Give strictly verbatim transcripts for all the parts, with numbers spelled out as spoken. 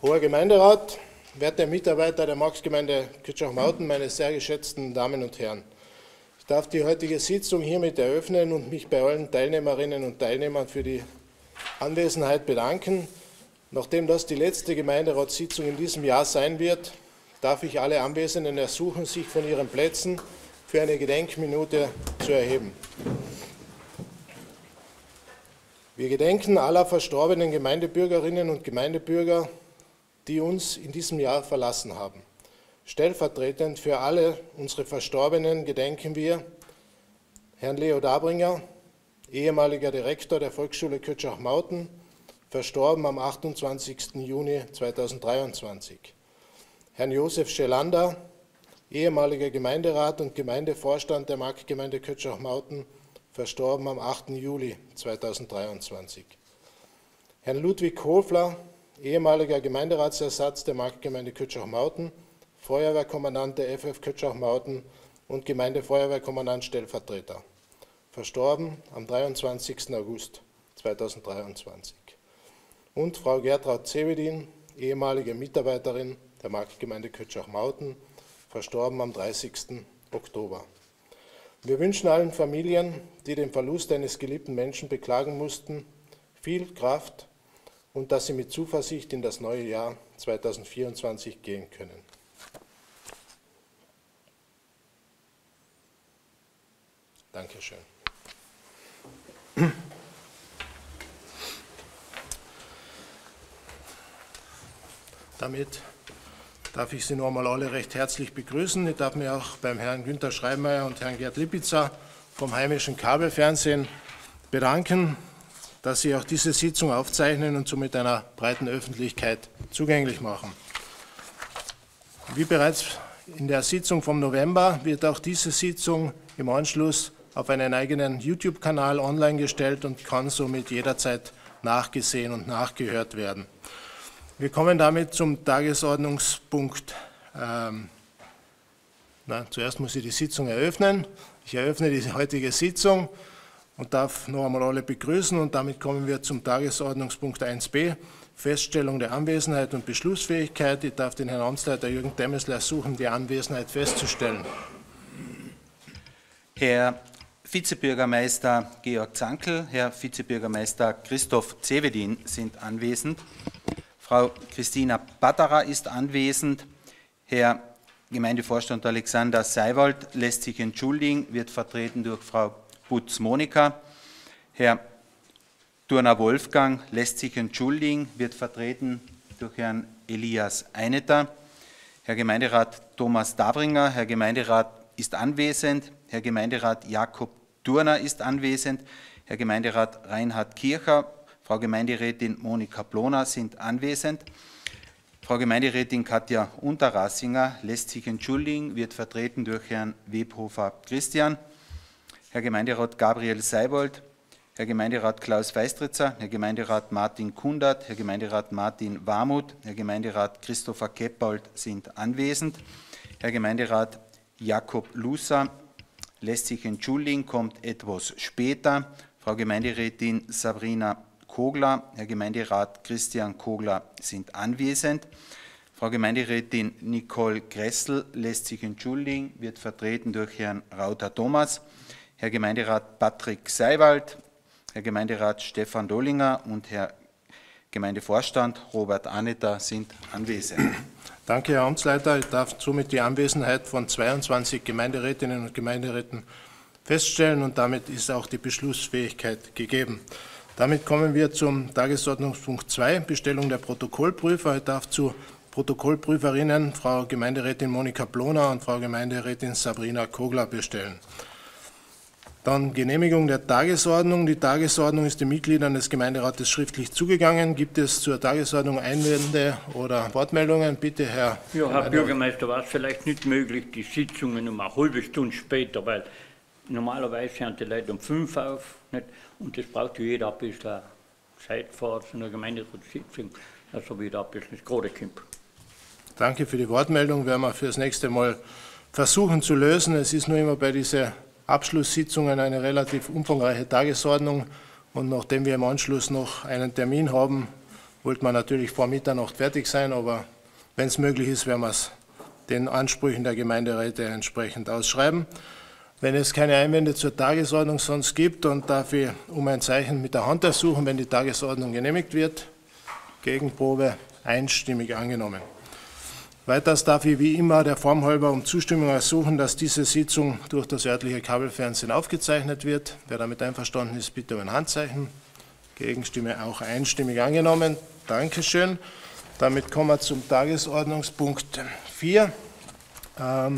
Hoher Gemeinderat, werte Mitarbeiter der Marktgemeinde Kütschach-Mauten, meine sehr geschätzten Damen und Herren. Ich darf die heutige Sitzung hiermit eröffnen und mich bei allen Teilnehmerinnen und Teilnehmern für die Anwesenheit bedanken. Nachdem das die letzte Gemeinderatssitzung in diesem Jahr sein wird, darf ich alle Anwesenden ersuchen, sich von ihren Plätzen für eine Gedenkminute zu erheben. Wir gedenken aller verstorbenen Gemeindebürgerinnen und Gemeindebürger, die uns in diesem Jahr verlassen haben. Stellvertretend für alle unsere Verstorbenen gedenken wir Herrn Leo Dabringer, ehemaliger Direktor der Volksschule Kütschach-Mauten, verstorben am achtundzwanzigsten Juni zweitausenddreiundzwanzig. Herrn Josef Schelander, ehemaliger Gemeinderat und Gemeindevorstand der Marktgemeinde Kütschach-Mauten, verstorben am achten Juli zweitausenddreiundzwanzig. Herrn Ludwig Hofler, ehemaliger Gemeinderatsersatz der Marktgemeinde Kütschach-Mauten, Feuerwehrkommandant der F F Kütschach-Mauten und Gemeindefeuerwehrkommandant Stellvertreter, verstorben am dreiundzwanzigsten August zweitausenddreiundzwanzig. Und Frau Gertraud Zevedin, ehemalige Mitarbeiterin der Marktgemeinde Kütschach-Mauten, verstorben am dreißigsten Oktober. Wir wünschen allen Familien, die den Verlust eines geliebten Menschen beklagen mussten, viel Kraft und dass sie mit Zuversicht in das neue Jahr zweitausendvierundzwanzig gehen können. Dankeschön. Damit darf ich Sie noch einmal alle recht herzlich begrüßen. Ich darf mich auch beim Herrn Günther Schreibmeier und Herrn Gerd Lipitzer vom heimischen Kabelfernsehen bedanken, dass Sie auch diese Sitzung aufzeichnen und somit einer breiten Öffentlichkeit zugänglich machen. Wie bereits in der Sitzung vom November wird auch diese Sitzung im Anschluss auf einen eigenen YouTube-Kanal online gestellt und kann somit jederzeit nachgesehen und nachgehört werden. Wir kommen damit zum Tagesordnungspunkt. Ähm, na, zuerst muss ich die Sitzung eröffnen. Ich eröffne die heutige Sitzung und darf noch einmal alle begrüßen. Und damit kommen wir zum Tagesordnungspunkt eins b, Feststellung der Anwesenheit und Beschlussfähigkeit. Ich darf den Herrn Amtsleiter Jürgen Demmesler ersuchen, die Anwesenheit festzustellen. Herr Vizebürgermeister Georg Zankl, Herr Vizebürgermeister Christoph Zevedin sind anwesend. Frau Christina Patterer ist anwesend. Herr Gemeindevorstand Alexander Seiwald lässt sich entschuldigen, wird vertreten durch Frau Butz Monika. Herr Turner Wolfgang lässt sich entschuldigen, wird vertreten durch Herrn Elias Eineter. Herr Gemeinderat Thomas Dabringer, Herr Gemeinderat ist anwesend. Herr Gemeinderat Jakob Turner ist anwesend. Herr Gemeinderat Reinhard Kircher, Frau Gemeinderätin Monika Ploner sind anwesend. Frau Gemeinderätin Katja Unterrassinger lässt sich entschuldigen, wird vertreten durch Herrn Webhofer Christian. Herr Gemeinderat Gabriel Seibold, Herr Gemeinderat Klaus Weistritzer, Herr Gemeinderat Martin Kundert, Herr Gemeinderat Martin Warmuth, Herr Gemeinderat Christopher Keppold sind anwesend. Herr Gemeinderat Jakob Lusser lässt sich entschuldigen, kommt etwas später. Frau Gemeinderätin Sabrina Kogler, Herr Gemeinderat Christian Kogler sind anwesend. Frau Gemeinderätin Nicole Gressel lässt sich entschuldigen, wird vertreten durch Herrn Rauter Thomas. Herr Gemeinderat Patrick Seiwald, Herr Gemeinderat Stefan Dollinger und Herr Gemeindevorstand Robert Aneter sind anwesend. Danke, Herr Amtsleiter. Ich darf somit die Anwesenheit von zweiundzwanzig Gemeinderätinnen und Gemeinderäten feststellen und damit ist auch die Beschlussfähigkeit gegeben. Damit kommen wir zum Tagesordnungspunkt zwei, Bestellung der Protokollprüfer. Ich darf zu Protokollprüferinnen Frau Gemeinderätin Monika Ploner und Frau Gemeinderätin Sabrina Kogler bestellen. Dann Genehmigung der Tagesordnung. Die Tagesordnung ist den Mitgliedern des Gemeinderates schriftlich zugegangen. Gibt es zur Tagesordnung Einwände oder Wortmeldungen? Bitte, Herr Ja, Herr Bürgermeister, war es vielleicht nicht möglich, die Sitzungen um eine halbe Stunde später, weil normalerweise hören die Leute um fünf auf, nicht? Und das braucht ja jeder ein bisschen Zeit vor so einer Gemeinderatssitzung, also wieder ein bisschen gerade kommt. Danke für die Wortmeldung. Werden wir für das nächste Mal versuchen zu lösen. Es ist nur immer bei diesen Abschlusssitzungen eine relativ umfangreiche Tagesordnung und nachdem wir im Anschluss noch einen Termin haben, wollte man natürlich vor Mitternacht fertig sein, aber wenn es möglich ist, werden wir es den Ansprüchen der Gemeinderäte entsprechend ausschreiben. Wenn es keine Einwände zur Tagesordnung sonst gibt, dann darf ich um ein Zeichen mit der Hand ersuchen, wenn die Tagesordnung genehmigt wird. Gegenprobe einstimmig angenommen. Weiters darf ich wie immer der Form halber um Zustimmung ersuchen, dass diese Sitzung durch das örtliche Kabelfernsehen aufgezeichnet wird. Wer damit einverstanden ist, bitte um ein Handzeichen. Gegenstimme auch einstimmig angenommen. Dankeschön. Damit kommen wir zum Tagesordnungspunkt vier. Ähm,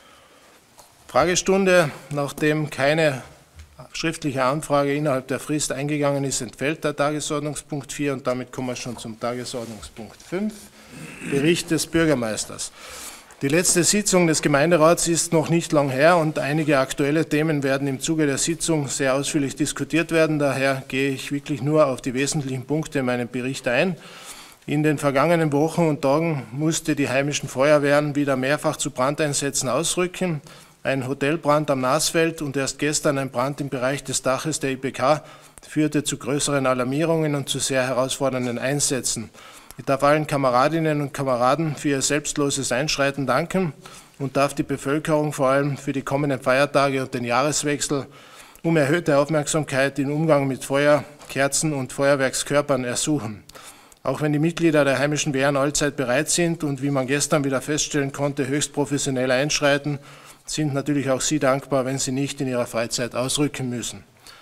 Fragestunde. Nachdem keine schriftliche Anfrage innerhalb der Frist eingegangen ist, entfällt der Tagesordnungspunkt vier und damit kommen wir schon zum Tagesordnungspunkt fünf. Bericht des Bürgermeisters. Die letzte Sitzung des Gemeinderats ist noch nicht lang her und einige aktuelle Themen werden im Zuge der Sitzung sehr ausführlich diskutiert werden. Daher gehe ich wirklich nur auf die wesentlichen Punkte in meinem Bericht ein. In den vergangenen Wochen und Tagen musste die heimischen Feuerwehren wieder mehrfach zu Brandeinsätzen ausrücken. Ein Hotelbrand am Nasfeld und erst gestern ein Brand im Bereich des Daches der I P K führte zu größeren Alarmierungen und zu sehr herausfordernden Einsätzen. Ich darf allen Kameradinnen und Kameraden für ihr selbstloses Einschreiten danken und darf die Bevölkerung vor allem für die kommenden Feiertage und den Jahreswechsel um erhöhte Aufmerksamkeit im Umgang mit Feuer, Kerzen und Feuerwerkskörpern ersuchen. Auch wenn die Mitglieder der heimischen Wehren allzeit bereit sind und, wie man gestern wieder feststellen konnte, höchst professionell einschreiten, sind natürlich auch Sie dankbar, wenn Sie nicht in Ihrer Freizeit ausrücken müssen.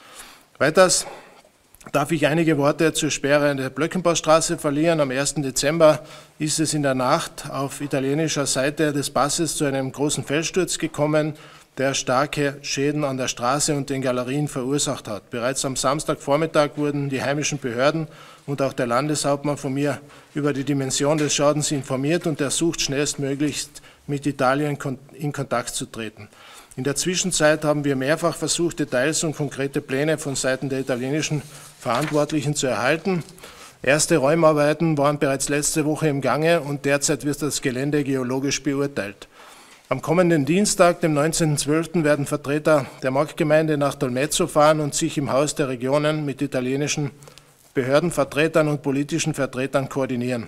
Weiters darf ich einige Worte zur Sperre der Blöckenbaustraße verlieren. Am ersten Dezember ist es in der Nacht auf italienischer Seite des Passes zu einem großen Felssturz gekommen, der starke Schäden an der Straße und den Galerien verursacht hat. Bereits am Samstagvormittag wurden die heimischen Behörden und auch der Landeshauptmann von mir über die Dimension des Schadens informiert und ersucht, schnellstmöglichst mit Italien in Kontakt zu treten. In der Zwischenzeit haben wir mehrfach versucht, Details und konkrete Pläne von Seiten der italienischen Verantwortlichen zu erhalten. Erste Räumarbeiten waren bereits letzte Woche im Gange und derzeit wird das Gelände geologisch beurteilt. Am kommenden Dienstag, dem neunzehnten zwölften, werden Vertreter der Marktgemeinde nach Dolmezzo fahren und sich im Haus der Regionen mit italienischen Behördenvertretern und politischen Vertretern koordinieren.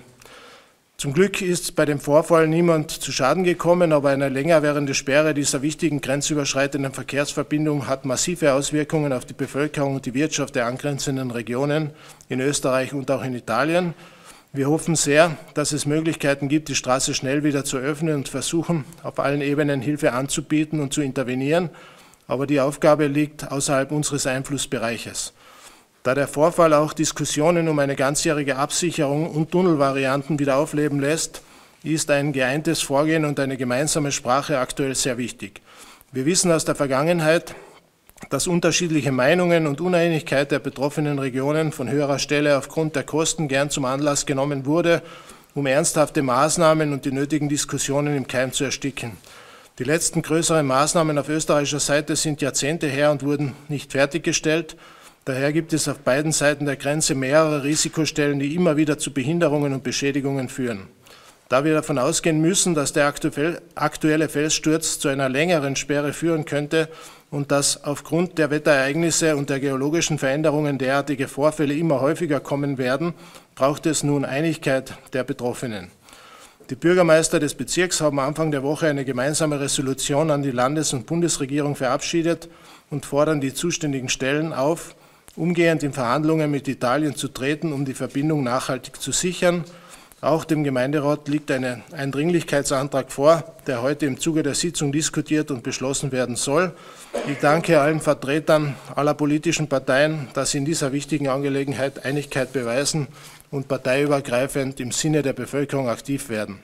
Zum Glück ist bei dem Vorfall niemand zu Schaden gekommen, aber eine länger währende Sperre dieser wichtigen grenzüberschreitenden Verkehrsverbindung hat massive Auswirkungen auf die Bevölkerung und die Wirtschaft der angrenzenden Regionen in Österreich und auch in Italien. Wir hoffen sehr, dass es Möglichkeiten gibt, die Straße schnell wieder zu öffnen und versuchen, auf allen Ebenen Hilfe anzubieten und zu intervenieren, aber die Aufgabe liegt außerhalb unseres Einflussbereiches. Da der Vorfall auch Diskussionen um eine ganzjährige Absicherung und Tunnelvarianten wieder aufleben lässt, ist ein geeintes Vorgehen und eine gemeinsame Sprache aktuell sehr wichtig. Wir wissen aus der Vergangenheit, dass unterschiedliche Meinungen und Uneinigkeit der betroffenen Regionen von höherer Stelle aufgrund der Kosten gern zum Anlass genommen wurde, um ernsthafte Maßnahmen und die nötigen Diskussionen im Keim zu ersticken. Die letzten größeren Maßnahmen auf österreichischer Seite sind Jahrzehnte her und wurden nicht fertiggestellt. Daher gibt es auf beiden Seiten der Grenze mehrere Risikostellen, die immer wieder zu Behinderungen und Beschädigungen führen. Da wir davon ausgehen müssen, dass der aktuelle Felssturz zu einer längeren Sperre führen könnte und dass aufgrund der Wetterereignisse und der geologischen Veränderungen derartige Vorfälle immer häufiger kommen werden, braucht es nun Einigkeit der Betroffenen. Die Bürgermeister des Bezirks haben Anfang der Woche eine gemeinsame Resolution an die Landes- und Bundesregierung verabschiedet und fordern die zuständigen Stellen auf, umgehend in Verhandlungen mit Italien zu treten, um die Verbindung nachhaltig zu sichern. Auch dem Gemeinderat liegt eine, ein Dringlichkeitsantrag vor, der heute im Zuge der Sitzung diskutiert und beschlossen werden soll. Ich danke allen Vertretern aller politischen Parteien, dass sie in dieser wichtigen Angelegenheit Einigkeit beweisen und parteiübergreifend im Sinne der Bevölkerung aktiv werden.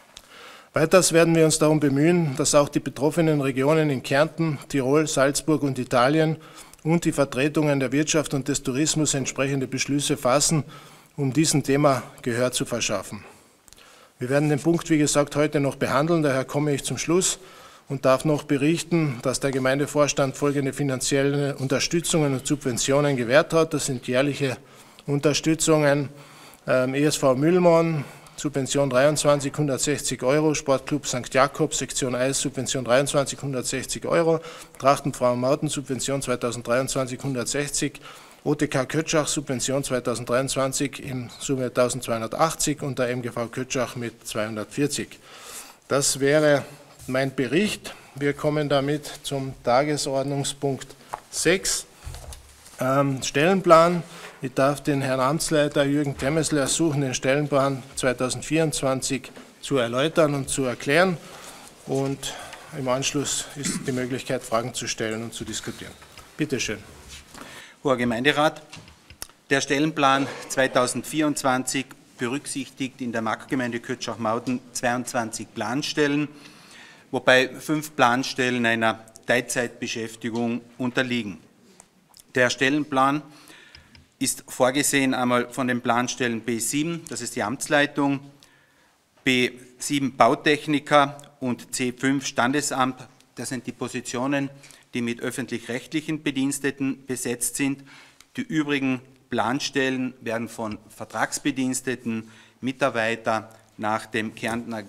Weiters werden wir uns darum bemühen, dass auch die betroffenen Regionen in Kärnten, Tirol, Salzburg und Italien und die Vertretungen der Wirtschaft und des Tourismus entsprechende Beschlüsse fassen, um diesem Thema Gehör zu verschaffen. Wir werden den Punkt, wie gesagt, heute noch behandeln, daher komme ich zum Schluss und darf noch berichten, dass der Gemeindevorstand folgende finanzielle Unterstützungen und Subventionen gewährt hat. Das sind jährliche Unterstützungen, ähm, E S V Mühlmann, Subvention dreiundzwanzig hundertsechzig Euro, Sportclub Sankt Jakob, Sektion Eis, Subvention dreiundzwanzig hundertsechzig Euro, Trachtenfrauen Mauten, Subvention zweitausenddreiundzwanzig hundertsechzig O T K Kötschach, Subvention zweitausenddreiundzwanzig in Summe eintausendzweihundertachtzig und der M G V Kötschach mit zweihundertvierzig. Das wäre mein Bericht. Wir kommen damit zum Tagesordnungspunkt sechs, ähm, Stellenplan. Ich darf den Herrn Amtsleiter Jürgen Temesl ersuchen, den Stellenplan zweitausendvierundzwanzig zu erläutern und zu erklären. Und im Anschluss ist die Möglichkeit, Fragen zu stellen und zu diskutieren. Bitte schön. Hoher Gemeinderat, der Stellenplan zweitausendvierundzwanzig berücksichtigt in der Marktgemeinde Kötschach-Mauten zweiundzwanzig Planstellen, wobei fünf Planstellen einer Teilzeitbeschäftigung unterliegen. Der Stellenplan ist vorgesehen einmal von den Planstellen B sieben, das ist die Amtsleitung, B sieben Bautechniker und C fünf Standesamt, das sind die Positionen, die mit öffentlich-rechtlichen Bediensteten besetzt sind. Die übrigen Planstellen werden von Vertragsbediensteten, Mitarbeiter nach dem Kärntner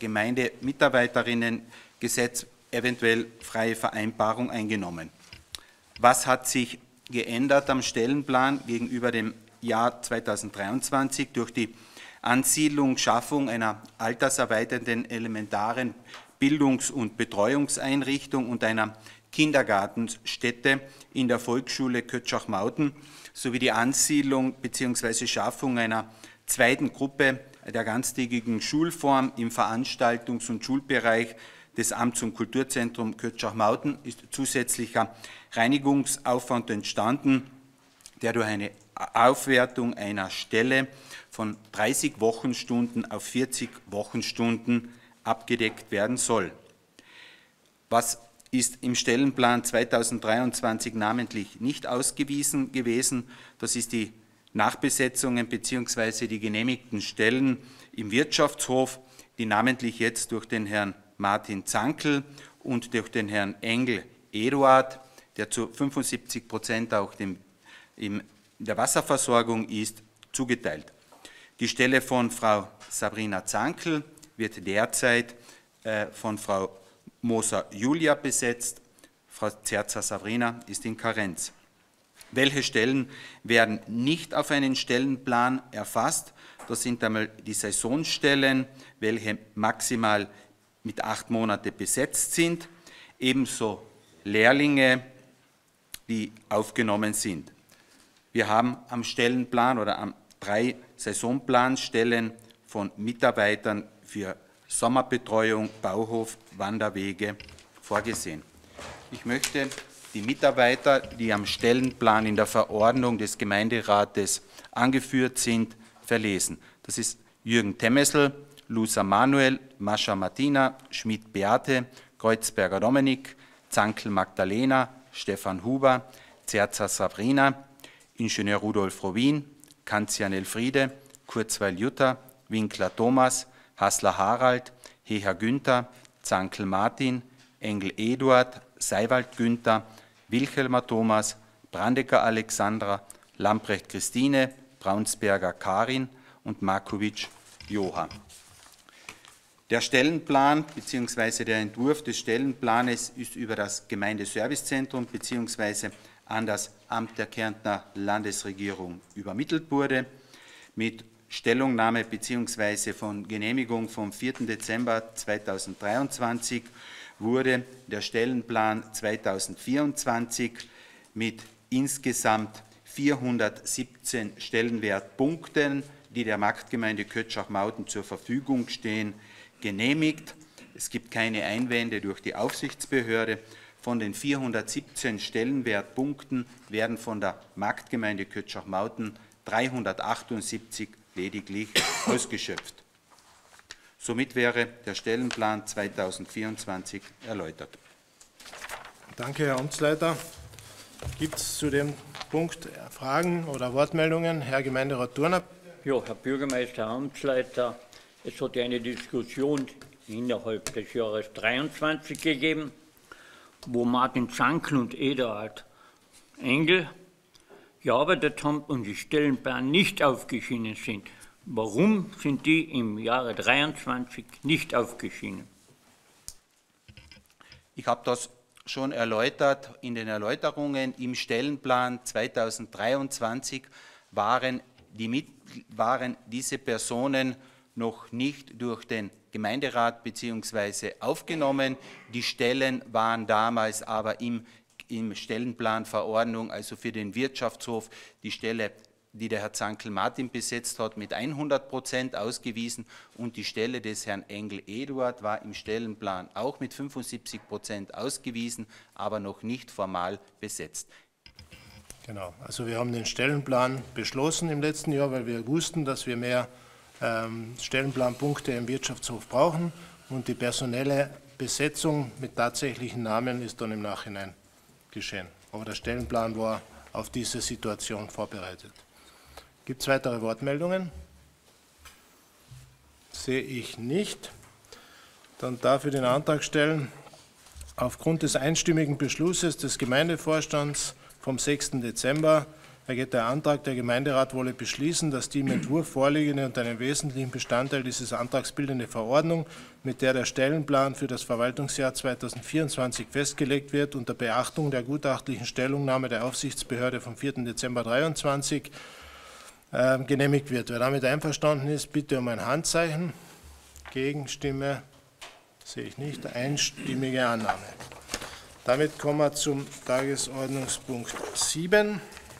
Gemeindemitarbeiterinnengesetz eventuell freie Vereinbarung eingenommen. Was hat sich geändert am Stellenplan gegenüber dem Jahr zweitausenddreiundzwanzig durch die Ansiedlung, Schaffung einer alterserweiternden elementaren Bildungs- und Betreuungseinrichtung und einer Kindergartenstätte in der Volksschule Kötschach-Mauten sowie die Ansiedlung bzw. Schaffung einer zweiten Gruppe der ganztägigen Schulform im Veranstaltungs- und Schulbereich des Amts- und Kulturzentrums Kötschach-Mauten ist zusätzlicher Reinigungsaufwand entstanden, der durch eine Aufwertung einer Stelle von dreißig Wochenstunden auf vierzig Wochenstunden abgedeckt werden soll. Was ist im Stellenplan zweitausenddreiundzwanzig namentlich nicht ausgewiesen gewesen. Das ist die Nachbesetzungen bzw. die genehmigten Stellen im Wirtschaftshof, die namentlich jetzt durch den Herrn Martin Zankl und durch den Herrn Engel Eduard, der zu fünfundsiebzig Prozent auch dem, in der Wasserversorgung ist, zugeteilt. Die Stelle von Frau Sabrina Zankl wird derzeit äh, von Frau Moser Julia besetzt. Frau Zerza Sabrina ist in Karenz. Welche Stellen werden nicht auf einen Stellenplan erfasst? Das sind einmal die Saisonstellen, welche maximal mit acht Monate besetzt sind, ebenso Lehrlinge, die aufgenommen sind. Wir haben am Stellenplan oder am drei Saisonplanstellen von Mitarbeitern für Sommerbetreuung, Bauhof, Wanderwege vorgesehen. Ich möchte die Mitarbeiter, die am Stellenplan in der Verordnung des Gemeinderates angeführt sind, verlesen. Das ist Jürgen Temesl, Lusa Manuel, Mascha Martina, Schmidt Beate, Kreuzberger Dominik, Zankl Magdalena, Stefan Huber, Zerza Sabrina, Ingenieur Rudolf Rowin, Kanzian Elfriede, Kurzweil Jutta, Winkler Thomas, Hassler Harald, Heher Günther, Zankl Martin, Engel Eduard, Seiwald Günther, Wilhelmer Thomas, Brandecker Alexandra, Lamprecht Christine, Braunsberger Karin und Markovic Johann. Der Stellenplan bzw. der Entwurf des Stellenplanes ist über das Gemeindeservicezentrum bzw. an das Amt der Kärntner Landesregierung übermittelt wurde. Mit Stellungnahme bzw. von Genehmigung vom vierten Dezember zweitausenddreiundzwanzig wurde der Stellenplan zweitausendvierundzwanzig mit insgesamt vierhundertsiebzehn Stellenwertpunkten, die der Marktgemeinde Kötschach-Mauten zur Verfügung stehen, genehmigt. Es gibt keine Einwände durch die Aufsichtsbehörde. Von den vierhundertsiebzehn Stellenwertpunkten werden von der Marktgemeinde Kötschach-Mauten dreihundertachtundsiebzig lediglich ausgeschöpft. Somit wäre der Stellenplan zweitausendvierundzwanzig erläutert. Danke, Herr Amtsleiter. Gibt es zu dem Punkt Fragen oder Wortmeldungen? Herr Gemeinderat Thurner. Ja, Herr Bürgermeister, Amtsleiter, es hat ja eine Diskussion innerhalb des Jahres dreiundzwanzig gegeben, wo Martin Zankl und Eduard Engel gearbeitet haben und die Stellenplan nicht aufgeschieden sind. Warum sind die im Jahre dreiundzwanzig nicht aufgeschieden? Ich habe das schon erläutert, in den Erläuterungen im Stellenplan zweitausenddreiundzwanzig waren, die, waren diese Personen noch nicht durch den Gemeinderat bzw. aufgenommen. Die Stellen waren damals aber im, im Stellenplanverordnung, also für den Wirtschaftshof, die Stelle, die der Herr Zankl-Martin besetzt hat, mit hundert Prozent ausgewiesen, und die Stelle des Herrn Engel-Eduard war im Stellenplan auch mit fünfundsiebzig Prozent ausgewiesen, aber noch nicht formal besetzt. Genau, also wir haben den Stellenplan beschlossen im letzten Jahr, weil wir wussten, dass wir mehr ähm, Stellenplanpunkte im Wirtschaftshof brauchen, und die personelle Besetzung mit tatsächlichen Namen ist dann im Nachhinein geschehen. Aber der Stellenplan war auf diese Situation vorbereitet. Gibt es weitere Wortmeldungen? Sehe ich nicht. Dann darf ich den Antrag stellen, aufgrund des einstimmigen Beschlusses des Gemeindevorstands vom sechsten Dezember ergeht der Antrag, der Gemeinderat wolle beschließen, dass die im Entwurf vorliegende und einen wesentlichen Bestandteil dieses Antrags bildende Verordnung, mit der der Stellenplan für das Verwaltungsjahr zweitausendvierundzwanzig festgelegt wird, unter Beachtung der gutachtlichen Stellungnahme der Aufsichtsbehörde vom vierten Dezember zweitausenddreiundzwanzig äh, genehmigt wird. Wer damit einverstanden ist, bitte um ein Handzeichen. Gegenstimme sehe ich nicht. Einstimmige Annahme. Damit kommen wir zum Tagesordnungspunkt sieben.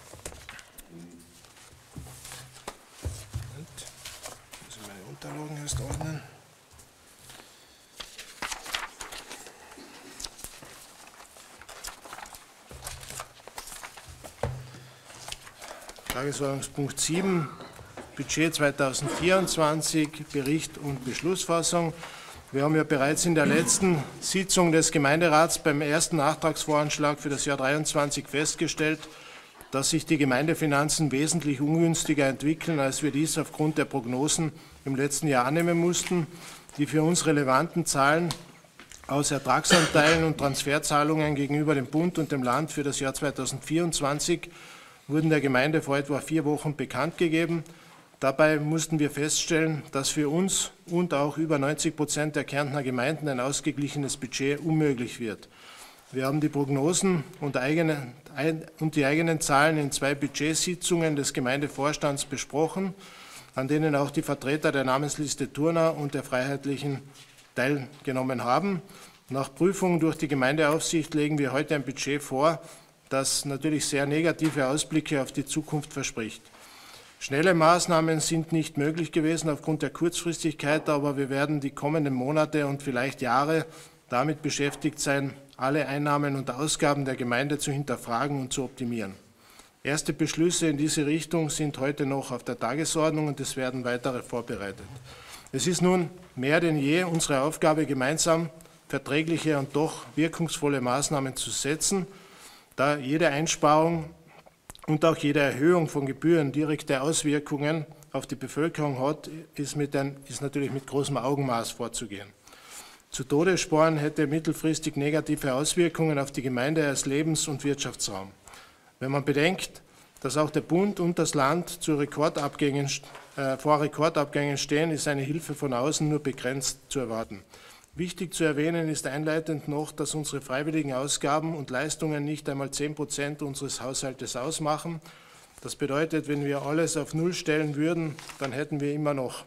Ich muss meine Unterlagen erst ordnen. Tagesordnungspunkt sieben, Budget zweitausendvierundzwanzig, Bericht und Beschlussfassung. Wir haben ja bereits in der letzten Sitzung des Gemeinderats beim ersten Nachtragsvoranschlag für das Jahr dreiundzwanzig festgestellt, dass sich die Gemeindefinanzen wesentlich ungünstiger entwickeln, als wir dies aufgrund der Prognosen im letzten Jahr annehmen mussten. Die für uns relevanten Zahlen aus Ertragsanteilen und Transferzahlungen gegenüber dem Bund und dem Land für das Jahr zweitausendvierundzwanzig wurden der Gemeinde vor etwa vier Wochen bekannt gegeben. Dabei mussten wir feststellen, dass für uns und auch über neunzig Prozent der Kärntner Gemeinden ein ausgeglichenes Budget unmöglich wird. Wir haben die Prognosen und, eigene, und die eigenen Zahlen in zwei Budgetsitzungen des Gemeindevorstands besprochen, an denen auch die Vertreter der Namensliste Thurnau und der Freiheitlichen teilgenommen haben. Nach Prüfung durch die Gemeindeaufsicht legen wir heute ein Budget vor, das natürlich sehr negative Ausblicke auf die Zukunft verspricht. Schnelle Maßnahmen sind nicht möglich gewesen aufgrund der Kurzfristigkeit, aber wir werden die kommenden Monate und vielleicht Jahre damit beschäftigt sein, alle Einnahmen und Ausgaben der Gemeinde zu hinterfragen und zu optimieren. Erste Beschlüsse in diese Richtung sind heute noch auf der Tagesordnung, und es werden weitere vorbereitet. Es ist nun mehr denn je unsere Aufgabe, gemeinsam verträgliche und doch wirkungsvolle Maßnahmen zu setzen, da jede Einsparung und auch jede Erhöhung von Gebühren direkte Auswirkungen auf die Bevölkerung hat, ist, mit ein, ist natürlich mit großem Augenmaß vorzugehen. Zu Todessporen hätte mittelfristig negative Auswirkungen auf die Gemeinde als Lebens- und Wirtschaftsraum. Wenn man bedenkt, dass auch der Bund und das Land zu Rekordabgängen, äh, vor Rekordabgängen stehen, ist eine Hilfe von außen nur begrenzt zu erwarten. Wichtig zu erwähnen ist einleitend noch, dass unsere freiwilligen Ausgaben und Leistungen nicht einmal zehn Prozent unseres Haushaltes ausmachen. Das bedeutet, wenn wir alles auf Null stellen würden, dann hätten wir immer noch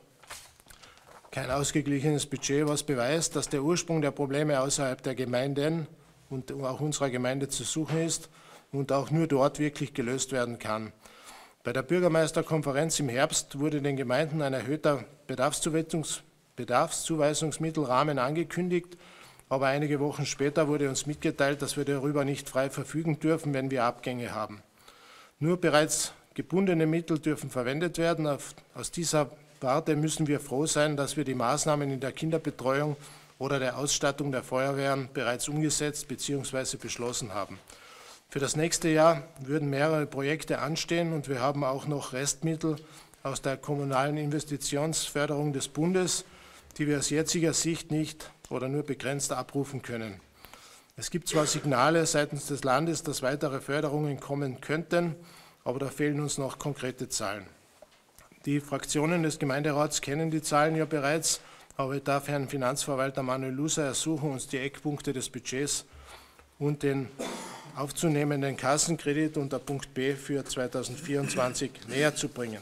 kein ausgeglichenes Budget, was beweist, dass der Ursprung der Probleme außerhalb der Gemeinden und auch unserer Gemeinde zu suchen ist und auch nur dort wirklich gelöst werden kann. Bei der Bürgermeisterkonferenz im Herbst wurde den Gemeinden ein erhöhter Bedarfszuwendungs Bedarfszuweisungsmittelrahmen angekündigt, aber einige Wochen später wurde uns mitgeteilt, dass wir darüber nicht frei verfügen dürfen, wenn wir Abgänge haben. Nur bereits gebundene Mittel dürfen verwendet werden. Aus dieser Warte müssen wir froh sein, dass wir die Maßnahmen in der Kinderbetreuung oder der Ausstattung der Feuerwehren bereits umgesetzt bzw. beschlossen haben. Für das nächste Jahr würden mehrere Projekte anstehen, und wir haben auch noch Restmittel aus der kommunalen Investitionsförderung des Bundes, die wir aus jetziger Sicht nicht oder nur begrenzt abrufen können. Es gibt zwar Signale seitens des Landes, dass weitere Förderungen kommen könnten, aber da fehlen uns noch konkrete Zahlen. Die Fraktionen des Gemeinderats kennen die Zahlen ja bereits, aber ich darf Herrn Finanzverwalter Manuel Luser ersuchen, uns die Eckpunkte des Budgets und den aufzunehmenden Kassenkredit unter Punkt B für zweitausendvierundzwanzig näher zu bringen.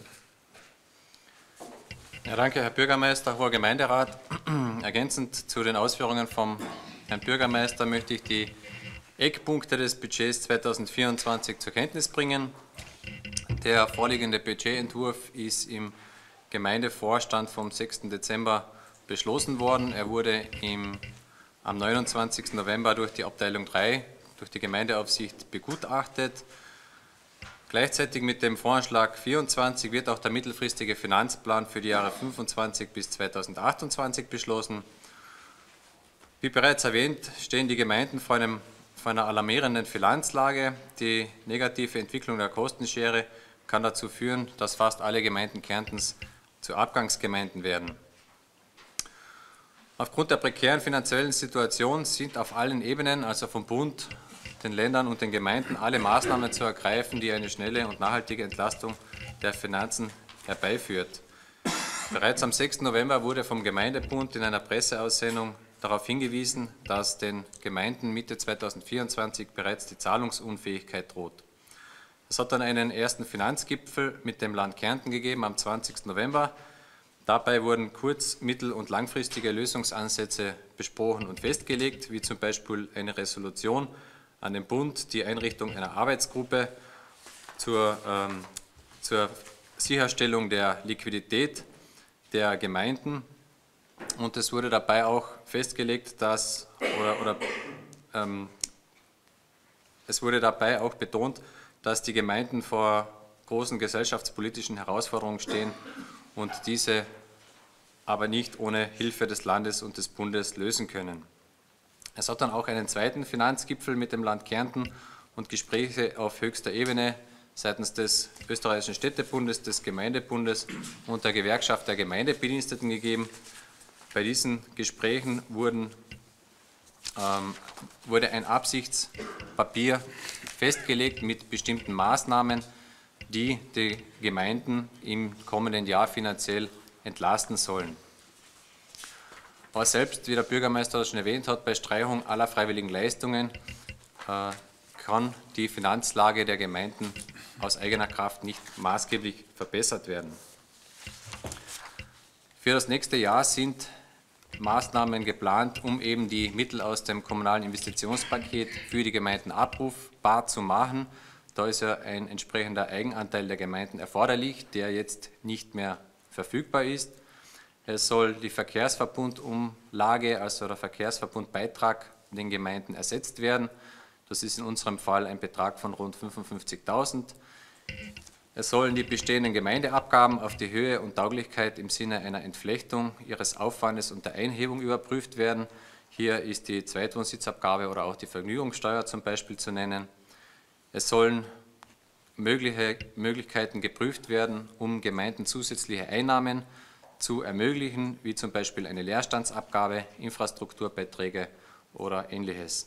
Ja, danke, Herr Bürgermeister, Hoher Gemeinderat. Ergänzend zu den Ausführungen vom Herrn Bürgermeister möchte ich die Eckpunkte des Budgets zweitausendvierundzwanzig zur Kenntnis bringen. Der vorliegende Budgetentwurf ist im Gemeindevorstand vom sechsten Dezember beschlossen worden. Er wurde im, am neunundzwanzigsten November durch die Abteilung drei, durch die Gemeindeaufsicht begutachtet. Gleichzeitig mit dem Voranschlag vierundzwanzig wird auch der mittelfristige Finanzplan für die Jahre fünfundzwanzig bis zweitausendachtundzwanzig beschlossen. Wie bereits erwähnt, stehen die Gemeinden vor, einem, vor einer alarmierenden Finanzlage. Die negative Entwicklung der Kostenschere kann dazu führen, dass fast alle Gemeinden Kärntens zu Abgangsgemeinden werden. Aufgrund der prekären finanziellen Situation sind auf allen Ebenen, also vom Bund, den Ländern und den Gemeinden, alle Maßnahmen zu ergreifen, die eine schnelle und nachhaltige Entlastung der Finanzen herbeiführt. Bereits am sechsten November wurde vom Gemeindebund in einer Presseaussendung darauf hingewiesen, dass den Gemeinden Mitte zweitausendvierundzwanzig bereits die Zahlungsunfähigkeit droht. Es hat dann einen ersten Finanzgipfel mit dem Land Kärnten gegeben am zwanzigsten November. Dabei wurden kurz-, mittel- und langfristige Lösungsansätze besprochen und festgelegt, wie zum Beispiel eine Resolution an den Bund, die Einrichtung einer Arbeitsgruppe zur, ähm, zur Sicherstellung der Liquidität der Gemeinden. Und es wurde dabei auch festgelegt, dass, oder, oder ähm, es wurde dabei auch betont, dass die Gemeinden vor großen gesellschaftspolitischen Herausforderungen stehen und diese aber nicht ohne Hilfe des Landes und des Bundes lösen können. Es hat dann auch einen zweiten Finanzgipfel mit dem Land Kärnten und Gespräche auf höchster Ebene seitens des Österreichischen Städtebundes, des Gemeindebundes und der Gewerkschaft der Gemeindebediensteten gegeben. Bei diesen Gesprächen wurden, ähm, wurde ein Absichtspapier festgelegt mit bestimmten Maßnahmen, die die Gemeinden im kommenden Jahr finanziell entlasten sollen. Aber selbst, wie der Bürgermeister das schon erwähnt hat, bei Streichung aller freiwilligen Leistungen äh, kann die Finanzlage der Gemeinden aus eigener Kraft nicht maßgeblich verbessert werden. Für das nächste Jahr sind Maßnahmen geplant, um eben die Mittel aus dem kommunalen Investitionspaket für die Gemeinden abrufbar zu machen. Da ist ja ein entsprechender Eigenanteil der Gemeinden erforderlich, der jetzt nicht mehr verfügbar ist. Es soll die Verkehrsverbundumlage, also der Verkehrsverbundbeitrag den Gemeinden ersetzt werden. Das ist in unserem Fall ein Betrag von rund fünfundfünfzigtausend. Es sollen die bestehenden Gemeindeabgaben auf die Höhe und Tauglichkeit im Sinne einer Entflechtung ihres Aufwandes und der Einhebung überprüft werden. Hier ist die Zweitwohnsitzabgabe oder auch die Vergnügungssteuer zum Beispiel zu nennen. Es sollen mögliche Möglichkeiten geprüft werden, um Gemeinden zusätzliche Einnahmen zu ermöglichen, wie zum Beispiel eine Leerstandsabgabe, Infrastrukturbeiträge oder Ähnliches.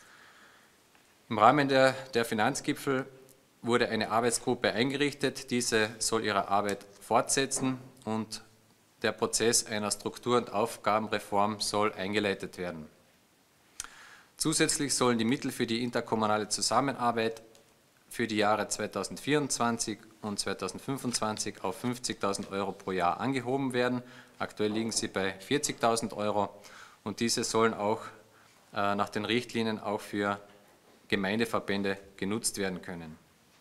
Im Rahmen der, der Finanzgipfel wurde eine Arbeitsgruppe eingerichtet. Diese soll ihre Arbeit fortsetzen und der Prozess einer Struktur- und Aufgabenreform soll eingeleitet werden. Zusätzlich sollen die Mittel für die interkommunale Zusammenarbeit für die Jahre zweitausendvierundzwanzig und zweitausendfünfundzwanzig auf fünfzigtausend Euro pro Jahr angehoben werden. Aktuell liegen sie bei vierzigtausend Euro und diese sollen auch äh, nach den Richtlinien auch für Gemeindeverbände genutzt werden können.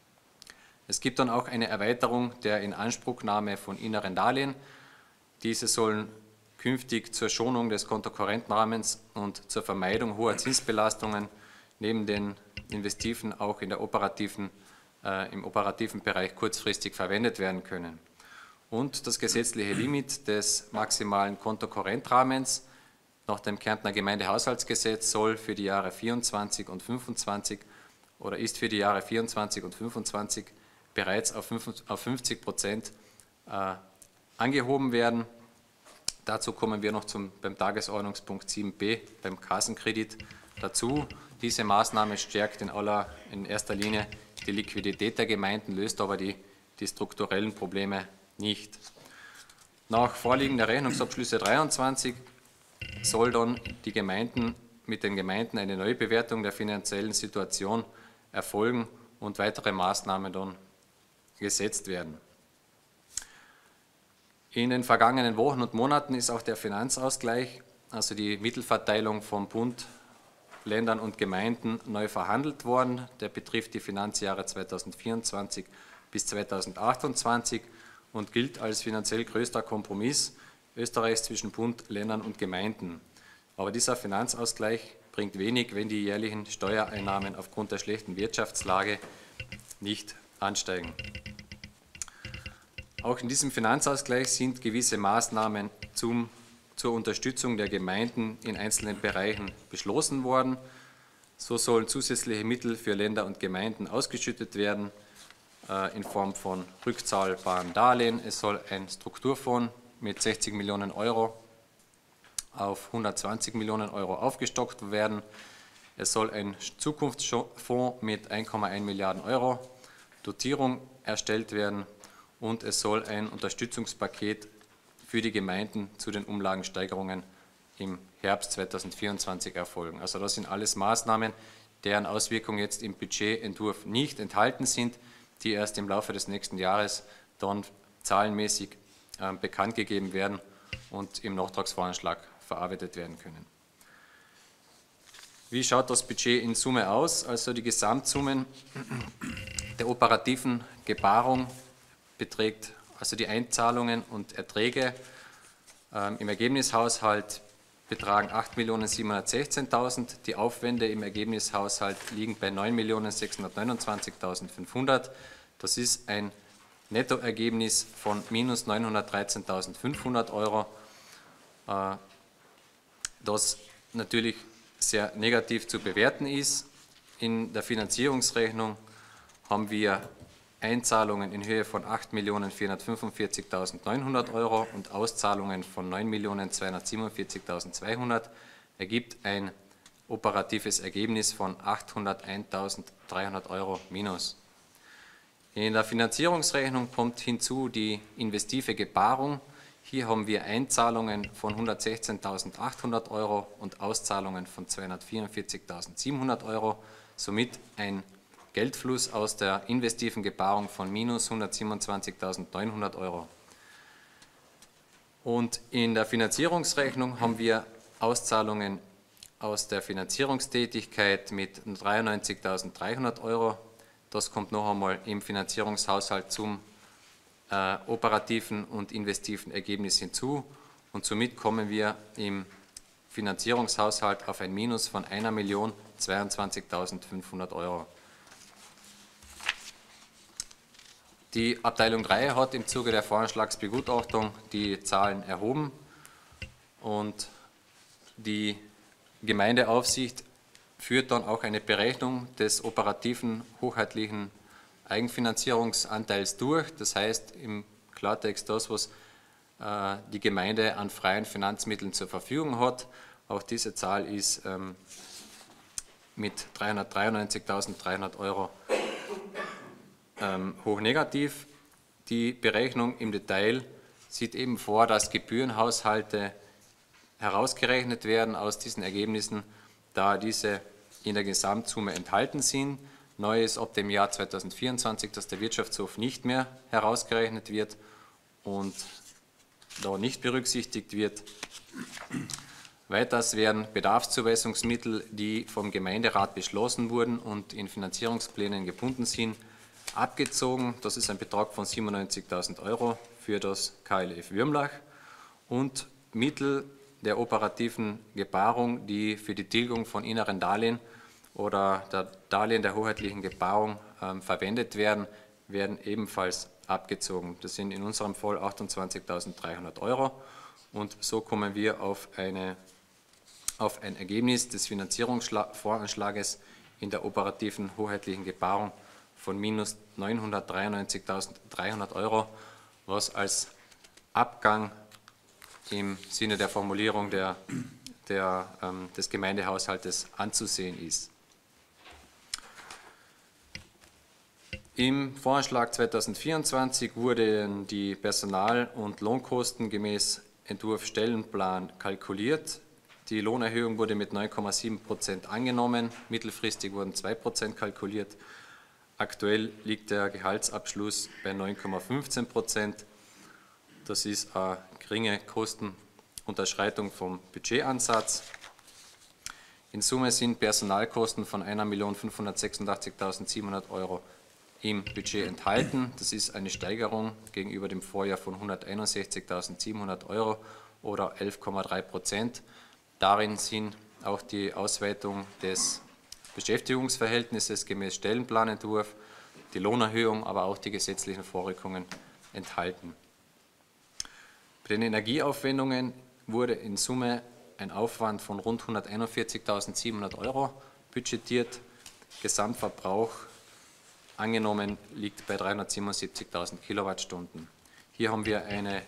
Es gibt dann auch eine Erweiterung der Inanspruchnahme von inneren Darlehen. Diese sollen künftig zur Schonung des Kontokorrentenrahmens und zur Vermeidung hoher Zinsbelastungen neben den Investiven auch in der operativen, äh, im operativen Bereich kurzfristig verwendet werden können. Und das gesetzliche Limit des maximalen Kontokorrentrahmens nach dem Kärntner Gemeindehaushaltsgesetz soll für die Jahre vierundzwanzig und fünfundzwanzig oder ist für die Jahre vierundzwanzig und fünfundzwanzig bereits auf fünfzig Prozent äh, angehoben werden. Dazu kommen wir noch zum, beim Tagesordnungspunkt sieben b, beim Kassenkredit dazu. Diese Maßnahme stärkt in, aller, in erster Linie die Liquidität der Gemeinden, löst aber die, die strukturellen Probleme nicht. Nach Vorliegen der Rechnungsabschlüsse dreiundzwanzig soll dann die Gemeinden mit den Gemeinden eine Neubewertung der finanziellen Situation erfolgen und weitere Maßnahmen dann gesetzt werden. In den vergangenen Wochen und Monaten ist auch der Finanzausgleich, also die Mittelverteilung vom Bund, Ländern und Gemeinden, neu verhandelt worden. Der betrifft die Finanzjahre zweitausendvierundzwanzig bis zweitausendachtundzwanzig und gilt als finanziell größter Kompromiss Österreichs zwischen Bund, Ländern und Gemeinden. Aber dieser Finanzausgleich bringt wenig, wenn die jährlichen Steuereinnahmen aufgrund der schlechten Wirtschaftslage nicht ansteigen. Auch in diesem Finanzausgleich sind gewisse Maßnahmen zum, zur Unterstützung der Gemeinden in einzelnen Bereichen beschlossen worden. So sollen zusätzliche Mittel für Länder und Gemeinden ausgeschüttet werden äh, in Form von rückzahlbaren Darlehen. Es soll ein Strukturfonds mit sechzig Millionen Euro auf hundertzwanzig Millionen Euro aufgestockt werden. Es soll ein Zukunftsfonds mit ein Komma eins Milliarden Euro Dotierung erstellt werden und es soll ein Unterstützungspaket für die Gemeinden zu den Umlagensteigerungen im Herbst zweitausendvierundzwanzig erfolgen. Also das sind alles Maßnahmen, deren Auswirkungen jetzt im Budgetentwurf nicht enthalten sind, die erst im Laufe des nächsten Jahres dann zahlenmäßig äh, bekannt gegeben werden und im Nachtragsvoranschlag verarbeitet werden können. Wie schaut das Budget in Summe aus? Also die Gesamtsummen der operativen Gebarung beträgt also die Einzahlungen und Erträge ähm, im Ergebnishaushalt betragen acht Millionen siebenhundertsechzehntausend, die Aufwände im Ergebnishaushalt liegen bei neun Millionen sechshundertneunundzwanzigtausendfünfhundert. Das ist ein Nettoergebnis von minus neunhundertdreizehntausendfünfhundert Euro, äh, das natürlich sehr negativ zu bewerten ist. In der Finanzierungsrechnung haben wir Einzahlungen in Höhe von acht Millionen vierhundertfünfundvierzigtausendneunhundert Euro und Auszahlungen von neun Millionen zweihundertsiebenundvierzigtausendzweihundert, ergibt ein operatives Ergebnis von achthunderteintausenddreihundert Euro minus. In der Finanzierungsrechnung kommt hinzu die investive Gebarung. Hier haben wir Einzahlungen von hundertsechzehntausendachthundert Euro und Auszahlungen von zweihundertvierundvierzigtausendsiebenhundert Euro, somit ein Geldfluss aus der investiven Gebarung von minus hundertsiebenundzwanzigtausendneunhundert Euro. Und in der Finanzierungsrechnung haben wir Auszahlungen aus der Finanzierungstätigkeit mit dreiundneunzigtausenddreihundert Euro. Das kommt noch einmal im Finanzierungshaushalt zum äh, operativen und investiven Ergebnis hinzu. Und somit kommen wir im Finanzierungshaushalt auf ein Minus von einer Million zweiundzwanzigtausendfünfhundert Euro. Die Abteilung drei hat im Zuge der Voranschlagsbegutachtung die Zahlen erhoben und die Gemeindeaufsicht führt dann auch eine Berechnung des operativen hoheitlichen Eigenfinanzierungsanteils durch. Das heißt im Klartext das, was äh, die Gemeinde an freien Finanzmitteln zur Verfügung hat. Auch diese Zahl ist ähm, mit dreihundertdreiundneunzigtausenddreihundert Euro ähm, hoch negativ. Die Berechnung im Detail sieht eben vor, dass Gebührenhaushalte herausgerechnet werden aus diesen Ergebnissen, da diese in der Gesamtsumme enthalten sind. Neu ist ab dem Jahr zweitausendvierundzwanzig, dass der Wirtschaftshof nicht mehr herausgerechnet wird und da nicht berücksichtigt wird. Weiters werden Bedarfszuweisungsmittel, die vom Gemeinderat beschlossen wurden und in Finanzierungsplänen gebunden sind, abgezogen. Das ist ein Betrag von siebenundneunzigtausend Euro für das K L F Würmlach und Mittel der operativen Gebarung, die für die Tilgung von inneren Darlehen oder der Darlehen der hoheitlichen Gebarung ähm, verwendet werden, werden ebenfalls abgezogen. Das sind in unserem Fall achtundzwanzigtausenddreihundert Euro und so kommen wir auf, eine, auf ein Ergebnis des Finanzierungsvoranschlages in der operativen hoheitlichen Gebarung von minus neunhundertdreiundneunzigtausenddreihundert Euro, was als Abgang im Sinne der Formulierung der, der, ähm, des Gemeindehaushaltes anzusehen ist. Im Voranschlag zweitausendvierundzwanzig wurden die Personal- und Lohnkosten gemäß Entwurf Stellenplan kalkuliert. Die Lohnerhöhung wurde mit neun Komma sieben Prozent angenommen, mittelfristig wurden zwei Prozent kalkuliert. Aktuell liegt der Gehaltsabschluss bei neun Komma fünfzehn Prozent. Das ist eine geringe Kostenunterschreitung vom Budgetansatz. In Summe sind Personalkosten von eine Million fünfhundertsechsundachtzigtausendsiebenhundert Euro im Budget enthalten. Das ist eine Steigerung gegenüber dem Vorjahr von hunderteinundsechzigtausendsiebenhundert Euro oder elf Komma drei Prozent. Darin sind auch die Ausweitung des Beschäftigungsverhältnisses gemäß Stellenplanentwurf, die Lohnerhöhung, aber auch die gesetzlichen Vorrückungen enthalten. Bei den Energieaufwendungen wurde in Summe ein Aufwand von rund hunderteinundvierzigtausendsiebenhundert Euro budgetiert. Gesamtverbrauch angenommen liegt bei dreihundertsiebenundsiebzigtausend Kilowattstunden. Hier haben wir eine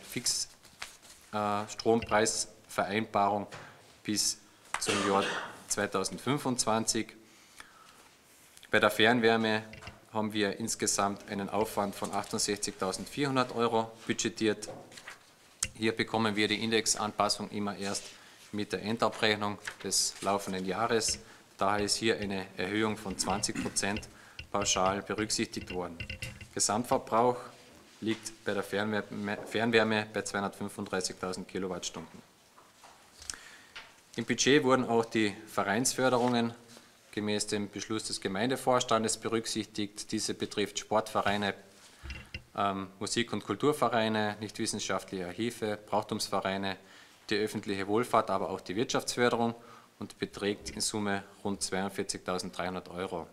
Fixstrompreisvereinbarung bis zum Jahr zweitausendfünfundzwanzig. Bei der Fernwärme haben wir insgesamt einen Aufwand von achtundsechzigtausendvierhundert Euro budgetiert. Hier bekommen wir die Indexanpassung immer erst mit der Endabrechnung des laufenden Jahres. Daher ist hier eine Erhöhung von zwanzig Prozent pauschal berücksichtigt worden. Gesamtverbrauch liegt bei der Fernwärme, Fernwärme bei zweihundertfünfunddreißigtausend Kilowattstunden. Im Budget wurden auch die Vereinsförderungen gemäß dem Beschluss des Gemeindevorstandes berücksichtigt. Diese betrifft Sportvereine, ähm, Musik- und Kulturvereine, nichtwissenschaftliche Archive, Brauchtumsvereine, die öffentliche Wohlfahrt, aber auch die Wirtschaftsförderung und beträgt in Summe rund zweiundvierzigtausenddreihundert Euro.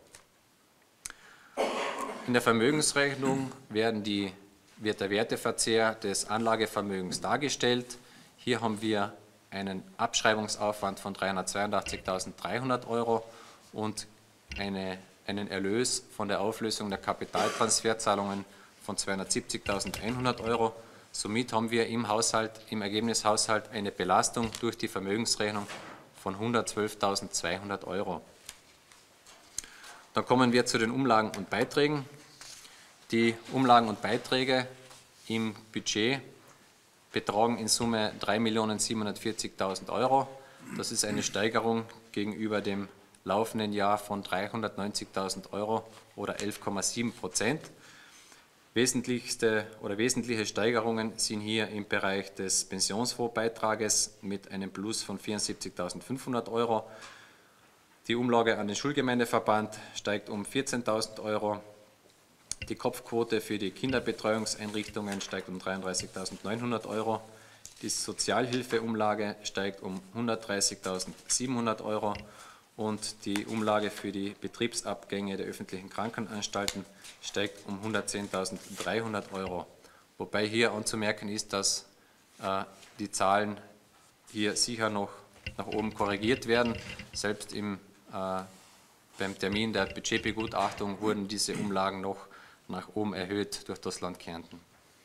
In der Vermögensrechnung werden die, wird der Werteverzehr des Anlagevermögens dargestellt. Hier haben wir einen Abschreibungsaufwand von dreihundertzweiundachtzigtausenddreihundert Euro und eine, einen Erlös von der Auflösung der Kapitaltransferzahlungen von zweihundertsiebzigtausendeinhundert Euro. Somit haben wir im Haushalt, im Ergebnishaushalt eine Belastung durch die Vermögensrechnung von hundertzwölftausendzweihundert Euro. Dann kommen wir zu den Umlagen und Beiträgen. Die Umlagen und Beiträge im Budget betragen in Summe drei Millionen siebenhundertvierzigtausend Euro. Das ist eine Steigerung gegenüber dem laufenden Jahr von dreihundertneunzigtausend Euro oder elf Komma sieben Prozent. Wesentlichste oder wesentliche Steigerungen sind hier im Bereich des Pensionsfondsbeitrages mit einem Plus von vierundsiebzigtausendfünfhundert Euro. Die Umlage an den Schulgemeindeverband steigt um vierzehntausend Euro. Die Kopfquote für die Kinderbetreuungseinrichtungen steigt um dreiunddreißigtausendneunhundert Euro. Die Sozialhilfeumlage steigt um hundertdreißigtausendsiebenhundert Euro und die Umlage für die Betriebsabgänge der öffentlichen Krankenanstalten steigt um hundertzehntausenddreihundert Euro. Wobei hier anzumerken ist, dass äh, die Zahlen hier sicher noch nach oben korrigiert werden. Selbst im, äh, beim Termin der Budgetbegutachtung wurden diese Umlagen noch nach oben erhöht durch das Land Kärnten.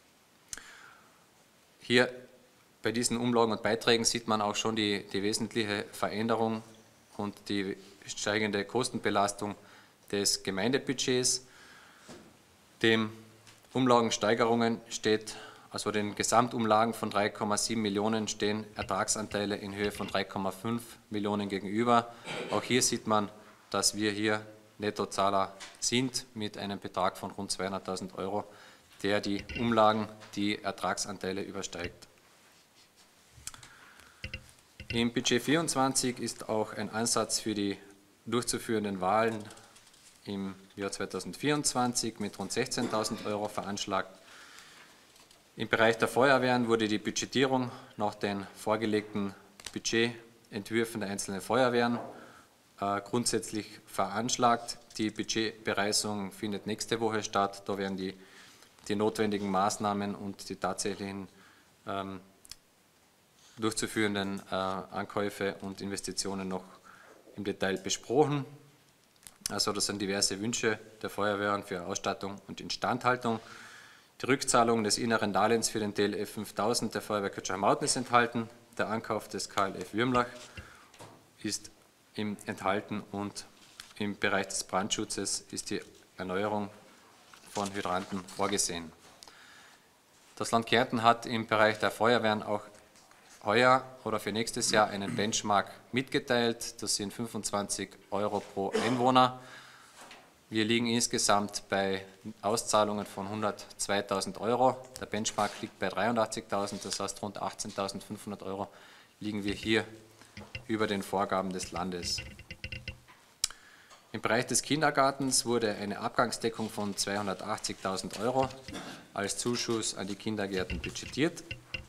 Hier bei diesen Umlagen und Beiträgen sieht man auch schon die, die wesentliche Veränderung und die steigende Kostenbelastung des Gemeindebudgets. Dem Umlagensteigerungen steht, also den Gesamtumlagen von drei Komma sieben Millionen stehen Ertragsanteile in Höhe von drei Komma fünf Millionen gegenüber. Auch hier sieht man, dass wir hier Nettozahler sind mit einem Betrag von rund zweihunderttausend Euro, der die Umlagen, die Ertragsanteile übersteigt. Im Budget vierundzwanzig ist auch ein Ansatz für die durchzuführenden Wahlen im Jahr zweitausendvierundzwanzig mit rund sechzehntausend Euro veranschlagt. Im Bereich der Feuerwehren wurde die Budgetierung nach den vorgelegten Budgetentwürfen der einzelnen Feuerwehren äh, grundsätzlich veranschlagt. Die Budgetbereisung findet nächste Woche statt. Da werden die, die notwendigen Maßnahmen und die tatsächlichen ähm, durchzuführenden äh, Ankäufe und Investitionen noch im Detail besprochen. Also das sind diverse Wünsche der Feuerwehren für Ausstattung und Instandhaltung. Die Rückzahlung des inneren Darlehens für den D L F fünftausend der Feuerwehr Kötschach-Mauthen ist enthalten. Der Ankauf des K L F Würmlach ist im enthalten und im Bereich des Brandschutzes ist die Erneuerung von Hydranten vorgesehen. Das Land Kärnten hat im Bereich der Feuerwehren auch heuer oder für nächstes Jahr einen Benchmark mitgeteilt. Das sind fünfundzwanzig Euro pro Einwohner. Wir liegen insgesamt bei Auszahlungen von hundertzweitausend Euro. Der Benchmark liegt bei dreiundachtzigtausend, das heißt rund achtzehntausendfünfhundert Euro liegen wir hier über den Vorgaben des Landes. Im Bereich des Kindergartens wurde eine Abgangsdeckung von zweihundertachtzigtausend Euro als Zuschuss an die Kindergärten budgetiert.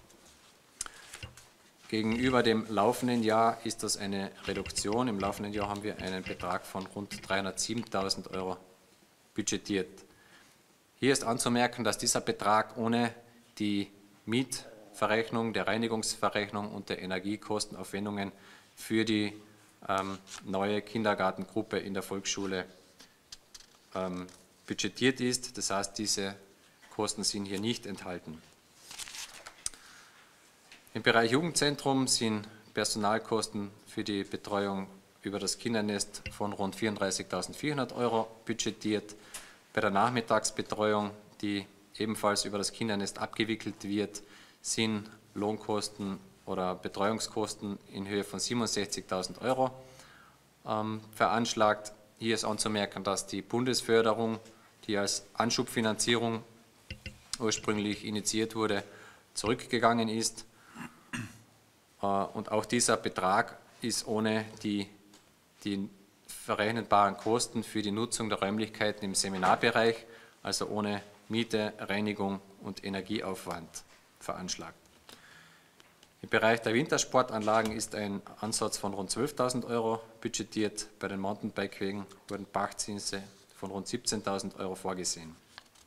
Gegenüber dem laufenden Jahr ist das eine Reduktion. Im laufenden Jahr haben wir einen Betrag von rund dreihundertsiebentausend Euro budgetiert. Hier ist anzumerken, dass dieser Betrag ohne die Mietverrechnung, der Reinigungsverrechnung und der Energiekostenaufwendungen für die ähm, neue Kindergartengruppe in der Volksschule ähm, budgetiert ist. Das heißt, diese Kosten sind hier nicht enthalten. Im Bereich Jugendzentrum sind Personalkosten für die Betreuung über das Kindernest von rund vierunddreißigtausendvierhundert Euro budgetiert. Bei der Nachmittagsbetreuung, die ebenfalls über das Kindernest abgewickelt wird, sind Lohnkosten oder Betreuungskosten in Höhe von siebenundsechzigtausend Euro ähm, veranschlagt. Hier ist anzumerken, dass die Bundesförderung, die als Anschubfinanzierung ursprünglich initiiert wurde, zurückgegangen ist. Und auch dieser Betrag ist ohne die, die verrechnetbaren Kosten für die Nutzung der Räumlichkeiten im Seminarbereich, also ohne Miete, Reinigung und Energieaufwand veranschlagt. Im Bereich der Wintersportanlagen ist ein Ansatz von rund zwölftausend Euro budgetiert. Bei den Mountainbike-Wegen wurden Pachtzinse von rund siebzehntausend Euro vorgesehen.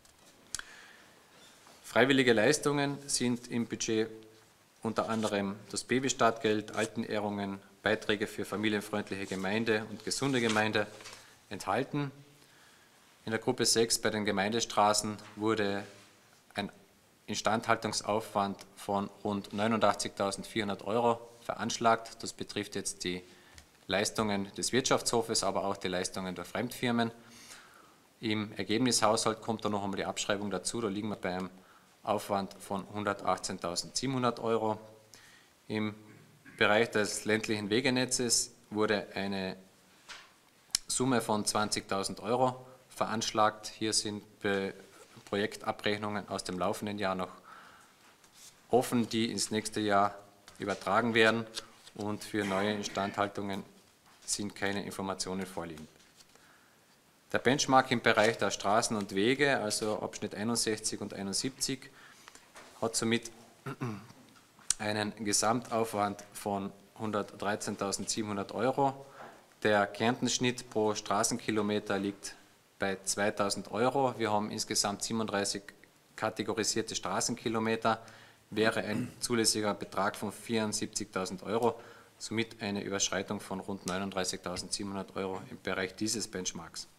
Freiwillige Leistungen sind im Budget unter anderem das Babystartgeld, Altenehrungen, Beiträge für familienfreundliche Gemeinde und gesunde Gemeinde enthalten. In der Gruppe sechs bei den Gemeindestraßen wurde ein Instandhaltungsaufwand von rund neunundachtzigtausendvierhundert Euro veranschlagt. Das betrifft jetzt die Leistungen des Wirtschaftshofes, aber auch die Leistungen der Fremdfirmen. Im Ergebnishaushalt kommt dann noch einmal die Abschreibung dazu. Da liegen wir bei einem Aufwand von hundertachtzehntausendsiebenhundert Euro. Im Bereich des ländlichen Wegenetzes wurde eine Summe von zwanzigtausend Euro veranschlagt. Hier sind Projektabrechnungen aus dem laufenden Jahr noch offen, die ins nächste Jahr übertragen werden, und für neue Instandhaltungen sind keine Informationen vorliegend. Der Benchmark im Bereich der Straßen und Wege, also Abschnitt einundsechzig und einundsiebzig, hat somit einen Gesamtaufwand von hundertdreizehntausendsiebenhundert Euro. Der Kärntenschnitt pro Straßenkilometer liegt bei zweitausend Euro. Wir haben insgesamt siebenunddreißig kategorisierte Straßenkilometer, wäre ein zulässiger Betrag von vierundsiebzigtausend Euro, somit eine Überschreitung von rund neununddreißigtausendsiebenhundert Euro im Bereich dieses Benchmarks.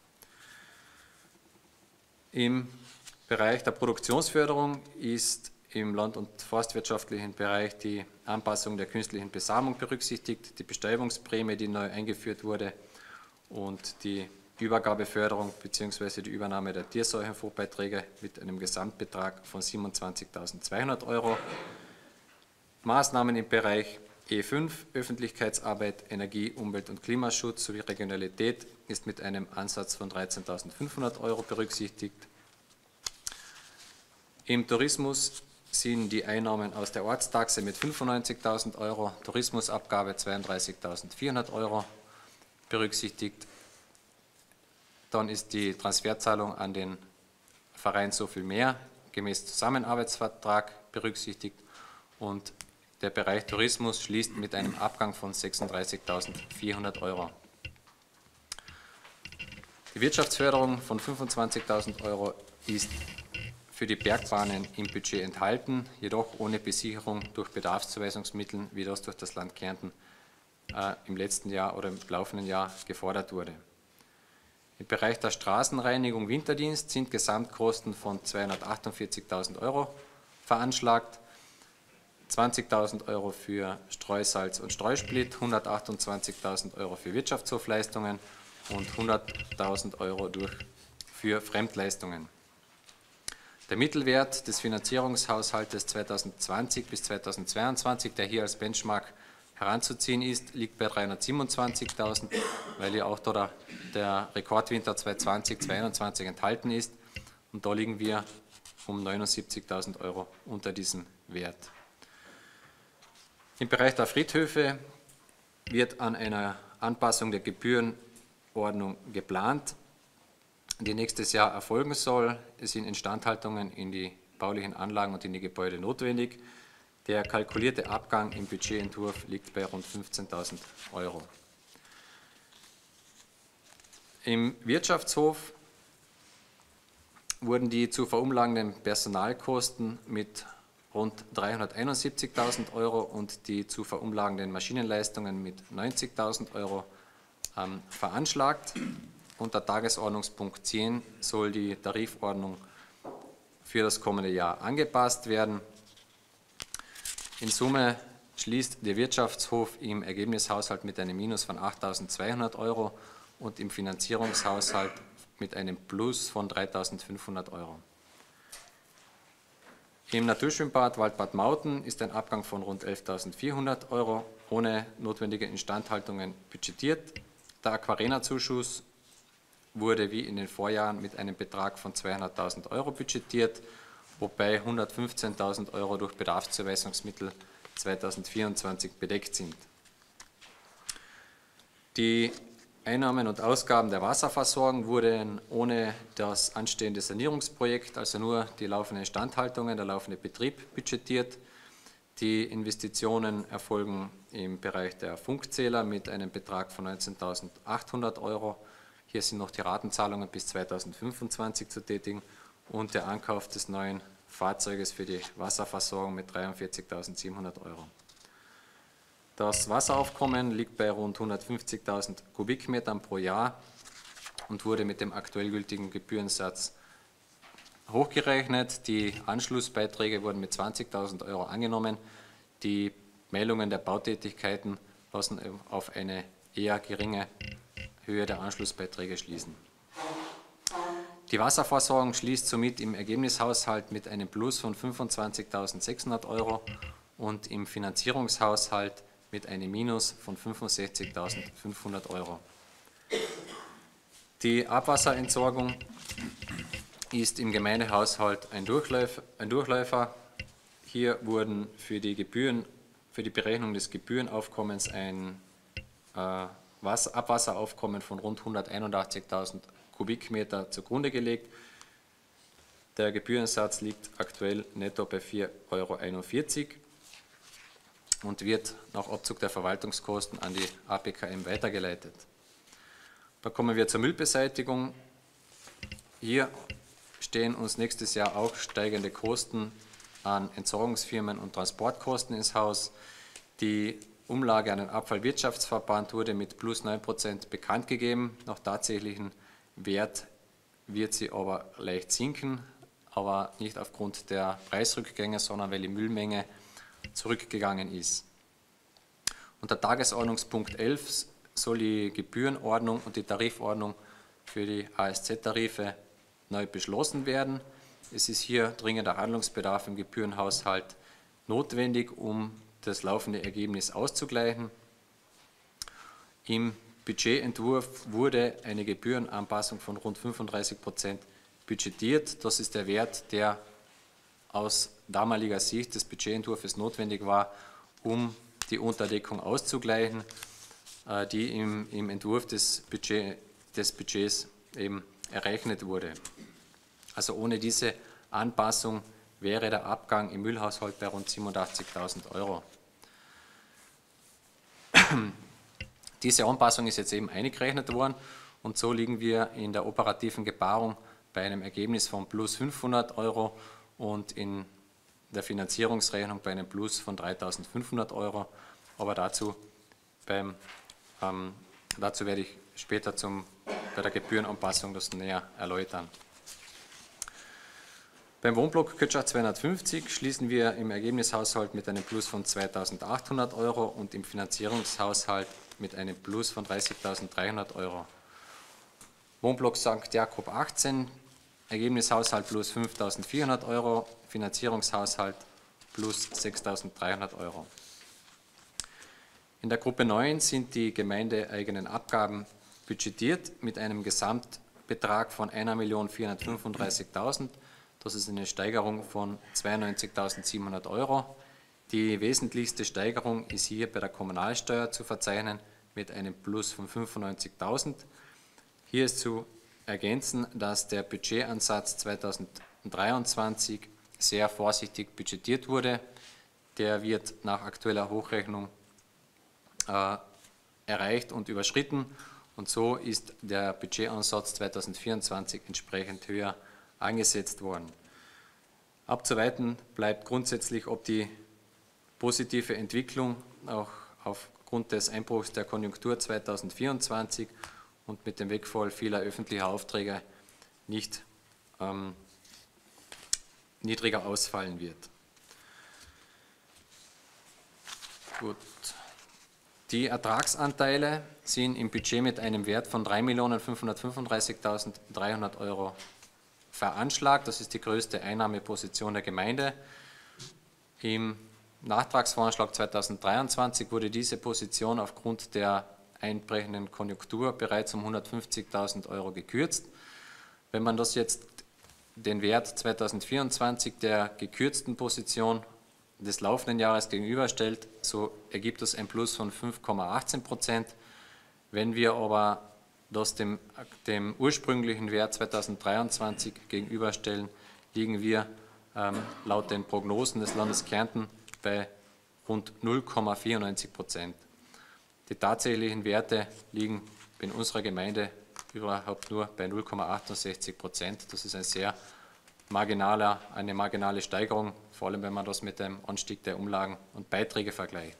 Im Bereich der Produktionsförderung ist im land- und forstwirtschaftlichen Bereich die Anpassung der künstlichen Besamung berücksichtigt, die Bestäubungsprämie, die neu eingeführt wurde, und die Übergabeförderung bzw. die Übernahme der Tierseuchenfondsbeiträge mit einem Gesamtbetrag von siebenundzwanzigtausendzweihundert Euro. Maßnahmen im Bereich E fünf, Öffentlichkeitsarbeit, Energie, Umwelt- und Klimaschutz sowie Regionalität ist mit einem Ansatz von dreizehntausendfünfhundert Euro berücksichtigt. Im Tourismus sind die Einnahmen aus der Ortstaxe mit fünfundneunzigtausend Euro, Tourismusabgabe zweiunddreißigtausendvierhundert Euro berücksichtigt. Dann ist die Transferzahlung an den Verein So viel mehr gemäß Zusammenarbeitsvertrag berücksichtigt, und der Bereich Tourismus schließt mit einem Abgang von sechsunddreißigtausendvierhundert Euro. Die Wirtschaftsförderung von fünfundzwanzigtausend Euro ist für die Bergbahnen im Budget enthalten, jedoch ohne Besicherung durch Bedarfszuweisungsmittel, wie das durch das Land Kärnten äh, im letzten Jahr oder im laufenden Jahr gefordert wurde. Im Bereich der Straßenreinigung Winterdienst sind Gesamtkosten von zweihundertachtundvierzigtausend Euro veranschlagt, zwanzigtausend Euro für Streusalz und Streusplit, hundertachtundzwanzigtausend Euro für Wirtschaftshofleistungen und hunderttausend Euro durch, für Fremdleistungen. Der Mittelwert des Finanzierungshaushaltes zweitausendzwanzig bis zweitausendzweiundzwanzig, der hier als Benchmark heranzuziehen ist, liegt bei dreihundertsiebenundzwanzigtausend, weil ja auch da der Rekordwinter zweitausendzwanzig zweiundzwanzig enthalten ist. Und da liegen wir um neunundsiebzigtausend Euro unter diesem Wert. Im Bereich der Friedhöfe wird an einer Anpassung der Gebührenordnung geplant, die nächstes Jahr erfolgen soll. Es sind Instandhaltungen in die baulichen Anlagen und in die Gebäude notwendig. Der kalkulierte Abgang im Budgetentwurf liegt bei rund fünfzehntausend Euro. Im Wirtschaftshof wurden die zu veranlagenden Personalkosten mit rund dreihunderteinundsiebzigtausend Euro und die zu veranlagenden Maschinenleistungen mit neunzigtausend Euro ähm, veranschlagt. Unter Tagesordnungspunkt zehn soll die Tarifordnung für das kommende Jahr angepasst werden. In Summe schließt der Wirtschaftshof im Ergebnishaushalt mit einem Minus von achttausendzweihundert Euro und im Finanzierungshaushalt mit einem Plus von dreitausendfünfhundert Euro. Im Naturschwimmbad Waldbad Mauten ist ein Abgang von rund elftausendvierhundert Euro ohne notwendige Instandhaltungen budgetiert. Der Aquarena-Zuschuss wurde wie in den Vorjahren mit einem Betrag von zweihunderttausend Euro budgetiert, wobei hundertfünfzehntausend Euro durch Bedarfszuweisungsmittel zweitausendvierundzwanzig bedeckt sind. Die Einnahmen und Ausgaben der Wasserversorgung wurden ohne das anstehende Sanierungsprojekt, also nur die laufenden Instandhaltungen, der laufende Betrieb budgetiert. Die Investitionen erfolgen im Bereich der Funkzähler mit einem Betrag von neunzehntausendachthundert Euro. Hier sind noch die Ratenzahlungen bis zweitausendfünfundzwanzig zu tätigen und der Ankauf des neuen Fahrzeuges für die Wasserversorgung mit dreiundvierzigtausendsiebenhundert Euro. Das Wasseraufkommen liegt bei rund hundertfünfzigtausend Kubikmetern pro Jahr und wurde mit dem aktuell gültigen Gebührensatz hochgerechnet. Die Anschlussbeiträge wurden mit zwanzigtausend Euro angenommen. Die Meldungen der Bautätigkeiten lassen auf eine eher geringe Höhe der Anschlussbeiträge schließen. Die Wasserversorgung schließt somit im Ergebnishaushalt mit einem Plus von fünfundzwanzigtausendsechshundert Euro und im Finanzierungshaushalt mit einem Minus von fünfundsechzigtausendfünfhundert Euro. Die Abwasserentsorgung ist im Gemeindehaushalt ein Durchläufer. Ein Durchläufer. Hier wurden für die, Gebühren, für die Berechnung des Gebührenaufkommens ein äh, Wasser, Abwasseraufkommen von rund hunderteinundachtzigtausend Kubikmeter zugrunde gelegt. Der Gebührensatz liegt aktuell netto bei vier Euro einundvierzig und wird nach Abzug der Verwaltungskosten an die A P K M weitergeleitet. Dann kommen wir zur Müllbeseitigung. Hier stehen uns nächstes Jahr auch steigende Kosten an Entsorgungsfirmen und Transportkosten ins Haus. Die Umlage an den Abfallwirtschaftsverband wurde mit plus neun Prozent bekannt gegeben. Nach tatsächlichen Wert wird sie aber leicht sinken, aber nicht aufgrund der Preisrückgänge, sondern weil die Müllmenge zurückgegangen ist. Unter Tagesordnungspunkt elf soll die Gebührenordnung und die Tarifordnung für die A S Z-Tarife neu beschlossen werden. Es ist hier dringender Handlungsbedarf im Gebührenhaushalt notwendig, um das laufende Ergebnis auszugleichen. Im Budgetentwurf wurde eine Gebührenanpassung von rund fünfunddreißig Prozent budgetiert. Das ist der Wert, der aus damaliger Sicht des Budgetentwurfs notwendig war, um die Unterdeckung auszugleichen, die im, im Entwurf des, Budget, des Budgets eben errechnet wurde. Also ohne diese Anpassung wäre der Abgang im Müllhaushalt bei rund siebenundachtzigtausend Euro. Diese Anpassung ist jetzt eben eingerechnet worden und so liegen wir in der operativen Gebarung bei einem Ergebnis von plus fünfhundert Euro und in der Finanzierungsrechnung bei einem Plus von dreitausendfünfhundert Euro, aber dazu, beim, ähm, dazu werde ich später zum, bei der Gebührenanpassung das näher erläutern. Beim Wohnblock Kötscher zweihundertfünfzig schließen wir im Ergebnishaushalt mit einem Plus von zweitausendachthundert Euro und im Finanzierungshaushalt mit einem Plus von dreißigtausenddreihundert Euro. Wohnblock Sankt Jakob achtzehn Ergebnishaushalt plus fünftausendvierhundert Euro, Finanzierungshaushalt plus sechstausenddreihundert Euro. In der Gruppe neun sind die gemeindeeigenen Abgaben budgetiert mit einem Gesamtbetrag von eine Million vierhundertfünfunddreißigtausend. Das ist eine Steigerung von zweiundneunzigtausendsiebenhundert Euro. Die wesentlichste Steigerung ist hier bei der Kommunalsteuer zu verzeichnen mit einem Plus von fünfundneunzigtausend. Hier ist zu ergänzen, dass der Budgetansatz zweitausenddreiundzwanzig sehr vorsichtig budgetiert wurde. Der wird nach aktueller Hochrechnung äh, erreicht und überschritten und so ist der Budgetansatz zweitausendvierundzwanzig entsprechend höher angesetzt worden. Abzuweiten bleibt grundsätzlich, ob die positive Entwicklung auch aufgrund des Einbruchs der Konjunktur zweitausendvierundzwanzig und mit dem Wegfall vieler öffentlicher Aufträge nicht ähm, niedriger ausfallen wird. Gut. Die Ertragsanteile sind im Budget mit einem Wert von drei Millionen fünfhundertfünfunddreißigtausenddreihundert Euro veranschlagt. Das ist die größte Einnahmeposition der Gemeinde. Im Nachtragsvoranschlag zweitausenddreiundzwanzig wurde diese Position aufgrund der einbrechenden Konjunktur bereits um hundertfünfzigtausend Euro gekürzt. Wenn man das jetzt den Wert zweitausendvierundzwanzig der gekürzten Position des laufenden Jahres gegenüberstellt, so ergibt es ein Plus von fünf Komma achtzehn Prozent. Wenn wir aber das dem, dem ursprünglichen Wert zweitausenddreiundzwanzig gegenüberstellen, liegen wir ähm, laut den Prognosen des Landes Kärnten bei rund null Komma vierundneunzig Prozent. Die tatsächlichen Werte liegen in unserer Gemeinde überhaupt nur bei null Komma achtundsechzig Prozent. Das ist ein sehr marginaler, eine marginale Steigerung, vor allem wenn man das mit dem Anstieg der Umlagen und Beiträge vergleicht.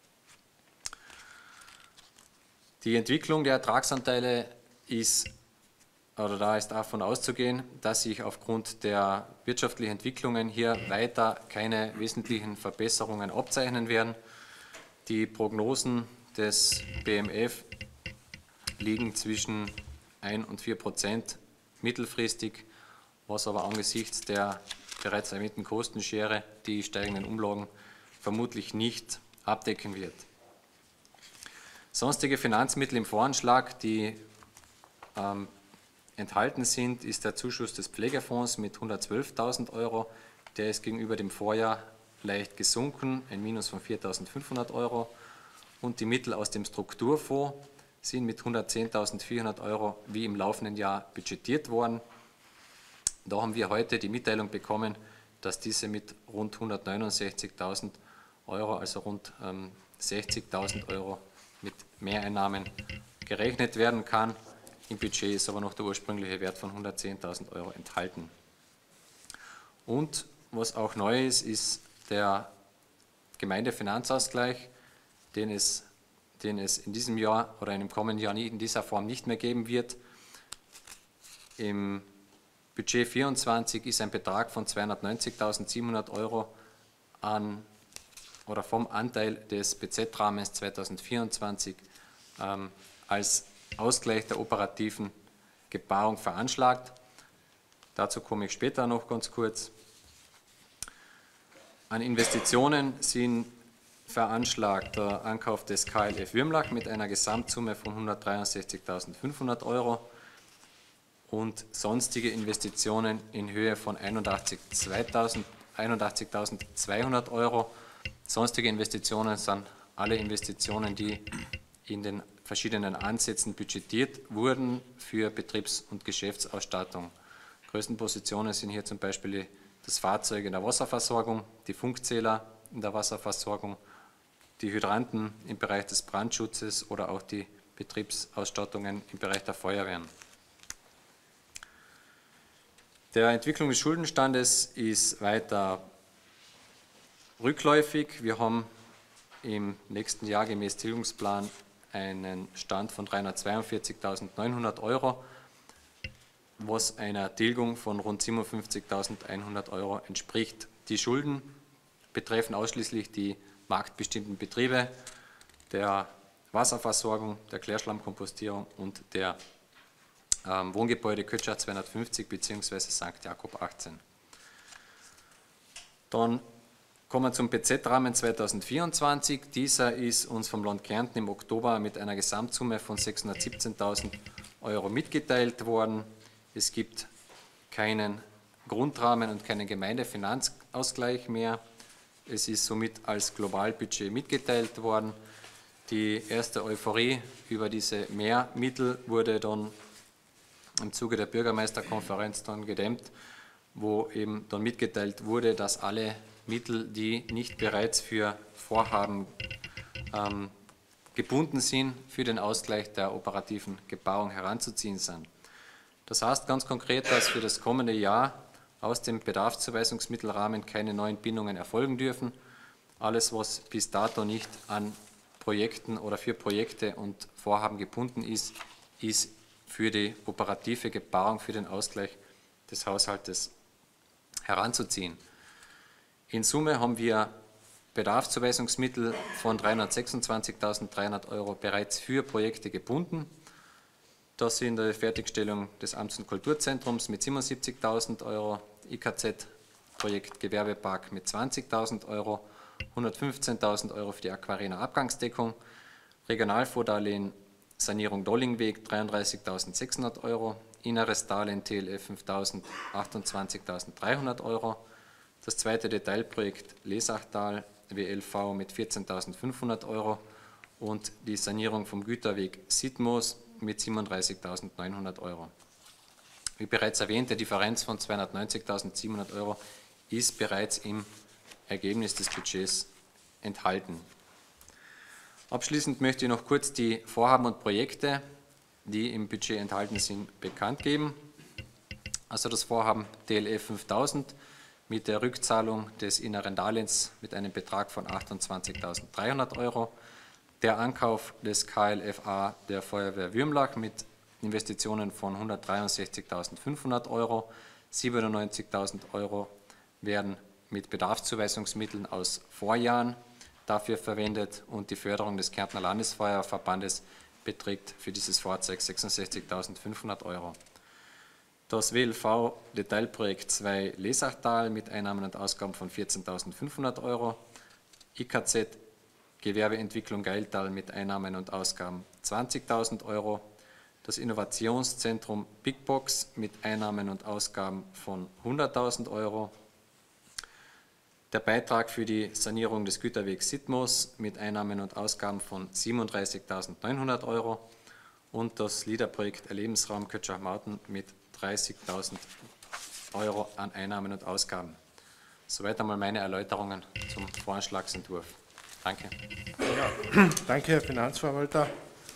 Die Entwicklung der Ertragsanteile ist, oder da ist davon auszugehen, dass sich aufgrund der wirtschaftlichen Entwicklungen hier weiter keine wesentlichen Verbesserungen abzeichnen werden. Die Prognosen des B M F liegen zwischen ein und vier Prozent mittelfristig, was aber angesichts der bereits erwähnten Kostenschere die steigenden Umlagen vermutlich nicht abdecken wird. Sonstige Finanzmittel im Voranschlag, die ähm, enthalten sind, ist der Zuschuss des Pflegefonds mit hundertzwölftausend Euro. Der ist gegenüber dem Vorjahr leicht gesunken, ein Minus von viertausendfünfhundert Euro. Und die Mittel aus dem Strukturfonds sind mit hundertzehntausendvierhundert Euro wie im laufenden Jahr budgetiert worden. Da haben wir heute die Mitteilung bekommen, dass diese mit rund hundertneunundsechzigtausend Euro, also rund ähm, sechzigtausend Euro mit Mehreinnahmen gerechnet werden kann. Im Budget ist aber noch der ursprüngliche Wert von hundertzehntausend Euro enthalten. Und was auch neu ist, ist der Gemeindefinanzausgleich, den es, den es in diesem Jahr oder in dem kommenden Jahr in dieser Form nicht mehr geben wird. Im Budget vierundzwanzig ist ein Betrag von zweihundertneunzigtausendsiebenhundert Euro an oder vom Anteil des B Z-Rahmens zweitausendvierundzwanzig ähm, als Ausgleich der operativen Gebarung veranschlagt. Dazu komme ich später noch ganz kurz. An Investitionen sind veranschlagt der Ankauf des K L F Würmlach mit einer Gesamtsumme von hundertdreiundsechzigtausendfünfhundert Euro und sonstige Investitionen in Höhe von einundachtzigtausendzweihundert Euro. Sonstige Investitionen sind alle Investitionen, die in den verschiedenen Ansätzen budgetiert wurden für Betriebs- und Geschäftsausstattung. Größten Positionen sind hier zum Beispiel das Fahrzeug in der Wasserversorgung, die Funkzähler in der Wasserversorgung, die Hydranten im Bereich des Brandschutzes oder auch die Betriebsausstattungen im Bereich der Feuerwehren. Der Entwicklung des Schuldenstandes ist weiter rückläufig. Wir haben im nächsten Jahr gemäß Tilgungsplan einen Stand von dreihundertzweiundvierzigtausendneunhundert Euro, was einer Tilgung von rund siebenundfünfzigtausendeinhundert Euro entspricht. Die Schulden betreffen ausschließlich die marktbestimmten Betriebe der Wasserversorgung, der Klärschlammkompostierung und der ähm, Wohngebäude Kötschach zweihundertfünfzig bzw. Sankt Jakob achtzehn. Dann kommen wir zum B Z-Rahmen zweitausendvierundzwanzig. Dieser ist uns vom Land Kärnten im Oktober mit einer Gesamtsumme von sechshundertsiebzehntausend Euro mitgeteilt worden. Es gibt keinen Grundrahmen und keinen Gemeindefinanzausgleich mehr. Es ist somit als Globalbudget mitgeteilt worden. Die erste Euphorie über diese Mehrmittel wurde dann im Zuge der Bürgermeisterkonferenz dann gedämmt, wo eben dann mitgeteilt wurde, dass alle Mittel, die nicht bereits für Vorhaben ähm, gebunden sind, für den Ausgleich der operativen Gebauung heranzuziehen sind. Das heißt ganz konkret, dass für das kommende Jahr aus dem Bedarfszuweisungsmittelrahmen keine neuen Bindungen erfolgen dürfen. Alles, was bis dato nicht an Projekten oder für Projekte und Vorhaben gebunden ist, ist für die operative Gebauung, für den Ausgleich des Haushaltes heranzuziehen. In Summe haben wir Bedarfszuweisungsmittel von dreihundertsechsundzwanzigtausenddreihundert Euro bereits für Projekte gebunden. Das sind die Fertigstellung des Amts- und Kulturzentrums mit siebenundsiebzigtausend Euro, I K Z-Projekt Gewerbepark mit zwanzigtausend Euro, hundertfünfzehntausend Euro für die Aquarena Abgangsdeckung, Regionalfondsdarlehen Sanierung Dollingweg dreiunddreißigtausendsechshundert Euro, inneres Darlehen T L F fünftausend achtundzwanzigtausenddreihundert Euro, das zweite Detailprojekt Lesachtal W L V mit vierzehntausendfünfhundert Euro und die Sanierung vom Güterweg Sitmoos mit siebenunddreißigtausendneunhundert Euro. Wie bereits erwähnt, die Differenz von zweihundertneunzigtausendsiebenhundert Euro ist bereits im Ergebnis des Budgets enthalten. Abschließend möchte ich noch kurz die Vorhaben und Projekte, die im Budget enthalten sind, bekannt geben. Also das Vorhaben D L F fünftausend mit der Rückzahlung des inneren Darlehens mit einem Betrag von achtundzwanzigtausenddreihundert Euro, der Ankauf des K L F A der Feuerwehr Würmlach mit Investitionen von hundertdreiundsechzigtausendfünfhundert Euro, siebenundneunzigtausend Euro werden mit Bedarfszuweisungsmitteln aus Vorjahren dafür verwendet und die Förderung des Kärntner Landesfeuerverbandes beträgt für dieses Fahrzeug sechsundsechzigtausendfünfhundert Euro. Das W L V-Detailprojekt zwei Lesachtal mit Einnahmen und Ausgaben von vierzehntausendfünfhundert Euro, I K Z Gewerbeentwicklung Geiltal mit Einnahmen und Ausgaben zwanzigtausend Euro, das Innovationszentrum Bigbox mit Einnahmen und Ausgaben von hunderttausend Euro, der Beitrag für die Sanierung des Güterwegs Sitmoos mit Einnahmen und Ausgaben von siebenunddreißigtausendneunhundert Euro und das LIDA-Projekt Erlebensraum Kötschach-Mauten mit dreißigtausend Euro an Einnahmen und Ausgaben. Soweit einmal meine Erläuterungen zum Voranschlagsentwurf. Danke. Ja, danke, Herr Finanzverwalter.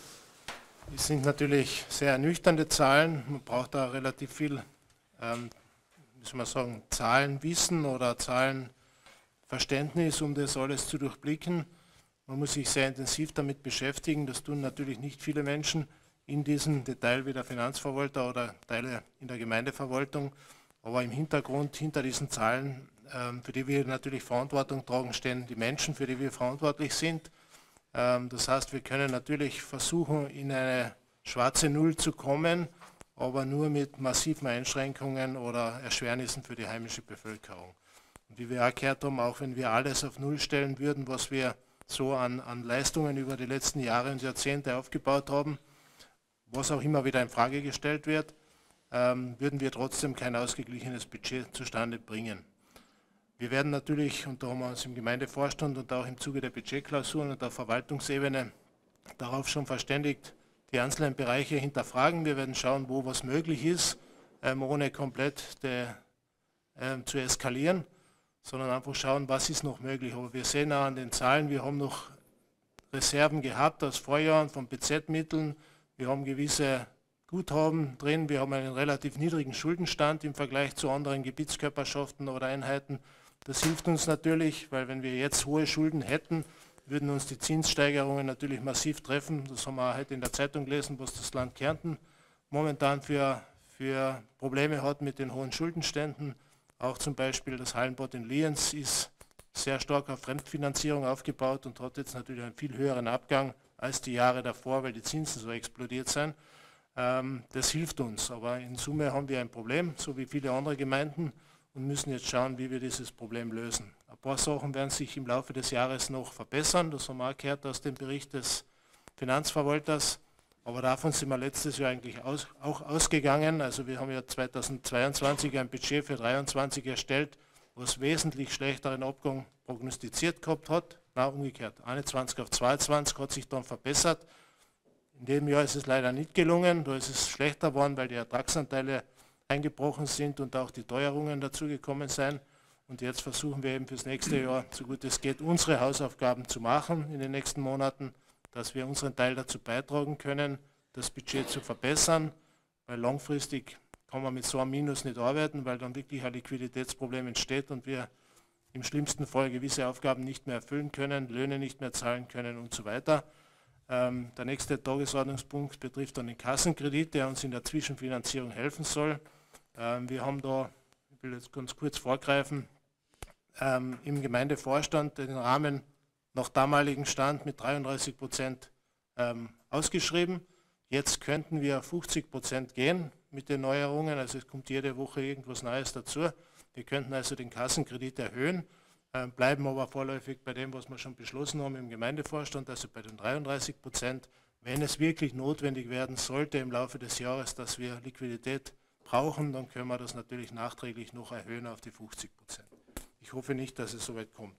Das sind natürlich sehr ernüchternde Zahlen. Man braucht da relativ viel, ähm, wie soll man sagen, Zahlenwissen oder Zahlenverständnis, um das alles zu durchblicken. Man muss sich sehr intensiv damit beschäftigen. Das tun natürlich nicht viele Menschen in diesem Detail wie der Finanzverwalter oder Teile in der Gemeindeverwaltung. Aber im Hintergrund, hinter diesen Zahlen, ähm, für die wir natürlich Verantwortung tragen, stehen die Menschen, für die wir verantwortlich sind. Ähm, das heißt, wir können natürlich versuchen, in eine schwarze Null zu kommen, aber nur mit massiven Einschränkungen oder Erschwernissen für die heimische Bevölkerung. Und wie wir auch gehört haben, auch wenn wir alles auf Null stellen würden, was wir so an, an Leistungen über die letzten Jahre und Jahrzehnte aufgebaut haben, was auch immer wieder in Frage gestellt wird, ähm, würden wir trotzdem kein ausgeglichenes Budget zustande bringen. Wir werden natürlich, und da haben wir uns im Gemeindevorstand und auch im Zuge der Budgetklausuren und der Verwaltungsebene darauf schon verständigt, die einzelnen Bereiche hinterfragen. Wir werden schauen, wo was möglich ist, ähm, ohne komplett de, ähm, zu eskalieren, sondern einfach schauen, was ist noch möglich. Aber wir sehen auch an den Zahlen, wir haben noch Reserven gehabt aus Vorjahren von B Z-Mitteln. Wir haben gewisse Guthaben drin, wir haben einen relativ niedrigen Schuldenstand im Vergleich zu anderen Gebietskörperschaften oder Einheiten. Das hilft uns natürlich, weil wenn wir jetzt hohe Schulden hätten, würden uns die Zinssteigerungen natürlich massiv treffen. Das haben wir auch heute in der Zeitung gelesen, was das Land Kärnten momentan für, für Probleme hat mit den hohen Schuldenständen. Auch zum Beispiel das Hallenbad in Lienz ist sehr stark auf Fremdfinanzierung aufgebaut und hat jetzt natürlich einen viel höheren Abgang als die Jahre davor, weil die Zinsen so explodiert sind. Das hilft uns, aber in Summe haben wir ein Problem, so wie viele andere Gemeinden, und müssen jetzt schauen, wie wir dieses Problem lösen. Ein paar Sachen werden sich im Laufe des Jahres noch verbessern, das haben wir auch gehört aus dem Bericht des Finanzverwalters, aber davon sind wir letztes Jahr eigentlich aus, auch ausgegangen. Also wir haben ja zweitausendzweiundzwanzig ein Budget für dreiundzwanzig erstellt, was wesentlich schlechteren Abgang prognostiziert gehabt hat. Na, umgekehrt, einundzwanzig auf zweiundzwanzig hat sich dann verbessert. In dem Jahr ist es leider nicht gelungen, da ist es schlechter geworden, weil die Ertragsanteile eingebrochen sind und auch die Teuerungen dazugekommen sind. Und jetzt versuchen wir eben fürs nächste Jahr, so gut es geht, unsere Hausaufgaben zu machen in den nächsten Monaten, dass wir unseren Teil dazu beitragen können, das Budget zu verbessern, weil langfristig kann man mit so einem Minus nicht arbeiten, weil dann wirklich ein Liquiditätsproblem entsteht und wir im schlimmsten Fall gewisse Aufgaben nicht mehr erfüllen können, Löhne nicht mehr zahlen können und so weiter. Ähm, der nächste Tagesordnungspunkt betrifft dann den Kassenkredit, der uns in der Zwischenfinanzierung helfen soll. Ähm, wir haben da, ich will jetzt ganz kurz vorgreifen, ähm, im Gemeindevorstand den Rahmen nach damaligem Stand mit dreiunddreißig Prozent ähm, ausgeschrieben. Jetzt könnten wir fünfzig Prozent gehen mit den Neuerungen, also es kommt jede Woche irgendwas Neues dazu. Wir könnten also den Kassenkredit erhöhen, äh, bleiben aber vorläufig bei dem, was wir schon beschlossen haben im Gemeindevorstand, also bei den dreiunddreißig Prozent. Wenn es wirklich notwendig werden sollte im Laufe des Jahres, dass wir Liquidität brauchen, dann können wir das natürlich nachträglich noch erhöhen auf die fünfzig Prozent. Ich hoffe nicht, dass es soweit kommt.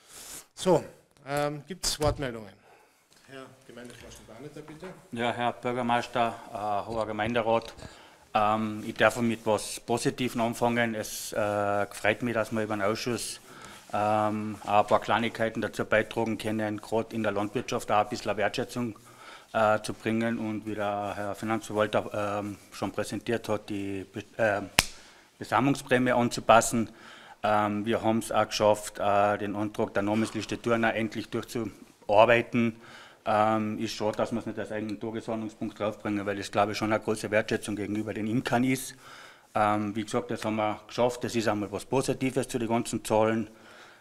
So, ähm, gibt es Wortmeldungen? Herr Gemeindevorstand Barneter, bitte. Ja, Herr Bürgermeister, äh, hoher Gemeinderat, ähm, ich darf mit etwas Positivem anfangen. Es äh, freut mich, dass wir über den Ausschuss ähm, auch ein paar Kleinigkeiten dazu beitragen können, gerade in der Landwirtschaft auch ein bisschen Wertschätzung äh, zu bringen und wie der Herr Finanzverwalter äh, schon präsentiert hat, die äh, Besamungsprämie anzupassen. Ähm, wir haben es auch geschafft, äh, den Antrag der Namensliste Thurner endlich durchzuarbeiten. Ähm, ist schade, dass wir es nicht als eigenen Tagesordnungspunkt draufbringen, weil das, glaube ich, schon eine große Wertschätzung gegenüber den Imkern ist. Ähm, wie gesagt, das haben wir geschafft. Das ist einmal was Positives zu den ganzen Zahlen.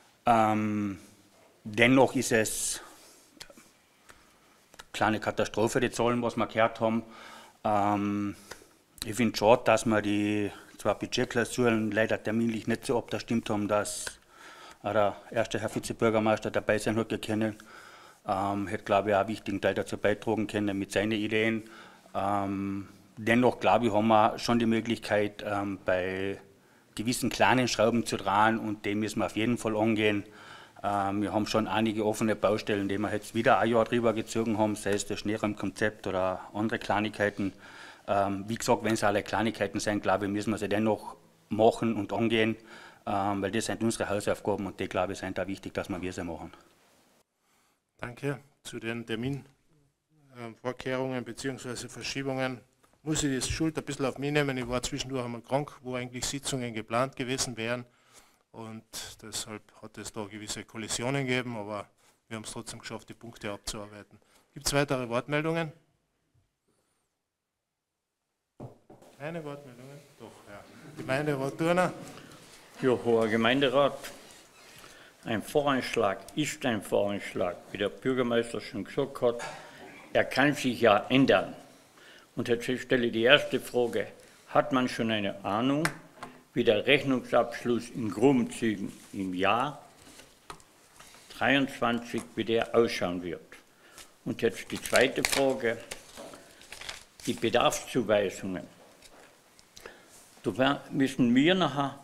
Ähm, dennoch ist es eine kleine Katastrophe, die Zahlen, was wir gehört haben. Ähm, ich finde es schade, dass wir die zwei Budgetklausuren leider terminlich nicht so abgestimmt haben, dass auch der erste Herr Vizebürgermeister dabei sein hat können. Ähm, hätte, glaube ich, auch einen wichtigen Teil dazu beitragen können mit seinen Ideen. Ähm, dennoch, glaube ich, haben wir schon die Möglichkeit, ähm, bei gewissen kleinen Schrauben zu drehen und dem müssen wir auf jeden Fall angehen. Ähm, wir haben schon einige offene Baustellen, die wir jetzt wieder ein Jahr drüber gezogen haben, sei es das Schneeraumkonzept oder andere Kleinigkeiten. Ähm, wie gesagt, wenn es alle Kleinigkeiten sind, glaube ich, müssen wir sie dennoch machen und angehen, ähm, weil das sind unsere Hausaufgaben und die, glaube ich, sind da wichtig, dass wir sie machen. Danke. Zu den Terminvorkehrungen bzw. Verschiebungen muss ich die Schuld ein bisschen auf mich nehmen. Ich war zwischendurch einmal krank, wo eigentlich Sitzungen geplant gewesen wären und deshalb hat es da gewisse Kollisionen gegeben, aber wir haben es trotzdem geschafft, die Punkte abzuarbeiten. Gibt es weitere Wortmeldungen? Keine Wortmeldungen? Doch, ja. Gemeinderat Thurner. Ja, hoher Gemeinderat. Ein Voranschlag ist ein Voranschlag, wie der Bürgermeister schon gesagt hat. Er kann sich ja ändern. Und jetzt stelle ich die erste Frage. Hat man schon eine Ahnung, wie der Rechnungsabschluss in groben Zügen im Jahr dreiundzwanzig, wie der ausschauen wird? Und jetzt die zweite Frage. Die Bedarfszuweisungen. Da müssen wir nachher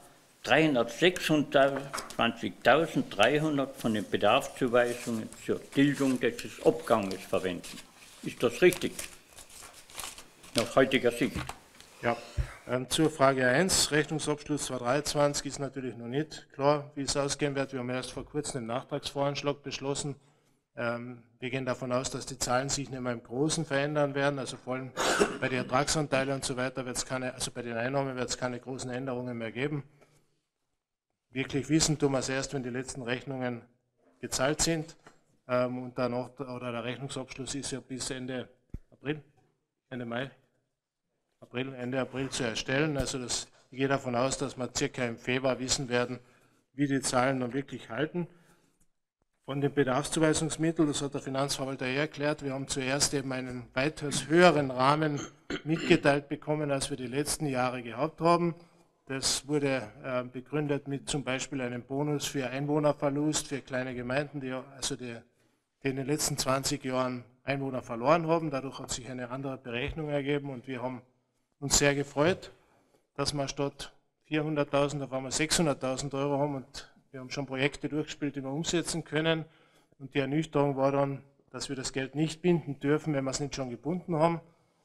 dreihundertsechsundzwanzigtausenddreihundert von den Bedarfszuweisungen zur Tilgung des Abganges verwenden. Ist das richtig? Nach heutiger Sicht. Ja, ähm, zur Frage eins, Rechnungsabschluss zweitausenddreiundzwanzig ist natürlich noch nicht klar, wie es ausgehen wird. Wir haben erst vor kurzem den Nachtragsvoranschlag beschlossen. Ähm, wir gehen davon aus, dass die Zahlen sich nicht mehr im Großen verändern werden, also vor allem bei den Ertragsanteilen und so weiter wird es keine, also bei den Einnahmen wird es keine großen Änderungen mehr geben. Wirklich wissen tun wir es erst, wenn die letzten Rechnungen gezahlt sind. Ähm, und danach, oder der Rechnungsabschluss ist ja bis Ende April, Ende Mai, April, Ende April zu erstellen. Also das, ich gehe davon aus, dass wir circa im Februar wissen werden, wie die Zahlen dann wirklich halten. Von den Bedarfszuweisungsmitteln, das hat der Finanzverwalter eh erklärt, wir haben zuerst eben einen weitaus höheren Rahmen mitgeteilt bekommen, als wir die letzten Jahre gehabt haben. Das wurde äh, begründet mit zum Beispiel einem Bonus für Einwohnerverlust für kleine Gemeinden, die, also die, die in den letzten zwanzig Jahren Einwohner verloren haben. Dadurch hat sich eine andere Berechnung ergeben und wir haben uns sehr gefreut, dass wir statt vierhunderttausend auf einmal sechshunderttausend Euro haben und wir haben schon Projekte durchgespielt, die wir umsetzen können. Und die Ernüchterung war dann, dass wir das Geld nicht binden dürfen, wenn wir es nicht schon gebunden haben,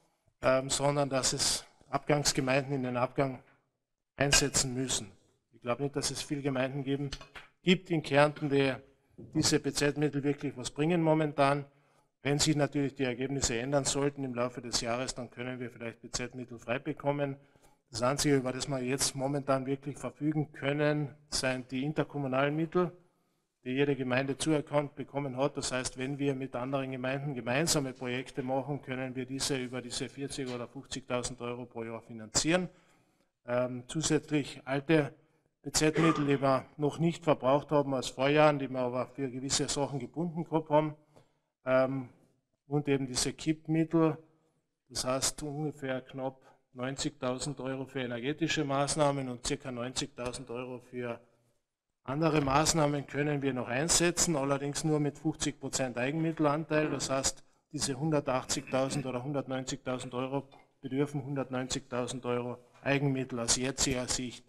ähm, sondern dass es Abgangsgemeinden in den Abgang einsetzen müssen. Ich glaube nicht, dass es viele Gemeinden geben, gibt in Kärnten, die diese B Z-Mittel wirklich was bringen momentan. Wenn sich natürlich die Ergebnisse ändern sollten im Laufe des Jahres, dann können wir vielleicht B Z-Mittel frei bekommen. Das Einzige, über das wir jetzt momentan wirklich verfügen können, sind die interkommunalen Mittel, die jede Gemeinde zuerkannt bekommen hat. Das heißt, wenn wir mit anderen Gemeinden gemeinsame Projekte machen, können wir diese über diese vierzigtausend oder fünfzigtausend Euro pro Jahr finanzieren. Ähm, zusätzlich alte B Z-Mittel, die wir noch nicht verbraucht haben aus Vorjahren, die wir aber für gewisse Sachen gebunden gehabt haben. Ähm, und eben diese K I P-Mittel, das heißt ungefähr knapp neunzigtausend Euro für energetische Maßnahmen und ca. neunzigtausend Euro für andere Maßnahmen können wir noch einsetzen, allerdings nur mit fünfzig Prozent Eigenmittelanteil. Das heißt, diese hundertachtzigtausend oder hundertneunzigtausend Euro bedürfen hundertneunzigtausend Euro Eigenmittel aus jetziger Sicht.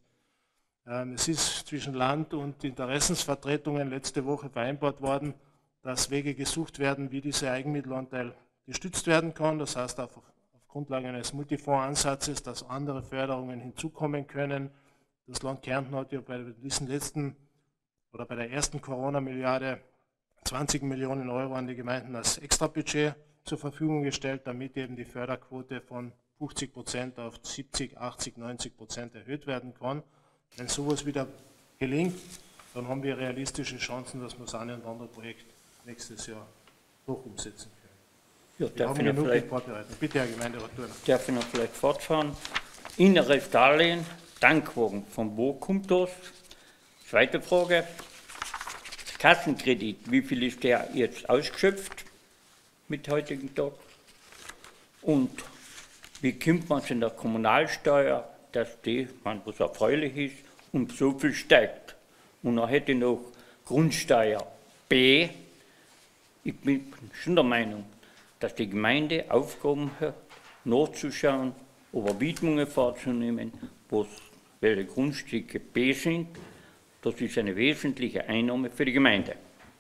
Ähm, es ist zwischen Land und Interessensvertretungen letzte Woche vereinbart worden, dass Wege gesucht werden, wie dieser Eigenmittelanteil gestützt werden kann. Das heißt, auf Grundlage eines Multifondsansatzes, dass andere Förderungen hinzukommen können. Das Land Kärnten hat ja bei diesen letzten oder bei der ersten Corona-Milliarde zwanzig Millionen Euro an die Gemeinden als Extrabudget zur Verfügung gestellt, damit eben die Förderquote von fünfzig Prozent auf siebzig, achtzig, neunzig Prozent erhöht werden kann. Wenn sowas wieder gelingt, dann haben wir realistische Chancen, dass wir das eine oder andere Projekt nächstes Jahr hoch umsetzen können. Ja, Wir darf, haben ich noch genug vielleicht, vorbereitet. Bitte, Herr Gemeinderat Thurner. darf ich noch vielleicht fortfahren? Inneres Darlehen, Tankwagen, von wo kommt das? Zweite Frage, Kassenkredit, wie viel ist der jetzt ausgeschöpft mit heutigen Tag? Und wie kommt man es in der Kommunalsteuer, dass die, man, was erfreulich ist, um so viel steigt? Und dann hätte ich noch Grundsteuer B. Ich bin schon der Meinung, dass die Gemeinde Aufgaben hat, nachzuschauen, oder Widmungen vorzunehmen, welche Grundstücke B sind. Das ist eine wesentliche Einnahme für die Gemeinde.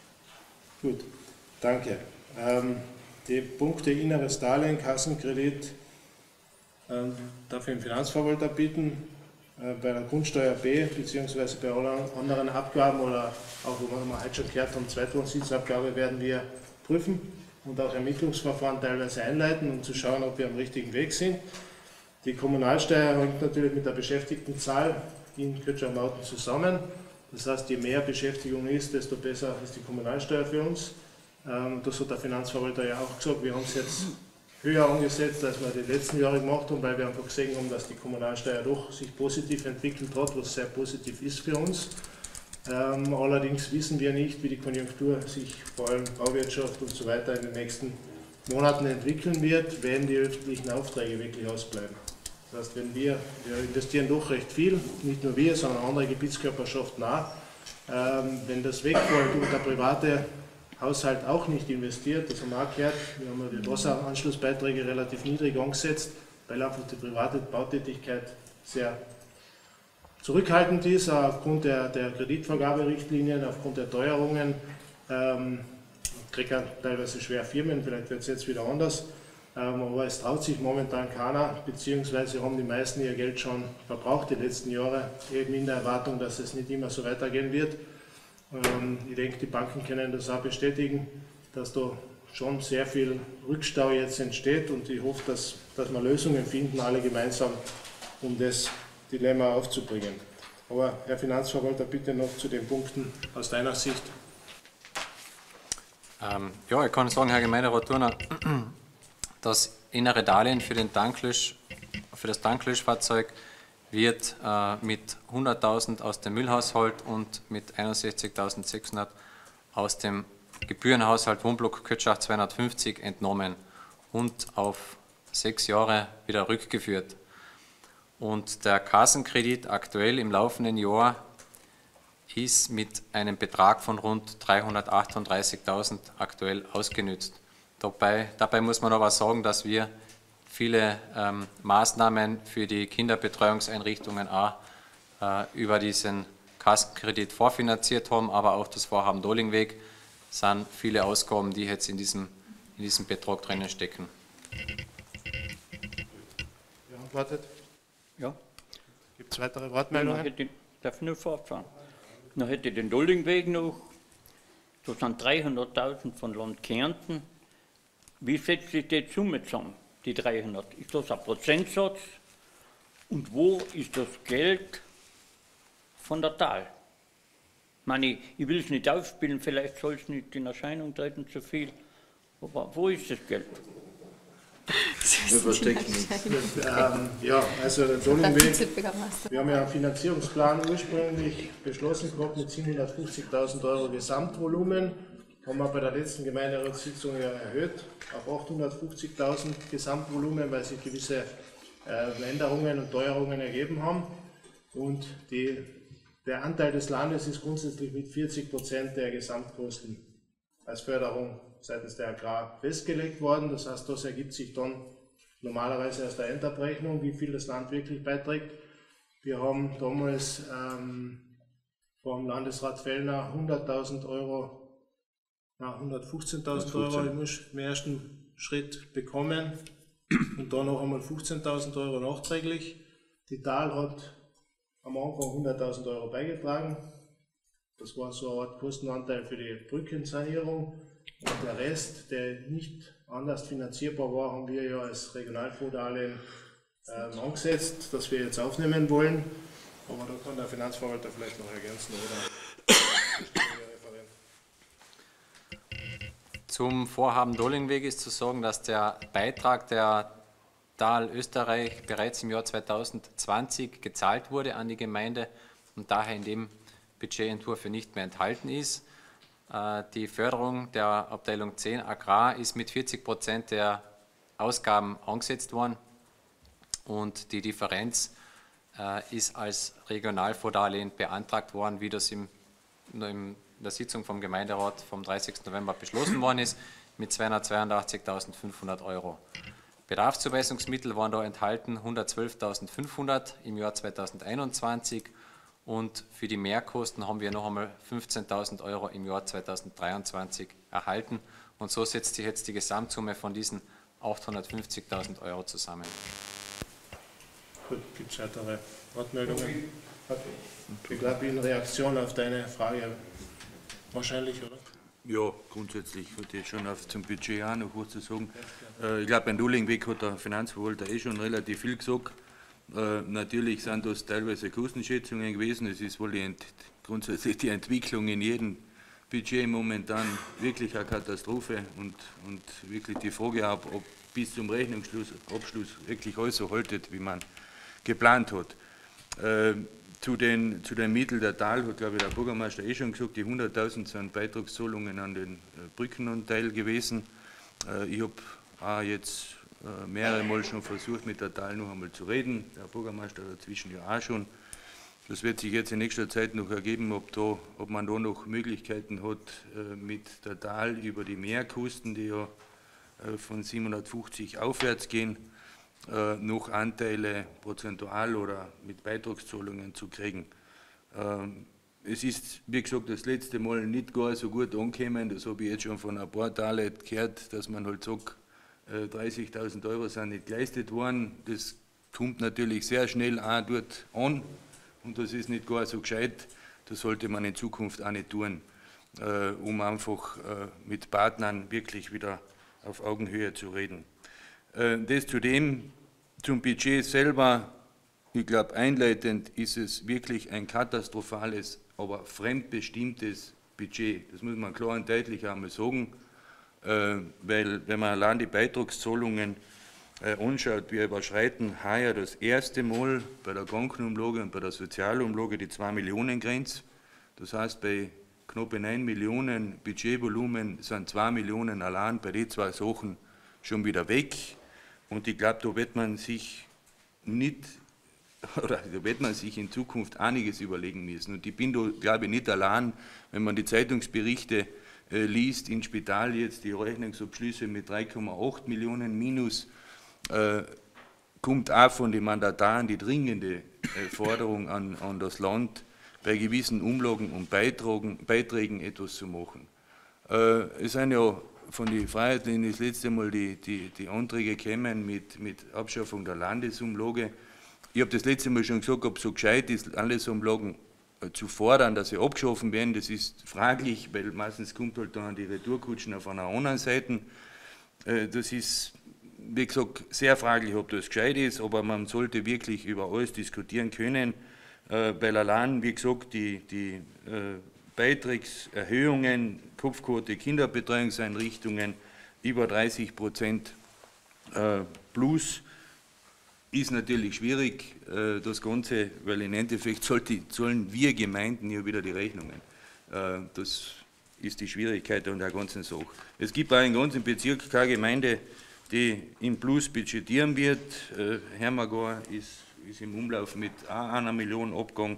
Gut, danke. Ähm, die Punkte inneres Darlehen, Kassenkredit, ähm, darf ich den Finanzverwalter bitten, äh, bei der Grundsteuer B beziehungsweise bei allen anderen Abgaben oder auch, wo wir heute schon gehört haben, Zweitwohnsitzabgabe werden wir prüfen und auch Ermittlungsverfahren teilweise einleiten, um zu schauen, ob wir am richtigen Weg sind. Die Kommunalsteuer hängt natürlich mit der Beschäftigtenzahl in Kötschau-Mauten zusammen. Das heißt, je mehr Beschäftigung ist, desto besser ist die Kommunalsteuer für uns. Das hat der Finanzverwalter ja auch gesagt. Wir haben es jetzt höher angesetzt, als wir die letzten Jahre gemacht haben, weil wir einfach gesehen haben, dass die Kommunalsteuer doch sich positiv entwickelt hat, was sehr positiv ist für uns. Ähm, allerdings wissen wir nicht, wie die Konjunktur sich vor allem Bauwirtschaft und so weiter in den nächsten Monaten entwickeln wird, wenn die öffentlichen Aufträge wirklich ausbleiben. Das heißt, wenn wir, wir investieren doch recht viel, nicht nur wir, sondern andere Gebietskörperschaften auch. Ähm, wenn das wegfällt und der private Haushalt auch nicht investiert, das haben wir auch gehört, wir haben die Wasseranschlussbeiträge relativ niedrig angesetzt, weil einfach die private Bautätigkeit sehr zurückhaltend ist, aufgrund der, der Kreditvergaberichtlinien, aufgrund der Teuerungen, ähm, kriegen teilweise schwer Firmen, vielleicht wird es jetzt wieder anders, ähm, aber es traut sich momentan keiner, beziehungsweise haben die meisten ihr Geld schon verbraucht die letzten Jahre, eben in der Erwartung, dass es nicht immer so weitergehen wird. Ähm, ich denke, die Banken können das auch bestätigen, dass da schon sehr viel Rückstau jetzt entsteht und ich hoffe, dass, dass wir Lösungen finden, alle gemeinsam, um das Dilemma aufzubringen. Aber Herr Finanzverwalter, bitte noch zu den Punkten aus deiner Sicht. Ähm, ja, ich kann sagen, Herr Gemeinderat Thurner, das innere Darlehen für, den Tanklösch, für das Tanklöschfahrzeug wird äh, mit hunderttausend aus dem Müllhaushalt und mit einundsechzigtausendsechshundert aus dem Gebührenhaushalt Wohnblock Kötschach zweihundertfünfzig entnommen und auf sechs Jahre wieder rückgeführt. Und der Kassenkredit aktuell im laufenden Jahr ist mit einem Betrag von rund dreihundertachtunddreißigtausend aktuell ausgenützt. Dabei, dabei muss man aber sagen, dass wir viele ähm, Maßnahmen für die Kinderbetreuungseinrichtungen auch äh, über diesen Kassenkredit vorfinanziert haben, aber auch das Vorhaben Dohlingweg sind viele Ausgaben, die jetzt in diesem, in diesem Betrag drinnen stecken. Beantwortet? Ja. Gibt es weitere Dann Wortmeldungen? hätte, darf ich nur fortfahren? Dann hätte ich den Dollingweg noch, da sind dreihunderttausend von Land Kärnten. Wie setzt sich die Summe zusammen, die dreihundert? Ist das ein Prozentsatz? Und wo ist das Geld von der Tal? Ich meine, ich will es nicht aufspielen, vielleicht soll es nicht in Erscheinung treten, zu viel. Aber wo ist das Geld? Wir verstecken nichts. Ähm, ja, also der Dollingweg, wir haben ja einen Finanzierungsplan ursprünglich beschlossen gehabt mit siebenhundertfünfzigtausend Euro Gesamtvolumen. Haben wir bei der letzten Gemeinderatssitzung ja erhöht auf achthundertfünfzigtausend Gesamtvolumen, weil sich gewisse äh, Änderungen und Teuerungen ergeben haben. Und die, der Anteil des Landes ist grundsätzlich mit vierzig Prozent der Gesamtkosten als Förderung seitens der Agrar festgelegt worden. Das heißt, das ergibt sich dann normalerweise aus der Endabrechnung, wie viel das Land wirklich beiträgt. Wir haben damals ähm, vom Landesrat Fellner hunderttausend Euro, na, hundertfünfzehntausend Euro im, im ersten Schritt bekommen und dann noch einmal fünfzehntausend Euro nachträglich. Die Tal hat am Anfang hunderttausend Euro beigetragen. Das war so eine Art Kostenanteil für die Brückensanierung. Und der Rest, der nicht anders finanzierbar war, haben wir ja als Regionalfondsdarlehen ähm, angesetzt, das wir jetzt aufnehmen wollen. Aber da kann der Finanzverwalter vielleicht noch ergänzen oder der Referent. Zum Vorhaben Dohlingweg ist zu sagen, dass der Beitrag der Tal Österreich bereits im Jahr zweitausendzwanzig gezahlt wurde an die Gemeinde und daher in dem Budgetentwurf nicht mehr enthalten ist. Die Förderung der Abteilung zehn Agrar ist mit vierzig Prozent der Ausgaben angesetzt worden und die Differenz ist als Regionalfondsdarlehen beantragt worden, wie das im, in der Sitzung vom Gemeinderat vom dreißigsten November beschlossen worden ist, mit zweihundertzweiundachtzigtausendfünfhundert Euro. Bedarfszuweisungsmittel waren da enthalten hundertzwölftausendfünfhundert im Jahr zweitausendeinundzwanzig und für die Mehrkosten haben wir noch einmal fünfzehntausend Euro im Jahr zweitausenddreiundzwanzig erhalten und so setzt sich jetzt die Gesamtsumme von diesen achthundertfünfzigtausend Euro zusammen. Gut, gibt es weitere Wortmeldungen? Ich glaube, in Reaktion auf deine Frage wahrscheinlich, oder? Ja, grundsätzlich würde ich schon auf zum Budget auch noch was zu sagen. Äh, ich glaube, beim Dohlingweg hat der Finanzverwalter eh schon relativ viel gesagt. Äh, natürlich sind das teilweise Kostenschätzungen gewesen. Es ist wohl die Ent grundsätzlich die Entwicklung in jedem Budget momentan wirklich eine Katastrophe und, und wirklich die Frage, ob, ob bis zum Rechnungsabschluss wirklich alles so haltet, wie man geplant hat. Äh, Zu den, zu den Mitteln der Tal hat, glaube ich, der Bürgermeister eh schon gesagt, die hunderttausend sind Beitragszahlungen an den äh, Brückenanteil gewesen. Äh, ich habe auch jetzt äh, mehrere Mal schon versucht, mit der Tal noch einmal zu reden. Der Bürgermeister dazwischen ja auch schon. Das wird sich jetzt in nächster Zeit noch ergeben, ob, da, ob man da noch Möglichkeiten hat, äh, mit der Tal über die Mehrkosten, die ja äh, von siebenhundertfünfzig aufwärts gehen, Äh, noch Anteile prozentual oder mit Beitragszahlungen zu kriegen. Ähm, es ist, wie gesagt, das letzte Mal nicht gar so gut angekommen, das habe ich jetzt schon von ein paar Talen gehört, dass man halt sagt, äh, dreißigtausend Euro sind nicht geleistet worden. Das kommt natürlich sehr schnell auch dort an und das ist nicht gar so gescheit, das sollte man in Zukunft auch nicht tun, äh, um einfach äh, mit Partnern wirklich wieder auf Augenhöhe zu reden. Das zudem zum Budget selber, ich glaube, einleitend ist es wirklich ein katastrophales, aber fremdbestimmtes Budget. Das muss man klar und deutlich einmal sagen, weil wenn man allein die Beitragszahlungen anschaut, wir überschreiten heuer das erste Mal bei der Krankenumlage und bei der Sozialumlage die zwei Millionen Grenze. Das heißt, bei knapp neun Millionen Budgetvolumen, sind zwei Millionen allein bei den zwei Sachen schon wieder weg. Und ich glaube, da wird man sich nicht, oder da wird man sich in Zukunft einiges überlegen müssen. Und ich bin da, glaube ich, nicht allein, wenn man die Zeitungsberichte äh, liest, im Spital jetzt die Rechnungsabschlüsse mit drei Komma acht Millionen minus, äh, kommt auch von den Mandataren die dringende äh, Forderung an, an das Land, bei gewissen Umlagen und Beitragen, Beiträgen etwas zu machen. Äh, es sind ja von den Freiheitlichen das letzte Mal die, die, die Anträge gekommen mit, mit Abschaffung der Landesumlage. Ich habe das letzte Mal schon gesagt, ob es so gescheit ist, Landesumlagen äh, zu fordern, dass sie abgeschaffen werden. Das ist fraglich, weil meistens kommt halt dann die Retourkutschen auf einer anderen Seite. Äh, das ist, wie gesagt, sehr fraglich, ob das gescheit ist, aber man sollte wirklich über alles diskutieren können, äh, weil allein, wie gesagt, die, die äh, Beitragserhöhungen, Kopfquote Kinderbetreuungseinrichtungen über dreißig Prozent äh, plus, ist natürlich schwierig, äh, das Ganze, weil im Endeffekt sollte, zahlen wir Gemeinden ja wieder die Rechnungen. Äh, das ist die Schwierigkeit an der ganzen Sache. Es gibt auch im ganzen Bezirk keine Gemeinde, die im Plus budgetieren wird. Äh, Hermagor ist, ist im Umlauf mit auch einer Million Abgang.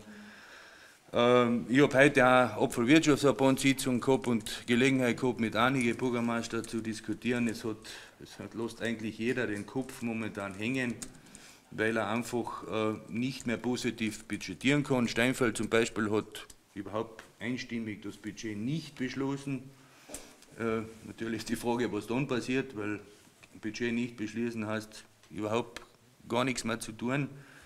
Ähm, ich habe heute auch Apfelwirtschaftsverbandssitzung gehabt und Gelegenheit gehabt, mit einigen Bürgermeistern zu diskutieren. Es hat, es hat lässt eigentlich jeder den Kopf momentan hängen, weil er einfach äh, nicht mehr positiv budgetieren kann. Steinfeld zum Beispiel hat überhaupt einstimmig das Budget nicht beschlossen. Äh, natürlich ist die Frage, was dann passiert, weil Budget nicht beschließen heißt überhaupt gar nichts mehr zu tun.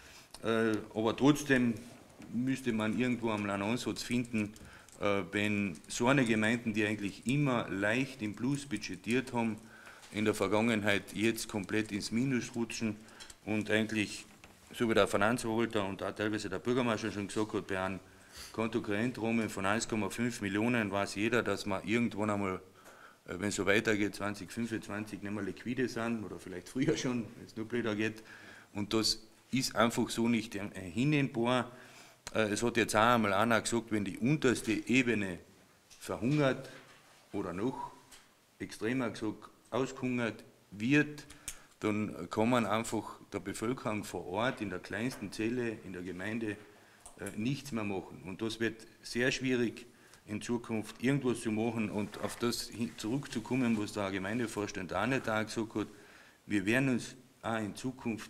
Äh, aber trotzdem müsste man irgendwo einen Ansatz finden, äh, wenn so eine Gemeinden, die eigentlich immer leicht im Plus budgetiert haben, in der Vergangenheit jetzt komplett ins Minus rutschen und eigentlich, so wie der Finanzverwalter und auch teilweise der Bürgermeister schon gesagt hat, bei einem Kontokorrentrahmen von eins Komma fünf Millionen weiß jeder, dass man irgendwann einmal, wenn es so weitergeht, zwanzig fünfundzwanzig nicht mehr liquide sind oder vielleicht früher schon, wenn es nur blöder geht. Und das ist einfach so nicht hinnehmbar. Es hat jetzt auch einmal einer gesagt, wenn die unterste Ebene verhungert oder noch extremer gesagt ausgehungert wird, dann kann man einfach der Bevölkerung vor Ort in der kleinsten Zelle in der Gemeinde äh, nichts mehr machen. Und das wird sehr schwierig in Zukunft irgendwas zu machen und auf das zurückzukommen, was der Gemeindevorstand auch nicht auch gesagt hat. Wir werden uns auch in Zukunft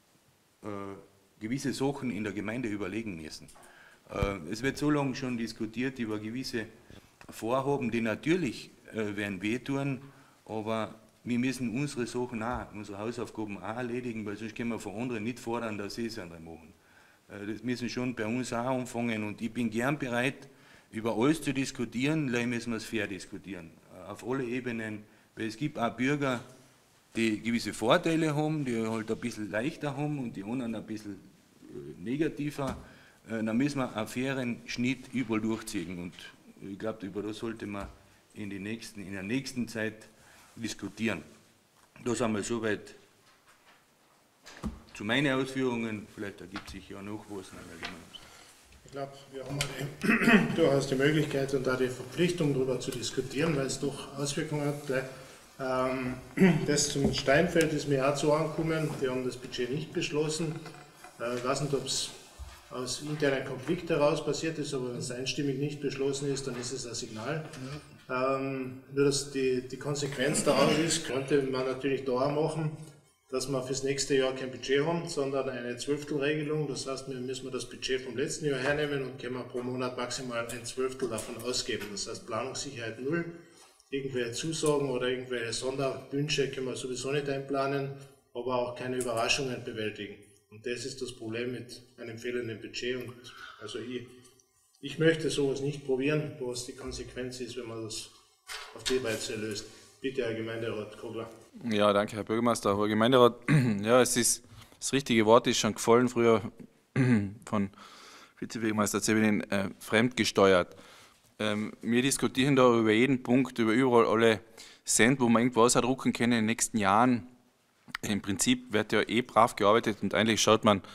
äh, gewisse Sachen in der Gemeinde überlegen müssen. Äh, es wird so lange schon diskutiert über gewisse Vorhaben, die natürlich äh, werden wehtun, aber wir müssen unsere Sachen auch, unsere Hausaufgaben auch erledigen, weil sonst können wir von anderen nicht fordern, dass sie es andere machen. Äh, das müssen schon bei uns auch anfangen und ich bin gern bereit, über alles zu diskutieren, leider müssen wir es fair diskutieren, auf alle Ebenen, weil es gibt auch Bürger, die gewisse Vorteile haben, die halt ein bisschen leichter haben und die anderen ein bisschen negativer, dann müssen wir einen fairen Schnitt überall durchziehen und ich glaube, über das sollte man in, die nächsten, in der nächsten Zeit diskutieren. Das haben wir soweit zu meinen Ausführungen, vielleicht ergibt sich ja noch was. Ich glaube, wir haben die, durchaus die Möglichkeit und da die Verpflichtung, darüber zu diskutieren, weil es doch Auswirkungen hat. Ähm, das zum Steinfeld ist mir auch so angekommen, die haben das Budget nicht beschlossen. Ich weiß nicht, ob es aus internen Konflikt heraus passiert ist, aber wenn es einstimmig nicht beschlossen ist, dann ist es ein Signal. Ja. Ähm, nur dass die, die Konsequenz daraus ist, könnte man natürlich da auch machen, dass wir fürs nächste Jahr kein Budget haben, sondern eine Zwölftelregelung. Das heißt, wir müssen das Budget vom letzten Jahr hernehmen und können pro Monat maximal ein Zwölftel davon ausgeben. Das heißt, Planungssicherheit null. Irgendwelche Zusagen oder irgendwelche Sonderwünsche können wir sowieso nicht einplanen, aber auch keine Überraschungen bewältigen. Und das ist das Problem mit einem fehlenden Budget. Und also ich, ich möchte sowas nicht probieren, was die Konsequenz ist, wenn man das auf die Weise löst. Bitte, Herr Gemeinderat Kogler. Ja, danke, Herr Bürgermeister. Herr Gemeinderat, ja, es ist, das richtige Wort ist schon gefallen, früher von Vizebürgermeister Zevelin, äh, fremdgesteuert. Ähm, wir diskutieren da über jeden Punkt, über überall alle Cent, wo man irgendwas drucken können in den nächsten Jahren. Im Prinzip wird ja eh brav gearbeitet und eigentlich schaut man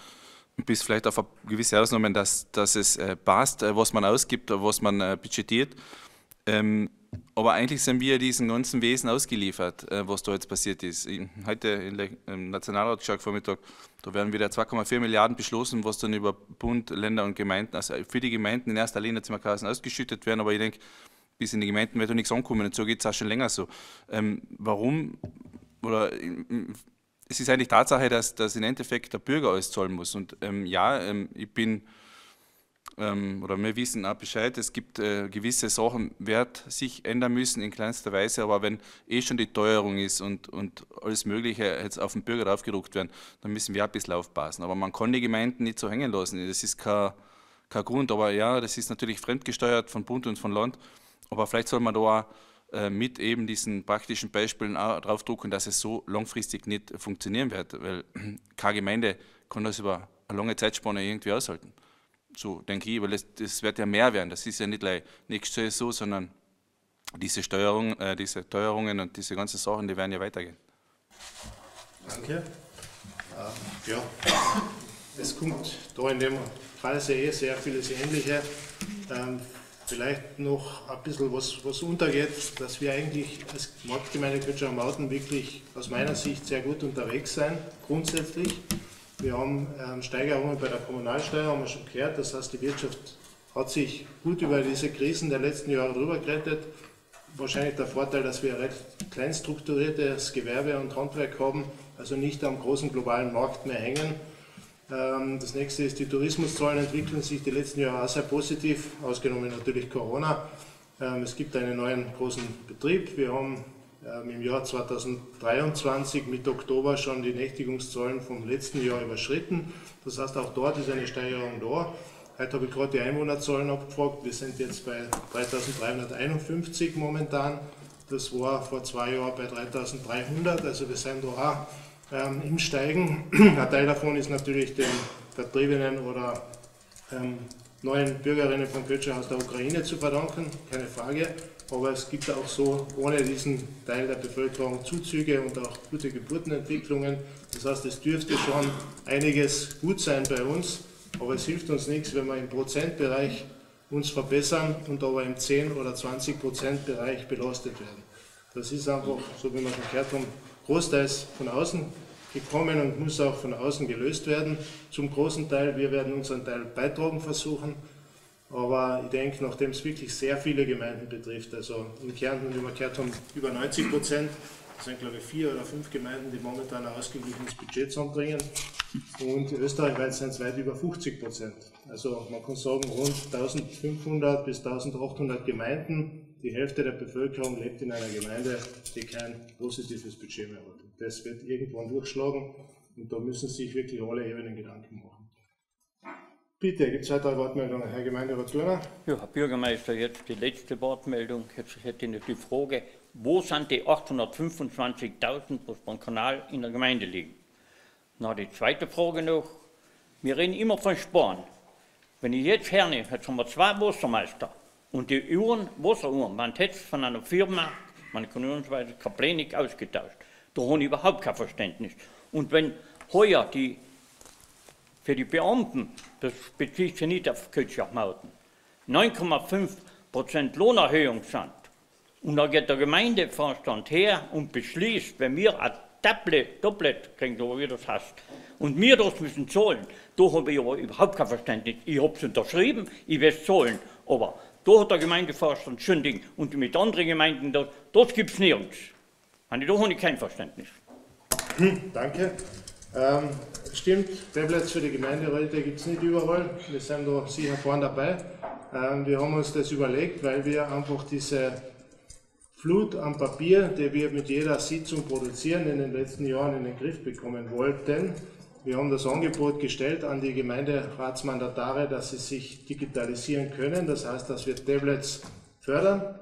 bis vielleicht auf eine gewisse Ausnahme, dass, dass es äh, passt, äh, was man ausgibt, was man äh, budgetiert. Ähm, aber eigentlich sind wir diesen ganzen Wesen ausgeliefert, äh, was da jetzt passiert ist. Ich, heute im Nationalrat geschaut, Vormittag, da werden wieder zwei Komma vier Milliarden beschlossen, was dann über Bund, Länder und Gemeinden, also für die Gemeinden in erster Linie zum Kassen ausgeschüttet werden, aber ich denke, bis in die Gemeinden wird da nichts ankommen und so geht es auch schon länger so. Ähm, warum, oder es ist eigentlich Tatsache, dass, dass im Endeffekt der Bürger alles zahlen muss. Und ähm, ja, ähm, ich bin, ähm, oder wir wissen auch Bescheid, es gibt äh, gewisse Sachen, Wert sich ändern müssen in kleinster Weise, aber wenn eh schon die Teuerung ist und, und alles Mögliche jetzt auf den Bürger draufgedruckt werden, dann müssen wir auch ein bisschen aufpassen. Aber man kann die Gemeinden nicht so hängen lassen, das ist kein, kein Grund. Aber ja, das ist natürlich fremdgesteuert von Bund und von Land, aber vielleicht soll man da auch mit eben diesen praktischen Beispielen auch draufdrucken, dass es so langfristig nicht funktionieren wird, weil keine Gemeinde kann das über eine lange Zeitspanne irgendwie aushalten. So denke ich, weil das, das wird ja mehr werden. Das ist ja nicht gleich nächstes so, sondern diese Steuerung, äh, diese Teuerungen und diese ganzen Sachen, die werden ja weitergehen. Danke. Äh, ja, es kommt da in dem Fall sehr, sehr vieles Ähnliche. Ähm, Vielleicht noch ein bisschen was, was untergeht, dass wir eigentlich als Marktgemeinde Kötschau-Mauten wirklich aus meiner Sicht sehr gut unterwegs sein, grundsätzlich. Wir haben ähm, Steigerungen bei der Kommunalsteuer, haben wir schon gehört, das heißt, die Wirtschaft hat sich gut über diese Krisen der letzten Jahre drüber gerettet. Wahrscheinlich der Vorteil, dass wir ein recht klein strukturiertes Gewerbe und Handwerk haben, also nicht am großen globalen Markt mehr hängen. Das nächste ist, die Tourismuszahlen entwickeln sich die letzten Jahre auch sehr positiv, ausgenommen natürlich Corona. Es gibt einen neuen großen Betrieb. Wir haben im Jahr zweitausenddreiundzwanzig mit Oktober schon die Nächtigungszahlen vom letzten Jahr überschritten. Das heißt, auch dort ist eine Steigerung da. Heute habe ich gerade die Einwohnerzahlen abgefragt. Wir sind jetzt bei dreitausenddreihunderteinundfünfzig momentan. Das war vor zwei Jahren bei dreitausenddreihundert. Also wir sind da auch Ähm, im Steigen. Ein Teil davon ist natürlich den vertriebenen oder ähm, neuen Bürgerinnen von Kötschau aus der Ukraine zu verdanken, keine Frage. Aber es gibt auch so ohne diesen Teil der Bevölkerung Zuzüge und auch gute Geburtenentwicklungen. Das heißt, es dürfte schon einiges gut sein bei uns, aber es hilft uns nichts, wenn wir im Prozentbereich uns verbessern und aber im zehn oder zwanzig Prozent Bereich belastet werden. Das ist einfach, so wie wir schon gehört haben, großteils von außen gekommen und muss auch von außen gelöst werden. Zum großen Teil, wir werden unseren Teil beitragen versuchen, aber ich denke, nachdem es wirklich sehr viele Gemeinden betrifft, also in Kärnten, wie wir gehört haben, über neunzig Prozent, das sind glaube ich vier oder fünf Gemeinden, die momentan ein ausgeglichenes Budget zusammenbringen und österreichweit sind es weit über fünfzig Prozent. Also man kann sagen, rund eintausendfünfhundert bis eintausendachthundert Gemeinden. Die Hälfte der Bevölkerung lebt in einer Gemeinde, die kein positives Budget mehr hat. Das wird irgendwann durchschlagen und da müssen sich wirklich alle Ebenen Gedanken machen. Bitte, gibt es weitere Wortmeldungen? Herr Gemeinderat Thurner. Ja, Herr Bürgermeister, jetzt die letzte Wortmeldung. Jetzt hätte ich noch die Frage, wo sind die achthundertfünfundzwanzigtausend, was beim Kanal in der Gemeinde liegen? Na, die zweite Frage noch. Wir reden immer von Sparen. Wenn ich jetzt hernehme, jetzt haben wir zwei Wassermeister. Und die Uhren, Wasseruhren, man hat es von einer Firma, man kann übrigens Kaplenik ausgetauscht. Da habe ich überhaupt kein Verständnis. Und wenn heuer die, für die Beamten, das bezieht sich nicht auf Kötschau-Mauten, neun Komma fünf Prozent Lohnerhöhung sind, und da geht der Gemeindevorstand her und beschließt, wenn wir ein Tablet, Dopplet kriegen, oder wie das heißt, und wir das müssen zahlen, da habe ich aber überhaupt kein Verständnis. Ich habe es unterschrieben, ich will es zahlen, aber da hat der Gemeindevorstand schon Ding. Und mit anderen Gemeinden, das, das gibt es nirgends. Da habe ich kein Verständnis. Hm, danke. Ähm, stimmt, Tablets für die Gemeinderäte gibt es nicht überall. Wir sind da sicher vorne dabei. Ähm, wir haben uns das überlegt, weil wir einfach diese Flut an Papier, die wir mit jeder Sitzung produzieren, in den letzten Jahren in den Griff bekommen wollten. Wir haben das Angebot gestellt an die Gemeinderatsmandatare, dass sie sich digitalisieren können. Das heißt, dass wir Tablets fördern.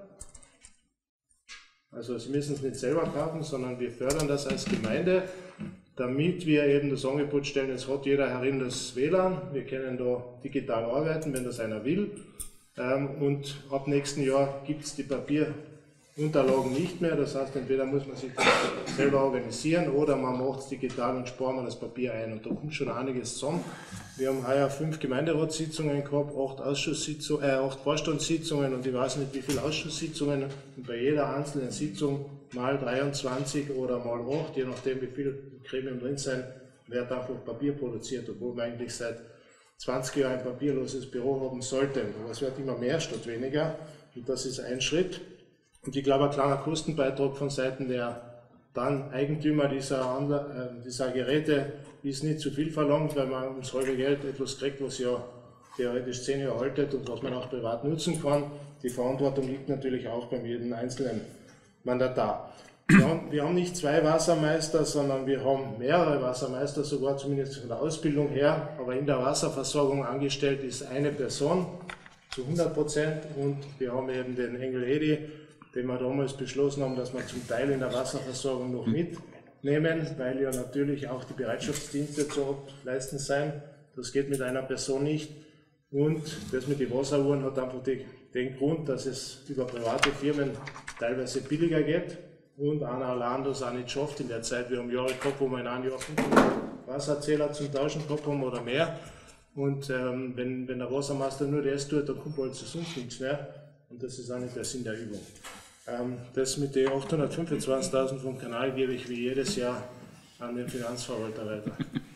Also sie müssen es nicht selber kaufen, sondern wir fördern das als Gemeinde, damit wir eben das Angebot stellen, es hat jeder herin das W L A N. Wir können da digital arbeiten, wenn das einer will. Und ab nächsten Jahr gibt es die Papierunterlagen nicht mehr. Das heißt, entweder muss man sich das selber organisieren oder man macht es digital und sparen wir das Papier ein. Und da kommt schon einiges zusammen. Wir haben heuer fünf Gemeinderatssitzungen gehabt, acht, Ausschusssitzungen, äh, acht Vorstandssitzungen und ich weiß nicht wie viele Ausschusssitzungen. Und bei jeder einzelnen Sitzung mal dreiundzwanzig oder mal acht, je nachdem wie viele Gremien drin sind, wird einfach Papier produziert, obwohl wir eigentlich seit zwanzig Jahren ein papierloses Büro haben sollten. Aber es wird immer mehr statt weniger und das ist ein Schritt. Und ich glaube, ein kleiner Kostenbeitrag von Seiten der dann Eigentümer dieser, Anla äh, dieser Geräte ist nicht zu viel verlangt, weil man ums halbe Geld etwas kriegt, was ja theoretisch zehn Jahre haltet und was man auch privat nutzen kann. Die Verantwortung liegt natürlich auch beim jedem einzelnen Mandatar. Wir haben, wir haben nicht zwei Wassermeister, sondern wir haben mehrere Wassermeister, sogar zumindest von der Ausbildung her, aber in der Wasserversorgung angestellt ist eine Person zu hundert Prozent und wir haben eben den Engel Edi, den wir damals beschlossen haben, dass wir zum Teil in der Wasserversorgung noch mitnehmen, weil ja natürlich auch die Bereitschaftsdienste zu leisten sein. Das geht mit einer Person nicht. Und das mit den Wasseruhren hat einfach die, den Grund, dass es über private Firmen teilweise billiger geht und einer allein das auch nicht schafft in der Zeit. Wir haben Jahre gehabt, wo wir in einem Jahr fünfhundert Wasserzähler zum Tauschen gehabt haben oder mehr. Und ähm, wenn, wenn der Wassermeister nur das tut, dann kommt halt sonst nichts mehr. Und das ist auch nicht der Sinn der Übung. Ähm, das mit den achthundertfünfundzwanzigtausend vom Kanal gebe ich wie jedes Jahr an den Finanzverwalter weiter.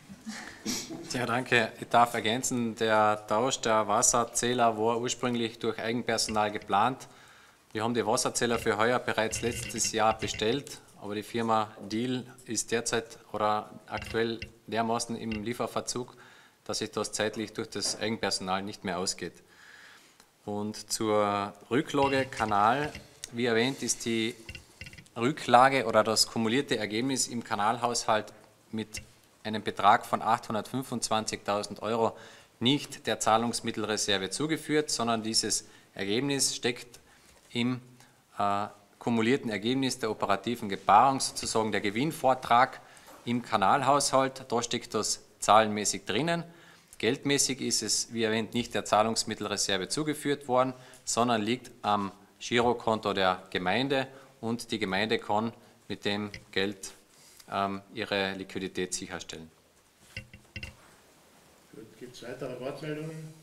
Ja, danke. Ich darf ergänzen, der Tausch der Wasserzähler war ursprünglich durch Eigenpersonal geplant. Wir haben die Wasserzähler für heuer bereits letztes Jahr bestellt, aber die Firma Deal ist derzeit oder aktuell dermaßen im Lieferverzug, dass sich das zeitlich durch das Eigenpersonal nicht mehr ausgeht. Und zur Rücklage Kanal, wie erwähnt, ist die Rücklage oder das kumulierte Ergebnis im Kanalhaushalt mit einem Betrag von achthundertfünfundzwanzigtausend Euro nicht der Zahlungsmittelreserve zugeführt, sondern dieses Ergebnis steckt im äh, kumulierten Ergebnis der operativen Gebarung, sozusagen der Gewinnvortrag im Kanalhaushalt. Da steckt das zahlenmäßig drinnen. Geldmäßig ist es, wie erwähnt, nicht der Zahlungsmittelreserve zugeführt worden, sondern liegt am Girokonto der Gemeinde und die Gemeinde kann mit dem Geld ähm, ihre Liquidität sicherstellen. Gibt es weitere Wortmeldungen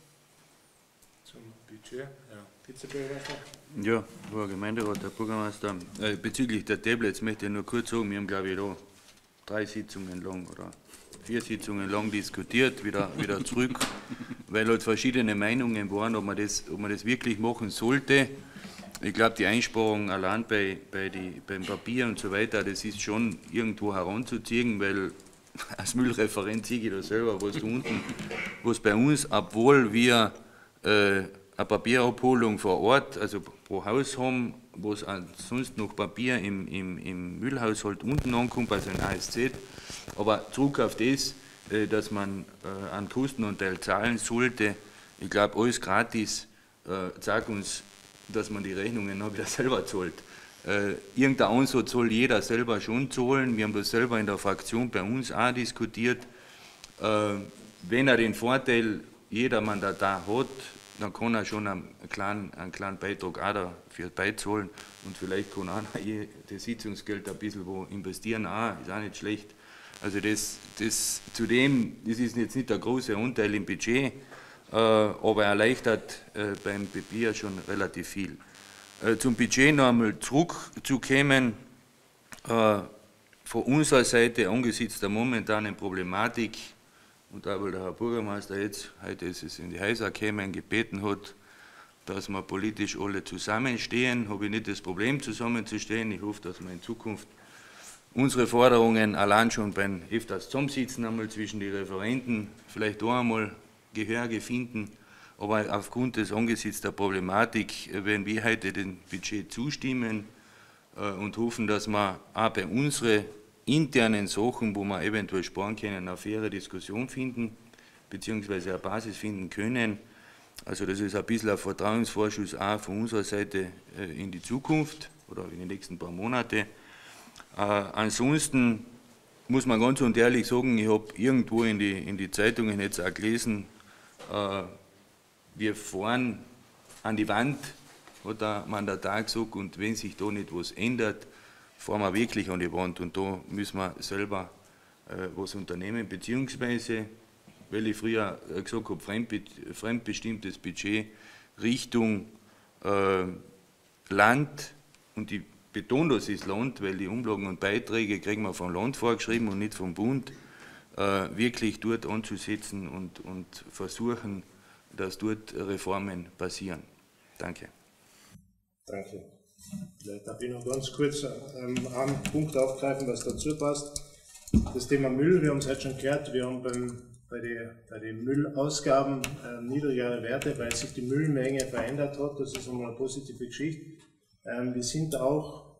zum Budget? Ja, Vizebürgermeister. Ja, Herr Gemeinderat, Herr Bürgermeister, äh, bezüglich der Tablets möchte ich nur kurz sagen, wir haben glaube ich da drei Sitzungen lang oder vier Sitzungen lang diskutiert, wieder, wieder zurück, weil halt verschiedene Meinungen waren, ob man das, ob man das wirklich machen sollte. Ich glaube, die Einsparung allein bei, bei die, beim Papier und so weiter, das ist schon irgendwo heranzuziehen, weil als Müllreferent sehe ich da selber, was da unten, was bei uns, obwohl wir äh, eine Papierabholung vor Ort, also pro Haus haben, wo es sonst noch Papier im, im, im Müllhaushalt unten ankommt, also ein A S Z. Aber zurück auf das, äh, dass man äh, einen Kostenanteil zahlen sollte, ich glaube, alles gratis, äh, sagt uns, dass man die Rechnungen noch wieder selber zahlt. Äh, irgendein Ansatz soll jeder selber schon zahlen. Wir haben das selber in der Fraktion bei uns auch diskutiert. Äh, wenn er den Vorteil jeder Mandatar hat, dann kann er schon einen kleinen, einen kleinen Beitrag auch dafür beizahlen und vielleicht kann auch das Sitzungsgeld ein bisschen wo investieren, auch, ist auch nicht schlecht. Also das, das, zudem, das ist jetzt nicht der große Anteil im Budget, äh, aber erleichtert äh, beim Papier schon relativ viel. Äh, zum Budget noch einmal zurückzukommen, äh, von unserer Seite angesichts der momentanen Problematik, und da weil der Herr Bürgermeister jetzt, heute ist es in die Häuser gekommen, gebeten hat, dass wir politisch alle zusammenstehen, habe ich nicht das Problem zusammenzustehen. Ich hoffe, dass wir in Zukunft unsere Forderungen allein schon beim öfters zusammensitzen, einmal zwischen den Referenten, vielleicht auch einmal Gehör finden. Aber aufgrund des angesichts der Problematik werden wir heute dem Budget zustimmen äh, und hoffen, dass wir auch bei unseren internen Sachen, wo wir eventuell sparen können, eine faire Diskussion finden, beziehungsweise eine Basis finden können. Also das ist ein bisschen ein Vertrauensvorschuss auch von unserer Seite äh, in die Zukunft oder in die nächsten paar Monate. Äh, ansonsten muss man ganz und ehrlich sagen, ich habe irgendwo in die, in die Zeitungen jetzt auch gelesen, äh, wir fahren an die Wand, hat der Mandatar gesagt, und wenn sich da nicht was ändert, fahren wir wirklich an die Wand und da müssen wir selber äh, was unternehmen, beziehungsweise weil ich früher gesagt habe, fremdbe fremdbestimmtes Budget Richtung äh, Land, und ich betone, das ist Land, weil die Umlagen und Beiträge kriegen wir vom Land vorgeschrieben und nicht vom Bund, äh, wirklich dort anzusetzen und, und versuchen, dass dort Reformen passieren. Danke. Danke. Vielleicht darf ich noch ganz kurz ähm, einen Punkt aufgreifen, was dazu passt. Das Thema Müll, wir haben es heute schon gehört, wir haben beim, bei den bei die Müllausgaben äh, niedrigere Werte, weil sich die Müllmenge verändert hat. Das ist einmal eine positive Geschichte. Ähm, wir sind auch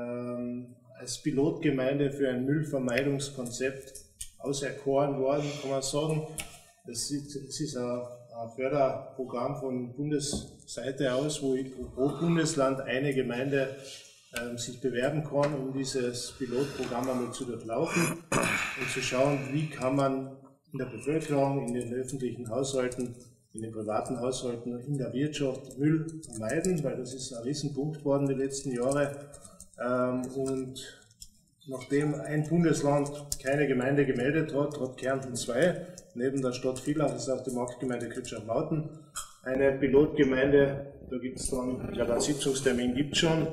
ähm, als Pilotgemeinde für ein Müllvermeidungskonzept auserkoren worden, kann man sagen. Das ist, das ist ein, ein Förderprogramm von Bundesseite aus, wo pro Bundesland eine Gemeinde ähm, sich bewerben kann, um dieses Pilotprogramm einmal zu durchlaufen und zu schauen, wie kann man in der Bevölkerung, in den öffentlichen Haushalten, in den privaten Haushalten, in der Wirtschaft Müll vermeiden, weil das ist ein Riesenpunkt geworden die letzten Jahre. Ähm, und nachdem ein Bundesland keine Gemeinde gemeldet hat, hat Kärnten zwei, neben der Stadt Villach, das ist auch die Marktgemeinde Kötschach-Mauten, eine Pilotgemeinde. Da gibt es dann, ich glaube, einen Sitzungstermin gibt es schon.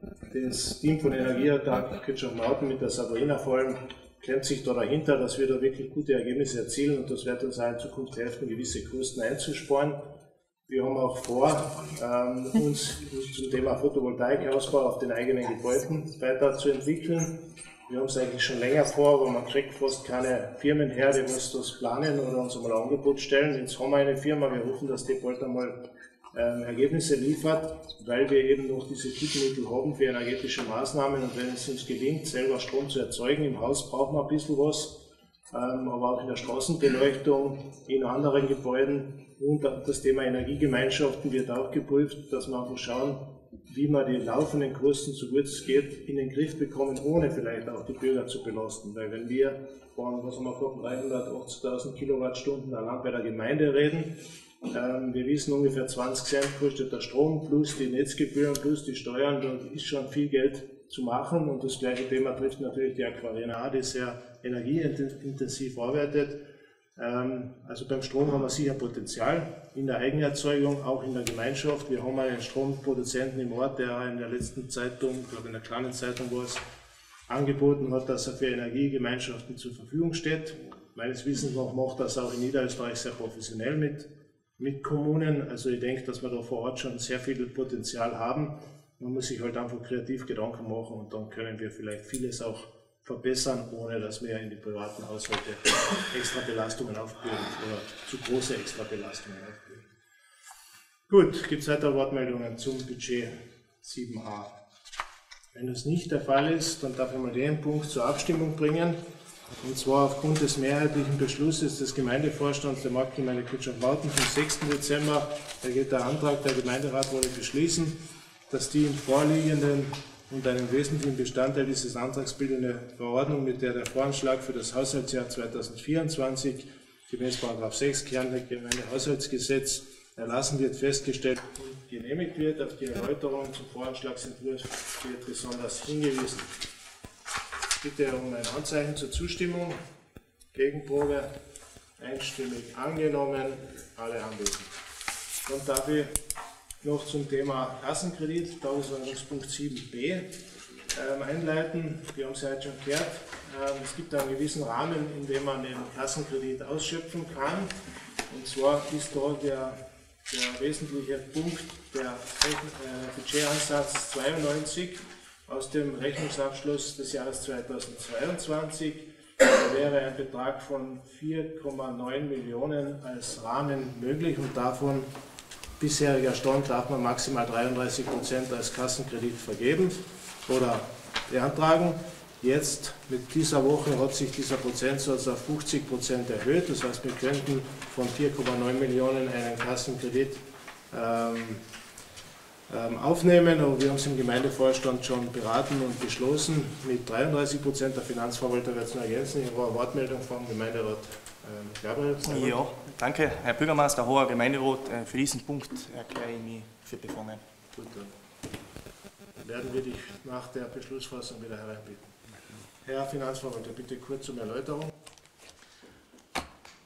Das Team von Energieautark Kötschach-Mauten mit der Sabrina vor allem klemmt sich da dahinter, dass wir da wirklich gute Ergebnisse erzielen, und das wird uns auch in Zukunft helfen, gewisse Kosten einzusparen. Wir haben auch vor, ähm, uns zum Thema Photovoltaikausbau auf den eigenen Gebäuden weiterzuentwickeln. Wir haben es eigentlich schon länger vor, aber man kriegt fast keine Firmen her, die uns das planen oder uns einmal ein Angebot stellen. Jetzt haben wir eine Firma, wir hoffen, dass die bald einmal ähm, Ergebnisse liefert, weil wir eben noch diese Drittmittel haben für energetische Maßnahmen, und wenn es uns gelingt, selber Strom zu erzeugen, im Haus brauchen wir ein bisschen was, ähm, aber auch in der Straßenbeleuchtung, in anderen Gebäuden, und das Thema Energiegemeinschaften wird auch geprüft, dass wir einfach schauen, wie man die laufenden Kosten, so gut es geht, in den Griff bekommen, ohne vielleicht auch die Bürger zu belasten. Weil wenn wir von, was haben wir gehabt, dreihundertachtzigtausend Kilowattstunden allein bei der Gemeinde reden, ähm, wir wissen, ungefähr zwanzig Cent kostet der Strom, plus die Netzgebühren, plus die Steuern, da ist schon viel Geld zu machen. Und das gleiche Thema trifft natürlich die Aquarena, die sehr energieintensiv arbeitet. Also beim Strom haben wir sicher Potenzial in der Eigenerzeugung, auch in der Gemeinschaft. Wir haben einen Stromproduzenten im Ort, der in der letzten Zeitung, ich glaube in der kleinen Zeitung war es, angeboten hat, dass er für Energiegemeinschaften zur Verfügung steht. Meines Wissens nach macht das auch in Niederösterreich sehr professionell mit, mit Kommunen. Also ich denke, dass wir da vor Ort schon sehr viel Potenzial haben. Man muss sich halt einfach kreativ Gedanken machen, und dann können wir vielleicht vieles auch verbessern, ohne dass wir in die privaten Haushalte extra Belastungen aufbürden oder zu große extra Belastungen aufbürden. Gut, gibt es weitere Wortmeldungen zum Budget sieben a? Wenn das nicht der Fall ist, dann darf ich mal den Punkt zur Abstimmung bringen. Und zwar aufgrund des mehrheitlichen Beschlusses des Gemeindevorstands der Marktgemeinde Kötschach-Mauten vom sechsten Dezember, da geht der Antrag, der Gemeinderat wolle beschließen, dass die im vorliegenden und einen wesentlichen Bestandteil dieses Antrags bildende Verordnung, mit der der Voranschlag für das Haushaltsjahr zweitausendvierundzwanzig gemäß Paragraph sechs Kärntner Gemeindehaushaltsgesetz erlassen wird, festgestellt und genehmigt wird. Auf die Erläuterung zum Voranschlagsentwurf wird besonders hingewiesen. Ich bitte um ein Handzeichen zur Zustimmung. Gegenprobe einstimmig angenommen. Alle anwesend. Dann darf ich noch zum Thema Kassenkredit, Tagesordnungspunkt sieben b, ähm, einleiten. Wir haben es ja heute schon gehört. Ähm, es gibt einen gewissen Rahmen, in dem man den Kassenkredit ausschöpfen kann. Und zwar ist da der, der wesentliche Punkt der äh, Budgetansatz zweiundneunzig aus dem Rechnungsabschluss des Jahres zweitausendzweiundzwanzig. Da wäre ein Betrag von vier Komma neun Millionen als Rahmen möglich, und davon bisheriger Stand darf man maximal dreiunddreißig Prozent als Kassenkredit vergeben oder beantragen. Jetzt mit dieser Woche hat sich dieser Prozentsatz auf fünfzig Prozent erhöht. Das heißt, wir könnten von vier Komma neun Millionen einen Kassenkredit ähm, ähm, aufnehmen. Aber wir haben es im Gemeindevorstand schon beraten und beschlossen mit dreiunddreißig Prozent. Der Finanzverwalter wird es noch ergänzen. Ich habe eine Wortmeldung vom Gemeinderat. Ja, danke, Herr Bürgermeister, hoher Gemeinderat. Für diesen Punkt erkläre ich mich für befangen. Gut, dann werden wir dich nach der Beschlussfassung wieder hereinbitten. Herr Finanzverwalter, bitte kurz um Erläuterung.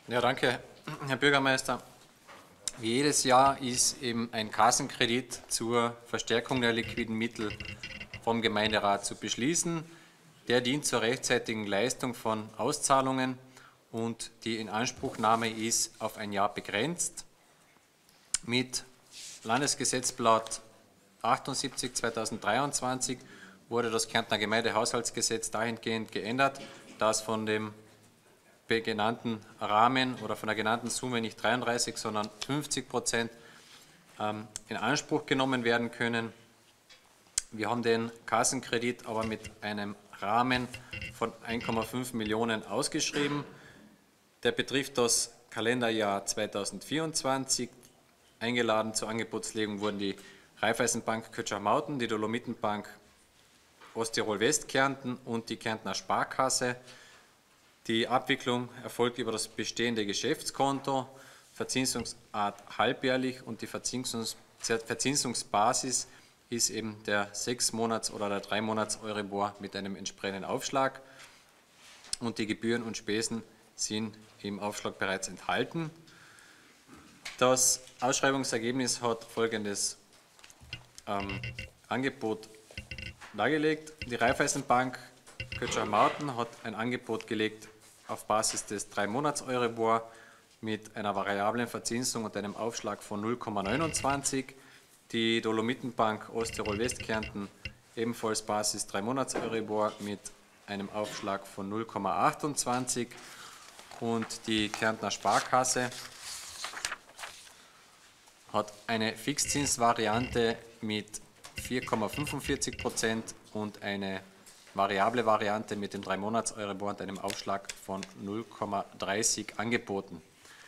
Ja, danke, Herr Bürgermeister. Wie jedes Jahr ist eben ein Kassenkredit zur Verstärkung der liquiden Mittel vom Gemeinderat zu beschließen. Der dient zur rechtzeitigen Leistung von Auszahlungen und die Inanspruchnahme ist auf ein Jahr begrenzt. Mit Landesgesetzblatt achtundsiebzig zweitausenddreiundzwanzig wurde das Kärntner Gemeindehaushaltsgesetz dahingehend geändert, dass von dem genannten Rahmen oder von der genannten Summe nicht dreiunddreißig, sondern fünfzig Prozent ähm, in Anspruch genommen werden können. Wir haben den Kassenkredit aber mit einem Rahmen von ein Komma fünf Millionen ausgeschrieben. Der betrifft das Kalenderjahr zweitausendvierundzwanzig. Eingeladen zur Angebotslegung wurden die Raiffeisenbank Kötschach-Mauten, die Dolomitenbank Osttirol-Westkärnten und die Kärntner Sparkasse. Die Abwicklung erfolgt über das bestehende Geschäftskonto, Verzinsungsart halbjährlich und die Verzinsungs Verzinsungsbasis ist eben der sechs Monats- oder der drei Monats Euribor mit einem entsprechenden Aufschlag und die Gebühren und Spesen sind im Aufschlag bereits enthalten. Das Ausschreibungsergebnis hat folgendes ähm, Angebot dargelegt. Die Raiffeisenbank Kötschach-Mauten hat ein Angebot gelegt auf Basis des drei Monats Euribor mit einer variablen Verzinsung und einem Aufschlag von null Komma neunundzwanzig. Die Dolomitenbank Osttirol-Westkärnten ebenfalls Basis drei Monats Euribor mit einem Aufschlag von null Komma achtundzwanzig und die Kärntner Sparkasse hat eine Fixzinsvariante mit vier Komma fünfundvierzig Prozent und eine variable Variante mit dem drei Monats Euribor und einem Aufschlag von null Komma dreißig angeboten.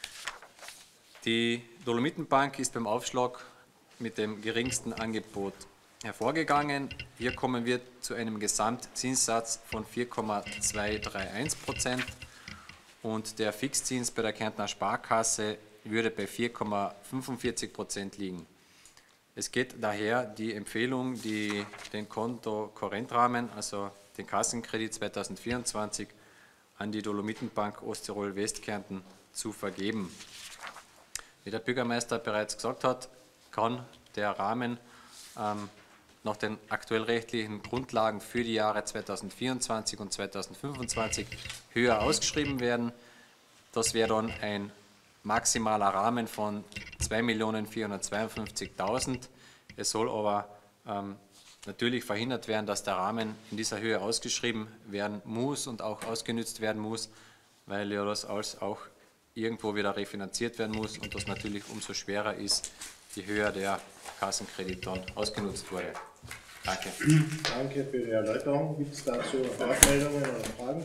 Die Dolomitenbank ist beim Aufschlag mit dem geringsten Angebot hervorgegangen. Hier kommen wir zu einem Gesamtzinssatz von vier Komma zweihundereinunddreißig Prozent und der Fixzins bei der Kärntner Sparkasse würde bei vier Komma fünfundvierzig Prozent liegen. Es geht daher die Empfehlung, die, den Kontokorrentrahmen, also den Kassenkredit zweitausendvierundzwanzig, an die Dolomitenbank Osttirol-Westkärnten zu vergeben. Wie der Bürgermeister bereits gesagt hat, kann der Rahmen ähm, nach den aktuell rechtlichen Grundlagen für die Jahre zweitausendvierundzwanzig und zweitausendfünfundzwanzig höher ausgeschrieben werden. Das wäre dann ein maximaler Rahmen von zwei Millionen vierhundertzweiundfünfzigtausend. Es soll aber ähm, natürlich verhindert werden, dass der Rahmen in dieser Höhe ausgeschrieben werden muss und auch ausgenützt werden muss, weil ja das alles auch irgendwo wieder refinanziert werden muss und das natürlich umso schwerer ist, je höher der Kassenkredit dann ausgenutzt wurde. Danke. Danke für die Erläuterung. Gibt es dazu Wortmeldungen oder Fragen?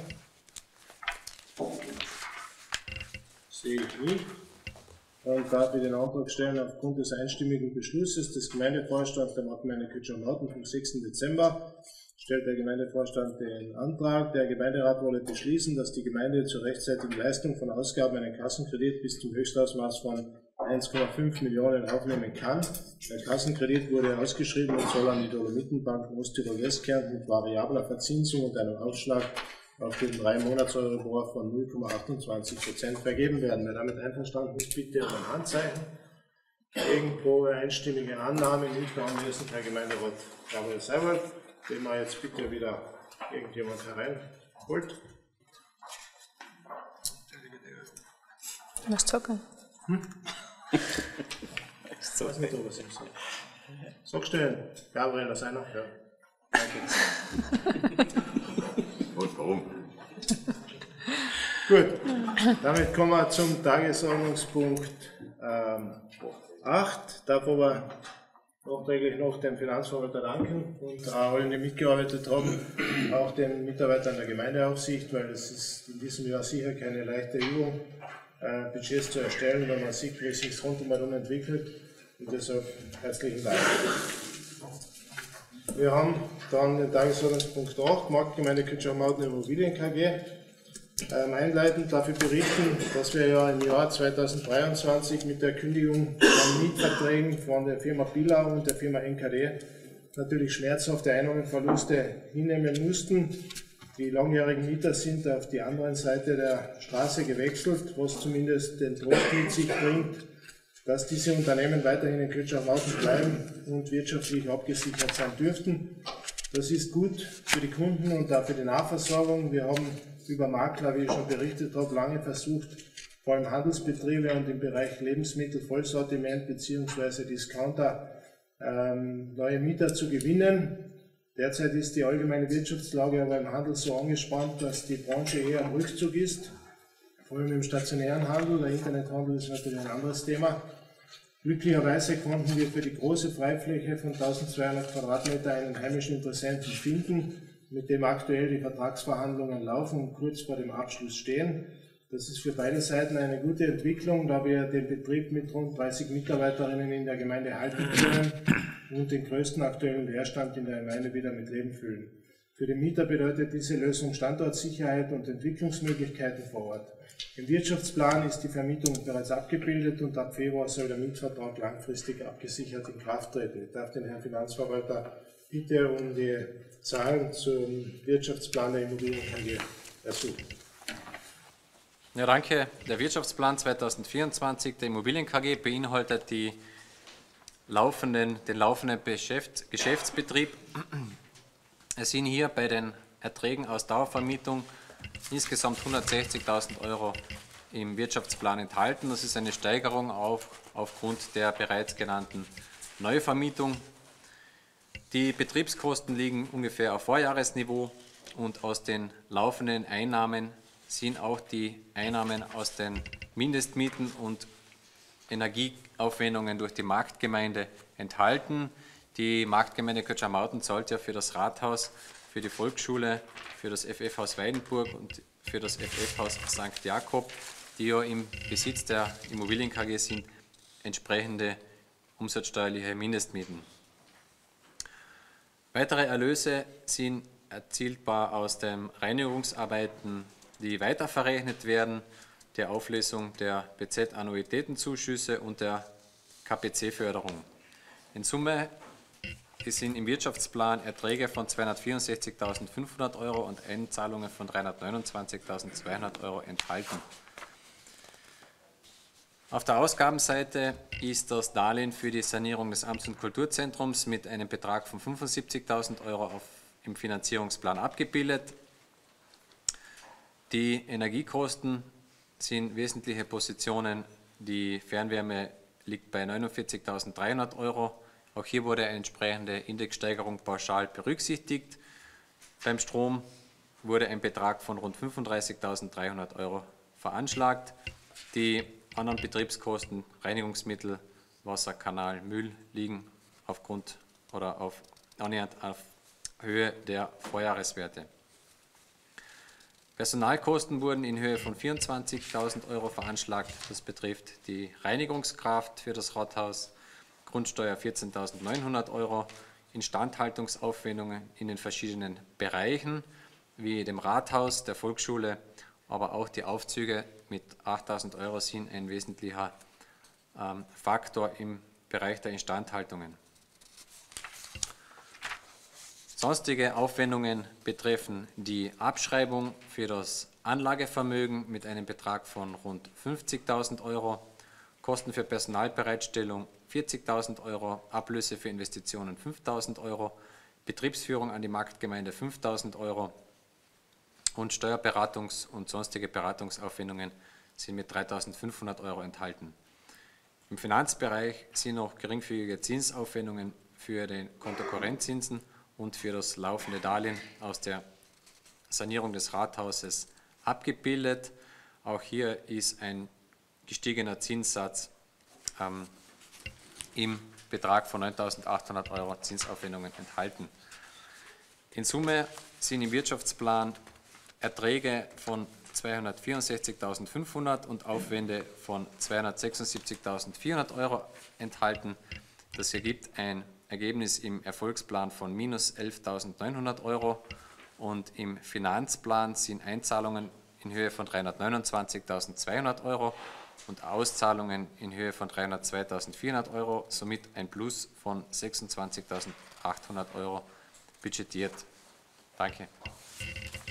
Sehe ich nicht. Dann darf ich den Antrag stellen, aufgrund des einstimmigen Beschlusses des Gemeindevorstands der Gemeinde Kötschach-Mauten vom sechsten Dezember stellt der Gemeindevorstand den Antrag, der Gemeinderat wolle beschließen, dass die Gemeinde zur rechtzeitigen Leistung von Ausgaben einen Kassenkredit bis zum Höchstausmaß von eins Komma fünf Millionen aufnehmen kann. Der Kassenkredit wurde ausgeschrieben und soll an die Dolomitenbank Osttirol-Westkärnten mit variabler Verzinsung und einem Aufschlag auf den drei Monats Euribor von null Komma achtundzwanzig Prozent vergeben werden. Wer damit einverstanden ist, bitte um ein Handzeichen. Irgendwo einstimmige Annahme, nicht anwesend, Herr Gemeinderat Gabriel Seiwald, den wir jetzt bitte wieder irgendjemand hereinholt. Was zocken? Hm? Ich weiß nicht, ob es ihm sagt. Sag stellen. Gabriel, das einer? Ja. Danke. Und warum? Gut, damit kommen wir zum Tagesordnungspunkt ähm, acht. Darf aber nachträglich noch dem Finanzverwalter danken und auch allen, die mitgearbeitet haben, auch den Mitarbeitern der Gemeindeaufsicht, weil es ist in diesem Jahr sicher keine leichte Übung, äh, Budgets zu erstellen, wenn man sieht, wie es sich rundherum entwickelt. Und deshalb herzlichen Dank. Wir haben dann den Tagesordnungspunkt acht, Marktgemeinde Kötschach-Mauten Immobilien K G. Ähm, einleitend darf ich berichten, dass wir ja im Jahr zweitausenddreiundzwanzig mit der Kündigung von Mietverträgen von der Firma Pillau und der Firma N K D natürlich schmerzhafte Einnahmenverluste hinnehmen mussten. Die langjährigen Mieter sind auf die andere Seite der Straße gewechselt, was zumindest den Trost mit sich bringt, dass diese Unternehmen weiterhin in Kötschau-Mauten bleiben und wirtschaftlich abgesichert sein dürften. Das ist gut für die Kunden und auch für die Nahversorgung. Wir haben über Makler, wie ich schon berichtet habe, lange versucht, vor allem Handelsbetriebe und im Bereich Lebensmittel, Vollsortiment bzw. Discounter ähm, neue Mieter zu gewinnen. Derzeit ist die allgemeine Wirtschaftslage aber im Handel so angespannt, dass die Branche eher am Rückzug ist, vor allem im stationären Handel. Der Internethandel ist natürlich ein anderes Thema. Glücklicherweise konnten wir für die große Freifläche von eintausendzweihundert Quadratmeter einen heimischen Interessenten finden, mit dem aktuell die Vertragsverhandlungen laufen und kurz vor dem Abschluss stehen. Das ist für beide Seiten eine gute Entwicklung, da wir den Betrieb mit rund dreißig Mitarbeiterinnen in der Gemeinde halten können und den größten aktuellen Leerstand in der Gemeinde wieder mit Leben füllen. Für den Mieter bedeutet diese Lösung Standortsicherheit und Entwicklungsmöglichkeiten vor Ort. Im Wirtschaftsplan ist die Vermietung bereits abgebildet und ab Februar soll der Mietvertrag langfristig abgesichert in Kraft treten. Ich darf den Herrn Finanzverwalter bitte um die Zahlen zum Wirtschaftsplan der Immobilien-K G ersuchen. Ja, danke. Der Wirtschaftsplan zweitausendvierundzwanzig der Immobilien-K G beinhaltet die laufenden, den laufenden Geschäft, Geschäftsbetrieb. Es sind hier bei den Erträgen aus Dauervermietung insgesamt hundertsechzigtausend Euro im Wirtschaftsplan enthalten. Das ist eine Steigerung auf, aufgrund der bereits genannten Neuvermietung. Die Betriebskosten liegen ungefähr auf Vorjahresniveau und aus den laufenden Einnahmen sind auch die Einnahmen aus den Mindestmieten und Energieaufwendungen durch die Marktgemeinde enthalten. Die Marktgemeinde Kötschau-Mauten zahlt ja für das Rathaus, für die Volksschule, für das F F-Haus Weidenburg und für das F F-Haus Sankt Jakob, die ja im Besitz der Immobilien-K G sind, entsprechende umsatzsteuerliche Mindestmieten. Weitere Erlöse sind erzielbar aus den Reinigungsarbeiten, die weiterverrechnet werden, der Auflösung der B Z-Annuitätenzuschüsse und der K P C-Förderung. In Summe sind im Wirtschaftsplan Erträge von zweihundertvierundsechzigtausendfünfhundert Euro und Einzahlungen von dreihundertneunundzwanzigtausendzweihundert Euro enthalten. Auf der Ausgabenseite ist das Darlehen für die Sanierung des Amts- und Kulturzentrums mit einem Betrag von fünfundsiebzigtausend Euro auf, im Finanzierungsplan abgebildet. Die Energiekosten sind wesentliche Positionen. Die Fernwärme liegt bei neunundvierzigtausenddreihundert Euro. Auch hier wurde eine entsprechende Indexsteigerung pauschal berücksichtigt. Beim Strom wurde ein Betrag von rund fünfunddreißigtausenddreihundert Euro veranschlagt. Die anderen Betriebskosten, Reinigungsmittel, Wasser, Kanal, Müll liegen aufgrund oder auf, annähernd auf Höhe der Vorjahreswerte. Personalkosten wurden in Höhe von vierundzwanzigtausend Euro veranschlagt. Das betrifft die Reinigungskraft für das Rathaus, Grundsteuer vierzehntausendneunhundert Euro, Instandhaltungsaufwendungen in den verschiedenen Bereichen, wie dem Rathaus, der Volksschule, aber auch die Aufzüge mit achttausend Euro sind ein wesentlicher ähm, Faktor im Bereich der Instandhaltungen. Sonstige Aufwendungen betreffen die Abschreibung für das Anlagevermögen mit einem Betrag von rund fünfzigtausend Euro, Kosten für Personalbereitstellung vierzigtausend Euro, Ablöse für Investitionen fünftausend Euro, Betriebsführung an die Marktgemeinde fünftausend Euro und Steuerberatungs- und sonstige Beratungsaufwendungen sind mit dreitausendfünfhundert Euro enthalten. Im Finanzbereich sind noch geringfügige Zinsaufwendungen für den Kontokorrentzinsen und für das laufende Darlehen aus der Sanierung des Rathauses abgebildet. Auch hier ist ein gestiegener Zinssatz ähm, im Betrag von neuntausendachthundert Euro Zinsaufwendungen enthalten. In Summe sind im Wirtschaftsplan Erträge von zweihundertvierundsechzigtausendfünfhundert und Aufwände von zweihundertsechsundsiebzigtausendvierhundert Euro enthalten. Das ergibt ein Ergebnis im Erfolgsplan von minus elftausendneunhundert Euro und im Finanzplan sind Einzahlungen in Höhe von dreihundertneunundzwanzigtausendzweihundert Euro und Auszahlungen in Höhe von dreihundertzweitausendvierhundert Euro, somit ein Plus von sechsundzwanzigtausendachthundert Euro budgetiert. Danke.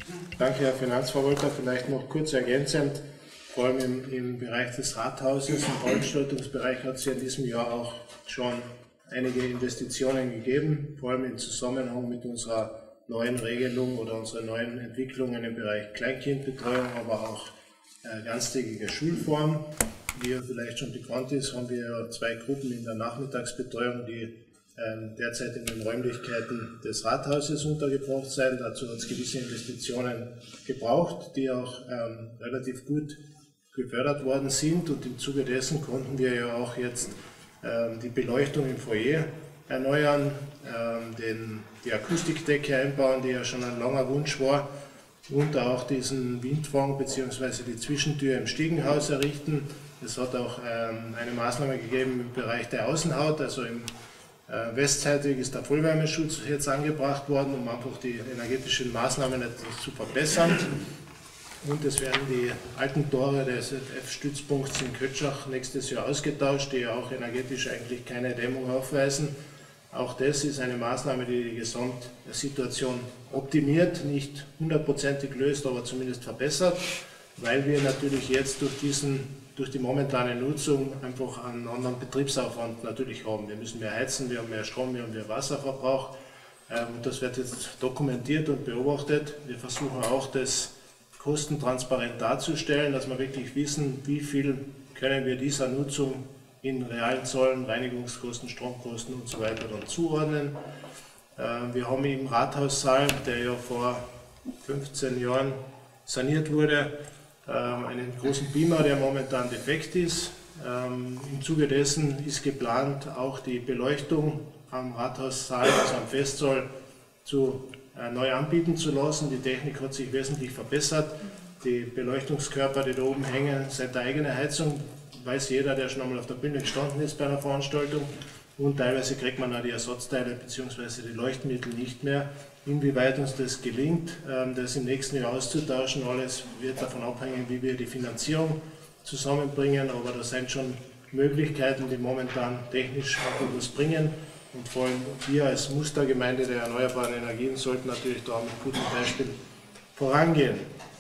Danke, Herr Finanzverwalter. Vielleicht noch kurz ergänzend, vor allem im, im Bereich des Rathauses, im Veranstaltungsbereich hat es ja in diesem Jahr auch schon einige Investitionen gegeben, vor allem im Zusammenhang mit unserer neuen Regelung oder unseren neuen Entwicklungen im Bereich Kleinkindbetreuung, aber auch äh, ganztägiger Schulform. Wie ja vielleicht schon bekannt ist, haben wir zwei Gruppen in der Nachmittagsbetreuung, die äh, derzeit in den Räumlichkeiten des Rathauses untergebracht sind. Dazu hat es gewisse Investitionen gebraucht, die auch ähm, relativ gut gefördert worden sind, und im Zuge dessen konnten wir ja auch jetzt ähm, die Beleuchtung im Foyer erneuern, ähm, den, die Akustikdecke einbauen, die ja schon ein langer Wunsch war, und auch diesen Windfang bzw. die Zwischentür im Stiegenhaus errichten. Es hat auch ähm, eine Maßnahme gegeben im Bereich der Außenhaut, also im äh, westseitig ist der Vollwärmeschutz jetzt angebracht worden, um einfach die energetischen Maßnahmen etwas zu verbessern. Und es werden die alten Tore des F-Stützpunkts in Kötschach nächstes Jahr ausgetauscht, die ja auch energetisch eigentlich keine Dämmung aufweisen. Auch das ist eine Maßnahme, die die Gesamtsituation optimiert, nicht hundertprozentig löst, aber zumindest verbessert, weil wir natürlich jetzt durch, diesen, durch die momentane Nutzung einfach einen anderen Betriebsaufwand natürlich haben. Wir müssen mehr heizen, wir haben mehr Strom, wir haben mehr Wasserverbrauch, und das wird jetzt dokumentiert und beobachtet. Wir versuchen auch, das kostentransparent darzustellen, dass wir wirklich wissen, wie viel können wir dieser Nutzung in realen Zahlen, Reinigungskosten, Stromkosten und so weiter dann zuordnen. Wir haben im Rathaussaal, der ja vor fünfzehn Jahren saniert wurde, einen großen Beamer, der momentan defekt ist. Im Zuge dessen ist geplant, auch die Beleuchtung am Rathaussaal, also am Festsaal, zu neu anbieten zu lassen. Die Technik hat sich wesentlich verbessert. Die Beleuchtungskörper, die da oben hängen, sind der eigene Heizung, weiß jeder, der schon einmal auf der Bühne gestanden ist bei einer Veranstaltung. Und teilweise kriegt man auch die Ersatzteile bzw. die Leuchtmittel nicht mehr. Inwieweit uns das gelingt, das im nächsten Jahr auszutauschen, alles wird davon abhängen, wie wir die Finanzierung zusammenbringen. Aber da sind schon Möglichkeiten, die momentan technisch auch etwas bringen. Und vor allem wir als Mustergemeinde der erneuerbaren Energien sollten natürlich da mit gutem Beispiel vorangehen.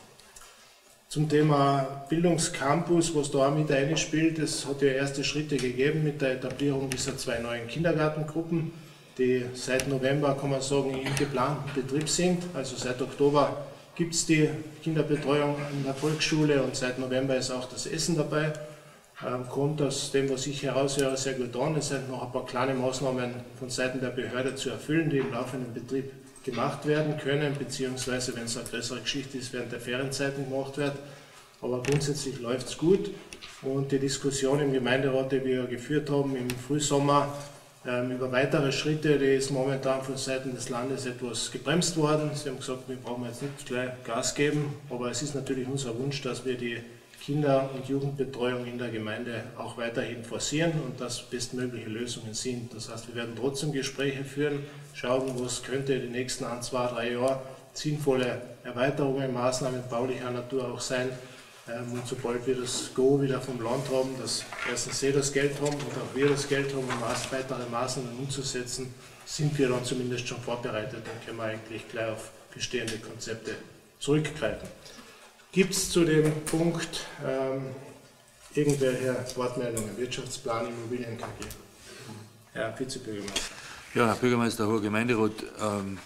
Zum Thema Bildungscampus, was da auch mit einspielt, es hat ja erste Schritte gegeben mit der Etablierung dieser zwei neuen Kindergartengruppen, die seit November, kann man sagen, im geplanten Betrieb sind. Also seit Oktober gibt es die Kinderbetreuung in der Volksschule und seit November ist auch das Essen dabei. Ähm, kommt aus dem, was ich heraushöre, sehr gut an. Es sind noch ein paar kleine Maßnahmen von Seiten der Behörde zu erfüllen, die im laufenden Betrieb gemacht werden können, beziehungsweise, wenn es eine größere Geschichte ist, während der Ferienzeiten gemacht wird. Aber grundsätzlich läuft es gut. Und die Diskussion im Gemeinderat, die wir geführt haben im Frühsommer ähm, über weitere Schritte, die ist momentan von Seiten des Landes etwas gebremst worden. Sie haben gesagt, wir brauchen jetzt nicht gleich Gas geben, aber es ist natürlich unser Wunsch, dass wir die Kinder- und Jugendbetreuung in der Gemeinde auch weiterhin forcieren und dass bestmögliche Lösungen sind. Das heißt, wir werden trotzdem Gespräche führen, schauen, was könnte die nächsten ein, zwei, drei Jahre sinnvolle Erweiterungen, Maßnahmen baulicher Natur auch sein. Und sobald wir das Go wieder vom Land haben, dass erstens Sie das Geld haben und auch wir das Geld haben, um weitere Maßnahmen umzusetzen, sind wir dann zumindest schon vorbereitet. Dann können wir eigentlich gleich auf bestehende Konzepte zurückgreifen. Gibt es zu dem Punkt ähm, irgendwelche Wortmeldungen? Wirtschaftsplan, Immobilien K G. Herr Vizebürgermeister. Ja, Herr Bürgermeister, Herr Gemeinderat, ähm,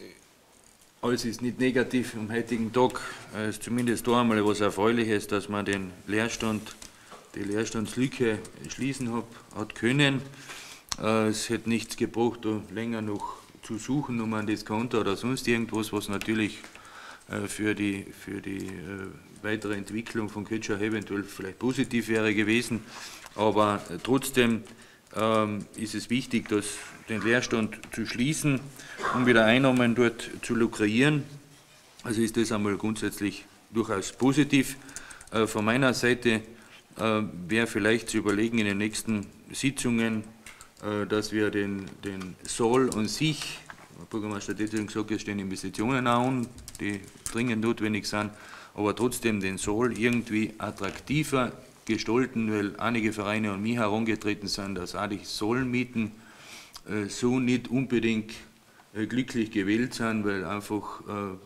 alles ist nicht negativ am heutigen Tag. Es ist zumindest da einmal etwas Erfreuliches, dass man den Leerstand, die Leerstandslücke schließen hat, hat können. Äh, es hätte nichts gebraucht, da länger noch zu suchen, um an das Konto oder sonst irgendwas, was natürlich für die, für die weitere Entwicklung von Kötschach eventuell vielleicht positiv wäre gewesen. Aber trotzdem ähm, ist es wichtig, dass den Leerstand zu schließen, um wieder Einnahmen dort zu lukrieren. Also ist das einmal grundsätzlich durchaus positiv. Äh, von meiner Seite äh, wäre vielleicht zu überlegen in den nächsten Sitzungen, äh, dass wir den, den Saal an sich, der Bürgermeister hat deswegen gesagt, es stehen Investitionen an, die dringend notwendig sind, aber trotzdem den Saal irgendwie attraktiver gestalten, weil einige Vereine an mich herangetreten sind, dass auch die Saalmieten äh, so nicht unbedingt äh, glücklich gewählt sind, weil einfach äh,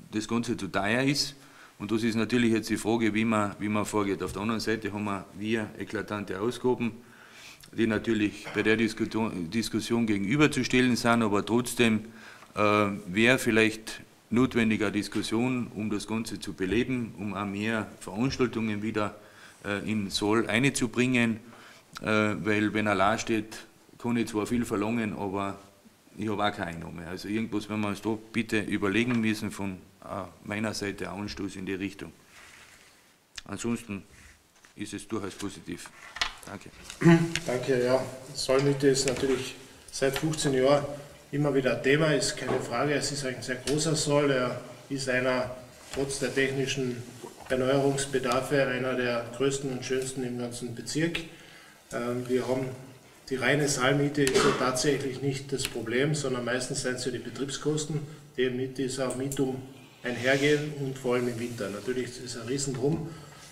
das Ganze zu teuer ist. Und das ist natürlich jetzt die Frage, wie man, wie man vorgeht. Auf der anderen Seite haben wir, wir eklatante Ausgaben, die natürlich bei der Diskussion, Diskussion gegenüberzustellen sind, aber trotzdem äh, wäre vielleicht notwendige eine Diskussion, um das Ganze zu beleben, um auch mehr Veranstaltungen wieder äh, in Saal einzubringen, äh, weil wenn allein steht, kann ich zwar viel verlangen, aber ich habe auch keine Einnahme. Also irgendwas, wenn wir uns da bitte überlegen müssen, von äh, meiner Seite ein Anstoß in die Richtung. Ansonsten ist es durchaus positiv. Danke. Danke, ja. Sollmiete ist natürlich seit fünfzehn Jahren immer wieder ein Thema, ist keine Frage. Es ist ein sehr großer Saal, er ist einer, trotz der technischen Erneuerungsbedarfe, einer der größten und schönsten im ganzen Bezirk. Wir haben die reine Saalmiete ist ja tatsächlich nicht das Problem, sondern meistens sind es ja die Betriebskosten, die mit dieser Mietung einhergehen und vor allem im Winter. Natürlich ist es ein Riesendrum.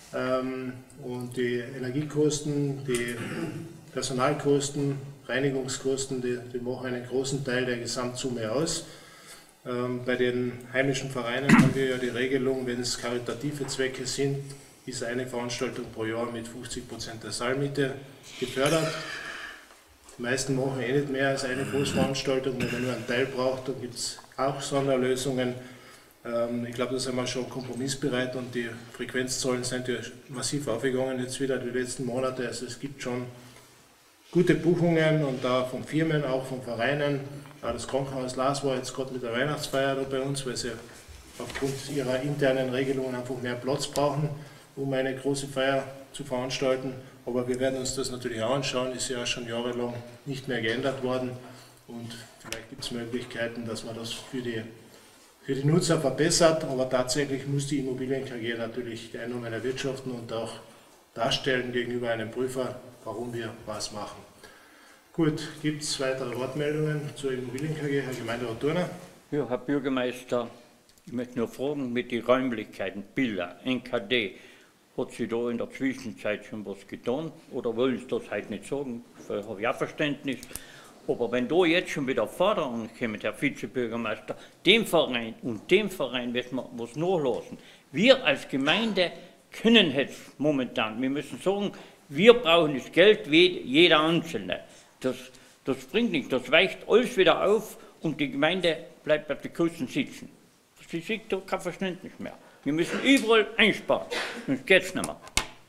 Und die Energiekosten, die Personalkosten, Reinigungskosten, die, die machen einen großen Teil der Gesamtsumme aus. Ähm, bei den heimischen Vereinen haben wir ja die Regelung, wenn es karitative Zwecke sind, ist eine Veranstaltung pro Jahr mit fünfzig Prozent der Saalmiete gefördert. Die meisten machen eh nicht mehr als eine Großveranstaltung, wenn man nur einen Teil braucht, dann gibt es auch Sonderlösungen. Ähm, ich glaube, da sind wir schon kompromissbereit und die Frequenzzahlen sind ja massiv aufgegangen jetzt wieder die letzten Monate. Also es gibt schon gute Buchungen und da von Firmen, auch von Vereinen. Ja, das Krankenhaus Lars war jetzt gerade mit der Weihnachtsfeier da bei uns, weil sie aufgrund ihrer internen Regelungen einfach mehr Platz brauchen, um eine große Feier zu veranstalten. Aber wir werden uns das natürlich auch anschauen, ist ja schon jahrelang nicht mehr geändert worden und vielleicht gibt es Möglichkeiten, dass man das für die, für die Nutzer verbessert, aber tatsächlich muss die Immobilien-K G natürlich die Einnahmen erwirtschaften und auch darstellen gegenüber einem Prüfer, warum wir was machen. Gut, gibt es weitere Wortmeldungen zur Immobilien-K G? Herr Gemeinderat Thurner. Ja, Herr Bürgermeister, ich möchte nur fragen, mit den Räumlichkeiten, Bilder, N K D, hat sich da in der Zwischenzeit schon was getan oder wollen Sie das heute nicht sagen? Dafür habe ich auch Verständnis. Aber wenn da jetzt schon wieder Forderungen kommen, Herr Vizebürgermeister, dem Verein und dem Verein müssen wir was nachlassen. Wir als Gemeinde können jetzt momentan, wir müssen sagen, wir brauchen das Geld wie jeder Einzelne. Das, das bringt nichts, das weicht alles wieder auf und die Gemeinde bleibt auf den Kosten sitzen. Sie sieht da kein Verständnis mehr. Wir müssen überall einsparen, sonst geht es nicht mehr.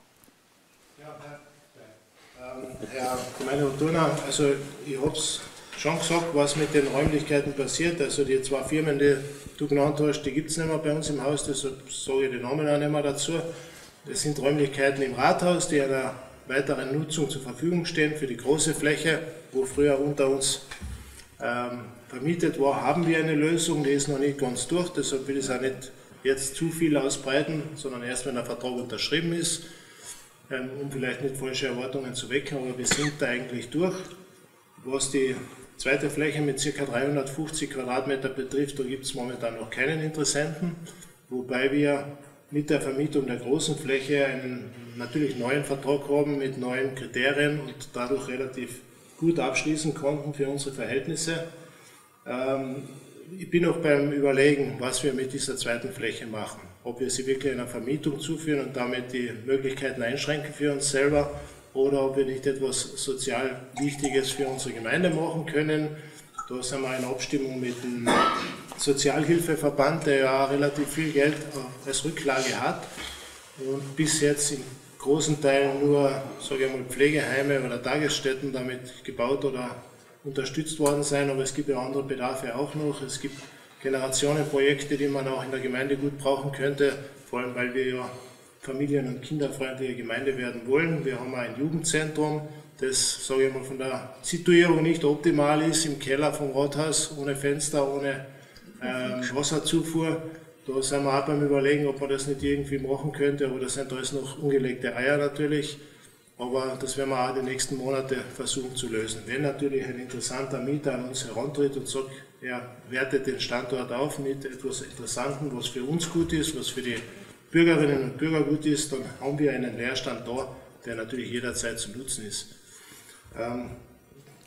Ja, Herr, ähm, Herr Gemeinderat Thurner, also ich habe es schon gesagt, was mit den Räumlichkeiten passiert. Also die zwei Firmen, die du genannt hast, die gibt es nicht mehr bei uns im Haus, deshalb sage ich den Namen auch nicht mehr dazu. Das sind Räumlichkeiten im Rathaus, die einer weiteren Nutzung zur Verfügung stehen für die große Fläche, wo früher unter uns ähm, vermietet war, haben wir eine Lösung, die ist noch nicht ganz durch, deshalb will ich es auch nicht jetzt zu viel ausbreiten, sondern erst wenn der Vertrag unterschrieben ist, ähm, um vielleicht nicht falsche Erwartungen zu wecken, aber wir sind da eigentlich durch. Was die zweite Fläche mit ca. dreihundertfünfzig Quadratmeter betrifft, da gibt es momentan noch keinen Interessenten, wobei wir mit der Vermietung der großen Fläche einen natürlich neuen Vertrag haben mit neuen Kriterien und dadurch relativ gut abschließen konnten für unsere Verhältnisse. Ähm, ich bin auch beim Überlegen, was wir mit dieser zweiten Fläche machen. Ob wir sie wirklich einer Vermietung zuführen und damit die Möglichkeiten einschränken für uns selber oder ob wir nicht etwas sozial Wichtiges für unsere Gemeinde machen können. Da sind wir in Abstimmung mit dem Sozialhilfeverband, der ja relativ viel Geld als Rücklage hat und bis jetzt in großen Teilen nur, sage ich mal, Pflegeheime oder Tagesstätten damit gebaut oder unterstützt worden sein, aber es gibt ja andere Bedarfe auch noch. Es gibt Generationenprojekte, die man auch in der Gemeinde gut brauchen könnte, vor allem weil wir ja familien- und kinderfreundliche Gemeinde werden wollen. Wir haben auch ein Jugendzentrum, das, sage ich mal, von der Situierung nicht optimal ist, im Keller vom Rathaus, ohne Fenster, ohne ähm, Wasserzufuhr. Da sind wir auch beim Überlegen, ob man das nicht irgendwie machen könnte, aber das sind alles noch ungelegte Eier natürlich. Aber das werden wir auch die nächsten Monate versuchen zu lösen. Wenn natürlich ein interessanter Mieter an uns herantritt und sagt, er wertet den Standort auf mit etwas Interessantem, was für uns gut ist, was für die Bürgerinnen und Bürger gut ist, dann haben wir einen Leerstand da, der natürlich jederzeit zu nutzen ist. Ähm,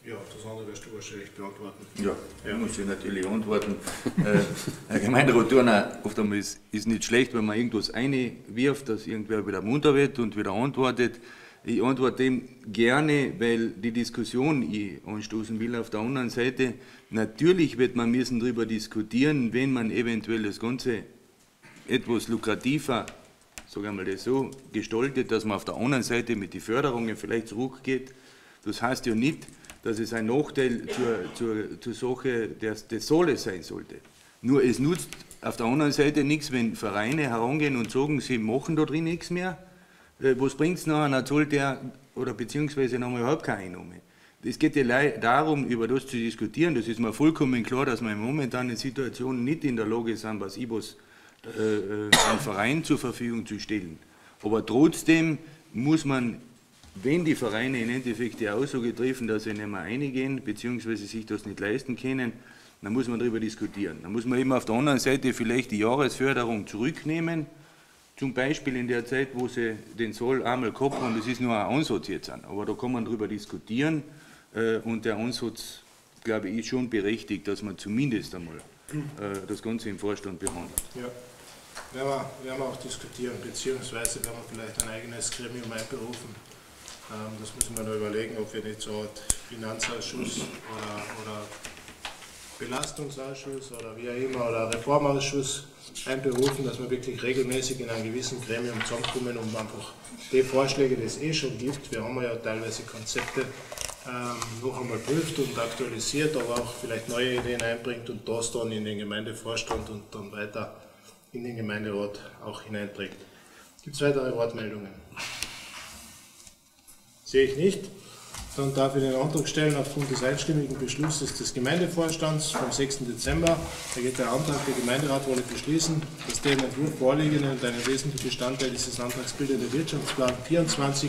Ja, das andere wirst du wahrscheinlich beantworten. Ja, ja. Muss ich natürlich antworten. äh, Herr Gemeinderat Thurner, oft einmal ist es nicht schlecht, wenn man irgendwas einwirft, dass irgendwer wieder munter wird und wieder antwortet. Ich antworte dem gerne, weil die Diskussion ich anstoßen will auf der anderen Seite. Natürlich wird man müssen darüber diskutieren, wenn man eventuell das Ganze etwas lukrativer, sagen wir mal das so, gestaltet, dass man auf der anderen Seite mit den Förderungen vielleicht zurückgeht. Das heißt ja nicht, dass es ein Nachteil zur, zur, zur Sache des, des Soles sein sollte. Nur es nutzt auf der anderen Seite nichts, wenn Vereine herangehen und sagen, sie machen da drin nichts mehr. Äh, was bringt es nachher? Dann zahlt der oder beziehungsweise noch mal überhaupt keine Einnahme. Es geht ja darum, über das zu diskutieren. Das ist mir vollkommen klar, dass wir in momentanen Situationen nicht in der Lage sind, was I B O S äh, einem Verein zur Verfügung zu stellen. Aber trotzdem muss man, wenn die Vereine im Endeffekt die Aussage treffen, dass sie nicht mehr eingehen, beziehungsweise sich das nicht leisten können, dann muss man darüber diskutieren. Dann muss man eben auf der anderen Seite vielleicht die Jahresförderung zurücknehmen, zum Beispiel in der Zeit, wo sie den Soll einmal gehabt haben, das ist nur ein Ansatz jetzt an, aber da kann man darüber diskutieren äh, und der Ansatz, glaube ich, ist schon berechtigt, dass man zumindest einmal äh, das Ganze im Vorstand behandelt. Ja. Werden wir, werden wir auch diskutieren, beziehungsweise werden wir vielleicht ein eigenes Gremium einberufen. Ähm, das müssen wir noch überlegen, ob wir nicht so eine Art Finanzausschuss oder, oder Belastungsausschuss oder wie auch immer oder Reformausschuss einberufen, dass wir wirklich regelmäßig in einem gewissen Gremium zusammenkommen, um einfach die Vorschläge, die es eh schon gibt, wir haben ja teilweise Konzepte ähm, noch einmal prüft und aktualisiert, aber auch vielleicht neue Ideen einbringt und das dann in den Gemeindevorstand und dann weiter in den Gemeinderat auch hineinträgt. Gibt es weitere Wortmeldungen? Sehe ich nicht. Dann darf ich den Antrag stellen aufgrund des einstimmigen Beschlusses des Gemeindevorstands vom sechsten Dezember. Da geht der Antrag, der Gemeinderat wolle beschließen, dass der im Entwurf vorliegende und einen wesentlichen Bestandteil dieses Antrags bildende Wirtschaftsplan vierundzwanzig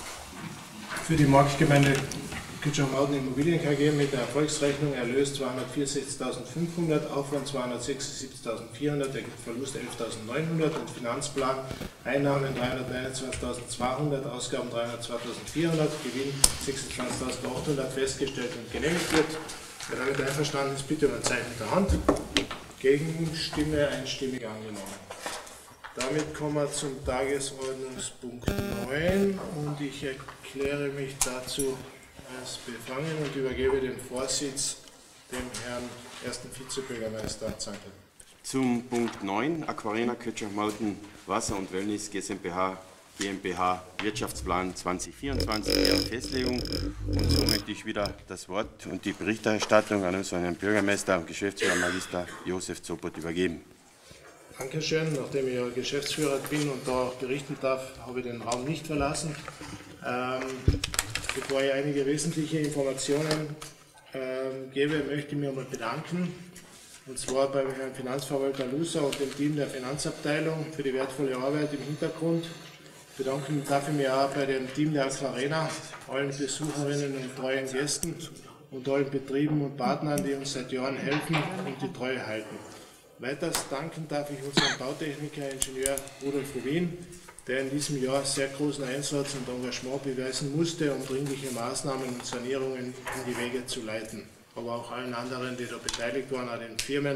für die Marktgemeinde Kütschau-Mauden Immobilien K G mit der Erfolgsrechnung Erlös zweihundertvierundsechzigtausendfünfhundert, Aufwand zweihundertsechsundsiebzigtausendvierhundert, ergibt Verlust elftausendneunhundert und Finanzplan Einnahmen dreihunderteinundzwanzigtausendazweihundert, Ausgaben dreihundertzweitausendvierhundert, Gewinn sechsundzwanzigtausendachthundert festgestellt und genehmigt wird. Wer damit einverstanden ist, bitte um ein Zeichen der Hand. Gegenstimme einstimmig angenommen. Damit kommen wir zum Tagesordnungspunkt neun und ich erkläre mich dazu als befangen und übergebe den Vorsitz dem Herrn ersten Vizebürgermeister Zankel. Zum Punkt neun, Aquarena Kütschau-Mauden Wasser- und Wellness GmbH, GmbH Wirtschaftsplan zwanzig vierundzwanzig, deren Festlegung. Und so möchte ich wieder das Wort und die Berichterstattung an unseren Herrn Bürgermeister und Geschäftsführer Magister Josef Zopot übergeben. Dankeschön. Nachdem ich ja Geschäftsführer bin und da auch berichten darf, habe ich den Raum nicht verlassen. Ähm, bevor ich einige wesentliche Informationen ähm, gebe, möchte ich mich einmal bedanken. Und zwar beim Herrn Finanzverwalter Luser und dem Team der Finanzabteilung für die wertvolle Arbeit im Hintergrund. Bedanken darf ich mich auch bei dem Team der Aquarena, allen Besucherinnen und treuen Gästen und allen Betrieben und Partnern, die uns seit Jahren helfen und die Treue halten. Weiters danken darf ich unserem Bautechniker, Ingenieur Rudolf Rubin, der in diesem Jahr sehr großen Einsatz und Engagement beweisen musste, um dringliche Maßnahmen und Sanierungen in die Wege zu leiten. Aber auch allen anderen, die da beteiligt waren, auch den Firmen,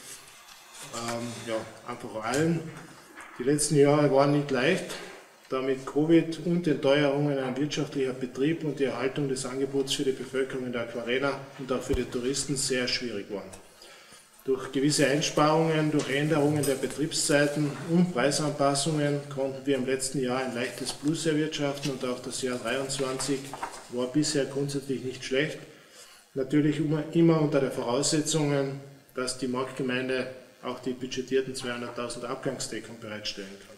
ähm, ja, einfach allen. Die letzten Jahre waren nicht leicht, da mit Covid und den Teuerungen ein wirtschaftlicher Betrieb und die Erhaltung des Angebots für die Bevölkerung in der Aquarena und auch für die Touristen sehr schwierig waren. Durch gewisse Einsparungen, durch Änderungen der Betriebszeiten und Preisanpassungen konnten wir im letzten Jahr ein leichtes Plus erwirtschaften und auch das Jahr dreiundzwanzig war bisher grundsätzlich nicht schlecht. Natürlich immer unter der Voraussetzung, dass die Marktgemeinde auch die budgetierten zweihunderttausend Abgangsdeckung bereitstellen kann.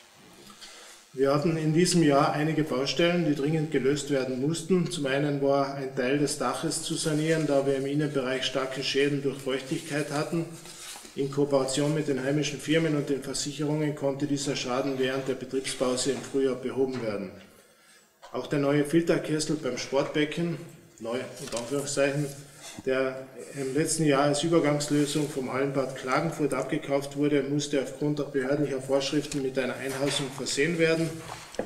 Wir hatten in diesem Jahr einige Baustellen, die dringend gelöst werden mussten. Zum einen war ein Teil des Daches zu sanieren, da wir im Innenbereich starke Schäden durch Feuchtigkeit hatten. In Kooperation mit den heimischen Firmen und den Versicherungen konnte dieser Schaden während der Betriebspause im Frühjahr behoben werden. Auch der neue Filterkessel beim Sportbecken, neu unter Anführungszeichen, der im letzten Jahr als Übergangslösung vom Hallenbad Klagenfurt abgekauft wurde, musste aufgrund behördlicher Vorschriften mit einer Einhausung versehen werden.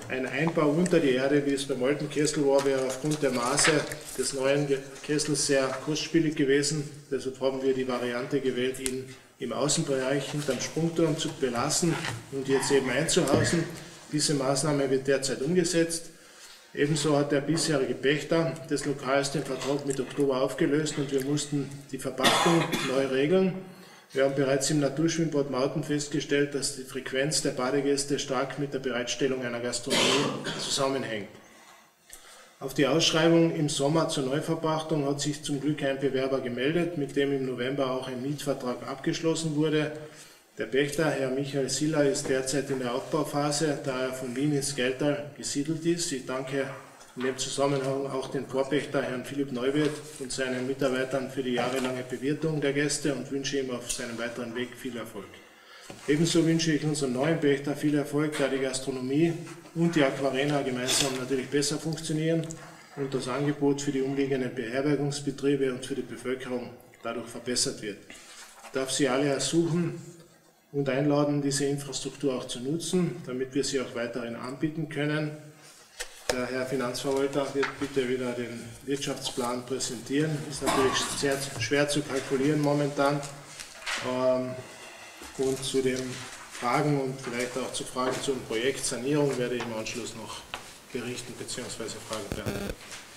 Ein Einbau unter die Erde, wie es beim alten Kessel war, wäre aufgrund der Maße des neuen Kessels sehr kostspielig gewesen. Deshalb haben wir die Variante gewählt, ihn im Außenbereich hinterm Sprungturm zu belassen und jetzt eben einzuhausen. Diese Maßnahme wird derzeit umgesetzt. Ebenso hat der bisherige Pächter des Lokals den Vertrag mit Oktober aufgelöst und wir mussten die Verpachtung neu regeln. Wir haben bereits im Naturschwimmbad Mauten festgestellt, dass die Frequenz der Badegäste stark mit der Bereitstellung einer Gastronomie zusammenhängt. Auf die Ausschreibung im Sommer zur Neuverpachtung hat sich zum Glück ein Bewerber gemeldet, mit dem im November auch ein Mietvertrag abgeschlossen wurde. Der Pächter, Herr Michael Siller, ist derzeit in der Aufbauphase, da er von Wien ins Geldtal gesiedelt ist. Ich danke in dem Zusammenhang auch den Vorpächter, Herrn Philipp Neuwirth, und seinen Mitarbeitern für die jahrelange Bewirtung der Gäste und wünsche ihm auf seinem weiteren Weg viel Erfolg. Ebenso wünsche ich unserem neuen Pächter viel Erfolg, da die Gastronomie und die Aquarena gemeinsam natürlich besser funktionieren und das Angebot für die umliegenden Beherbergungsbetriebe und für die Bevölkerung dadurch verbessert wird. Ich darf Sie alle ersuchen und einladen, diese Infrastruktur auch zu nutzen, damit wir sie auch weiterhin anbieten können. Der Herr Finanzverwalter wird bitte wieder den Wirtschaftsplan präsentieren. Ist natürlich sehr schwer zu kalkulieren momentan. Ähm, und zu den Fragen und vielleicht auch zu Fragen zum Projekt Sanierung werde ich im Anschluss noch berichten bzw. Fragen beantworten.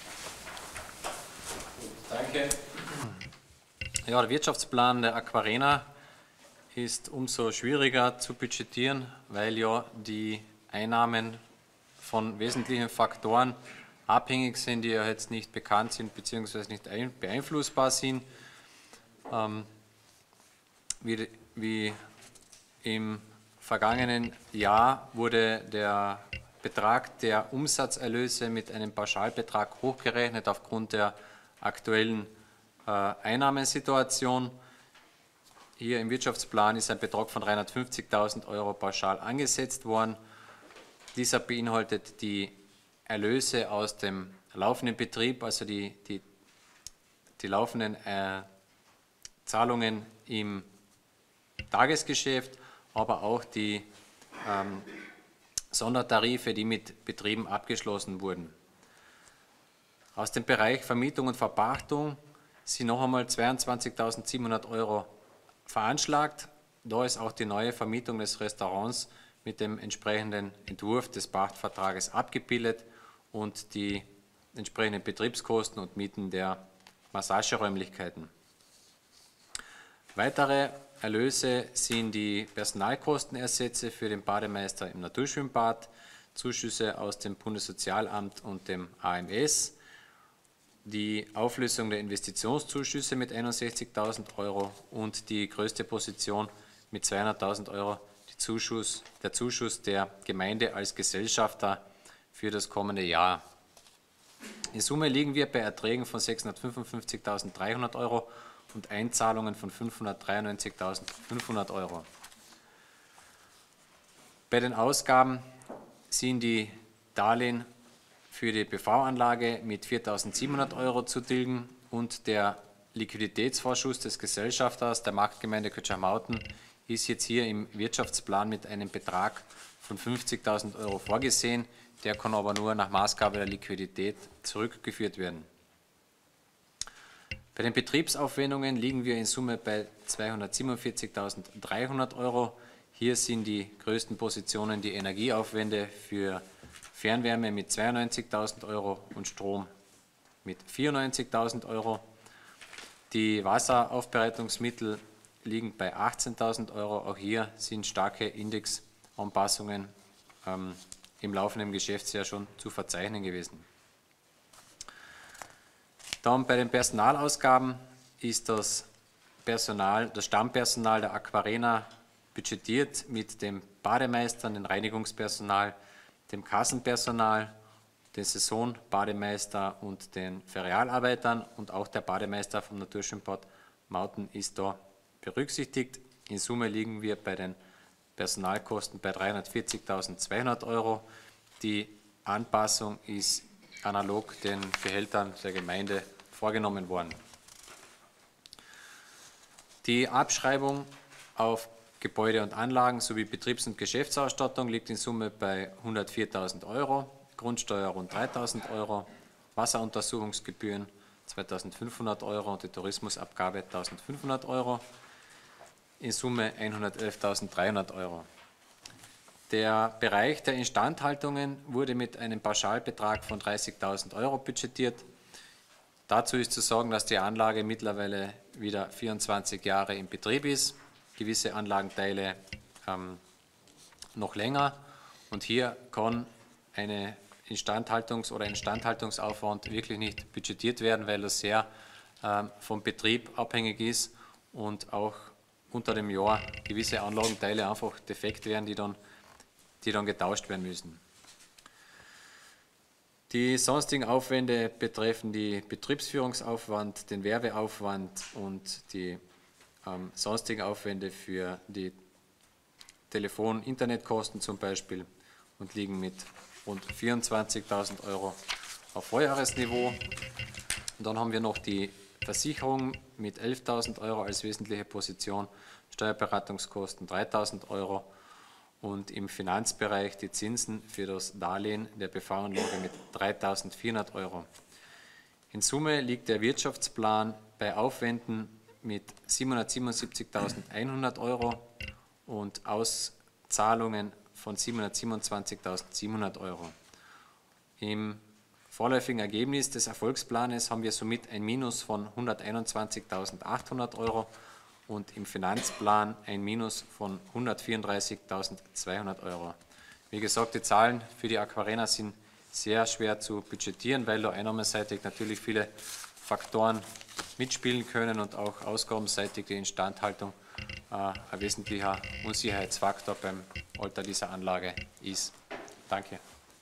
Danke. Ja, der Wirtschaftsplan der Aquarena ist umso schwieriger zu budgetieren, weil ja die Einnahmen von wesentlichen Faktoren abhängig sind, die ja jetzt nicht bekannt sind bzw. nicht beeinflussbar sind. Ähm, wie, wie im vergangenen Jahr wurde der Betrag der Umsatzerlöse mit einem Pauschalbetrag hochgerechnet aufgrund der aktuellen äh, Einnahmensituation. Hier im Wirtschaftsplan ist ein Betrag von dreihundertfünfzigtausend Euro pauschal angesetzt worden. Dieser beinhaltet die Erlöse aus dem laufenden Betrieb, also die, die, die laufenden äh, Zahlungen im Tagesgeschäft, aber auch die ähm, Sondertarife, die mit Betrieben abgeschlossen wurden. Aus dem Bereich Vermietung und Verpachtung sind noch einmal zweiundzwanzigtausendsiebenhundert Euro veranschlagt. Da ist auch die neue Vermietung des Restaurants mit dem entsprechenden Entwurf des Pachtvertrages abgebildet und die entsprechenden Betriebskosten und Mieten der Massageräumlichkeiten. Weitere Erlöse sind die Personalkostenersätze für den Bademeister im Naturschwimmbad, Zuschüsse aus dem Bundessozialamt und dem A M S, die Auflösung der Investitionszuschüsse mit einundsechzigtausend Euro und die größte Position mit zweihunderttausend Euro, die Zuschuss, der Zuschuss der Gemeinde als Gesellschafter für das kommende Jahr. In Summe liegen wir bei Erträgen von sechshundertfünfundfünfzigtausenddreihundert Euro und Einzahlungen von fünfhundertdreiundneunzigtausendfünfhundert Euro. Bei den Ausgaben sind die Darlehen für die B V-Anlage mit viertausendsiebenhundert Euro zu tilgen und der Liquiditätsvorschuss des Gesellschafters der Marktgemeinde Kötschach-Mauten ist jetzt hier im Wirtschaftsplan mit einem Betrag von fünfzigtausend Euro vorgesehen. Der kann aber nur nach Maßgabe der Liquidität zurückgeführt werden. Bei den Betriebsaufwendungen liegen wir in Summe bei zweihundertsiebenundvierzigtausenddreihundert Euro. Hier sind die größten Positionen die Energieaufwände für Fernwärme mit zweiundneunzigtausend Euro und Strom mit vierundneunzigtausend Euro. Die Wasseraufbereitungsmittel liegen bei achtzehntausend Euro. Auch hier sind starke Indexanpassungen ähm, im laufenden Geschäftsjahr schon zu verzeichnen gewesen. Dann bei den Personalausgaben ist das Personal, das Stammpersonal der Aquarena budgetiert mit dem Bademeister, dem Reinigungspersonal, dem Kassenpersonal, den Saisonbademeister und den Ferialarbeitern, und auch der Bademeister vom Naturschwimmbad Mauten ist da berücksichtigt. In Summe liegen wir bei den Personalkosten bei dreihundertvierzigtausendzweihundert Euro. Die Anpassung ist analog den Gehältern der Gemeinde vorgenommen worden. Die Abschreibung auf Gebäude und Anlagen sowie Betriebs- und Geschäftsausstattung liegt in Summe bei hundertviertausend Euro, Grundsteuer rund dreitausend Euro, Wasseruntersuchungsgebühren zweitausendfünfhundert Euro und die Tourismusabgabe eintausendfünfhundert Euro, in Summe hundertelftausenddreihundert Euro. Der Bereich der Instandhaltungen wurde mit einem Pauschalbetrag von dreißigtausend Euro budgetiert. Dazu ist zu sagen, dass die Anlage mittlerweile wieder vierundzwanzig Jahre in Betrieb ist, gewisse Anlagenteile ähm, noch länger, und hier kann eine Instandhaltungs- oder Instandhaltungsaufwand wirklich nicht budgetiert werden, weil das sehr ähm, vom Betrieb abhängig ist und auch unter dem Jahr gewisse Anlagenteile einfach defekt werden, die dann, die dann getauscht werden müssen. Die sonstigen Aufwände betreffen die Betriebsführungsaufwand, den Werbeaufwand und die ähm, sonstigen Aufwände für die Telefon-Internetkosten zum Beispiel und liegen mit rund vierundzwanzigtausend Euro auf Vorjahresniveau. Und dann haben wir noch die Versicherung mit elftausend Euro als wesentliche Position, Steuerberatungskosten dreitausend Euro und im Finanzbereich die Zinsen für das Darlehen der B V-Anlage mit dreitausendvierhundert Euro. In Summe liegt der Wirtschaftsplan bei Aufwänden mit siebenhundertsiebenundsiebzigtausendeinhundert Euro und Auszahlungen von siebenhundertsiebenundzwanzigtausendsiebenhundert Euro. Im vorläufigen Ergebnis des Erfolgsplanes haben wir somit ein Minus von hunderteinundzwanzigtausendachthundert Euro und im Finanzplan ein Minus von hundertvierunddreißigtausendzweihundert Euro. Wie gesagt, die Zahlen für die Aquarena sind sehr schwer zu budgetieren, weil da einnahmenseitig natürlich viele Faktoren mitspielen können und auch ausgabenseitig die Instandhaltung äh, ein wesentlicher Unsicherheitsfaktor beim Alter dieser Anlage ist. Danke.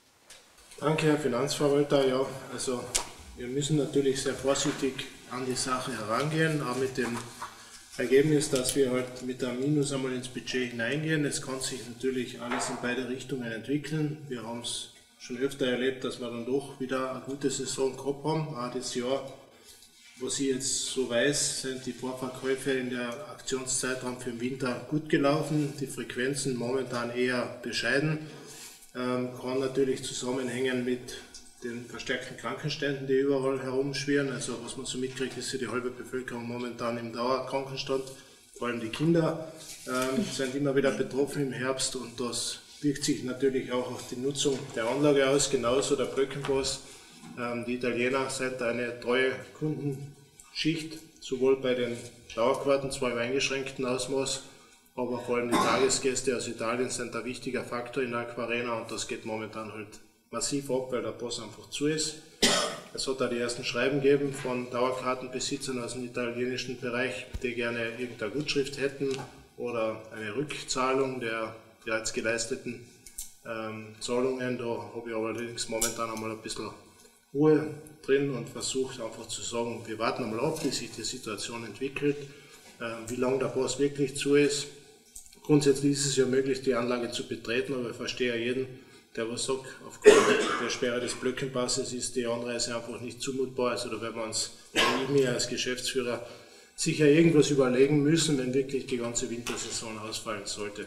Danke, Herr Finanzverwalter. Ja, also wir müssen natürlich sehr vorsichtig an die Sache herangehen, auch mit dem Ergebnis, dass wir halt mit einem Minus einmal ins Budget hineingehen. Es kann sich natürlich alles in beide Richtungen entwickeln. Wir haben es schon öfter erlebt, dass wir dann doch wieder eine gute Saison gehabt haben. Auch das Jahr, was ich jetzt so weiß, sind die Vorverkäufe in der Aktionszeitraum für den Winter gut gelaufen. Die Frequenzen momentan eher bescheiden. Ähm, kann natürlich zusammenhängen mit den verstärkten Krankenständen, die überall herumschwirren. Also was man so mitkriegt, ist ja die halbe Bevölkerung momentan im Dauerkrankenstand. Vor allem die Kinder ähm, sind immer wieder betroffen im Herbst und das wirkt sich natürlich auch auf die Nutzung der Anlage aus, genauso der Brückenpass. Ähm, die Italiener sind eine treue Kundenschicht, sowohl bei den Dauerkarten, zwar im eingeschränkten Ausmaß, aber vor allem die Tagesgäste aus Italien sind ein wichtiger Faktor in der Aquarena und das geht momentan halt massiv ab, weil der Pass einfach zu ist. Es hat auch die ersten Schreiben gegeben von Dauerkartenbesitzern aus dem italienischen Bereich, die gerne irgendeine Gutschrift hätten oder eine Rückzahlung der bereits geleisteten ähm, Zahlungen. Da habe ich allerdings momentan einmal ein bisschen Ruhe drin und versuche einfach zu sagen, wir warten einmal ab, wie sich die Situation entwickelt, äh, wie lange der Pass wirklich zu ist. Grundsätzlich ist es ja möglich, die Anlage zu betreten, aber ich verstehe ja jeden, der was sagt, aufgrund der Sperre des Blöckenpasses ist die Anreise einfach nicht zumutbar. Also da werden wir uns, ich mir als Geschäftsführer, sicher irgendwas überlegen müssen, wenn wirklich die ganze Wintersaison ausfallen sollte.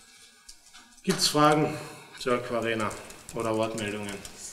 Gibt es Fragen zur Aquarena oder Wortmeldungen?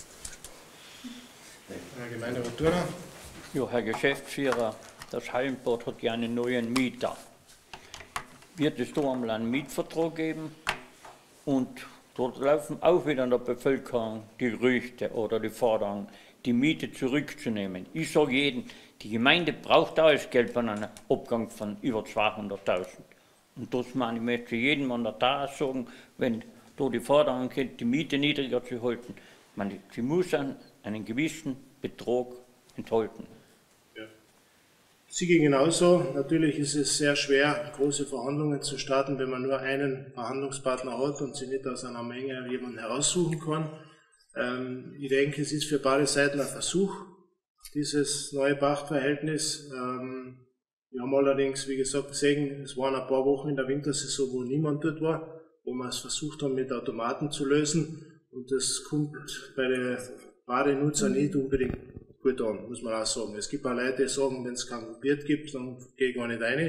Herr Gemeinderat Thurner. Ja, Herr Geschäftsführer, das Hallenbad hat ja einen neuen Mieter. Wird es da einmal einen Mietvertrag geben? Und dort laufen auch wieder in der Bevölkerung die Gerüchte oder die Forderungen, die Miete zurückzunehmen. Ich sage jedem, die Gemeinde braucht auch das Geld von einem Abgang von über zweihunderttausend. Und das meine ich möchte jedem an der Tat sagen, wenn da die Forderung kommt, die Miete niedriger zu halten, meine, sie muss einen, einen gewissen Betrag enthalten. Ja. Sie gehen genauso. Natürlich ist es sehr schwer, große Verhandlungen zu starten, wenn man nur einen Verhandlungspartner hat und sie nicht aus einer Menge jemanden heraussuchen kann. Ähm, ich denke, es ist für beide Seiten ein Versuch, dieses neue Pachtverhältnis. Ähm, wir haben allerdings, wie gesagt, gesehen, es waren ein paar Wochen in der Wintersaison, wo niemand dort war, wo wir es versucht haben, mit Automaten zu lösen. Und das kommt bei den Badenutzern nicht unbedingt gut an, muss man auch sagen. Es gibt auch Leute, die sagen, wenn es kein Bier gibt, dann gehe ich gar nicht rein.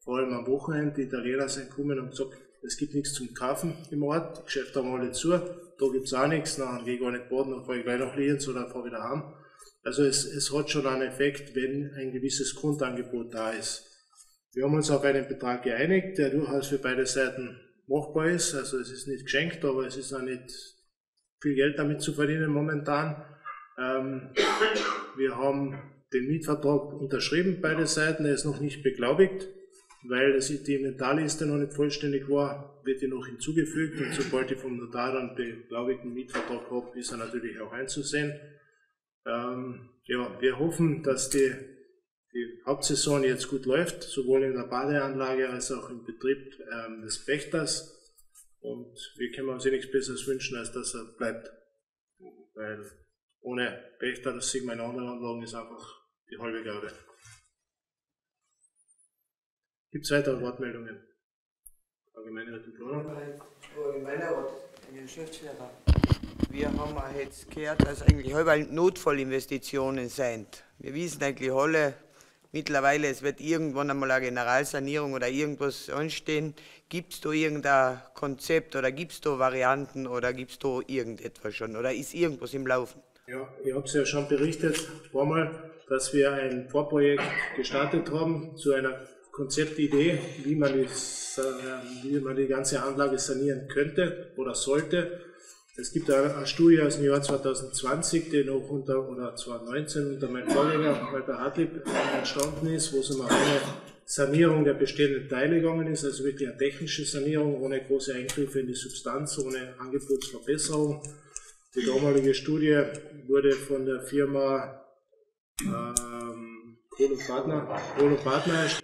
vor allem am Wochenende. Die Italiener sind gekommen und gesagt, es gibt nichts zum Kaufen im Ort, die Geschäfte haben alle zu, da gibt es auch nichts, dann gehe ich gar nicht baden, dann fahre ich gleich nach Lienz oder fahre wieder heim. Also es, es hat schon einen Effekt, wenn ein gewisses Grundangebot da ist. Wir haben uns auf einen Betrag geeinigt, der durchaus für beide Seiten machbar ist. Also es ist nicht geschenkt, aber es ist auch nicht viel Geld damit zu verdienen momentan. Ähm, wir haben den Mietvertrag unterschrieben, beide Seiten, er ist noch nicht beglaubigt, weil die Inventarliste noch nicht vollständig war, wird die noch hinzugefügt und sobald ich vom Notar dann beglaubigten Mietvertrag habe, ist er natürlich auch einzusehen. Ähm, ja, wir hoffen, dass die, die Hauptsaison jetzt gut läuft, sowohl in der Badeanlage als auch im Betrieb ähm, des Pächters. Und wir können uns eh nichts Besseres wünschen, als dass er bleibt. Weil ohne Pächter, das sieht man in anderen Anlagen, ist einfach die halbe Gabe. Gibt es weitere Wortmeldungen? Allgemeinrat und Planung? Allgemeinrat, Herr Geschäftsführer. Wir haben auch jetzt gehört, dass eigentlich halb Notfallinvestitionen sind. Wir wissen eigentlich alle mittlerweile, es wird irgendwann einmal eine Generalsanierung oder irgendwas anstehen. Gibt es da irgendein Konzept oder gibt es da Varianten oder gibt es da irgendetwas schon oder ist irgendwas im Laufen? Ja, ich habe es ja schon berichtet, ein paar Mal, dass wir ein Vorprojekt gestartet haben zu einer Konzeptidee, wie man, die, wie man die ganze Anlage sanieren könnte oder sollte. Es gibt eine Studie aus dem Jahr zweitausendzwanzig, die noch unter, oder zweitausendneunzehn unter meinem Vorgänger Walter Hartlieb entstanden ist, wo es um eine Sanierung der bestehenden Teile gegangen ist, also wirklich eine technische Sanierung, ohne große Eingriffe in die Substanz, ohne Angebotsverbesserung. Die damalige Studie wurde von der Firma ähm, Kohl und Partner, Kohl und Partner erstellt,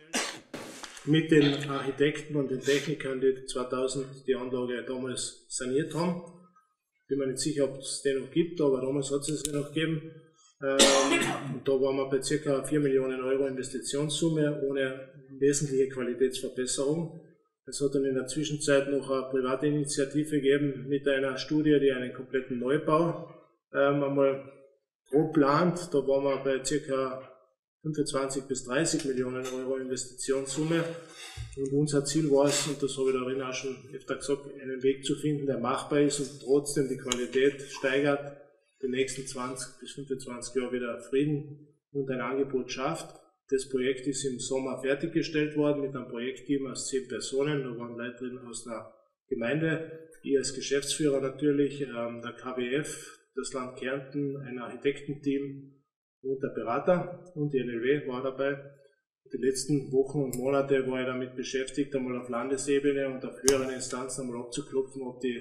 mit den Architekten und den Technikern, die zweitausend die Anlage damals saniert haben. Ich bin mir nicht sicher, ob es den noch gibt, aber damals hat es es noch gegeben. Ähm, und da waren wir bei ca. vier Millionen Euro Investitionssumme ohne wesentliche Qualitätsverbesserung. Es hat dann in der Zwischenzeit noch eine private Initiative gegeben mit einer Studie, die einen kompletten Neubau ähm, einmal grob plant. Da waren wir bei ca. fünfundzwanzig bis dreißig Millionen Euro Investitionssumme. Und unser Ziel war es, und das habe ich darin auch schon öfter gesagt, einen Weg zu finden, der machbar ist und trotzdem die Qualität steigert, die nächsten zwanzig bis fünfundzwanzig Jahre wieder Frieden und ein Angebot schafft. Das Projekt ist im Sommer fertiggestellt worden mit einem Projektteam aus zehn Personen. Da waren Leute drin aus der Gemeinde, ich als Geschäftsführer natürlich, ähm, der K W F, das Land Kärnten, ein Architektenteam und der Berater und die N L W war dabei. Die letzten Wochen und Monate war ich damit beschäftigt, einmal auf Landesebene und auf höheren Instanzen einmal abzuklopfen, ob die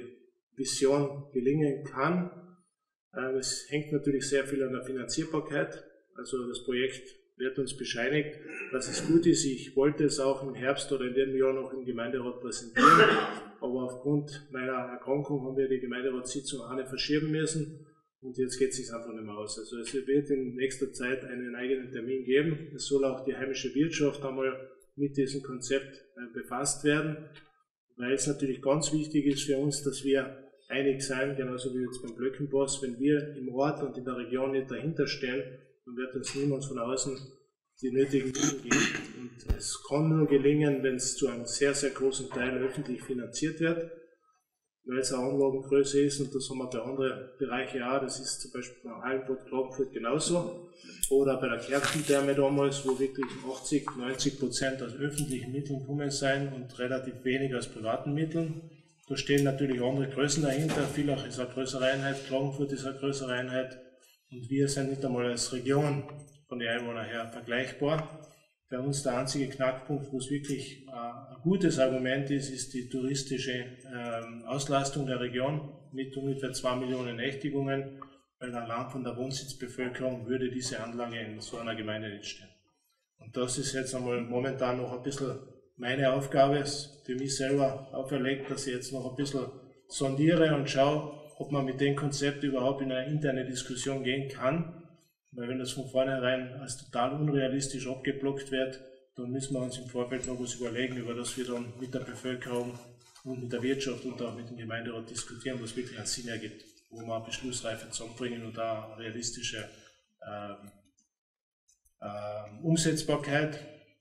Vision gelingen kann. Ähm, es hängt natürlich sehr viel an der Finanzierbarkeit. Also das Projekt wird uns bescheinigt, dass es gut ist. Ich wollte es auch im Herbst oder in dem Jahr noch im Gemeinderat präsentieren, aber aufgrund meiner Erkrankung haben wir die Gemeinderatssitzung auch nicht verschieben müssen. Und jetzt geht es sich einfach nicht mehr aus. Also es wird in nächster Zeit einen eigenen Termin geben. Es soll auch die heimische Wirtschaft einmal mit diesem Konzept befasst werden, weil es natürlich ganz wichtig ist für uns, dass wir einig sein, genauso wie jetzt beim Blöckenboss. Wenn wir im Ort und in der Region nicht dahinter stehen, dann wird uns niemand von außen die nötigen Mittel geben. Und es kann nur gelingen, wenn es zu einem sehr, sehr großen Teil öffentlich finanziert wird, weil es eine Anlagengröße ist, und das haben wir bei anderen Bereichen auch, das ist zum Beispiel beim Hallenbad Klagenfurt genauso, oder bei der Kärntentherme damals, wo wirklich achtzig, neunzig Prozent aus öffentlichen Mitteln kommen sein und relativ wenig aus privaten Mitteln. Da stehen natürlich andere Größen dahinter, Villach ist eine größere Einheit, Klagenfurt ist eine größere Einheit und wir sind nicht einmal als Region von den Einwohnern her vergleichbar. Bei uns der einzige Knackpunkt, wo es wirklich äh, ein gutes Argument ist, ist die touristische ähm, Auslastung der Region mit ungefähr zwei Millionen Nächtigungen, weil allein von der Wohnsitzbevölkerung würde diese Anlage in so einer Gemeinde nicht stehen. Und das ist jetzt einmal momentan noch ein bisschen meine Aufgabe, es für mich selber auferlegt, dass ich jetzt noch ein bisschen sondiere und schaue, ob man mit dem Konzept überhaupt in eine interne Diskussion gehen kann. Weil wenn das von vornherein als total unrealistisch abgeblockt wird, dann müssen wir uns im Vorfeld noch was überlegen, über das wir dann mit der Bevölkerung und mit der Wirtschaft und auch mit dem Gemeinderat diskutieren, was wirklich einen Sinn ergibt, wo wir Beschlussreife zusammenbringen und da realistische ähm, ähm, Umsetzbarkeit.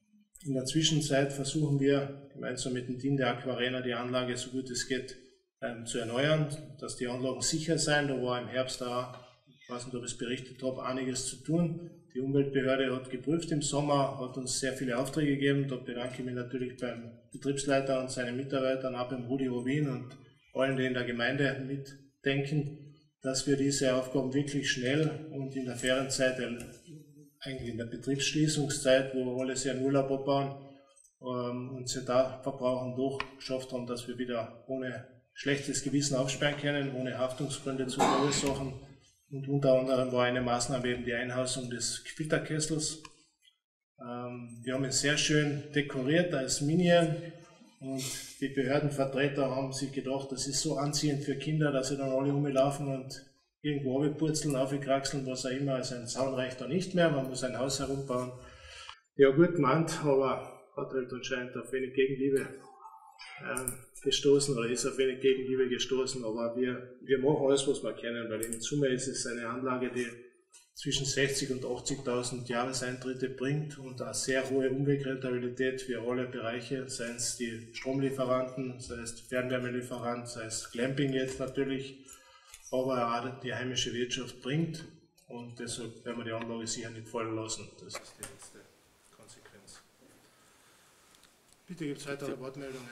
In der Zwischenzeit versuchen wir gemeinsam mit dem Team der Aquarena die Anlage so gut es geht ähm, zu erneuern, dass die Anlagen sicher sein. Da war im Herbst da, ich weiß nicht, ob ich es berichtet habe, einiges zu tun. Die Umweltbehörde hat geprüft im Sommer, hat uns sehr viele Aufträge gegeben. Da bedanke ich mich natürlich beim Betriebsleiter und seinen Mitarbeitern, auch beim Rudi Rowin und allen, die in der Gemeinde mitdenken, dass wir diese Aufgaben wirklich schnell und in der Ferienzeit, eigentlich in der Betriebsschließungszeit, wo alle sehr in Urlaub abbauen ähm, und sie da verbrauchen, doch geschafft haben, dass wir wieder ohne schlechtes Gewissen aufsperren können, ohne Haftungsgründe zu verursachen. Und unter anderem war eine Maßnahme eben die Einhausung des Filterkessels. Ähm, wir haben ihn sehr schön dekoriert als Minion und die Behördenvertreter haben sich gedacht, das ist so anziehend für Kinder, dass sie dann alle rumlaufen und irgendwo runterpurzeln, aufkraxeln, was auch immer. Also ein Zaun reicht da nicht mehr, man muss ein Haus herumbauen. Ja, gut gemeint, aber hat halt anscheinend auf wenig Gegenliebe äh, gestoßen oder ist auf wenig Gegenliebe gestoßen. Aber wir, wir machen alles, was wir können, weil in Summe ist es eine Anlage, die zwischen sechzigtausend und achtzigtausend Jahreseintritte bringt und eine sehr hohe Umwegrentabilität für alle Bereiche, sei es die Stromlieferanten, sei es Fernwärmelieferant, sei es Glamping jetzt natürlich, aber auch die heimische Wirtschaft bringt und deshalb werden wir die Anlage sicher nicht fallen lassen. Das ist die letzte Konsequenz. Bitte gibt es weitere Wortmeldungen.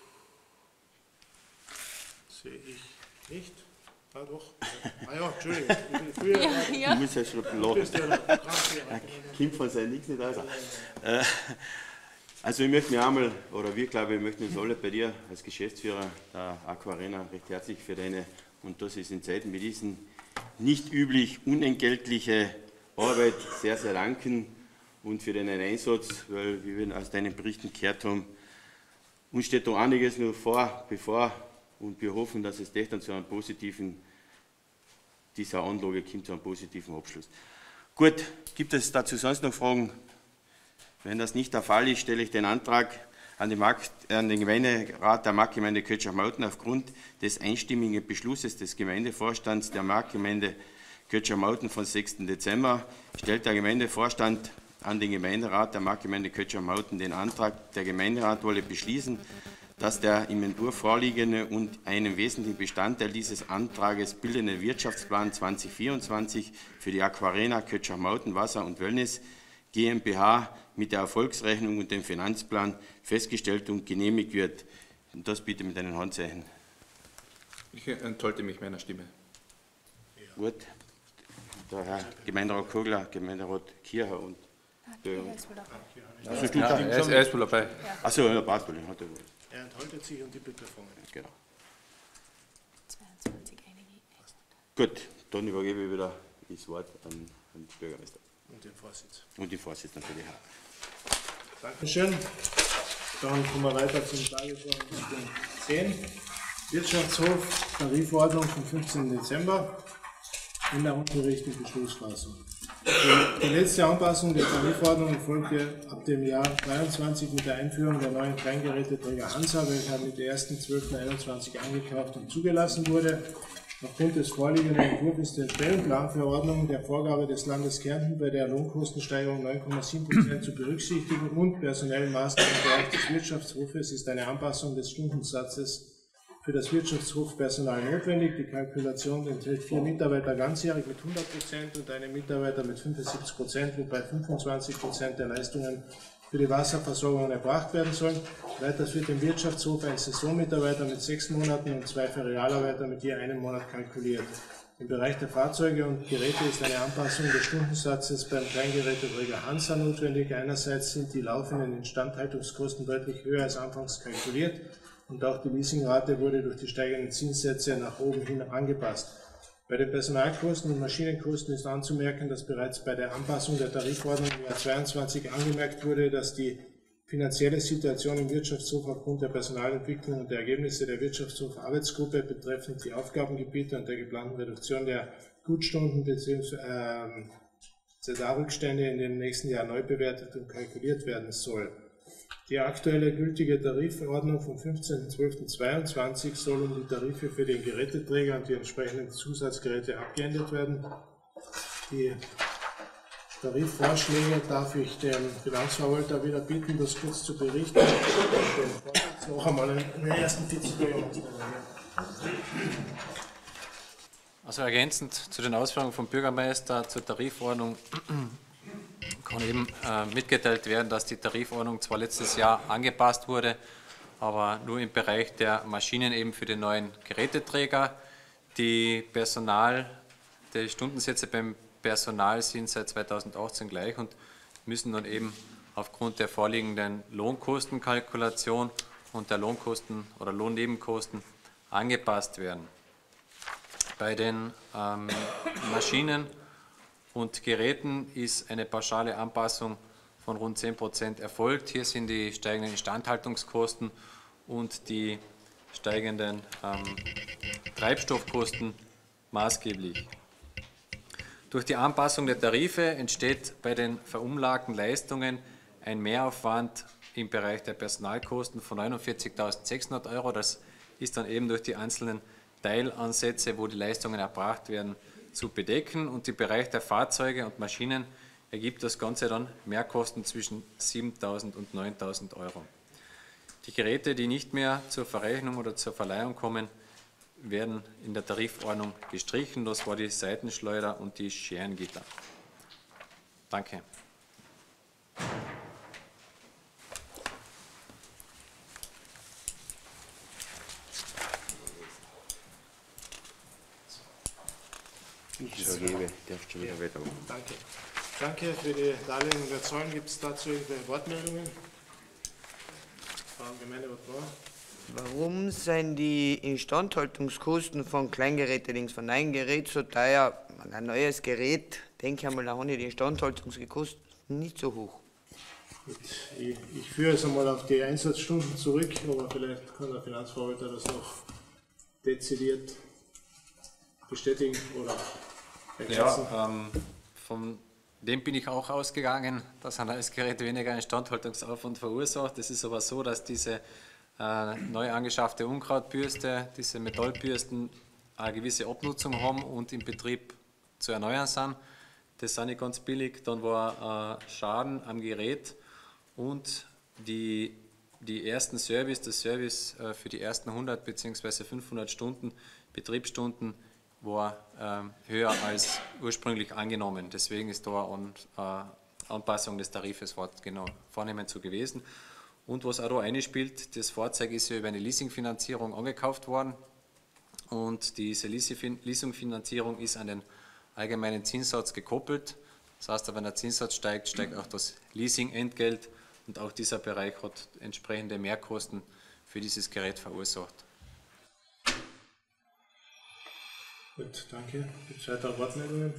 Sehe ich nicht. Ah doch. Ah ja, Entschuldigung. Früher ja, ja. Ich muss ja schon lachen. Kind von sein nichts nicht aus. Also ich möchte mich einmal, oder wir glaube ich, möchten uns alle bei dir als Geschäftsführer der Aquarena recht herzlich für deine, und das ist in Zeiten wie diesen, nicht üblich unentgeltliche Arbeit sehr, sehr danken und für deinen Einsatz, weil wie wir aus deinen Berichten gehört haben, uns steht da einiges noch vor, bevor, und wir hoffen, dass es echt dann zu einem positiven, dieser Anlage kommt, zu einem positiven Abschluss. Gut, gibt es dazu sonst noch Fragen? Wenn das nicht der Fall ist, stelle ich den Antrag an den, Markt, an den Gemeinderat der Marktgemeinde Kötschach-Mauten aufgrund des einstimmigen Beschlusses des Gemeindevorstands der Marktgemeinde Kötschach-Mauten vom sechsten Dezember stellt der Gemeindevorstand an den Gemeinderat der Marktgemeinde Kötschach-Mauten den Antrag, der Gemeinderat wolle beschließen, dass der im Entwurf vorliegende und einen wesentlichen Bestandteil dieses Antrages bildende Wirtschaftsplan zwanzig vierundzwanzig für die Aquarena Kötschach-Mauten Wasser und Wellness GmbH mit der Erfolgsrechnung und dem Finanzplan festgestellt und genehmigt wird. Und das bitte mit einem Handzeichen. Ich enthalte mich meiner Stimme. Gut. Der Herr Gemeinderat Kogler, Gemeinderat Kircher und der. Also du ja, er, ist, er ist wohl dabei. Achso, ja, passt wohl. Er enthaltet sich und die bitte fragen. Genau. Gut, dann übergebe ich wieder das Wort an den Bürgermeister. Und den Vorsitz. Und den Vorsitz natürlich. Dankeschön. Dann kommen wir weiter zum Tagesordnungspunkt zehn. Wirtschaftshof, Tarifverordnung vom fünfzehnten Dezember in der unterrichtlichen Beschlussfassung. Die letzte Anpassung der Tarifverordnung erfolgte ab dem Jahr dreiundzwanzig mit der Einführung der neuen Kleingeräteträger Hansa, welcher mit der ersten zwölften einundzwanzig angekauft und zugelassen wurde. Aufgrund des vorliegenden Entwurfs ist der Stellenplanverordnung der Vorgabe des Landes Kärnten bei der Lohnkostensteigerung neun Komma sieben Prozent zu berücksichtigen und personellen Maßnahmen im Bereich des Wirtschaftshofes ist eine Anpassung des Stundensatzes für das Wirtschaftshofpersonal notwendig. Die Kalkulation enthält vier Mitarbeiter ganzjährig mit hundert Prozent und einen Mitarbeiter mit fünfundsiebzig Prozent, wobei fünfundzwanzig Prozent der Leistungen für die Wasserversorgung erbracht werden sollen. Weiters wird im Wirtschaftshof ein Saisonmitarbeiter mit sechs Monaten und zwei Ferialarbeiter mit je einem Monat kalkuliert. Im Bereich der Fahrzeuge und Geräte ist eine Anpassung des Stundensatzes beim Kleingeräteträger Hansa notwendig. Einerseits sind die laufenden Instandhaltungskosten deutlich höher als anfangs kalkuliert und auch die Leasingrate wurde durch die steigenden Zinssätze nach oben hin angepasst. Bei den Personalkosten und Maschinenkosten ist anzumerken, dass bereits bei der Anpassung der Tarifverordnung im Jahr zweiundzwanzig angemerkt wurde, dass die finanzielle Situation im Wirtschaftshof aufgrund der Personalentwicklung und der Ergebnisse der Wirtschaftshof-Arbeitsgruppe betreffend die Aufgabengebiete und der geplanten Reduktion der Gutstunden bzw. Ähm, Z A-Rückstände in den nächsten Jahren neu bewertet und kalkuliert werden soll. Die aktuelle gültige Tarifverordnung vom fünfzehnten zwölften zweiundzwanzig soll um die Tarife für den Geräteträger und die entsprechenden Zusatzgeräte abgeändert werden. Die Tarifvorschläge darf ich den Finanzverwalter wieder bitten, das kurz zu berichten. Und noch einmal den ersten Vizebürgermeister. Also ergänzend zu den Ausführungen vom Bürgermeister zur Tarifordnung kann eben äh, mitgeteilt werden, dass die Tarifordnung zwar letztes Jahr angepasst wurde, aber nur im Bereich der Maschinen eben für den neuen Geräteträger. Die Personal, die Stundensätze beim Personal sind seit zweitausendachtzehn gleich und müssen dann eben aufgrund der vorliegenden Lohnkostenkalkulation und der Lohnkosten oder Lohnnebenkosten angepasst werden. Bei den ähm, Maschinen und Geräten ist eine pauschale Anpassung von rund zehn Prozent erfolgt. Hier sind die steigenden Instandhaltungskosten und die steigenden ähm, Treibstoffkosten maßgeblich. Durch die Anpassung der Tarife entsteht bei den verumlagten Leistungen ein Mehraufwand im Bereich der Personalkosten von neunundvierzigtausendsechshundert Euro. Das ist dann eben durch die einzelnen Teilansätze, wo die Leistungen erbracht werden, zu bedecken. Und im Bereich der Fahrzeuge und Maschinen ergibt das Ganze dann Mehrkosten zwischen siebentausend und neuntausend Euro. Die Geräte, die nicht mehr zur Verrechnung oder zur Verleihung kommen, werden in der Tarifordnung gestrichen. Das war die Seitenschleuder und die Scherengitter. Danke. Ich übergebe, darfst du wieder weiter. Danke. Danke für die Darlegung der Zahlen. Gibt es dazu irgendwelche Wortmeldungen? Frau Gemeinderat Mohr. Warum sind die Instandhaltungskosten von Kleingeräten, links von einem Gerät so teuer? Ein neues Gerät, denke ich mal, da haben die Instandhaltungskosten nicht so hoch. Gut, ich, ich führe es einmal auf die Einsatzstunden zurück, aber vielleicht kann der Finanzverwalter das noch dezidiert bestätigen oder ergänzen. Ja, ähm, von dem bin ich auch ausgegangen, dass ein neues Gerät weniger Instandhaltungsaufwand verursacht. Es ist aber so, dass diese äh, neu angeschaffte Unkrautbürste, diese Metallbürsten eine gewisse Abnutzung haben und im Betrieb zu erneuern sind. Das sind nicht ganz billig. Dann war äh, Schaden am Gerät und die, die ersten Service, das Service äh, für die ersten hundert bzw. fünfhundert Stunden, Betriebsstunden, war äh, höher als ursprünglich angenommen. Deswegen ist da eine äh, Anpassung des Tarifes genau vornehmend so gewesen. Und was auch da einspielt, das Fahrzeug ist ja über eine Leasingfinanzierung angekauft worden und diese Leasingfinanzierung ist an den allgemeinen Zinssatz gekoppelt. Das heißt, wenn der Zinssatz steigt, steigt auch das Leasingentgelt und auch dieser Bereich hat entsprechende Mehrkosten für dieses Gerät verursacht. Gut, danke. Gibt es weitere Wortmeldungen?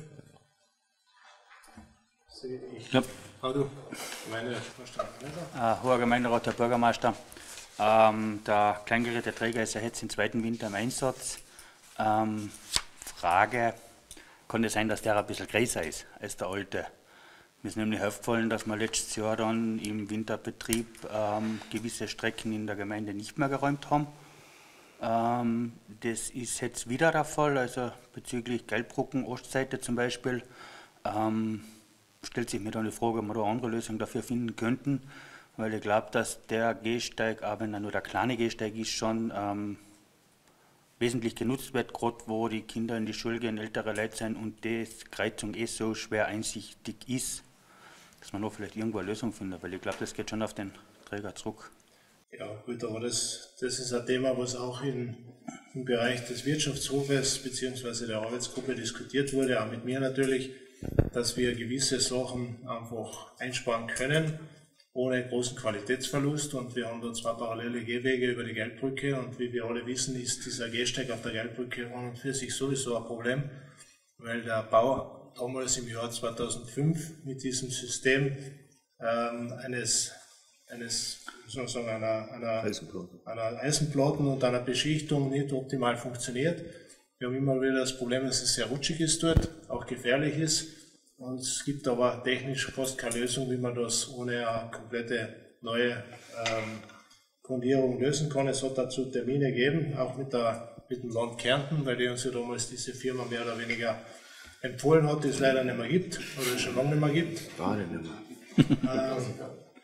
Sehe ich. Ja. Ah, du, meine Vorstand. Äh, Hoher Gemeinderat, Herr Bürgermeister. Ähm, der Kleingeräteträger ist ja jetzt im zweiten Winter im Einsatz. Ähm, Frage, kann es sein, dass der ein bisschen größer ist als der alte? Mir ist nämlich aufgefallen, dass wir letztes Jahr dann im Winterbetrieb ähm, gewisse Strecken in der Gemeinde nicht mehr geräumt haben. Ähm, das ist jetzt wieder der Fall, also bezüglich Gelbbrücken, Ostseite zum Beispiel. Ähm, stellt sich mir dann die Frage, ob wir da eine andere Lösung dafür finden könnten, weil ich glaube, dass der Gehsteig, auch wenn er nur der kleine Gehsteig ist, schon ähm, wesentlich genutzt wird, gerade wo die Kinder in die Schule gehen, ältere Leute sind und die Kreuzung eh so schwer einsichtig ist, dass man noch vielleicht irgendwo eine Lösung findet, weil ich glaube, das geht schon auf den Träger zurück. Ja gut, aber das, das ist ein Thema, was auch in, im Bereich des Wirtschaftshofes bzw. der Arbeitsgruppe diskutiert wurde, auch mit mir natürlich, dass wir gewisse Sachen einfach einsparen können, ohne großen Qualitätsverlust. Und wir haben da zwei parallele Gehwege über die Geldbrücke und wie wir alle wissen, ist dieser Gehsteig auf der Geldbrücke an und für sich sowieso ein Problem, weil der Bau damals im Jahr zweitausendfünf mit diesem System ähm, eines, eines sozusagen einer, einer, einer Eisenplatten und einer Beschichtung nicht optimal funktioniert. Wir haben immer wieder das Problem, dass es sehr rutschig ist dort, auch gefährlich ist. Und es gibt aber technisch fast keine Lösung, wie man das ohne eine komplette neue ähm, Grundierung lösen kann. Es hat dazu Termine gegeben, auch mit, der, mit dem Land Kärnten, weil die uns ja damals diese Firma mehr oder weniger empfohlen hat, die es leider nicht mehr gibt oder schon lange nicht mehr gibt. Gar nicht mehr. Ähm,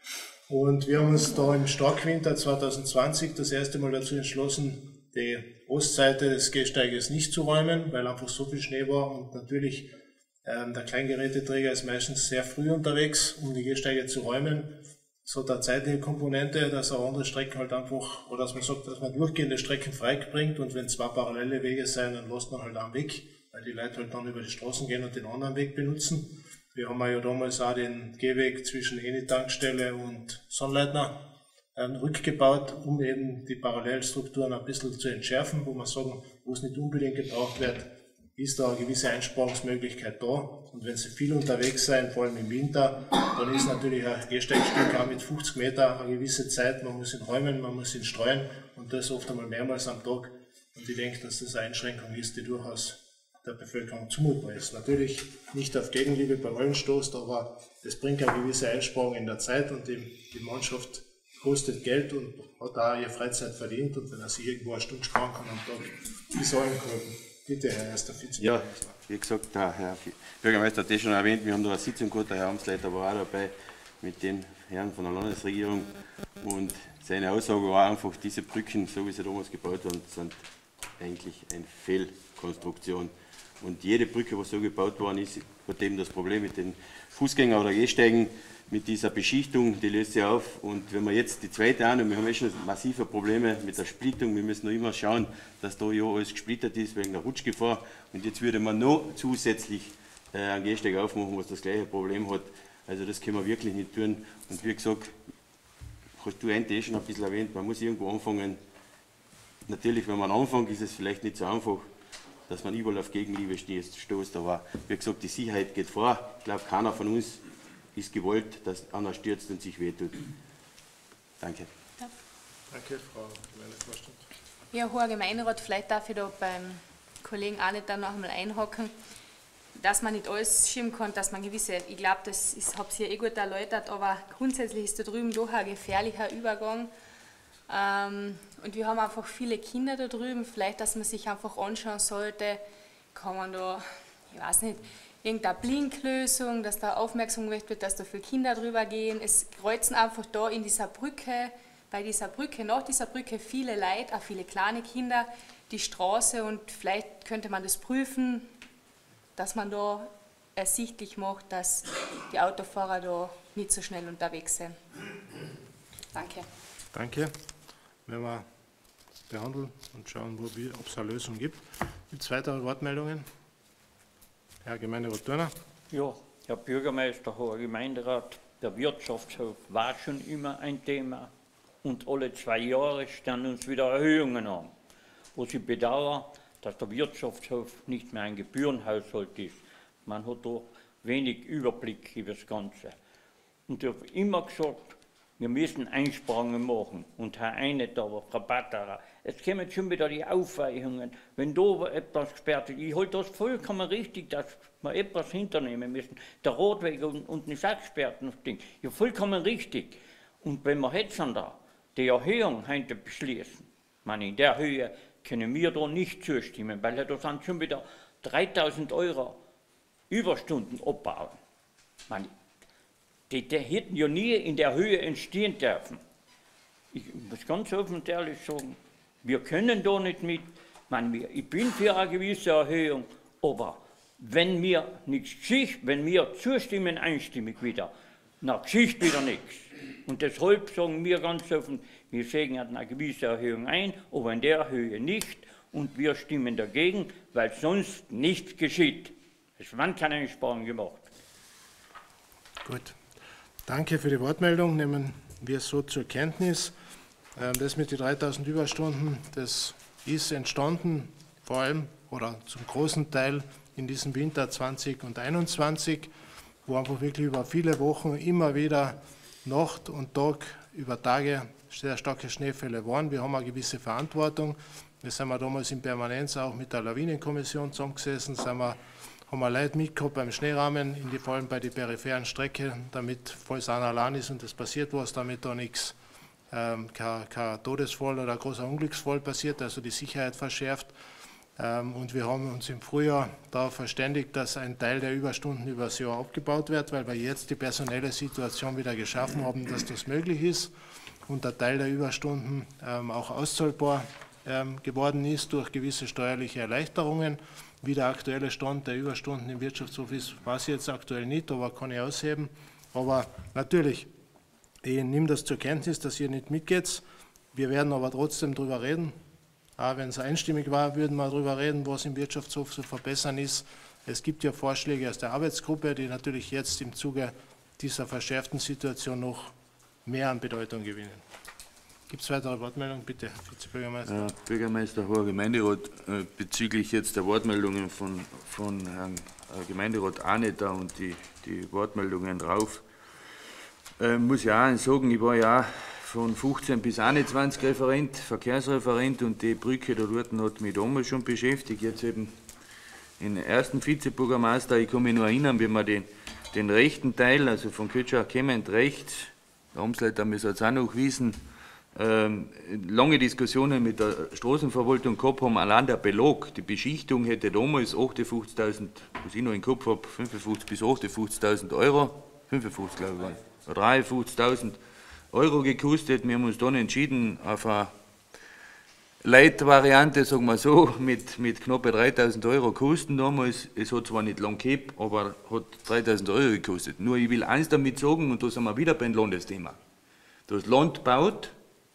und wir haben uns da im Starkwinter zwanzig zwanzig das erste Mal dazu entschlossen, die Ostseite des Gehsteiges nicht zu räumen, weil einfach so viel Schnee war und natürlich ähm, der Kleingeräteträger ist meistens sehr früh unterwegs, um die Gehsteige zu räumen. So der zeitliche Komponente, dass er andere Strecken halt einfach, oder dass man sagt, dass man durchgehende Strecken freibringt und wenn zwei parallele Wege sein, dann lässt man halt einen weg, weil die Leute halt dann über die Straßen gehen und den anderen Weg benutzen. Wir haben ja damals auch den Gehweg zwischen Eni-Tankstelle und Sonnleitner ähm, rückgebaut, um eben die Parallelstrukturen ein bisschen zu entschärfen, wo man sagen, wo es nicht unbedingt gebraucht wird, ist da eine gewisse Einsparungsmöglichkeit da. Und wenn Sie viel unterwegs sind, vor allem im Winter, dann ist natürlich ein Gehsteigstück auch mit fünfzig Meter eine gewisse Zeit. Man muss ihn räumen, man muss ihn streuen und das oft einmal mehrmals am Tag. Und ich denke, dass das eine Einschränkung ist, die durchaus der Bevölkerung zumutbar ist. Natürlich nicht auf Gegenliebe bei allen stoßt, aber das bringt eine gewisse Einsparung in der Zeit und die, die Mannschaft kostet Geld und hat auch ihre Freizeit verdient. Und wenn er sich irgendwo eine Stunde sparen kann am Tag, die sollen können. Bitte, Herr erster Vizemeister. Ja, wie gesagt, der Herr Bürgermeister hat das schon erwähnt, wir haben da eine Sitzung gehabt, der Herr Amtsleiter war auch dabei mit den Herren von der Landesregierung und seine Aussage war einfach, diese Brücken, so wie sie damals gebaut wurden, sind eigentlich eine Fehlkonstruktion. Und jede Brücke, die so gebaut worden ist, hat eben das Problem mit den Fußgängern oder Gehsteigen, mit dieser Beschichtung, die löst sich auf. Und wenn wir jetzt die zweite an, und wir haben ja schon massive Probleme mit der Splittung, wir müssen noch immer schauen, dass da ja alles gesplittert ist wegen der Rutschgefahr. Und jetzt würde man noch zusätzlich äh, einen Gehsteig aufmachen, was das gleiche Problem hat. Also das können wir wirklich nicht tun. Und wie gesagt, hast du eigentlich eh schon ein bisschen erwähnt, man muss irgendwo anfangen. Natürlich, wenn man anfängt, ist es vielleicht nicht so einfach, dass man überall auf Gegenliebe stoßt, aber wie gesagt, die Sicherheit geht vor. Ich glaube, keiner von uns ist gewollt, dass einer stürzt und sich wehtut. Danke. Ja. Danke, Frau Gemeindevorstand. Ja, hoher Gemeinderat, vielleicht darf ich da beim Kollegen auch nicht dann noch einmal einhaken, dass man nicht alles schieben kann, dass man gewisse, ich glaube, das habt ihr eh gut erläutert, aber grundsätzlich ist da drüben doch ein gefährlicher Übergang. Ähm, und wir haben einfach viele Kinder da drüben, vielleicht, dass man sich einfach anschauen sollte, kann man da, ich weiß nicht, irgendeine Blinklösung, dass da aufmerksam wird, dass da viele Kinder drüber gehen. Es kreuzen einfach da in dieser Brücke, bei dieser Brücke, nach dieser Brücke viele Leute, auch viele kleine Kinder, die Straße und vielleicht könnte man das prüfen, dass man da ersichtlich macht, dass die Autofahrer da nicht so schnell unterwegs sind. Danke. Danke. Wenn wir behandeln und schauen, ob es eine Lösung gibt. Gibt es weitere Wortmeldungen? Herr Gemeinderat Thurner. Ja, Herr Bürgermeister, Herr Gemeinderat, der Wirtschaftshof war schon immer ein Thema und alle zwei Jahre stellen uns wieder Erhöhungen an. Was ich bedauere, dass der Wirtschaftshof nicht mehr ein Gebührenhaushalt ist. Man hat da wenig Überblick über das Ganze. Und ich habe immer gesagt, wir müssen Einsparungen machen. Und Herr Einet, aber Frau Batterer, jetzt kommen schon wieder die Aufweichungen. Wenn da etwas gesperrt ist, ich halte das vollkommen richtig, dass wir etwas hinternehmen müssen. Der Radweg und nicht auch gesperrt und das Ding. Ja, vollkommen richtig. Und wenn wir jetzt an der die Erhöhung heute beschließen, man in der Höhe können wir da nicht zustimmen, weil da sind schon wieder dreitausend Euro Überstunden abbauen. Man, Die, die hätten ja nie in der Höhe entstehen dürfen. Ich muss ganz offen und ehrlich sagen, wir können da nicht mit, man, ich bin für eine gewisse Erhöhung, aber wenn wir nichts Geschichte, wenn wir zustimmen einstimmig wieder, nach Geschichte wieder nichts. Und deshalb sagen wir ganz offen, wir sägen eine gewisse Erhöhung ein, aber in der Höhe nicht und wir stimmen dagegen, weil sonst nichts geschieht. Es werden keine Einsparungen gemacht. Gut. Danke für die Wortmeldung, nehmen wir so zur Kenntnis. Das mit den dreitausend Überstunden, das ist entstanden, vor allem oder zum großen Teil in diesem Winter zwanzig und einundzwanzig, wo einfach wirklich über viele Wochen immer wieder Nacht und Tag über Tage sehr starke Schneefälle waren. Wir haben eine gewisse Verantwortung. Wir sind wir damals in Permanenz auch mit der Lawinenkommission zusammengesessen, sind wir haben wir Leute mitgehabt beim Schneerahmen, in die, vor allem bei den peripheren Strecken, damit, falls einer allein ist und das passiert was, damit da nichts, ähm, kein, kein Todesfall oder ein großer Unglücksfall passiert, also die Sicherheit verschärft. Und wir haben uns im Frühjahr darauf verständigt, dass ein Teil der Überstunden über das Jahr abgebaut wird, weil wir jetzt die personelle Situation wieder geschaffen haben, dass das möglich ist und der Teil der Überstunden auch auszahlbar geworden ist durch gewisse steuerliche Erleichterungen. Wie der aktuelle Stand der Überstunden im Wirtschaftshof ist, weiß ich jetzt aktuell nicht, aber kann ich ausheben. Aber natürlich, ich nehme das zur Kenntnis, dass ihr nicht mitgeht. Wir werden aber trotzdem darüber reden. Auch wenn es einstimmig war, würden wir darüber reden, was im Wirtschaftshof zu verbessern ist. Es gibt ja Vorschläge aus der Arbeitsgruppe, die natürlich jetzt im Zuge dieser verschärften Situation noch mehr an Bedeutung gewinnen. Gibt es weitere Wortmeldungen? Bitte, Vizebürgermeister. Ja, Bürgermeister, Hoher Gemeinderat, äh, bezüglich jetzt der Wortmeldungen von, von Herrn äh, Gemeinderat Ahneter und die, die Wortmeldungen drauf, äh, muss ich auch sagen, ich war ja von fünfzehn bis einundzwanzig Referent, Verkehrsreferent, und die Brücke da dort hat mich damals schon beschäftigt. Jetzt eben den ersten Vizebürgermeister, ich kann mich nur erinnern, wie wir den, den rechten Teil, also von Kötschach kommend rechts, der Amtsleiter muss jetzt auch noch wissen, ähm, lange Diskussionen mit der Straßenverwaltung gehabt haben, allein der Belag, die Beschichtung hätte damals achtundfünfzigtausend, was ich noch im Kopf habe, fünfundfünfzig bis achtundfünfzigtausend Euro, fünfundfünfzig glaube ich, oder dreiundfünfzigtausend Euro gekostet. Wir haben uns dann entschieden auf eine Leitvariante, sagen wir so, mit, mit knapp dreitausend Euro Kosten damals. Es hat zwar nicht lang gehabt, aber hat dreitausend Euro gekostet. Nur ich will eins damit sagen, und da sind wir wieder beim Landesthema. Das Land baut,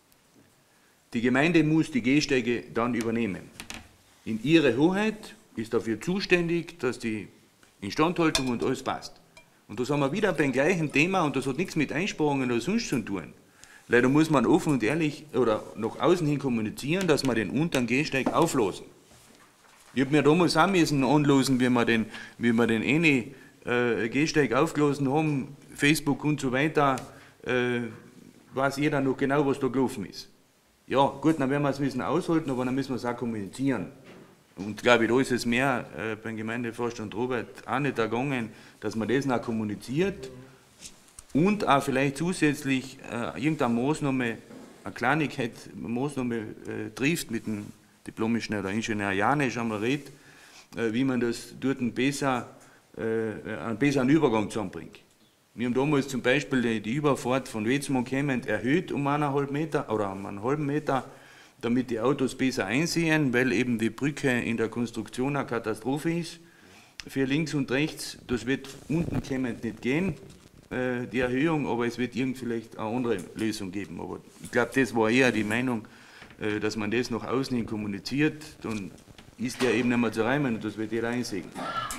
die Gemeinde muss die Gehsteige dann übernehmen. In ihre Hoheit ist dafür zuständig, dass die Instandhaltung und alles passt. Und da sind wir wieder beim gleichen Thema, und das hat nichts mit Einsparungen oder sonst zu tun. Leider muss man offen und ehrlich oder nach außen hin kommunizieren, dass wir den unteren Gehsteig auflosen. Ich habe mir damals auch müssen anlosen, wie wir den, wie wir den eine äh, Gehsteig aufgelassen haben, Facebook und so weiter, äh, weiß jeder noch genau, was da gelaufen ist. Ja, gut, dann werden wir es müssen aushalten, aber dann müssen wir es auch kommunizieren. Und glaube ich, da ist es mehr äh, beim Gemeindevorstand Robert auch nicht ergangen, dass man das noch kommuniziert und auch vielleicht zusätzlich äh, irgendeine Maßnahme, eine Kleinigkeit, eine Maßnahme äh, trifft mit dem diplomischen oder Ingenieur Janisch einmal redet, äh, wie man das dort besser, äh, einen besseren Übergang zusammenbringt. Wir haben damals zum Beispiel die, die Überfahrt von Wetzmont kommend erhöht um eineinhalb Meter oder um einen halben Meter, damit die Autos besser einsehen, weil eben die Brücke in der Konstruktion eine Katastrophe ist. Für links und rechts, das wird unten kommend nicht gehen, äh, die Erhöhung, aber es wird irgend vielleicht eine andere Lösung geben. Aber ich glaube, das war eher die Meinung, äh, dass man das nach außen hin kommuniziert, dann ist der eben nicht mehr zu räumen und das wird jeder einsehen.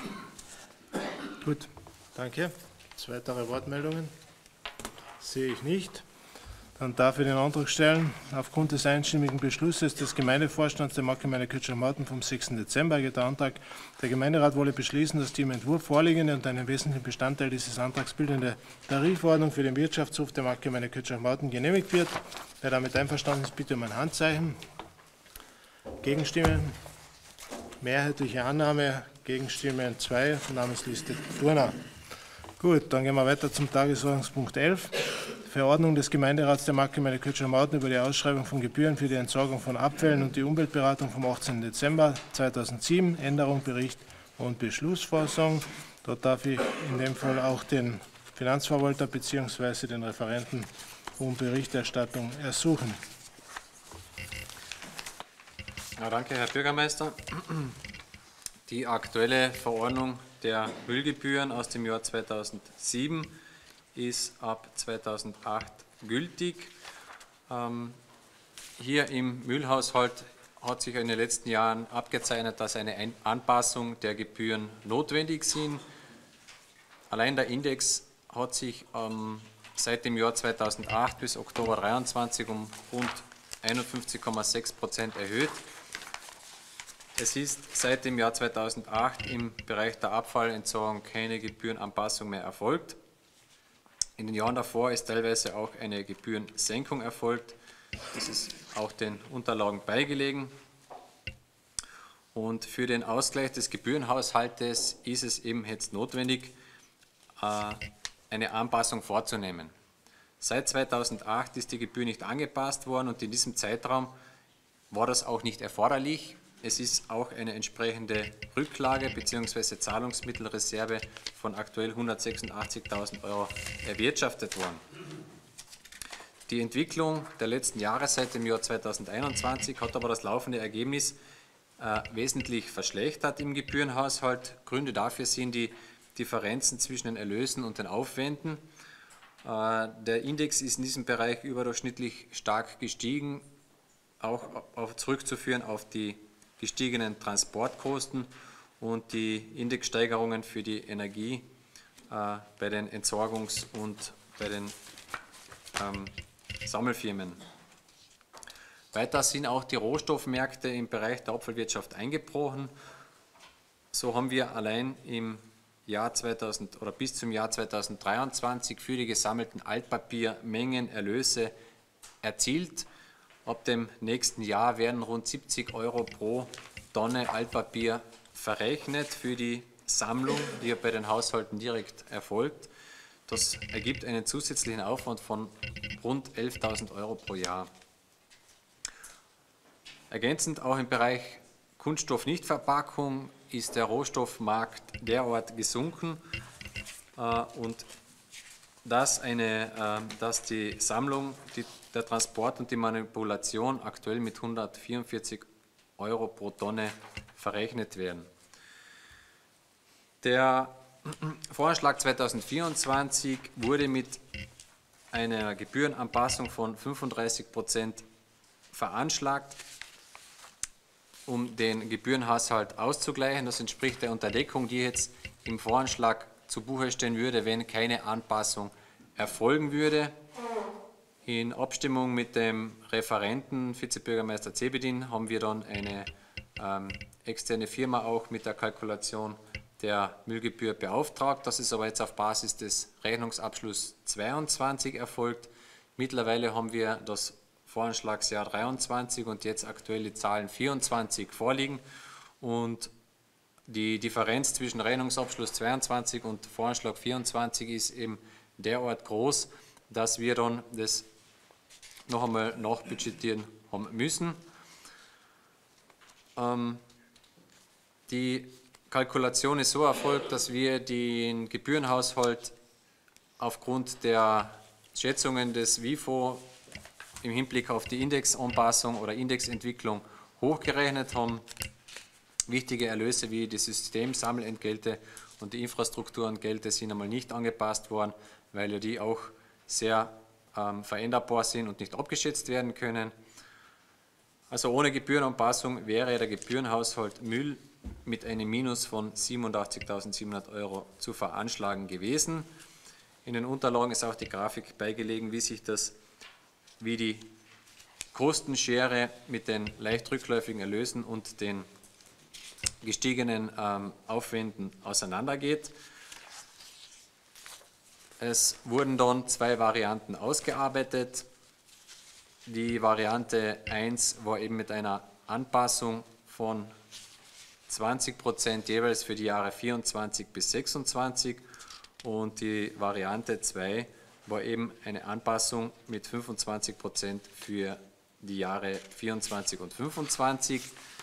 Gut, danke. Weitere Wortmeldungen? Sehe ich nicht. Dann darf ich den Antrag stellen, aufgrund des einstimmigen Beschlusses des Gemeindevorstands der Marktgemeinde Kötschach-Mauten vom sechsten Dezember geht der Antrag, der Gemeinderat wolle beschließen, dass die im Entwurf vorliegende und einen wesentlichen Bestandteil dieses Antrags bildende Tarifverordnung für den Wirtschaftshof der Marktgemeinde Kötschach-Mauten genehmigt wird. Wer damit einverstanden ist, bitte um ein Handzeichen. Gegenstimmen? Mehrheitliche Annahme. Gegenstimmen zwei. Namensliste Turner. Gut, dann gehen wir weiter zum Tagesordnungspunkt elf. Verordnung des Gemeinderats der Marktgemeinde Kötschach-Mauten über die Ausschreibung von Gebühren für die Entsorgung von Abfällen und die Umweltberatung vom achtzehnten Dezember zweitausendsieben, Änderung, Bericht und Beschlussfassung. Dort darf ich in dem Fall auch den Finanzverwalter bzw. den Referenten um Berichterstattung ersuchen. Ja, danke, Herr Bürgermeister. Die aktuelle Verordnung der Müllgebühren aus dem Jahr zweitausendsieben ist ab zweitausendacht gültig. Ähm, hier im Müllhaushalt hat sich in den letzten Jahren abgezeichnet, dass eine Ein- Anpassung der Gebühren notwendig sind. Allein der Index hat sich ähm, seit dem Jahr zweitausendacht bis Oktober zweitausenddreiundzwanzig um rund einundfünfzig Komma sechs Prozent erhöht. Es ist seit dem Jahr zweitausendacht im Bereich der Abfallentsorgung keine Gebührenanpassung mehr erfolgt. In den Jahren davor ist teilweise auch eine Gebührensenkung erfolgt. Das ist auch den Unterlagen beigelegen. Und für den Ausgleich des Gebührenhaushaltes ist es eben jetzt notwendig, eine Anpassung vorzunehmen. Seit zweitausendacht ist die Gebühr nicht angepasst worden und in diesem Zeitraum war das auch nicht erforderlich, es ist auch eine entsprechende Rücklage bzw. Zahlungsmittelreserve von aktuell hundertsechsundachtzigtausend Euro erwirtschaftet worden. Die Entwicklung der letzten Jahre seit dem Jahr zweitausendeinundzwanzig hat aber das laufende Ergebnis äh, wesentlich verschlechtert im Gebührenhaushalt. Gründe dafür sind die Differenzen zwischen den Erlösen und den Aufwänden. Äh, der Index ist in diesem Bereich überdurchschnittlich stark gestiegen, auch auf, zurückzuführen auf die gestiegenen Transportkosten und die Indexsteigerungen für die Energie äh, bei den Entsorgungs- und bei den ähm, Sammelfirmen. Weiter sind auch die Rohstoffmärkte im Bereich der Abfallwirtschaft eingebrochen. So haben wir allein im Jahr zweitausend oder bis zum Jahr zweitausenddreiundzwanzig für die gesammelten Altpapiermengen Erlöse erzielt. Ab dem nächsten Jahr werden rund siebzig Euro pro Tonne Altpapier verrechnet für die Sammlung, die ja bei den Haushalten direkt erfolgt. Das ergibt einen zusätzlichen Aufwand von rund elftausend Euro pro Jahr. Ergänzend auch im Bereich Kunststoffnichtverpackung ist der Rohstoffmarkt derart gesunken äh, und dass, eine, äh, dass die Sammlung, die, der Transport und die Manipulation aktuell mit hundertvierundvierzig Euro pro Tonne verrechnet werden. Der Voranschlag zweitausendvierundzwanzig wurde mit einer Gebührenanpassung von fünfunddreißig Prozent veranschlagt, um den Gebührenhaushalt auszugleichen. Das entspricht der Unterdeckung, die jetzt im Voranschlag zu Buche stehen würde, wenn keine Anpassung erfolgen würde. In Abstimmung mit dem Referenten, Vizebürgermeister Zebedin, haben wir dann eine ähm, externe Firma auch mit der Kalkulation der Müllgebühr beauftragt. Das ist aber jetzt auf Basis des Rechnungsabschlusses zweiundzwanzig erfolgt. Mittlerweile haben wir das Voranschlagsjahr dreiundzwanzig und jetzt aktuelle Zahlen vierundzwanzig vorliegen und die Differenz zwischen Rechnungsabschluss zweiundzwanzig und Voranschlag vierundzwanzig ist eben derart groß, dass wir dann das noch einmal nachbudgetieren haben müssen. Ähm, die Kalkulation ist so erfolgt, dass wir den Gebührenhaushalt aufgrund der Schätzungen des W I F O im Hinblick auf die Indexanpassung oder Indexentwicklung hochgerechnet haben. Wichtige Erlöse wie die Systemsammelentgelte und die Infrastrukturentgelte sind einmal nicht angepasst worden, weil ja die auch sehr ähm, veränderbar sind und nicht abgeschätzt werden können. Also ohne Gebührenanpassung wäre der Gebührenhaushalt Müll mit einem Minus von siebenundachtzigtausendsiebenhundert Euro zu veranschlagen gewesen. In den Unterlagen ist auch die Grafik beigelegen, wie sich das, wie die Kostenschere mit den leicht rückläufigen Erlösen und den gestiegenen ähm, Aufwänden auseinandergeht. Es wurden dann zwei Varianten ausgearbeitet. Die Variante eins war eben mit einer Anpassung von zwanzig Prozent jeweils für die Jahre vierundzwanzig bis sechsundzwanzig und die Variante zwei war eben eine Anpassung mit fünfundzwanzig Prozent für die Jahre vierundzwanzig und fünfundzwanzig.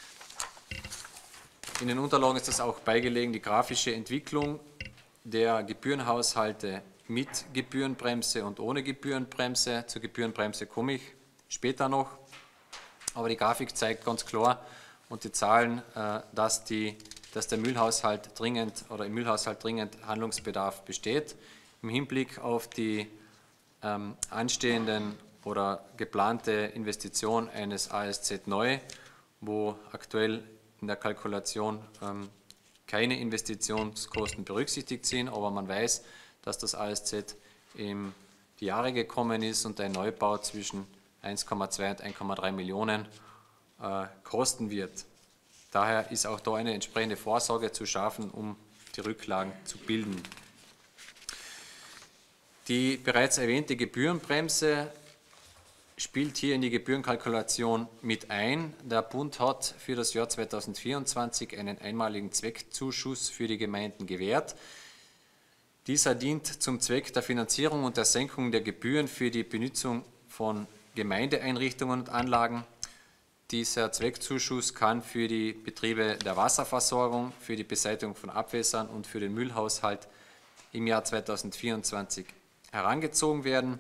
In den Unterlagen ist das auch beigelegen, die grafische Entwicklung der Gebührenhaushalte mit Gebührenbremse und ohne Gebührenbremse. Zur Gebührenbremse komme ich später noch, aber die Grafik zeigt ganz klar und die Zahlen, dass, die, dass der Müllhaushalt dringend oder im Müllhaushalt dringend Handlungsbedarf besteht. Im Hinblick auf die ähm, anstehenden oder geplante Investition eines A S Z neu, wo aktuell in der Kalkulation ähm, keine Investitionskosten berücksichtigt sind, aber man weiß, dass das A S Z in die Jahre gekommen ist und ein Neubau zwischen eins Komma zwei und eins Komma drei Millionen äh, kosten wird. Daher ist auch da eine entsprechende Vorsorge zu schaffen, um die Rücklagen zu bilden. Die bereits erwähnte Gebührenbremse spielt hier in die Gebührenkalkulation mit ein. Der Bund hat für das Jahr zweitausendvierundzwanzig einen einmaligen Zweckzuschuss für die Gemeinden gewährt. Dieser dient zum Zweck der Finanzierung und der Senkung der Gebühren für die Benutzung von Gemeindeeinrichtungen und Anlagen. Dieser Zweckzuschuss kann für die Betriebe der Wasserversorgung, für die Beseitigung von Abwässern und für den Müllhaushalt im Jahr zweitausendvierundzwanzig herangezogen werden.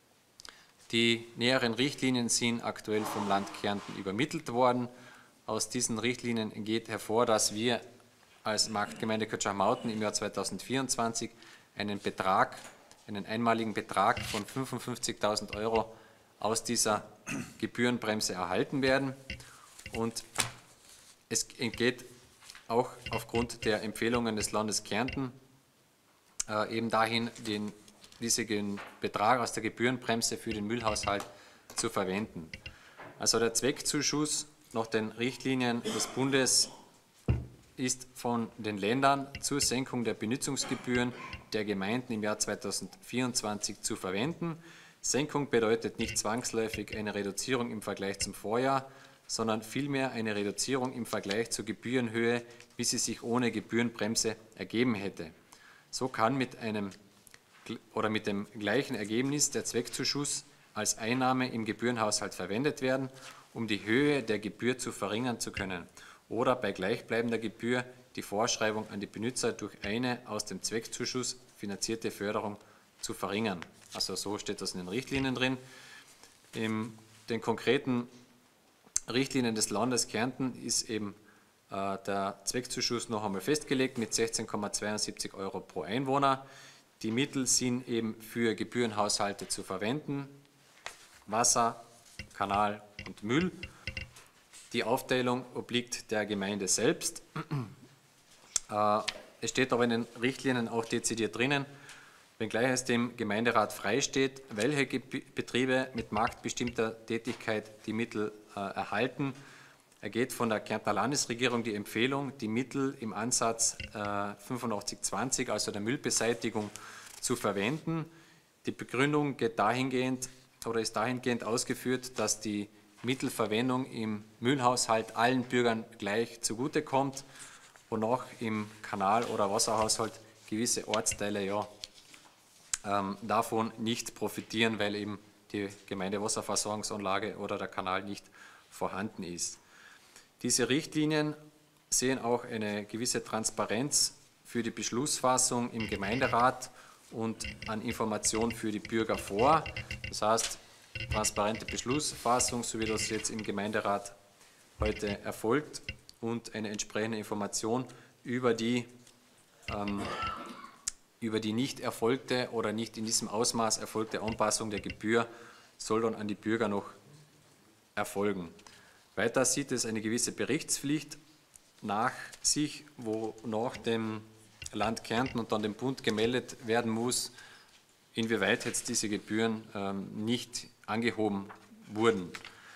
Die näheren Richtlinien sind aktuell vom Land Kärnten übermittelt worden. Aus diesen Richtlinien geht hervor, dass wir als Marktgemeinde Kötschach-Mauten im Jahr zweitausendvierundzwanzig einen Betrag, einen einmaligen Betrag von fünfundfünfzigtausend Euro aus dieser Gebührenbremse erhalten werden. Und es geht auch aufgrund der Empfehlungen des Landes Kärnten äh, eben dahin, den, diesen Betrag aus der Gebührenbremse für den Müllhaushalt zu verwenden. Also der Zweckzuschuss nach den Richtlinien des Bundes ist von den Ländern zur Senkung der Benutzungsgebühren der Gemeinden im Jahr zweitausendvierundzwanzig zu verwenden. Senkung bedeutet nicht zwangsläufig eine Reduzierung im Vergleich zum Vorjahr, sondern vielmehr eine Reduzierung im Vergleich zur Gebührenhöhe, wie sie sich ohne Gebührenbremse ergeben hätte. So kann mit einem oder mit dem gleichen Ergebnis der Zweckzuschuss als Einnahme im Gebührenhaushalt verwendet werden, um die Höhe der Gebühr zu verringern zu können, oder bei gleichbleibender Gebühr die Vorschreibung an die Benutzer durch eine aus dem Zweckzuschuss finanzierte Förderung zu verringern. Also so steht das in den Richtlinien drin. In den konkreten Richtlinien des Landes Kärnten ist eben äh, der Zweckzuschuss noch einmal festgelegt mit sechzehn Komma zweiundsiebzig Euro pro Einwohner. Die Mittel sind eben für Gebührenhaushalte zu verwenden, Wasser, Kanal und Müll. Die Aufteilung obliegt der Gemeinde selbst. Äh, es steht aber in den Richtlinien auch dezidiert drinnen, wenngleich es dem Gemeinderat freisteht, welche Betriebe mit marktbestimmter Tätigkeit die Mittel äh, erhalten, ergeht von der Kärntner Landesregierung die Empfehlung, die Mittel im Ansatz äh, fünfundachtzig zwanzig, also der Müllbeseitigung, zu verwenden. Die Begründung geht dahingehend oder ist dahingehend ausgeführt, dass die Mittelverwendung im Müllhaushalt allen Bürgern gleich zugutekommt, wonach im Kanal- oder Wasserhaushalt gewisse Ortsteile ja ähm, davon nicht profitieren, weil eben die Gemeindewasserversorgungsanlage oder der Kanal nicht vorhanden ist. Diese Richtlinien sehen auch eine gewisse Transparenz für die Beschlussfassung im Gemeinderat und an Information für die Bürger vor. Das heißt, transparente Beschlussfassung, so wie das jetzt im Gemeinderat heute erfolgt, und eine entsprechende Information über die, ähm, über die nicht erfolgte oder nicht in diesem Ausmaß erfolgte Anpassung der Gebühr soll dann an die Bürger noch erfolgen. Weiter sieht es eine gewisse Berichtspflicht nach sich, wonach dem Land Kärnten und dann dem Bund gemeldet werden muss, inwieweit jetzt diese Gebühren ähm, nicht angehoben wurden.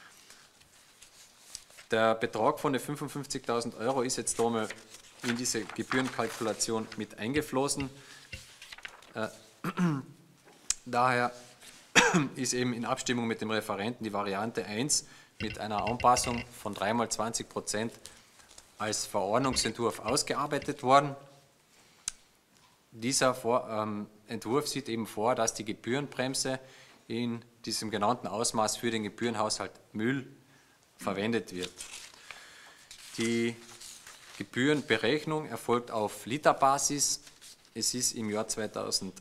Der Betrag von den fünfundfünfzigtausend Euro ist jetzt einmal in diese Gebührenkalkulation mit eingeflossen. Äh, daher ist eben in Abstimmung mit dem Referenten die Variante eins mit einer Anpassung von drei mal zwanzig Prozent als Verordnungsentwurf ausgearbeitet worden. Dieser Vor, ähm, Entwurf sieht eben vor, dass die Gebührenbremse in diesem genannten Ausmaß für den Gebührenhaushalt Müll verwendet wird. Die Gebührenberechnung erfolgt auf Literbasis. Es ist im Jahr zweitausendacht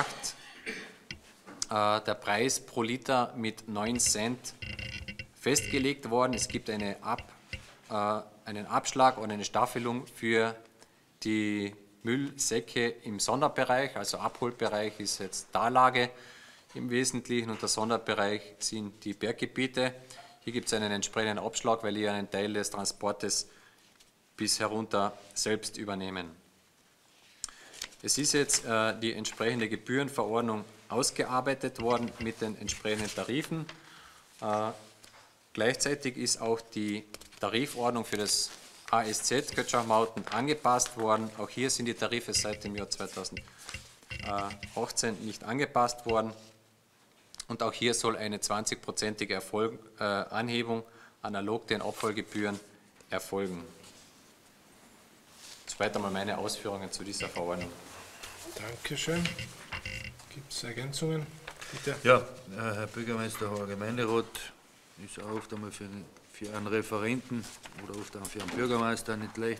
äh, der Preis pro Liter mit neun Cent festgelegt worden. Es gibt eine Ab, äh, einen Abschlag und eine Staffelung für die Müllsäcke im Sonderbereich, also Abholbereich ist jetzt Tallage im Wesentlichen und der Sonderbereich sind die Berggebiete. Hier gibt es einen entsprechenden Abschlag, weil wir einen Teil des Transportes bis herunter selbst übernehmen. Es ist jetzt äh, die entsprechende Gebührenverordnung ausgearbeitet worden mit den entsprechenden Tarifen. Äh, gleichzeitig ist auch die Tarifordnung für das A S Z Kötschach-Mauten angepasst worden. Auch hier sind die Tarife seit dem Jahr zweitausendachtzehn nicht angepasst worden. Und auch hier soll eine zwanzigprozentige Erfolg, äh, Anhebung analog den Abfallgebühren erfolgen. Soweit einmal meine Ausführungen zu dieser Verordnung. Dankeschön. Gibt es Ergänzungen? Bitte. Ja, Herr Bürgermeister, Herr Gemeinderat, ist auch oft einmal für, für einen Referenten oder oft auch für einen Bürgermeister nicht leicht,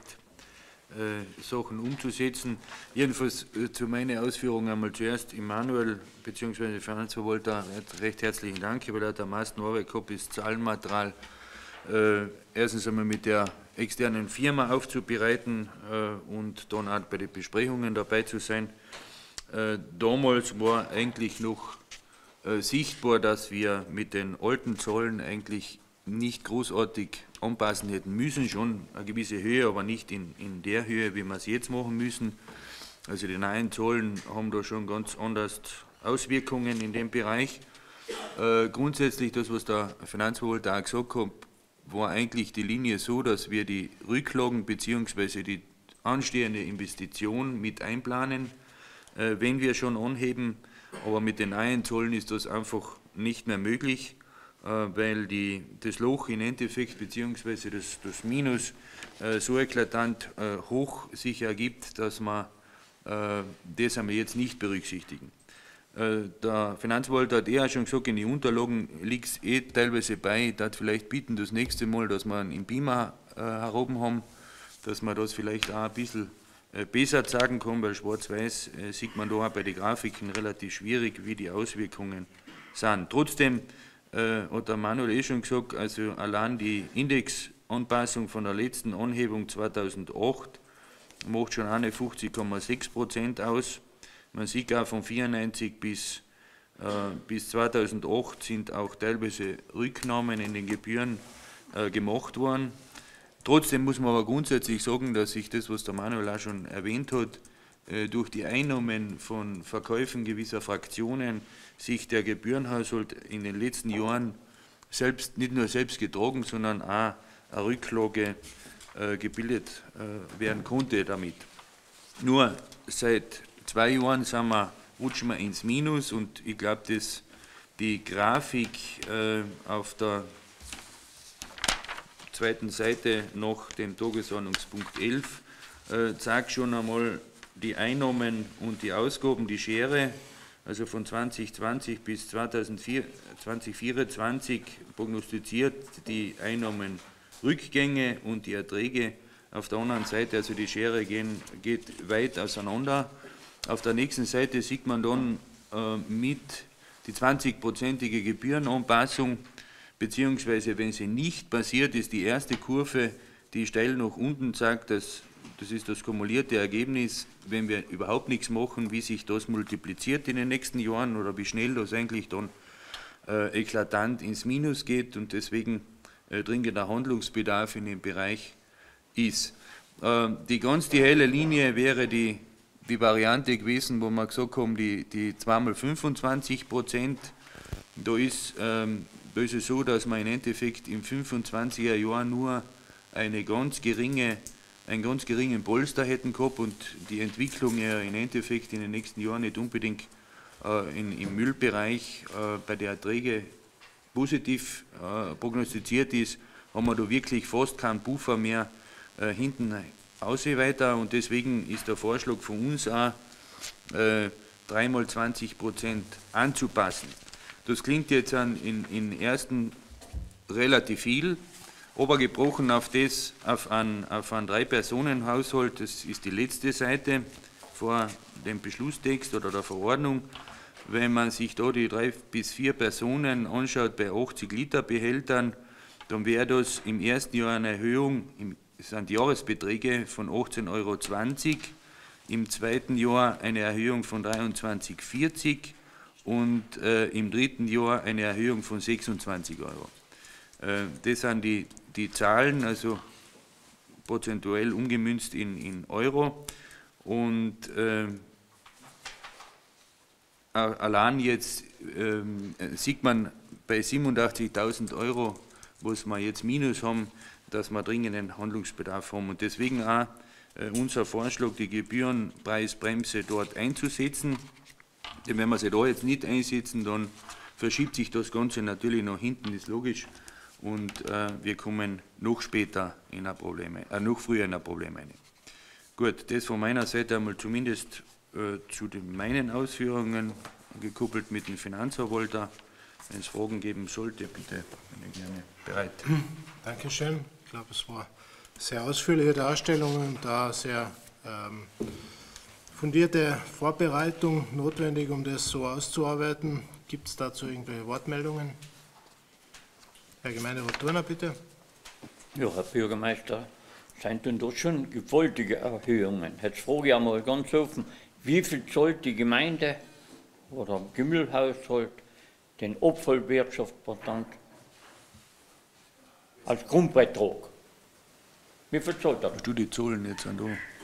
äh, Sachen umzusetzen. Jedenfalls äh, zu meinen Ausführungen einmal zuerst Immanuel bzw. Finanzverwalter recht herzlichen Dank, weil er hat am meisten Arbeit gehabt, ist Zahlenmaterial äh, erstens einmal mit der externen Firma aufzubereiten äh, und dann auch bei den Besprechungen dabei zu sein. Äh, damals war eigentlich noch äh, sichtbar, dass wir mit den alten Zahlen eigentlich nicht großartig anpassen hätten müssen, schon eine gewisse Höhe, aber nicht in, in der Höhe, wie wir es jetzt machen müssen. Also die neuen Zahlen haben da schon ganz anders Auswirkungen in dem Bereich. Äh, grundsätzlich, das, was der Finanzverwalter auch gesagt hat, war eigentlich die Linie so, dass wir die Rücklagen bzw. die anstehende Investition mit einplanen, äh, wenn wir schon anheben. Aber mit den neuen Zahlen ist das einfach nicht mehr möglich, äh, weil die, das Loch im Endeffekt bzw. das, das Minus äh, so eklatant äh, hoch sich ergibt, dass man äh, das haben wir jetzt nicht berücksichtigen. Der Finanzverwalter hat eher schon gesagt, in den Unterlagen liegt es eh teilweise bei. Ich darf vielleicht bitten, das nächste Mal, dass wir einen Beamer äh, heroben haben, dass man das vielleicht auch ein bisschen äh, besser sagen kann, weil schwarz-weiß äh, sieht man da auch bei den Grafiken relativ schwierig, wie die Auswirkungen sind. Trotzdem äh, hat der Manuel eh schon gesagt, also allein die Indexanpassung von der letzten Anhebung zweitausendacht macht schon einundfünfzig Komma sechs Prozent aus. Man sieht auch von vierundneunzig bis, äh, bis zweitausendacht sind auch teilweise Rücknahmen in den Gebühren äh, gemacht worden. Trotzdem muss man aber grundsätzlich sagen, dass sich das, was der Manuel auch schon erwähnt hat, äh, durch die Einnahmen von Verkäufen gewisser Fraktionen sich der Gebührenhaushalt in den letzten Jahren selbst, nicht nur selbst getragen, sondern auch eine Rücklage äh, gebildet äh, werden konnte damit. Nur seit zwei Jahren sind wir, rutschen wir ins Minus und ich glaube, dass die Grafik äh, auf der zweiten Seite nach dem Tagesordnungspunkt elf äh, zeigt schon einmal die Einnahmen und die Ausgaben, die Schere, also von zweitausendzwanzig bis zweitausendvierundzwanzig prognostiziert die Einnahmenrückgänge und die Erträge auf der anderen Seite, also die Schere gehen, geht weit auseinander. Auf der nächsten Seite sieht man dann äh, mit die zwanzigprozentige Gebührenanpassung, beziehungsweise wenn sie nicht passiert, ist die erste Kurve, die steil nach unten zeigt, dass, das ist das kumulierte Ergebnis, wenn wir überhaupt nichts machen, wie sich das multipliziert in den nächsten Jahren oder wie schnell das eigentlich dann äh, eklatant ins Minus geht und deswegen äh, dringender Handlungsbedarf in dem Bereich ist. Äh, die ganz die helle Linie wäre die die Variante gewesen, wo wir gesagt haben, die, die zweimal fünfundzwanzig Prozent, da ist, ähm, da ist es so, dass wir im Endeffekt im fünfundzwanziger Jahr nur eine ganz geringe, einen ganz geringen Polster hätten gehabt und die Entwicklung ja im Endeffekt in den nächsten Jahren nicht unbedingt äh, in, im Müllbereich äh, bei den Erträgen positiv äh, prognostiziert ist, haben wir da wirklich fast keinen Puffer mehr äh, hinten aussehen weiter und deswegen ist der Vorschlag von uns auch, äh, dreimal zwanzig Prozent anzupassen. Das klingt jetzt an, in, in ersten relativ viel, aber gebrochen auf das, auf einen, auf einen Drei-Personen-Haushalt, das ist die letzte Seite vor dem Beschlusstext oder der Verordnung, wenn man sich da die drei bis vier Personen anschaut bei achtzig Liter Behältern, dann wäre das im ersten Jahr eine Erhöhung, im Das sind Jahresbeträge von achtzehn Euro zwanzig, im zweiten Jahr eine Erhöhung von dreiundzwanzig Euro vierzig und äh, im dritten Jahr eine Erhöhung von sechsundzwanzig Euro. Äh, das sind die, die Zahlen, also prozentuell umgemünzt in, in Euro. Und äh, allein jetzt äh, sieht man bei siebenundachtzigtausend Euro, was wir jetzt Minus haben, dass wir dringenden Handlungsbedarf haben. Und deswegen auch äh, unser Vorschlag, die Gebührenpreisbremse dort einzusetzen. Denn wenn wir sie da jetzt nicht einsetzen, dann verschiebt sich das Ganze natürlich nach hinten, ist logisch. Und äh, wir kommen noch später in ein Problem, äh, noch früher in ein Problem rein. Gut, das von meiner Seite einmal zumindest äh, zu den meinen Ausführungen, gekoppelt mit dem Finanzverwalter. wenn es Fragen geben sollte, bitte, bin ich gerne bereit. Dankeschön. Ich glaube, es war sehr ausführliche Darstellung und da sehr ähm, fundierte Vorbereitung notwendig, um das so auszuarbeiten. Gibt es dazu irgendwelche Wortmeldungen? Herr Gemeinderat Thurner, bitte. Ja, Herr Bürgermeister, sind denn da schon gewaltige Erhöhungen? Jetzt frage ich einmal ganz offen, wie viel zahlt die Gemeinde oder Gemüllhaushalt den Abfallwirtschaftsverband als Grundbeitrag? Wie viel zahlt er? Du die Zahlen jetzt an da.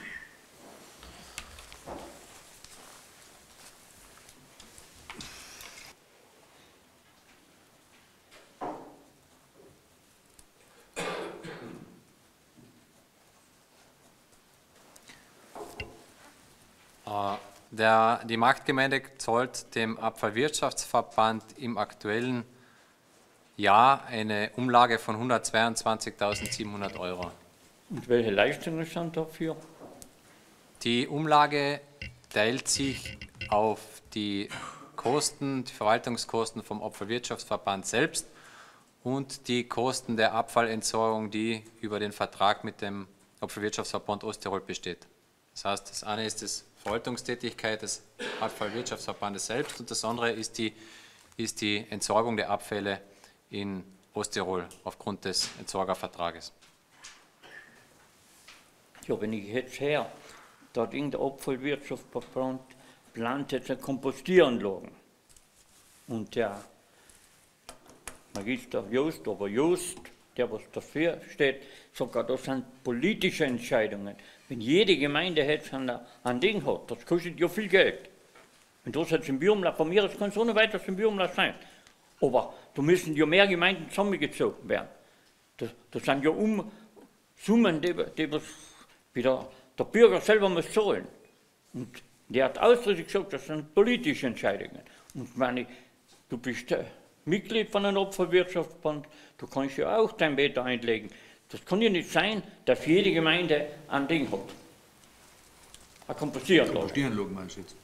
Der, die Marktgemeinde zahlt dem Abfallwirtschaftsverband im aktuellen Jahr eine Umlage von hundertzweiundzwanzigtausendsiebenhundert Euro. Und welche Leistungen sind dafür? Die Umlage teilt sich auf die Kosten, die Verwaltungskosten vom Abfallwirtschaftsverband selbst und die Kosten der Abfallentsorgung, die über den Vertrag mit dem Abfallwirtschaftsverband Osttirol besteht. Das heißt, das eine ist das Verwaltungstätigkeit des Abfallwirtschaftsverbandes selbst und das andere ist die, ist die Entsorgung der Abfälle in Osttirol aufgrund des Entsorgervertrages. Ja, wenn ich jetzt her, da hat irgendein Abfallwirtschaftsverband plant jetzt eine Kompostieranlagen und der Magister Jost, aber Jost, der was dafür steht, sogar das sind politische Entscheidungen. Wenn jede Gemeinde jetzt ein Ding hat, das kostet ja viel Geld. Wenn das jetzt im Biomlauf, von mir aus kann es ohne weiteres im Biomlauf sein. Aber da müssen ja mehr Gemeinden zusammengezogen werden. Das, das sind ja um Summen, die, die was wieder der Bürger selber muss zahlen. Und der hat ausdrücklich gesagt, das sind politische Entscheidungen. Und meine, du bist äh, Mitglied von einem Opferwirtschaftsverband, du kannst ja auch dein Veto einlegen. Das kann ja nicht sein, dass jede Gemeinde ein Ding hat. Eine Kompostieranlage. Kompostieranlage meinst du jetzt?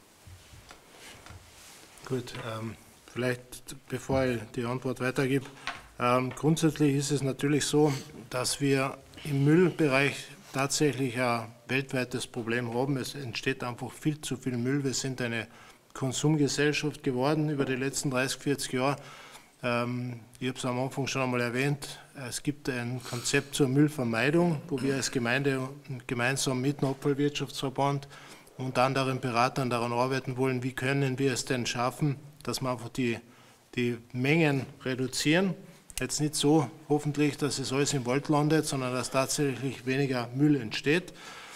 Gut, ähm, vielleicht bevor ich die Antwort weitergebe. Ähm, grundsätzlich ist es natürlich so, dass wir im Müllbereich tatsächlich ein weltweites Problem haben. Es entsteht einfach viel zu viel Müll. Wir sind eine Konsumgesellschaft geworden über die letzten dreißig, vierzig Jahre. Ähm, ich habe es am Anfang schon einmal erwähnt, es gibt ein Konzept zur Müllvermeidung, wo wir als Gemeinde gemeinsam mit dem Abfallwirtschaftsverband und anderen Beratern daran arbeiten wollen, wie können wir es denn schaffen, dass wir einfach die, die Mengen reduzieren. Jetzt nicht so, hoffentlich, dass es alles im Wald landet, sondern dass tatsächlich weniger Müll entsteht.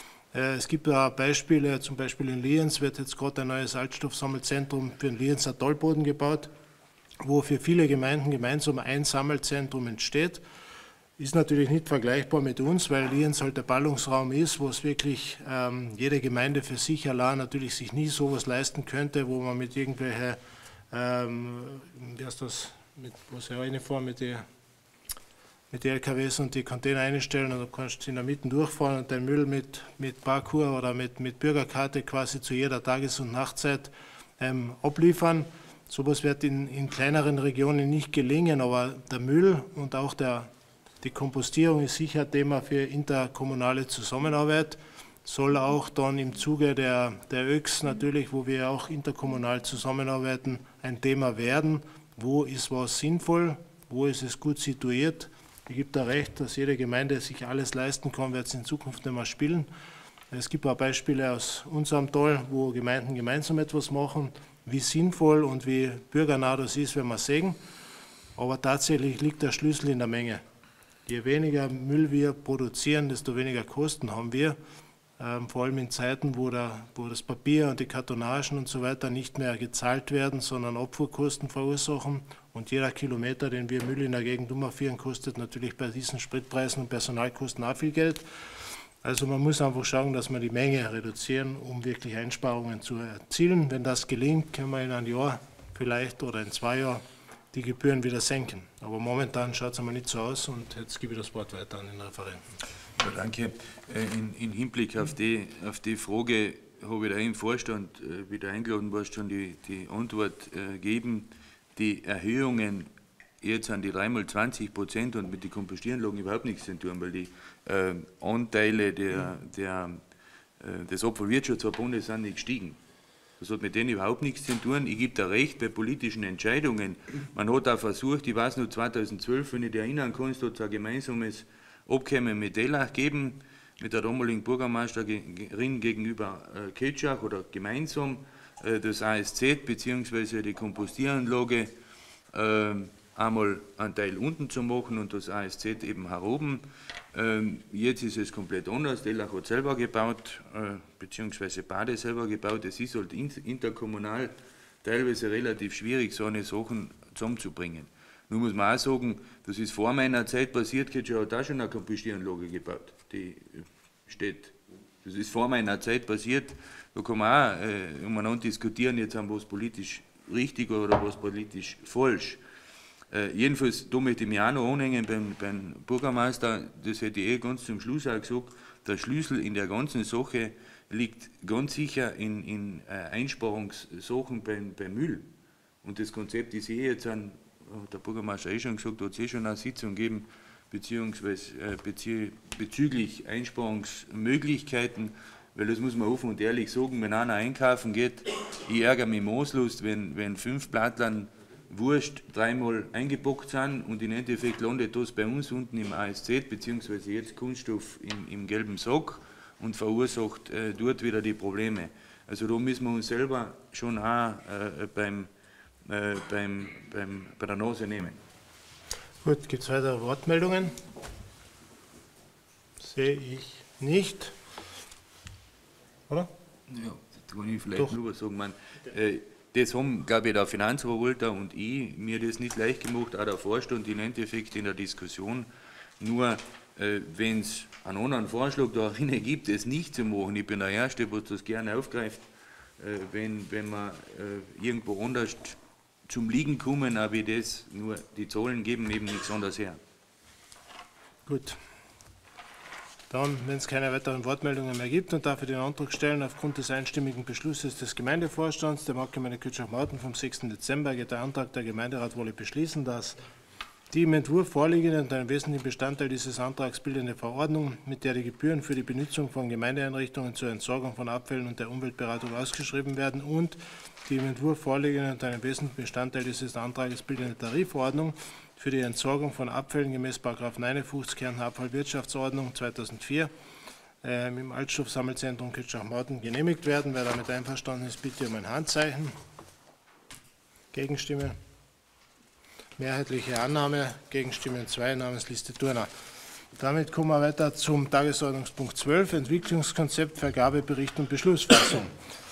Es gibt ja Beispiele, zum Beispiel in Lienz wird jetzt gerade ein neues Altstoffsammelzentrum für den Lienzer Talboden gebaut, wo für viele Gemeinden gemeinsam ein Sammelzentrum entsteht. Ist natürlich nicht vergleichbar mit uns, weil Lienz halt der Ballungsraum ist, wo es wirklich ähm, jede Gemeinde für sich allein natürlich sich nie sowas leisten könnte, wo man mit irgendwelchen, ähm, wie heißt das, mit, wo sie reinfahren, mit den mit die L K Ws und die Container einstellen und du kannst in der Mitte durchfahren und den Müll mit, mit Parkour oder mit, mit Bürgerkarte quasi zu jeder Tages- und Nachtzeit ähm, abliefern. Sowas wird in, in kleineren Regionen nicht gelingen, aber der Müll und auch der, die Kompostierung ist sicher ein Thema für interkommunale Zusammenarbeit. Soll auch dann im Zuge der, der Ö X natürlich, wo wir auch interkommunal zusammenarbeiten, ein Thema werden. Wo ist was sinnvoll? Wo ist es gut situiert? Ich gebe da recht, dass jede Gemeinde sich alles leisten kann, wird es in Zukunft nicht mehr spielen. Es gibt auch Beispiele aus unserem Tal, wo Gemeinden gemeinsam etwas machen, wie sinnvoll und wie bürgernah das ist, wenn wir sehen. Aber tatsächlich liegt der Schlüssel in der Menge. Je weniger Müll wir produzieren, desto weniger Kosten haben wir. Ähm, vor allem in Zeiten, wo, der, wo das Papier und die Kartonagen und so weiter nicht mehr gezahlt werden, sondern Abfuhrkosten verursachen. Und jeder Kilometer, den wir Müll in der Gegend umführen, kostet natürlich bei diesen Spritpreisen und Personalkosten auch viel Geld. Also man muss einfach schauen, dass wir die Menge reduzieren, um wirklich Einsparungen zu erzielen. Wenn das gelingt, können wir in einem Jahr vielleicht oder in zwei Jahren die Gebühren wieder senken. Aber momentan schaut es einmal nicht so aus und jetzt gebe ich das Wort weiter an den Referenten. Ja, danke. In, in Hinblick auf die, auf die Frage habe ich da im Vorstand, wie du eingeladen warst, schon die, die Antwort äh, geben. die Erhöhungen jetzt an die drei mal zwanzig Prozent und mit den Kompostieranlagen überhaupt nichts zu tun, weil die äh, Anteile der, der, äh, des Abfallwirtschaftsverbundes sind nicht gestiegen. Das hat mit denen überhaupt nichts zu tun. Ich gebe da recht bei politischen Entscheidungen. Man hat auch versucht, ich weiß noch zweitausendzwölf, wenn ich dich erinnern kann, es hat ein gemeinsames Abkommen mit Delach gegeben, mit der damaligen Bürgermeisterin gegenüber äh, Ketschach oder gemeinsam äh, das A S Z bzw. die Kompostieranlage äh, einmal einen Teil unten zu machen und das A S Z eben heroben. Ähm, jetzt ist es komplett anders. Delach hat selber gebaut, äh, beziehungsweise Bade selber gebaut. Es ist halt interkommunal teilweise relativ schwierig, so eine Sachen zusammenzubringen. Nun muss man auch sagen, das ist vor meiner Zeit passiert, Ketschach hat auch schon eine Kompostieranlage gebaut, die steht. Das ist vor meiner Zeit passiert. Da kann man auch äh, umeinander diskutieren, jetzt haben wir was politisch richtig oder was politisch falsch. Äh, jedenfalls, da möchte ich mich auch noch anhängen beim, beim Bürgermeister, das hätte ich eh ganz zum Schluss auch gesagt, der Schlüssel in der ganzen Sache liegt ganz sicher in, in äh, Einsparungssachen beim, beim Müll. Und das Konzept ist eh jetzt an, der Bürgermeister eh schon gesagt, da hat es eh schon eine Sitzung gegeben, beziehungsweise äh, bezieh, bezüglich Einsparungsmöglichkeiten, weil das muss man offen und ehrlich sagen, wenn einer einkaufen geht, ich ärgere mich maßlos, wenn, wenn fünf Plattlern Wurst dreimal eingepackt sind und im Endeffekt landet das bei uns unten im A S Z, beziehungsweise jetzt Kunststoff im, im gelben Sack und verursacht äh, dort wieder die Probleme. Also da müssen wir uns selber schon auch äh, beim, äh, beim, beim, bei der Nase nehmen. Gut, gibt es weitere Wortmeldungen? Sehe ich nicht. Oder? Ja, da kann ich vielleicht Doch. nur was sagen. Man, äh, das haben, glaube ich, der Finanzverwalter und ich mir das nicht leicht gemacht, auch der Vorstand im Endeffekt in der Diskussion. Nur, äh, wenn es einen anderen Vorschlag darin gibt, es nicht zu machen, ich bin der Erste, der das gerne aufgreift, äh, wenn, wenn wir äh, irgendwo anders zum Liegen kommen, aber wie das, nur die Zahlen geben eben nichts anderes her. Gut. Dann, wenn es keine weiteren Wortmeldungen mehr gibt, dann darf ich den Antrag stellen, aufgrund des einstimmigen Beschlusses des Gemeindevorstands der Marktgemeinde Kütschach-Mauten vom sechsten Dezember geht der Antrag, der Gemeinderat wolle beschließen, dass die im Entwurf vorliegende und einen wesentlichen Bestandteil dieses Antrags bildende Verordnung, mit der die Gebühren für die Benutzung von Gemeindeeinrichtungen zur Entsorgung von Abfällen und der Umweltberatung ausgeschrieben werden und die im Entwurf vorliegende und einen wesentlichen Bestandteil dieses Antrags bildende Tarifverordnung für die Entsorgung von Abfällen gemäß Paragraph neunundfünfzig Kernabfallwirtschaftsordnung zweitausendvier äh, im Altstoffsammelzentrum Kütschach-Mauten genehmigt werden. Wer damit einverstanden ist, bitte um ein Handzeichen. Gegenstimme. Mehrheitliche Annahme. Gegenstimmen zwei. Namensliste Turner. Damit kommen wir weiter zum Tagesordnungspunkt zwölf, Entwicklungskonzept, Vergabebericht und Beschlussfassung.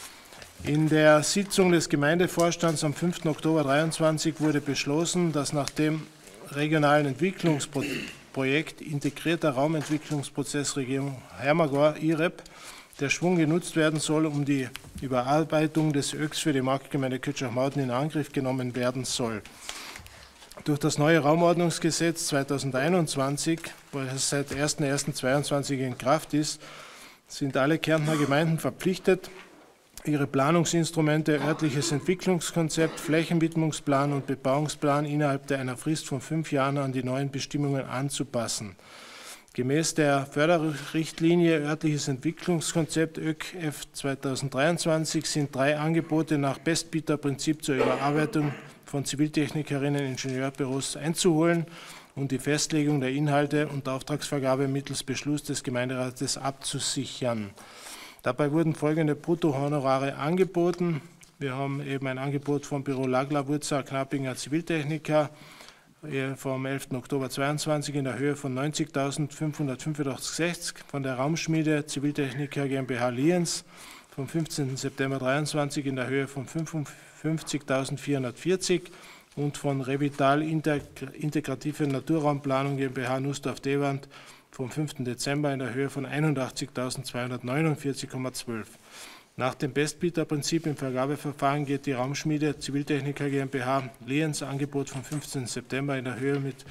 In der Sitzung des Gemeindevorstands am fünften Oktober zweitausenddreiundzwanzig wurde beschlossen, dass nach dem regionalen Entwicklungsprojekt Integrierter Raumentwicklungsprozess Region Hermagor I R E P der Schwung genutzt werden soll, um die Überarbeitung des Ö K S für die Marktgemeinde Kütschach-Mauten in Angriff genommen werden soll. Durch das neue Raumordnungsgesetz zweitausendeinundzwanzig, das seit ersten ersten zweitausendzweiundzwanzig in Kraft ist, sind alle Kärntner Gemeinden verpflichtet, ihre Planungsinstrumente, örtliches Entwicklungskonzept, Flächenwidmungsplan und Bebauungsplan innerhalb der einer Frist von fünf Jahren an die neuen Bestimmungen anzupassen. Gemäß der Förderrichtlinie örtliches Entwicklungskonzept Ö K F zweitausenddreiundzwanzig sind drei Angebote nach Bestbieterprinzip zur Überarbeitung von Ziviltechnikerinnen und Ingenieurbüros einzuholen und die Festlegung der Inhalte und Auftragsvergabe mittels Beschluss des Gemeinderates abzusichern. Dabei wurden folgende Bruttohonorare angeboten. Wir haben eben ein Angebot vom Büro Lagler, Wurzer, Knappinger Ziviltechniker vom elften Oktober zweitausendzweiundzwanzig in der Höhe von neunzigtausendfünfhundertfünfundachtzig Komma sechzig, von der Raumschmiede Ziviltechniker GmbH Lienz vom fünfzehnten September zweitausenddreiundzwanzig in der Höhe von fünfundfünfzigtausendvierhundertvierzig und von Revital Integrative Naturraumplanung GmbH Nussdorf-Dewand vom fünften Dezember in der Höhe von einundachtzigtausendzweihundertneunundvierzig Komma zwölf. Nach dem Bestbieterprinzip im Vergabeverfahren geht die Raumschmiede Ziviltechniker GmbH Lienz Angebot vom fünfzehnten September in der Höhe mit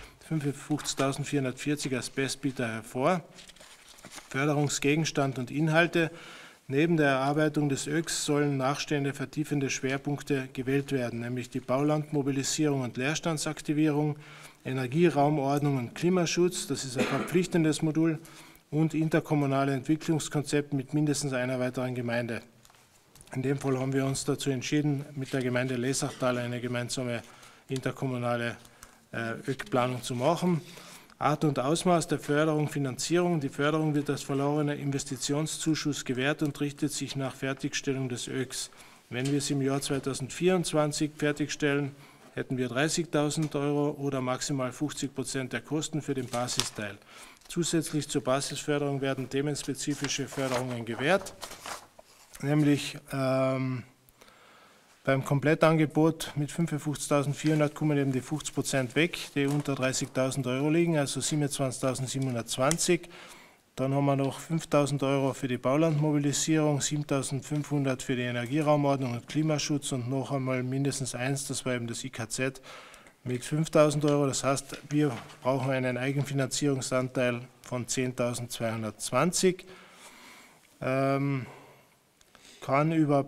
fünfundfünfzigtausendvierhundertvierzig als Bestbieter hervor. Förderungsgegenstand und Inhalte. Neben der Erarbeitung des Ö X sollen nachstehende vertiefende Schwerpunkte gewählt werden, nämlich die Baulandmobilisierung und Leerstandsaktivierung, Energieraumordnung und Klimaschutz, das ist ein verpflichtendes Modul, und interkommunale Entwicklungskonzept mit mindestens einer weiteren Gemeinde. In dem Fall haben wir uns dazu entschieden, mit der Gemeinde Lesachtal eine gemeinsame interkommunale äh, Ö K-Planung zu machen. Art und Ausmaß der Förderung, Finanzierung. Die Förderung wird als verlorener Investitionszuschuss gewährt und richtet sich nach Fertigstellung des Ö X. Wenn wir es im Jahr zweitausendvierundzwanzig fertigstellen, hätten wir dreißigtausend Euro oder maximal fünfzig Prozent der Kosten für den Basisteil. Zusätzlich zur Basisförderung werden themenspezifische Förderungen gewährt, nämlich ähm, beim Komplettangebot mit fünfundfünfzigtausendvierhundert kommen eben die fünfzig Prozent weg, die unter dreißigtausend Euro liegen, also siebenundzwanzigtausendsiebenhundertzwanzig. Dann haben wir noch fünftausend Euro für die Baulandmobilisierung, siebentausendfünfhundert für die Energieraumordnung und Klimaschutz und noch einmal mindestens eins, das war eben das I K Z mit fünftausend Euro. Das heißt, wir brauchen einen Eigenfinanzierungsanteil von zehntausendzweihundertzwanzig. Ähm, kann über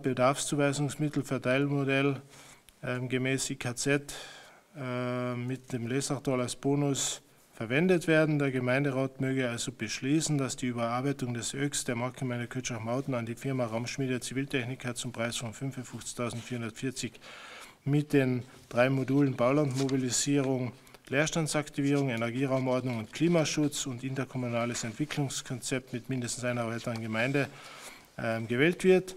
Bedarfszuweisungsmittelverteilmodell äh, gemäß I K Z äh, mit dem Lesachtal als Bonus verwendet werden. Der Gemeinderat möge also beschließen, dass die Überarbeitung des Ö X der Marktgemeinde Kötschach-Mauten an die Firma Raumschmiede Ziviltechniker zum Preis von fünfundfünfzigtausendvierhundertvierzig mit den drei Modulen Baulandmobilisierung, Leerstandsaktivierung, Energieraumordnung und Klimaschutz und interkommunales Entwicklungskonzept mit mindestens einer weiteren Gemeinde äh, gewählt wird.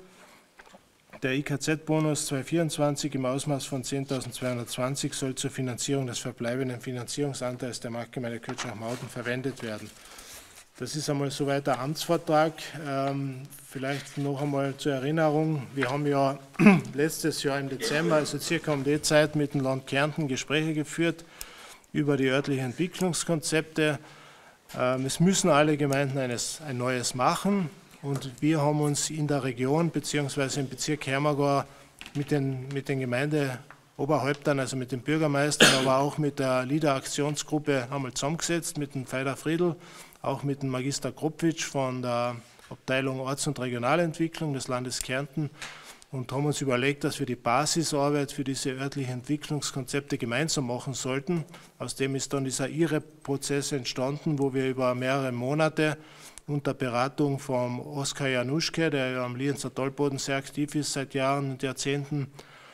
Der I K Z-Bonus zweitausendvierundzwanzig im Ausmaß von zehntausendzweihundertzwanzig soll zur Finanzierung des verbleibenden Finanzierungsanteils der Marktgemeinde Kötschach-Mauten verwendet werden. Das ist einmal soweit der Amtsvertrag. Ähm, vielleicht noch einmal zur Erinnerung, wir haben ja letztes Jahr im Dezember, also circa um die Zeit, mit dem Land Kärnten Gespräche geführt über die örtlichen Entwicklungskonzepte. Ähm, es müssen alle Gemeinden eines, ein neues machen. Und wir haben uns in der Region bzw. im Bezirk Hermagor mit den, mit den Gemeindeoberhäuptern, also mit den Bürgermeistern, aber auch mit der L I D A-Aktionsgruppe einmal zusammengesetzt, mit dem Feider Friedl, auch mit dem Magister Kropwitsch von der Abteilung Orts- und Regionalentwicklung des Landes Kärnten und haben uns überlegt, dass wir die Basisarbeit für diese örtlichen Entwicklungskonzepte gemeinsam machen sollten. Aus dem ist dann dieser I R E P-Prozess entstanden, wo wir über mehrere Monate unter Beratung von Oskar Januschke, der ja am Lienzer Tollboden sehr aktiv ist seit Jahren und Jahrzehnten,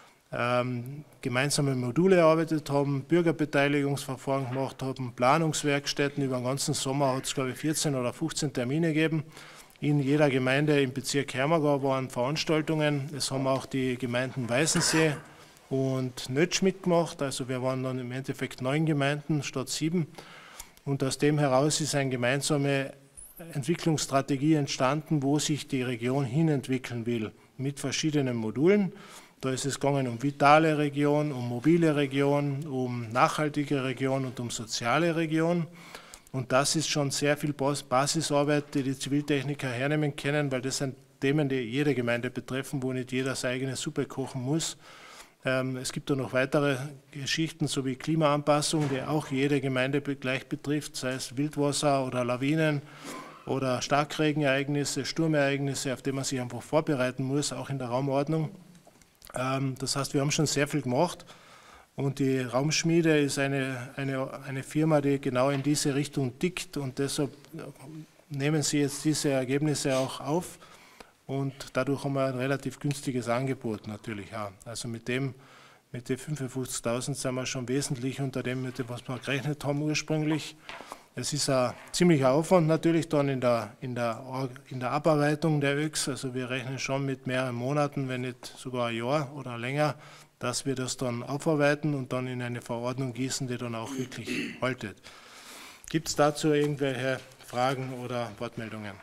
ähm, gemeinsame Module erarbeitet haben, Bürgerbeteiligungsverfahren gemacht haben, Planungswerkstätten. Über den ganzen Sommer hat es, glaube ich, vierzehn oder fünfzehn Termine gegeben. In jeder Gemeinde im Bezirk Hermagor waren Veranstaltungen. Es haben auch die Gemeinden Weißensee und Nötsch mitgemacht. Also wir waren dann im Endeffekt neun Gemeinden statt sieben. Und aus dem heraus ist eine gemeinsame Entwicklungsstrategie entstanden, wo sich die Region hinentwickeln will, mit verschiedenen Modulen. Da ist es gegangen um vitale Region, um mobile Region, um nachhaltige Region und um soziale Region. Und das ist schon sehr viel Basisarbeit, die die Ziviltechniker hernehmen können, weil das sind Themen, die jede Gemeinde betreffen, wo nicht jeder seine eigene Suppe kochen muss. Ähm, es gibt da noch weitere Geschichten, so wie Klimaanpassung, die auch jede Gemeinde gleich betrifft, sei es Wildwasser oder Lawinen oder Starkregenereignisse, Sturmereignisse, auf die man sich einfach vorbereiten muss, auch in der Raumordnung. Ähm, das heißt, wir haben schon sehr viel gemacht und die Raumschmiede ist eine, eine, eine Firma, die genau in diese Richtung tickt und deshalb nehmen sie jetzt diese Ergebnisse auch auf und dadurch haben wir ein relativ günstiges Angebot natürlich auch. Also mit dem, mit den fünfundfünfzigtausend sind wir schon wesentlich unter dem, mit dem, was wir gerechnet haben ursprünglich. Es ist ein ziemlicher Aufwand natürlich dann in der, in der, in der Abarbeitung der Ö X. Also wir rechnen schon mit mehreren Monaten, wenn nicht sogar ein Jahr oder länger, dass wir das dann aufarbeiten und dann in eine Verordnung gießen, die dann auch wirklich haltet. Gibt es dazu irgendwelche Fragen oder Wortmeldungen?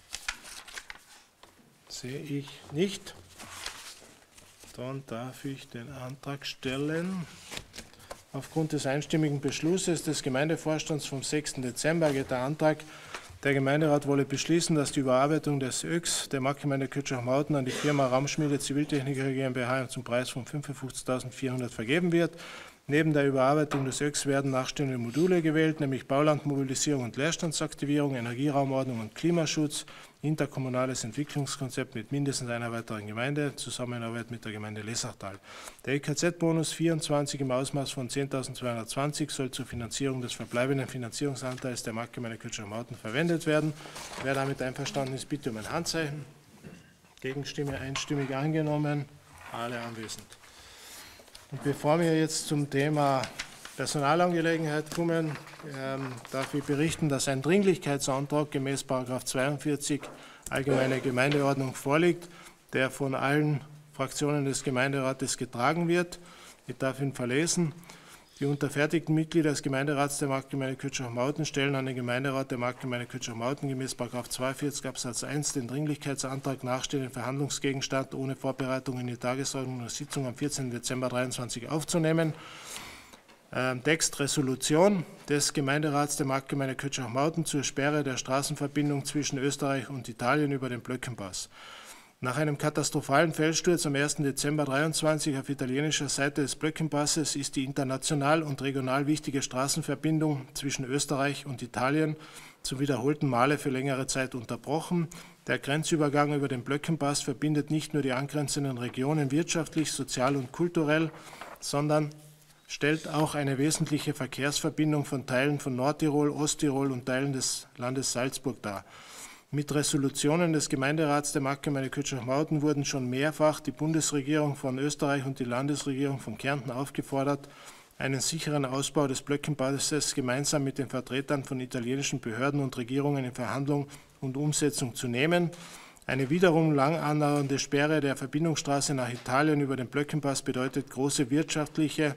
Sehe ich nicht. Dann darf ich den Antrag stellen. Aufgrund des einstimmigen Beschlusses des Gemeindevorstands vom sechsten Dezember geht der Antrag, der Gemeinderat wolle beschließen, dass die Überarbeitung des Ö X der Marktgemeinde Kötschach-Mauten an die Firma Raumschmiede Ziviltechniker GmbH zum Preis von fünfundfünfzigtausendvierhundert vergeben wird. Neben der Überarbeitung des Ö X werden nachstehende Module gewählt, nämlich Baulandmobilisierung und Leerstandsaktivierung, Energieraumordnung und Klimaschutz, interkommunales Entwicklungskonzept mit mindestens einer weiteren Gemeinde, Zusammenarbeit mit der Gemeinde Lessachtal. Der E K Z-Bonus vierundzwanzig im Ausmaß von zehntausendzweihundertzwanzig soll zur Finanzierung des verbleibenden Finanzierungsanteils der Marktgemeinde Kötschau-Mauten verwendet werden. Wer damit einverstanden ist, bitte um ein Handzeichen. Gegenstimme einstimmig angenommen, alle anwesend. Und bevor wir jetzt zum Thema Personalangelegenheit kommen, ähm, darf ich berichten, dass ein Dringlichkeitsantrag gemäß Paragraph zweiundvierzig Allgemeine Gemeindeordnung vorliegt, der von allen Fraktionen des Gemeinderates getragen wird. Ich darf ihn verlesen. Die unterfertigten Mitglieder des Gemeinderats der Marktgemeinde Kötschau-Mauten stellen an den Gemeinderat der Marktgemeinde Kötschau-Mauten gemäß Paragraph zweiundvierzig Absatz eins den Dringlichkeitsantrag nachstehenden Verhandlungsgegenstand ohne Vorbereitung in die Tagesordnung der Sitzung am vierzehnten Dezember zweitausenddreiundzwanzig aufzunehmen. Ähm, Text Resolution des Gemeinderats der Marktgemeinde Kötschau-Mauten zur Sperre der Straßenverbindung zwischen Österreich und Italien über den Blöckenpass. Nach einem katastrophalen Felssturz am ersten Dezember zweitausenddreiundzwanzig auf italienischer Seite des Blöckenpasses ist die international und regional wichtige Straßenverbindung zwischen Österreich und Italien zum wiederholten Male für längere Zeit unterbrochen. Der Grenzübergang über den Blöckenpass verbindet nicht nur die angrenzenden Regionen wirtschaftlich, sozial und kulturell, sondern stellt auch eine wesentliche Verkehrsverbindung von Teilen von Nordtirol, Osttirol und Teilen des Landes Salzburg dar. Mit Resolutionen des Gemeinderats der Marktgemeinde Kötschau-Mauten wurden schon mehrfach die Bundesregierung von Österreich und die Landesregierung von Kärnten aufgefordert, einen sicheren Ausbau des Blöckenpasses gemeinsam mit den Vertretern von italienischen Behörden und Regierungen in Verhandlung und Umsetzung zu nehmen. Eine wiederum lang andauernde Sperre der Verbindungsstraße nach Italien über den Blöckenpass bedeutet große wirtschaftliche,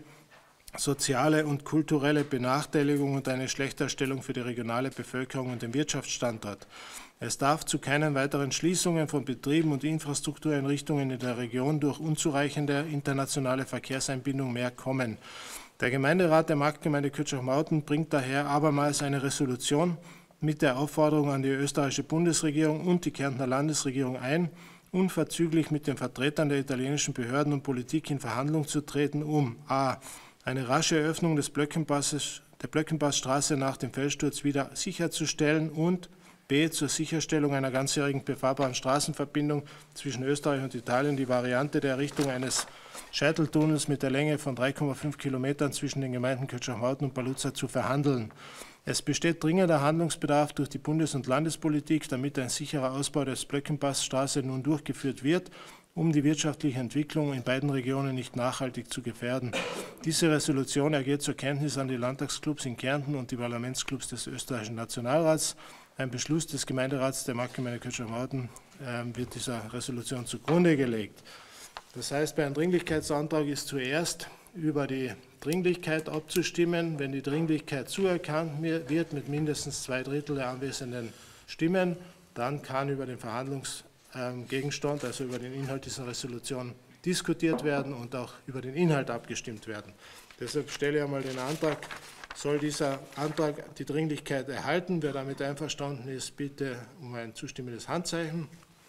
soziale und kulturelle Benachteiligung und eine Schlechterstellung für die regionale Bevölkerung und den Wirtschaftsstandort. Es darf zu keinen weiteren Schließungen von Betrieben und Infrastruktureinrichtungen in der Region durch unzureichende internationale Verkehrseinbindung mehr kommen. Der Gemeinderat der Marktgemeinde Kötschau-Mauten bringt daher abermals eine Resolution mit der Aufforderung an die österreichische Bundesregierung und die Kärntner Landesregierung ein, unverzüglich mit den Vertretern der italienischen Behörden und Politik in Verhandlung zu treten, um a. eine rasche Öffnung des Blöckenpasses, der Blöckenpassstraße nach dem Felssturz wieder sicherzustellen und b. zur Sicherstellung einer ganzjährigen befahrbaren Straßenverbindung zwischen Österreich und Italien die Variante der Errichtung eines Scheiteltunnels mit der Länge von drei Komma fünf Kilometern zwischen den Gemeinden Kötschau-Mauten und Paluzza zu verhandeln. Es besteht dringender Handlungsbedarf durch die Bundes- und Landespolitik, damit ein sicherer Ausbau des Blöckenpassstraße nun durchgeführt wird, um die wirtschaftliche Entwicklung in beiden Regionen nicht nachhaltig zu gefährden. Diese Resolution ergeht zur Kenntnis an die Landtagsclubs in Kärnten und die Parlamentsclubs des österreichischen Nationalrats. Ein Beschluss des Gemeinderats der Marktgemeinde Kötschau-Mauten äh, wird dieser Resolution zugrunde gelegt. Das heißt, bei einem Dringlichkeitsantrag ist zuerst über die Dringlichkeit abzustimmen. Wenn die Dringlichkeit zuerkannt wird mit mindestens zwei Drittel der anwesenden Stimmen, dann kann über den Verhandlungsgegenstand, also über den Inhalt dieser Resolution, diskutiert werden und auch über den Inhalt abgestimmt werden. Deshalb stelle ich einmal den Antrag, soll dieser Antrag die Dringlichkeit erhalten? Wer damit einverstanden ist, bitte um ein zustimmendes Handzeichen.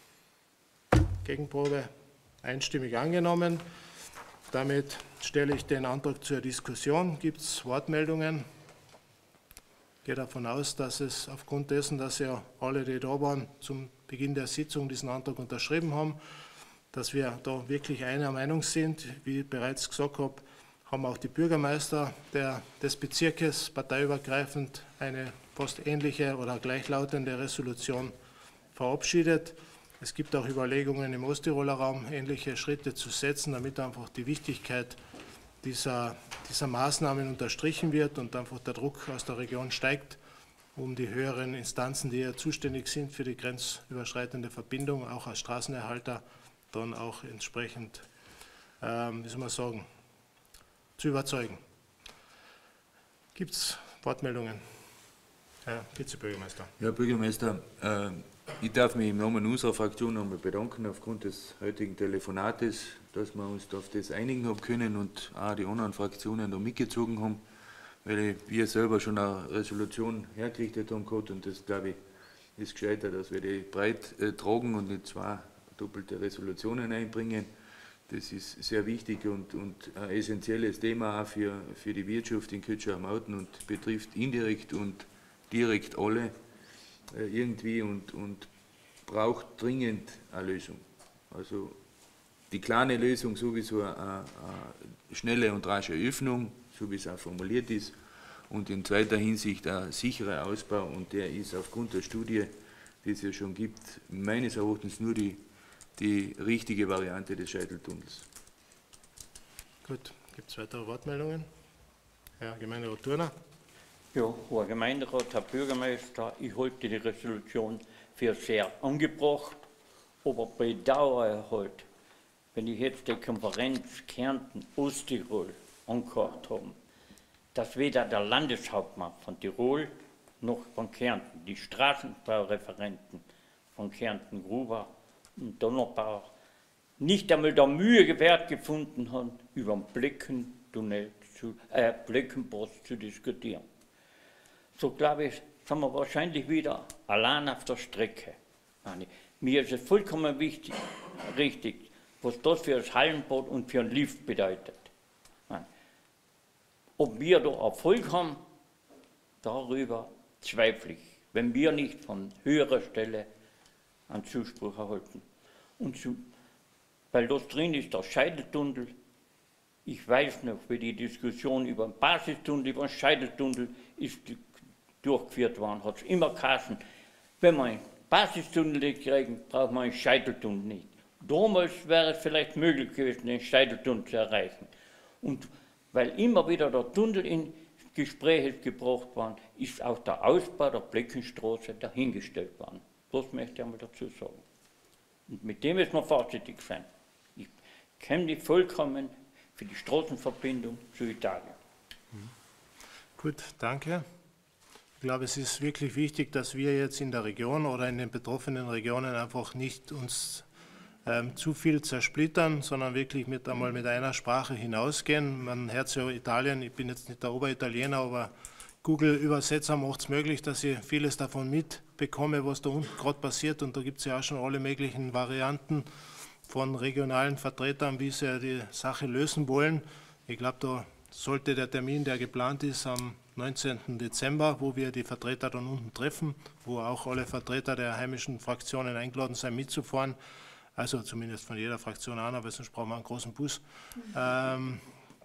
Gegenprobe einstimmig angenommen. Damit stelle ich den Antrag zur Diskussion. Gibt es Wortmeldungen? Ich gehe davon aus, dass es aufgrund dessen, dass ja alle, die da waren, zum Beginn der Sitzung diesen Antrag unterschrieben haben, dass wir da wirklich einer Meinung sind. Wie ich bereits gesagt habe, haben auch die Bürgermeister der, des Bezirkes parteiübergreifend eine fast ähnliche oder gleichlautende Resolution verabschiedet. Es gibt auch Überlegungen im Osttiroler Raum, ähnliche Schritte zu setzen, damit einfach die Wichtigkeit dieser, dieser Maßnahmen unterstrichen wird und einfach der Druck aus der Region steigt, um die höheren Instanzen, die ja zuständig sind für die grenzüberschreitende Verbindung, auch als Straßenerhalter, dann auch entsprechend, ähm, wie soll man sagen, zu überzeugen. Gibt es Wortmeldungen? Herr Vizebürgermeister. Herr Bürgermeister, äh, ich darf mich im Namen unserer Fraktion einmal bedanken aufgrund des heutigen Telefonates, dass wir uns auf das einigen haben können und auch die anderen Fraktionen da mitgezogen haben, weil wir selber schon eine Resolution hergerichtet haben gehabt und das, glaube ich, ist gescheiter, dass wir die breit äh, tragen und nicht zwei doppelte Resolutionen einbringen. Das ist sehr wichtig und, und ein essentielles Thema auch für, für die Wirtschaft in Kötschau-Mauten und betrifft indirekt und direkt alle äh, irgendwie und, und braucht dringend eine Lösung. Also die kleine Lösung sowieso eine, eine schnelle und rasche Öffnung, so wie es auch formuliert ist, und in zweiter Hinsicht ein sicherer Ausbau, und der ist aufgrund der Studie, die es ja schon gibt, meines Erachtens nur die, die richtige Variante des Scheiteltunnels. Gut, gibt es weitere Wortmeldungen? Herr Gemeinderat Thurner. Ja, Herr Gemeinderat, Herr Bürgermeister, ich halte die Resolution für sehr angebracht, aber bedauere halt, wenn ich jetzt die Konferenz Kärnten, Osttirol angehört habe, dass weder der Landeshauptmann von Tirol noch von Kärnten, die Straßenbaureferenten von Kärnten, Gruber und Donnerbauer, nicht einmal der Mühe gewährt gefunden haben, über den Bleckentunnel zu, äh, Bleckenpass zu diskutieren. So glaube ich, sind wir wahrscheinlich wieder allein auf der Strecke. Meine, mir ist es vollkommen wichtig, richtig, was das für das Hallenbad und für einen Lift bedeutet. Meine, ob wir da Erfolg haben, darüber zweifle ich, wenn wir nicht von höherer Stelle einen Zuspruch erhalten. Und zu, weil das drin ist, der Scheiteltunnel, ich weiß noch, wie die Diskussion über den Basistunnel, über den Scheiteltunnel ist durchgeführt worden, hat es immer geheißen, wenn wir einen Basistunnel kriegen, braucht man einen Scheiteltunnel nicht. Damals wäre es vielleicht möglich gewesen, den Scheiteltunnel zu erreichen. Und weil immer wieder der Tunnel in Gespräche gebracht worden, ist auch der Ausbau der Bleckenstraße dahingestellt worden. Das möchte ich einmal dazu sagen. Und mit dem ist man vorsichtig sein. Ich kenne die vollkommen für die Straßenverbindung zu Italien. Gut, danke. Ich glaube, es ist wirklich wichtig, dass wir jetzt in der Region oder in den betroffenen Regionen einfach nicht uns ähm, zu viel zersplittern, sondern wirklich mit einmal mit einer Sprache hinausgehen. Man hört ja Italien, ich bin jetzt nicht der Oberitaliener, aber Google-Übersetzer macht es möglich, dass ich vieles davon mitbekomme, was da unten gerade passiert. Und da gibt es ja auch schon alle möglichen Varianten von regionalen Vertretern, wie sie die Sache lösen wollen. Ich glaube, da sollte der Termin, der geplant ist, am neunzehnten Dezember, wo wir die Vertreter dann unten treffen, wo auch alle Vertreter der heimischen Fraktionen eingeladen sind, mitzufahren. Also zumindest von jeder Fraktion einer, weil sonst brauchen wir einen großen Bus. Ähm,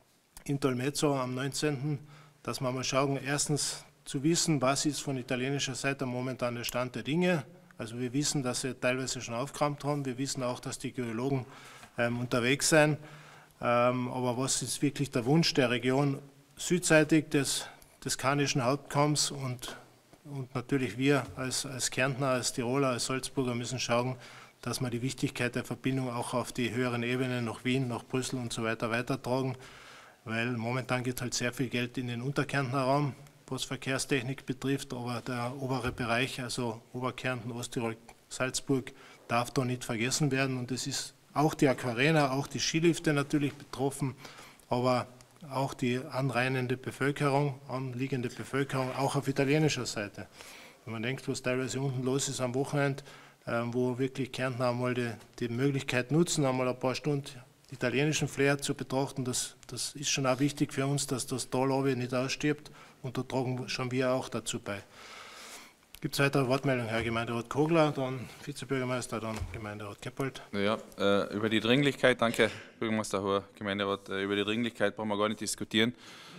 in Tolmezzo am neunzehnten dass wir mal schauen, erstens zu wissen, was ist von italienischer Seite momentan der Stand der Dinge. Also wir wissen, dass sie teilweise schon aufgeräumt haben. Wir wissen auch, dass die Geologen ähm, unterwegs sind. Ähm, aber was ist wirklich der Wunsch der Region südseitig des, des Karnischen Hauptkamms und, und natürlich wir als, als Kärntner, als Tiroler, als Salzburger müssen schauen, dass wir die Wichtigkeit der Verbindung auch auf die höheren Ebenen nach Wien, nach Brüssel und so weiter weitertragen. Weil momentan geht halt sehr viel Geld in den Unterkärntner Raum, was Verkehrstechnik betrifft, aber der obere Bereich, also Oberkärnten, Osttirol, Salzburg, darf da nicht vergessen werden. Und es ist auch die Aquarena, auch die Skilifte natürlich betroffen, aber auch die anrainende Bevölkerung, anliegende Bevölkerung, auch auf italienischer Seite. Wenn man denkt, was teilweise unten los ist am Wochenende, wo wirklich Kärntner einmal die, die Möglichkeit nutzen, einmal ein paar Stunden italienischen Flair zu betrachten, das, das ist schon auch wichtig für uns, dass das Tal nicht ausstirbt, und da tragen schon wir auch dazu bei. Gibt es weitere Wortmeldungen? Herr Gemeinderat Kogler, dann Vizebürgermeister, dann Gemeinderat Keppold. Ja, äh, über die Dringlichkeit, danke Bürgermeister, Herr Gemeinderat, äh, über die Dringlichkeit brauchen wir gar nicht diskutieren.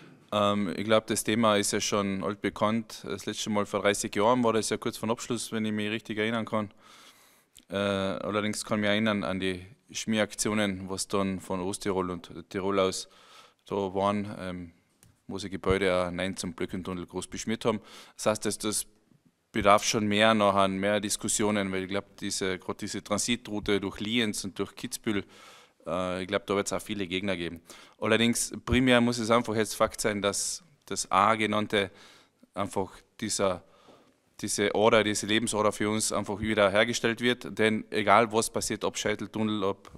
Ähm, ich glaube, das Thema ist ja schon altbekannt. Das letzte Mal vor dreißig Jahren war das ja kurz vor dem Abschluss, wenn ich mich richtig erinnern kann. Äh, allerdings kann ich mich erinnern an die Schmieraktionen, was dann von Osttirol und Tirol aus da waren, ähm, wo sie Gebäude auch Nein zum Bleckentunnel groß beschmiert haben. Das heißt, dass das bedarf schon mehr nachher mehr Diskussionen, weil ich glaube, diese, gerade diese Transitroute durch Lienz und durch Kitzbühel, äh, ich glaube, da wird es auch viele Gegner geben. Allerdings primär muss es einfach jetzt Fakt sein, dass das A genannte einfach dieser diese Order, diese Lebensorder für uns einfach wieder hergestellt wird, denn egal was passiert, ob Scheiteltunnel, ob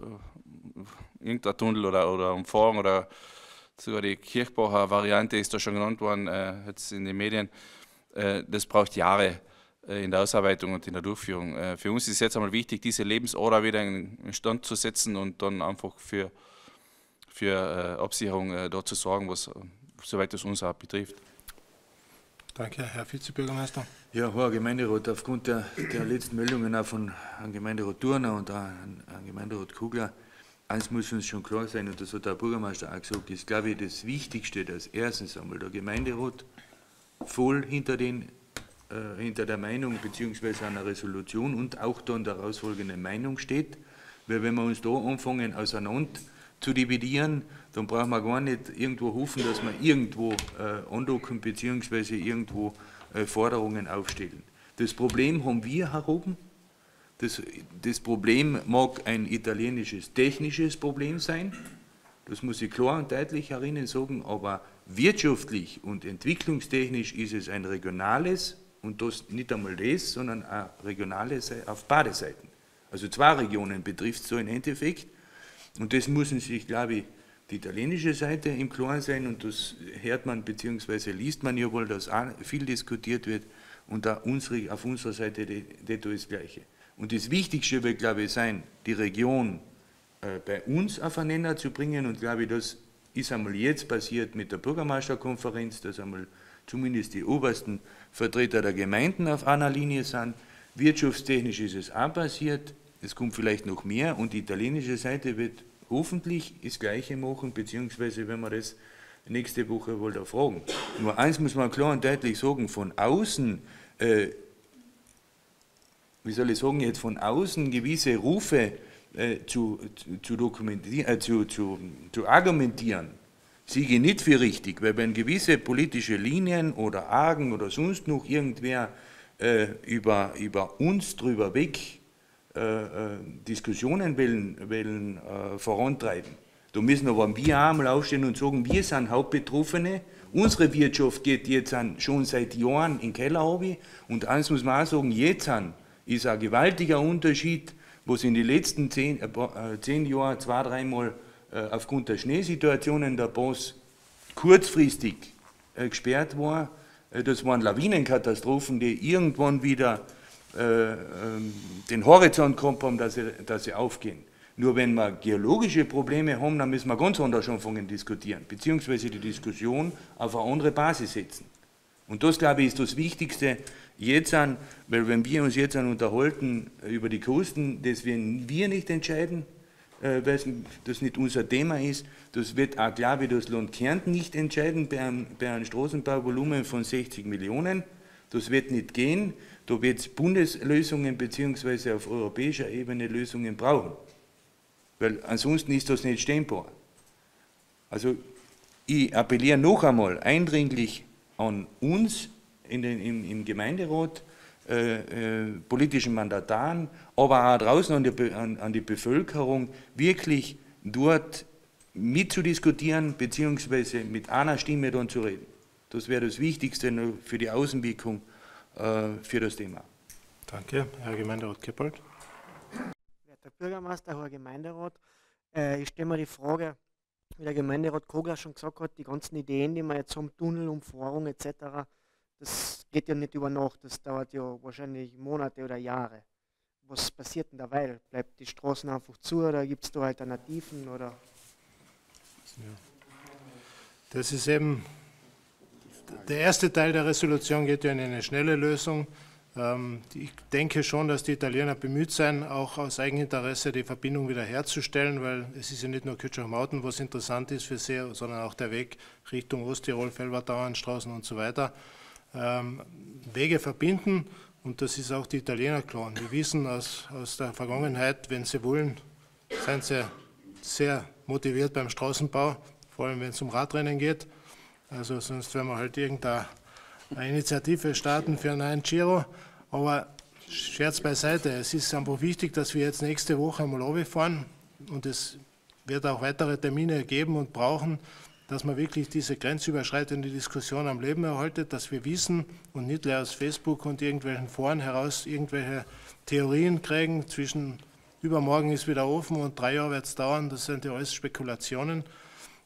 äh, irgendein Tunnel oder, oder Umfahrung oder sogar die Kirchbacher Variante ist da schon genannt worden, äh, jetzt in den Medien, äh, das braucht Jahre in der Ausarbeitung und in der Durchführung. Für uns ist jetzt einmal wichtig, diese Lebensader wieder in Stand zu setzen und dann einfach für, für Absicherung da zu sorgen, was, soweit es uns auch betrifft. Danke, Herr Vizebürgermeister. Ja, Herr Gemeinderat, aufgrund der, der letzten Meldungen auch von Herrn Gemeinderat Thurner und auch Herrn Gemeinderat Kugler, eins muss uns schon klar sein, und das hat der Bürgermeister auch gesagt, ist, glaube ich, das Wichtigste, dass erstens einmal der Gemeinderat voll hinter, den, äh, hinter der Meinung bzw. einer Resolution und auch dann der herausfolgenden Meinung steht, weil wenn wir uns da anfangen, auseinander zu dividieren, dann brauchen wir gar nicht irgendwo hoffen, dass wir irgendwo äh, andocken bzw. irgendwo äh, Forderungen aufstellen. Das Problem haben wir hier oben. Das, das Problem mag ein italienisches technisches Problem sein, das muss ich klar und deutlich herinnen sagen, aber wirtschaftlich und entwicklungstechnisch ist es ein regionales, und das nicht einmal das, sondern ein regionales auf beide Seiten. Also zwei Regionen betrifft es so im Endeffekt, und das müssen sich, glaube ich, die italienische Seite im Klaren sein, und das hört man bzw. liest man ja wohl, dass auch viel diskutiert wird, und auch unsere, auf unserer Seite das Gleiche. Und das Wichtigste wird, glaube ich, sein, die Region äh, bei uns auf einen Nenner zu bringen, und glaube ich, das ist einmal jetzt passiert mit der Bürgermeisterkonferenz, dass einmal zumindest die obersten Vertreter der Gemeinden auf einer Linie sind. Wirtschaftstechnisch ist es auch passiert, es kommt vielleicht noch mehr, und die italienische Seite wird hoffentlich das Gleiche machen, beziehungsweise wenn wir das nächste Woche wohl da fragen. Nur eins muss man klar und deutlich sagen, von außen, äh, wie soll ich sagen, jetzt von außen gewisse Rufe äh, zu, zu, dokumentieren, äh, zu, zu, zu argumentieren, sehe ich nicht für richtig, weil wenn gewisse politische Linien oder Argen oder sonst noch irgendwer äh, über, über uns drüber weg äh, äh, Diskussionen wollen, wollen äh, vorantreiben, da müssen aber wir auch einmal aufstehen und sagen, wir sind Hauptbetroffene, unsere Wirtschaft geht jetzt an, schon seit Jahren in den Keller runter, und eins muss man auch sagen, jetzt an, ist ein gewaltiger Unterschied, was in den letzten zehn, äh, zehn Jahren zwei, dreimal äh, aufgrund der Schneesituationen der Pass kurzfristig äh, gesperrt war. Äh, das waren Lawinenkatastrophen, die irgendwann wieder äh, äh, den Horizont gehabt haben, dass sie, dass sie aufgehen. Nur wenn wir geologische Probleme haben, dann müssen wir ganz anders anfangen zu diskutieren, beziehungsweise die Diskussion auf eine andere Basis setzen. Und das, glaube ich, ist das Wichtigste jetzt an, weil wenn wir uns jetzt an unterhalten über die Kosten, das werden wir nicht entscheiden, äh, weil das nicht unser Thema ist. Das wird auch, glaube ich, das Land Kärnten nicht entscheiden bei einem, bei einem Straßenbauvolumen von sechzig Millionen. Das wird nicht gehen. Da wird es Bundeslösungen bzw. auf europäischer Ebene Lösungen brauchen. Weil ansonsten ist das nicht stemmbar. Also ich appelliere noch einmal eindringlich an uns in den, im, im Gemeinderat, äh, äh, politischen Mandataren, aber auch draußen an die, an, an die Bevölkerung, wirklich dort mitzudiskutieren bzw. mit einer Stimme dann zu reden. Das wäre das Wichtigste für die Außenwirkung äh, für das Thema. Danke, Herr Gemeinderat Kippold. Herr Bürgermeister, Herr Gemeinderat, äh, ich stelle mir die Frage, wie der Gemeinderat Kogler schon gesagt hat, die ganzen Ideen, die wir jetzt haben, Tunnel, Umfahrung et cetera, das geht ja nicht über Nacht, das dauert ja wahrscheinlich Monate oder Jahre. Was passiert denn dabei? Bleibt die Straßen einfach zu oder gibt es da Alternativen? Oder? Das ist eben, der erste Teil der Resolution geht ja in eine schnelle Lösung. Ich denke schon, dass die Italiener bemüht sein, auch aus Eigeninteresse die Verbindung wieder herzustellen, weil es ist ja nicht nur Kütschach-Mauten, was interessant ist für sie, sondern auch der Weg Richtung Osttirol, Felbertauernstraßen und so weiter. Ähm, Wege verbinden, und das ist auch die Italiener klar. Und wir wissen aus, aus der Vergangenheit, wenn sie wollen, sind sie sehr motiviert beim Straßenbau, vor allem wenn es um Radrennen geht. Also sonst werden wir halt irgendeine eine Initiative starten für einen neuen Giro. Aber Scherz beiseite, es ist einfach wichtig, dass wir jetzt nächste Woche einmal runterfahren, und es wird auch weitere Termine geben und brauchen, dass man wirklich diese grenzüberschreitende Diskussion am Leben erhaltet, dass wir wissen und nicht nur aus Facebook und irgendwelchen Foren heraus irgendwelche Theorien kriegen, zwischen übermorgen ist wieder offen und drei Jahre wird es dauern, das sind ja alles Spekulationen.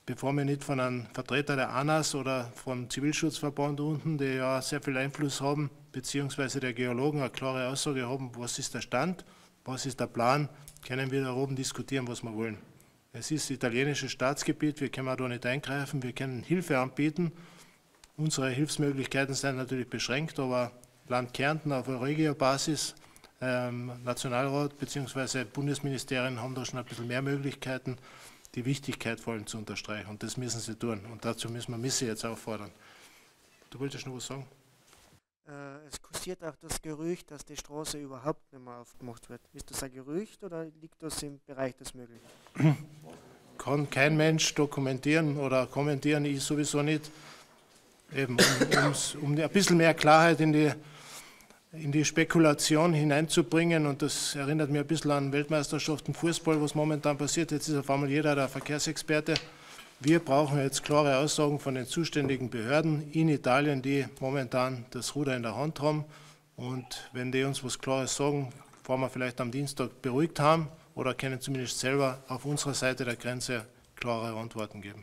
bevor wir nicht von einem Vertreter der ANAS oder vom Zivilschutzverband unten, die ja sehr viel Einfluss haben, beziehungsweise der Geologen eine klare Aussage haben, was ist der Stand, was ist der Plan, können wir da oben diskutieren, was wir wollen. Es ist italienisches Staatsgebiet, wir können da nicht eingreifen, wir können Hilfe anbieten. Unsere Hilfsmöglichkeiten sind natürlich beschränkt, aber Land Kärnten auf Regio-Basis, ähm, Nationalrat bzw. Bundesministerien haben da schon ein bisschen mehr Möglichkeiten, die Wichtigkeit vor allem zu unterstreichen. Und das müssen sie tun. Und dazu müssen wir Misse jetzt auffordern. Du wolltest noch was sagen? Äh, es kursiert auch das Gerücht, dass die Straße überhaupt nicht mehr aufgemacht wird. Ist das ein Gerücht oder liegt das im Bereich des Möglichen? Kann kein Mensch dokumentieren oder kommentieren, ich sowieso nicht. Eben, um, um ein bisschen mehr Klarheit in die, in die Spekulation hineinzubringen. Und das erinnert mich ein bisschen an Weltmeisterschaften Fußball, was momentan passiert. Jetzt ist auf einmal jeder der Verkehrsexperte. Wir brauchen jetzt klare Aussagen von den zuständigen Behörden in Italien, die momentan das Ruder in der Hand haben. Und wenn die uns was Klares sagen, wollen wir vielleicht am Dienstag beruhigt haben oder können zumindest selber auf unserer Seite der Grenze klare Antworten geben.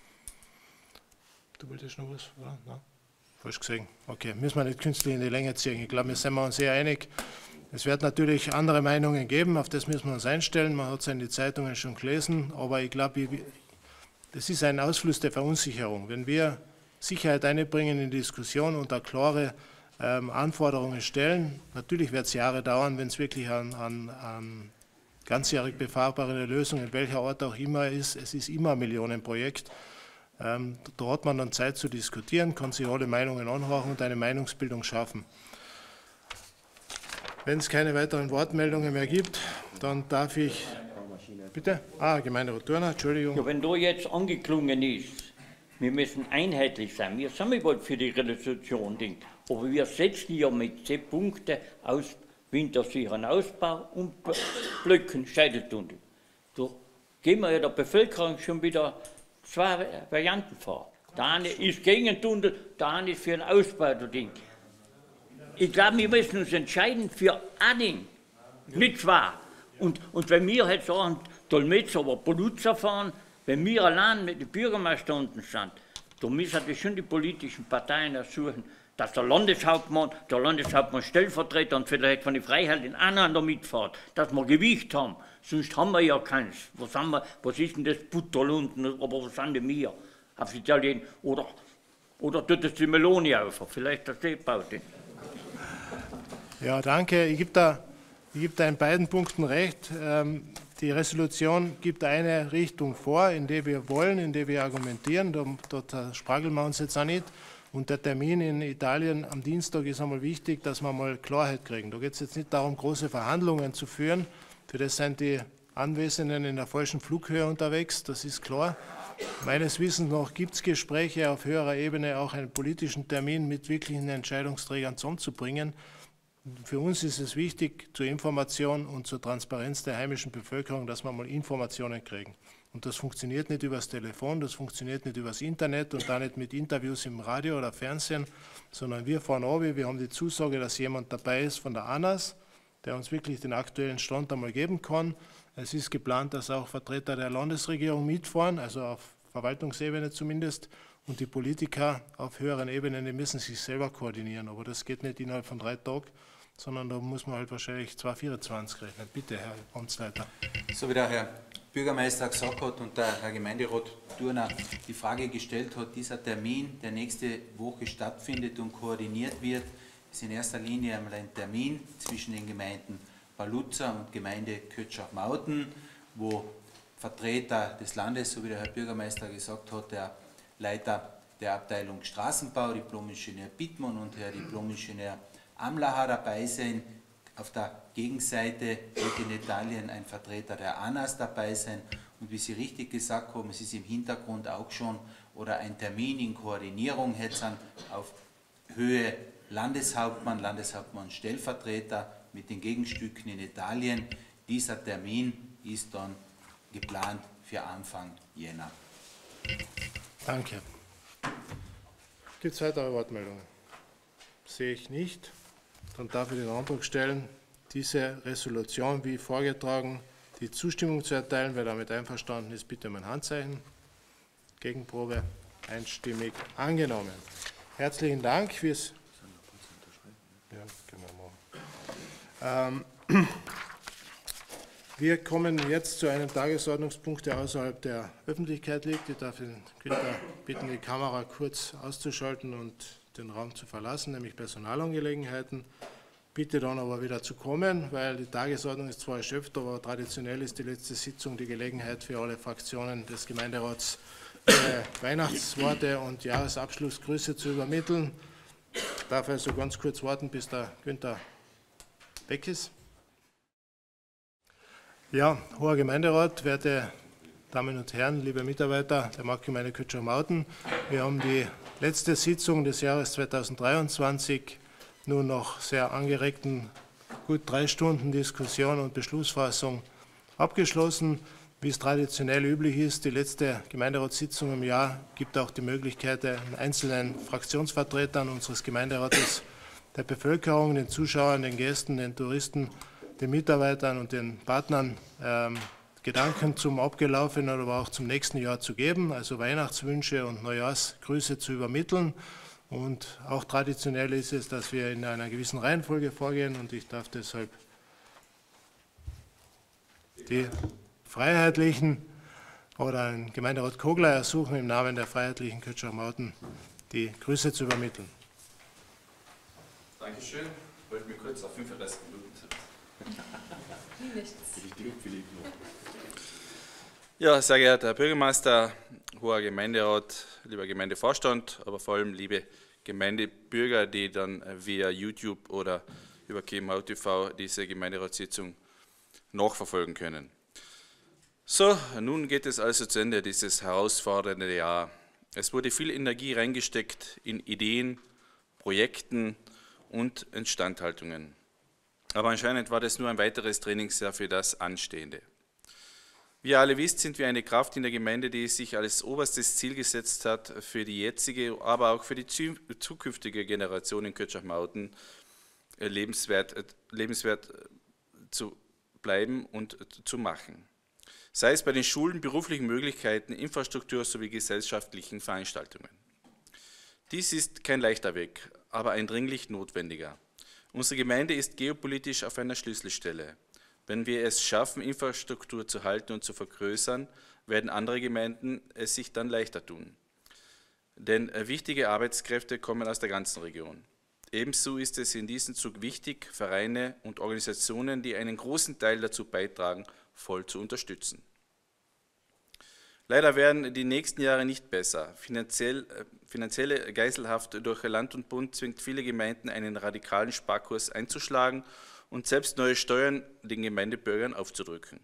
Du wolltest noch was, oder? Nein? Falsch gesehen. Okay, müssen wir nicht künstlich in die Länge ziehen. Ich glaube, wir sind uns sehr einig. Es wird natürlich andere Meinungen geben, auf das müssen wir uns einstellen. Man hat es in den Zeitungen schon gelesen, aber ich glaube, das ist ein Ausfluss der Verunsicherung. Wenn wir Sicherheit einbringen in die Diskussion und da klare ähm, Anforderungen stellen, natürlich wird es Jahre dauern, wenn es wirklich an, an, an ganzjährig befahrbare Lösung, in welcher Ort auch immer ist. Es ist immer ein Millionenprojekt. Ähm, da hat man dann Zeit zu diskutieren, kann sich alle Meinungen anhören und eine Meinungsbildung schaffen. Wenn es keine weiteren Wortmeldungen mehr gibt, dann darf ich... Bitte? Ah, Gemeinderat Thurner, Entschuldigung. Ja, wenn da jetzt angeklungen ist, wir müssen einheitlich sein, wir sind bald für die Resolution, Ding, aber wir setzen ja mit zehn Punkten aus wintersicheren Ausbau und Blöcken Scheiteltunnel. Da gehen wir ja der Bevölkerung schon wieder zwei Varianten vor. Der eine ist gegen den Tunnel, der andere ist für einen Ausbau der Ding. Ich glaube, wir müssen uns entscheiden für ein Ding, nicht zwei. Und, und wenn wir halt sagen, Dolmetzer oder Poluzza fahren, wenn wir allein mit den Bürgermeister unten sind, da müssen wir schon die politischen Parteien ersuchen, dass der Landeshauptmann, der Landeshauptmann Stellvertreter und vielleicht von den Freiheiten einander mitfahrt, dass wir Gewicht haben. Sonst haben wir ja keins. Was, haben wir, was ist denn das Butterl unten, aber was sind denn wir? Auf Italien. Oder, oder tut es die Meloni auf, vielleicht das baut den. Ja, danke. Ich gebe da, ich gebe da in beiden Punkten recht. Ähm, die Resolution gibt eine Richtung vor, in der wir wollen, in der wir argumentieren. Dort sprageln wir uns jetzt auch nicht. Und der Termin in Italien am Dienstag ist einmal wichtig, dass wir mal Klarheit kriegen. Da geht es jetzt nicht darum, große Verhandlungen zu führen. Für das sind die Anwesenden in der falschen Flughöhe unterwegs, das ist klar. Meines Wissens nach gibt es Gespräche auf höherer Ebene, auch einen politischen Termin mit wirklichen Entscheidungsträgern zusammenzubringen. Für uns ist es wichtig, zur Information und zur Transparenz der heimischen Bevölkerung, dass wir mal Informationen kriegen. Und das funktioniert nicht übers Telefon, das funktioniert nicht übers Internet und auch nicht mit Interviews im Radio oder Fernsehen, sondern wir fahren runter, wir haben die Zusage, dass jemand dabei ist von der ANAS, der uns wirklich den aktuellen Stand einmal geben kann. Es ist geplant, dass auch Vertreter der Landesregierung mitfahren, also auf Verwaltungsebene zumindest, und die Politiker auf höheren Ebenen, die müssen sich selber koordinieren, aber das geht nicht innerhalb von drei Tagen, sondern da muss man halt wahrscheinlich zwei vierundzwanzig rechnen. Bitte, Herr Amtsleiter. So wie der Herr Bürgermeister gesagt hat und der Herr Gemeinderat Thurner die Frage gestellt hat, dieser Termin, der nächste Woche stattfindet und koordiniert wird, ist in erster Linie einmal ein Termin zwischen den Gemeinden Paluzza und Gemeinde Kötschach-Mauten, wo Vertreter des Landes, so wie der Herr Bürgermeister gesagt hat, der Leiter der Abteilung Straßenbau, Diplom-Ingenieur Bittmann und Herr Diplom-Ingenieur Amlacher dabei sein. Auf der Gegenseite wird in Italien ein Vertreter der ANAS dabei sein. Und wie Sie richtig gesagt haben, es ist im Hintergrund auch schon oder ein Termin in Koordinierung jetzt auf Höhe Landeshauptmann, Landeshauptmann Stellvertreter mit den Gegenstücken in Italien. Dieser Termin ist dann geplant für Anfang Jänner. Danke. Gibt es weitere Wortmeldungen? Sehe ich nicht. Dann darf ich den Antrag stellen, diese Resolution wie vorgetragen, die Zustimmung zu erteilen. Wer damit einverstanden ist, bitte um ein Handzeichen. Gegenprobe einstimmig angenommen. Herzlichen Dank fürs. Ja, können wir machen. Ähm, wir kommen jetzt zu einem Tagesordnungspunkt, der außerhalb der Öffentlichkeit liegt. Ich darf den Günther bitten, die Kamera kurz auszuschalten und den Raum zu verlassen, nämlich Personalangelegenheiten. Bitte dann aber wieder zu kommen, weil die Tagesordnung ist zwar erschöpft, aber traditionell ist die letzte Sitzung die Gelegenheit für alle Fraktionen des Gemeinderats, ihre Weihnachtsworte und Jahresabschlussgrüße zu übermitteln. Ich darf also ganz kurz warten, bis der Günther weg ist. Ja, hoher Gemeinderat, werte Damen und Herren, liebe Mitarbeiter der Marktgemeinde Kötschach-Mauten, wir haben die letzte Sitzung des Jahres zweitausenddreiundzwanzig nun noch sehr angeregten, gut drei Stunden Diskussion und Beschlussfassung abgeschlossen. Wie es traditionell üblich ist, die letzte Gemeinderatssitzung im Jahr gibt auch die Möglichkeit, den einzelnen Fraktionsvertretern unseres Gemeinderates, der Bevölkerung, den Zuschauern, den Gästen, den Touristen, den Mitarbeitern und den Partnern ähm, Gedanken zum abgelaufenen, aber auch zum nächsten Jahr zu geben, also Weihnachtswünsche und Neujahrsgrüße zu übermitteln. Und auch traditionell ist es, dass wir in einer gewissen Reihenfolge vorgehen und ich darf deshalb die Freiheitlichen oder den Gemeinderat Kogler ersuchen, im Namen der Freiheitlichen Kötschach-Mauten die Grüße zu übermitteln. Dankeschön. Ich wollte mich kurz auf fünfunddreißig Minuten setzen. Ja, sehr geehrter Herr Bürgermeister, hoher Gemeinderat, lieber Gemeindevorstand, aber vor allem liebe Gemeindebürger, die dann via YouTube oder über K M H T V diese Gemeinderatssitzung nachverfolgen können. So, nun geht es also zu Ende, dieses herausfordernde Jahr. Es wurde viel Energie reingesteckt in Ideen, Projekten und Instandhaltungen. Aber anscheinend war das nur ein weiteres Trainingsjahr für das Anstehende. Wie ihr alle wisst, sind wir eine Kraft in der Gemeinde, die sich als oberstes Ziel gesetzt hat, für die jetzige, aber auch für die zukünftige Generation in Kötschach-Mauten lebenswert, lebenswert zu bleiben und zu machen. Sei es bei den Schulen, beruflichen Möglichkeiten, Infrastruktur sowie gesellschaftlichen Veranstaltungen. Dies ist kein leichter Weg, aber ein dringlich notwendiger. Unsere Gemeinde ist geopolitisch auf einer Schlüsselstelle. Wenn wir es schaffen, Infrastruktur zu halten und zu vergrößern, werden andere Gemeinden es sich dann leichter tun. Denn wichtige Arbeitskräfte kommen aus der ganzen Region. Ebenso ist es in diesem Zug wichtig, Vereine und Organisationen, die einen großen Teil dazu beitragen, voll zu unterstützen. Leider werden die nächsten Jahre nicht besser. Finanziell, äh, finanzielle Geiselhaft durch Land und Bund zwingt viele Gemeinden, einen radikalen Sparkurs einzuschlagen und selbst neue Steuern den Gemeindebürgern aufzudrücken.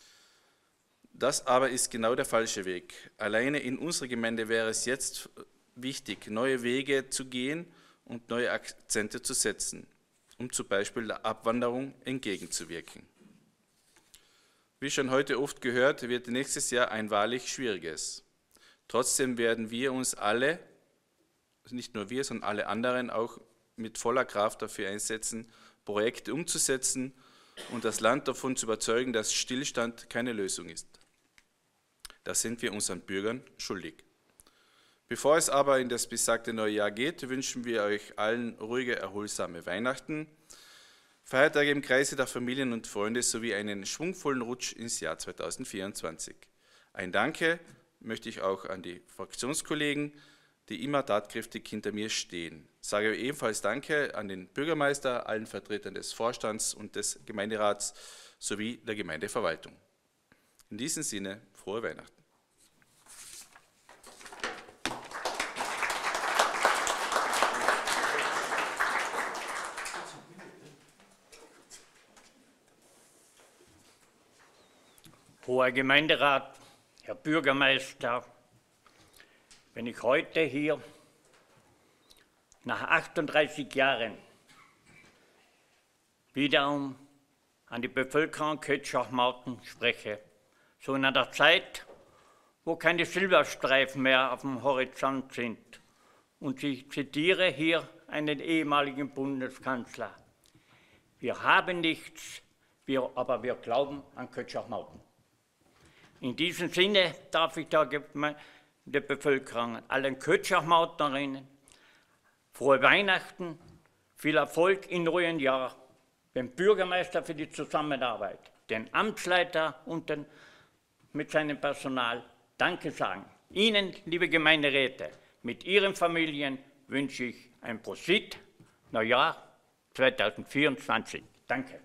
Das aber ist genau der falsche Weg. Alleine in unserer Gemeinde wäre es jetzt wichtig, neue Wege zu gehen und neue Akzente zu setzen, um zum Beispiel der Abwanderung entgegenzuwirken. Wie schon heute oft gehört, wird nächstes Jahr ein wahrlich schwieriges. Trotzdem werden wir uns alle, nicht nur wir, sondern alle anderen, auch mit voller Kraft dafür einsetzen, Projekte umzusetzen und das Land davon zu überzeugen, dass Stillstand keine Lösung ist. Das sind wir unseren Bürgern schuldig. Bevor es aber in das besagte neue Jahr geht, wünschen wir euch allen ruhige, erholsame Weihnachten, Feiertage im Kreise der Familien und Freunde sowie einen schwungvollen Rutsch ins Jahr zweitausendvierundzwanzig. Ein Danke möchte ich auch an die Fraktionskollegen, die immer tatkräftig hinter mir stehen. Ich sage ebenfalls Danke an den Bürgermeister, allen Vertretern des Vorstands und des Gemeinderats sowie der Gemeindeverwaltung. In diesem Sinne, frohe Weihnachten. Hoher Gemeinderat, Herr Bürgermeister, wenn ich heute hier nach achtunddreißig Jahren wieder um an die Bevölkerung Kötschach-Mauten spreche, so in einer Zeit, wo keine Silberstreifen mehr auf dem Horizont sind. Und ich zitiere hier einen ehemaligen Bundeskanzler. Wir haben nichts, wir, aber wir glauben an Kötschach-Mauten. In diesem Sinne darf ich der der Bevölkerung, allen Kötschachmautnerinnen, frohe Weihnachten, viel Erfolg im neuen Jahr, dem Bürgermeister für die Zusammenarbeit, den Amtsleiter und den, mit seinem Personal Danke sagen. Ihnen, liebe Gemeinderäte, mit Ihren Familien wünsche ich ein Prosit, Neujahr zweitausendvierundzwanzig. Danke.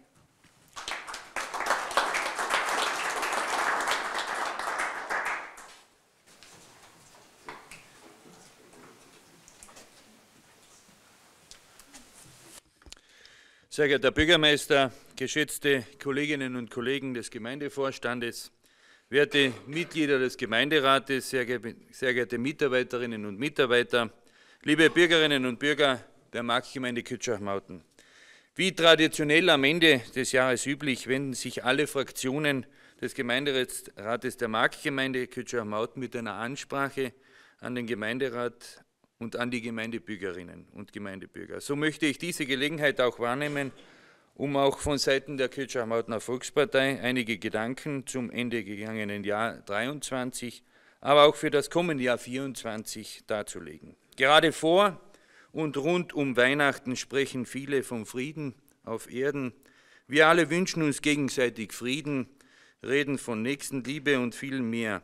Sehr geehrter Herr Bürgermeister, geschätzte Kolleginnen und Kollegen des Gemeindevorstandes, werte Mitglieder des Gemeinderates, sehr geehrte Mitarbeiterinnen und Mitarbeiter, liebe Bürgerinnen und Bürger der Marktgemeinde Kütschach-Mauten. Wie traditionell am Ende des Jahres üblich, wenden sich alle Fraktionen des Gemeinderates der Marktgemeinde Kütschach-Mauten mit einer Ansprache an den Gemeinderat und an die Gemeindebürgerinnen und Gemeindebürger. So möchte ich diese Gelegenheit auch wahrnehmen, um auch von Seiten der Kütschach-Mautener Volkspartei einige Gedanken zum Ende gegangenen Jahr dreiundzwanzig, aber auch für das kommende Jahr vierundzwanzig darzulegen. Gerade vor und rund um Weihnachten sprechen viele vom Frieden auf Erden. Wir alle wünschen uns gegenseitig Frieden, reden von Nächstenliebe und viel mehr.